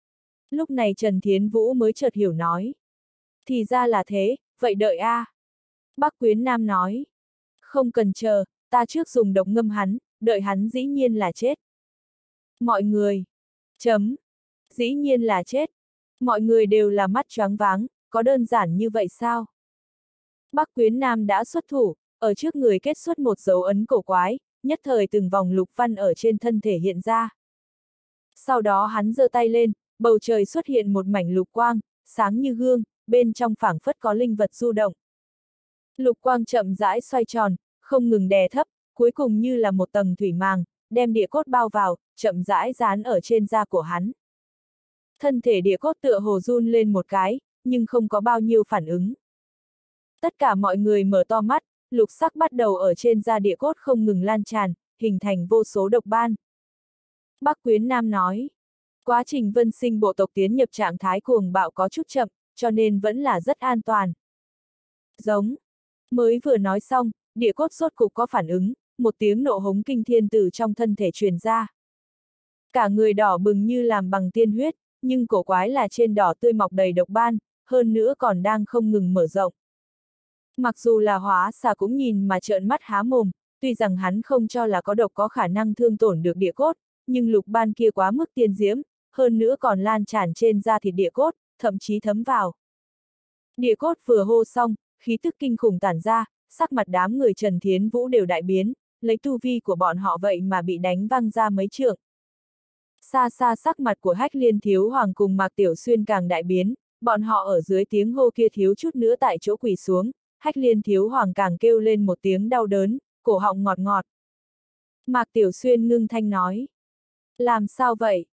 Lúc này Trần Thiến Vũ mới chợt hiểu nói. Thì ra là thế, vậy đợi a. Bác Quyến Nam nói. Không cần chờ, ta trước dùng độc ngâm hắn, đợi hắn dĩ nhiên là chết. Mọi người. Chấm. Dĩ nhiên là chết. Mọi người đều là mắt choáng váng, có đơn giản như vậy sao? Bác Quyến Nam đã xuất thủ, ở trước người kết xuất một dấu ấn cổ quái, nhất thời từng vòng lục văn ở trên thân thể hiện ra. Sau đó hắn giơ tay lên, bầu trời xuất hiện một mảnh lục quang, sáng như gương, bên trong phảng phất có linh vật du động. Lục quang chậm rãi xoay tròn, không ngừng đè thấp, cuối cùng như là một tầng thủy màng, đem địa cốt bao vào, chậm rãi dán ở trên da của hắn. Thân thể địa cốt tựa hồ run lên một cái, nhưng không có bao nhiêu phản ứng. Tất cả mọi người mở to mắt, lục sắc bắt đầu ở trên da địa cốt không ngừng lan tràn, hình thành vô số độc ban. Bác Quyến Nam nói, quá trình vân sinh bộ tộc tiến nhập trạng thái cuồng bạo có chút chậm, cho nên vẫn là rất an toàn. Giống. Mới vừa nói xong, địa cốt rốt cục có phản ứng, một tiếng nộ hống kinh thiên từ trong thân thể truyền ra. Cả người đỏ bừng như làm bằng tiên huyết, nhưng cổ quái là trên đỏ tươi mọc đầy độc ban, hơn nữa còn đang không ngừng mở rộng. Mặc dù là Hóa Xà cũng nhìn mà trợn mắt há mồm, tuy rằng hắn không cho là có độc có khả năng thương tổn được địa cốt, nhưng lục ban kia quá mức tiên diễm, hơn nữa còn lan tràn trên da thịt địa cốt, thậm chí thấm vào. Địa cốt vừa hô xong, khí tức kinh khủng tản ra, sắc mặt đám người Trần Thiến Vũ đều đại biến, lấy tu vi của bọn họ vậy mà bị đánh văng ra mấy trượng. Xa xa sắc mặt của Hách Liên Thiếu Hoàng cùng Mạc Tiểu Xuyên càng đại biến, bọn họ ở dưới tiếng hô kia thiếu chút nữa tại chỗ quỳ xuống, Hách Liên Thiếu Hoàng càng kêu lên một tiếng đau đớn, cổ họng ngọt ngọt. Mạc Tiểu Xuyên ngưng thanh nói. Làm sao vậy?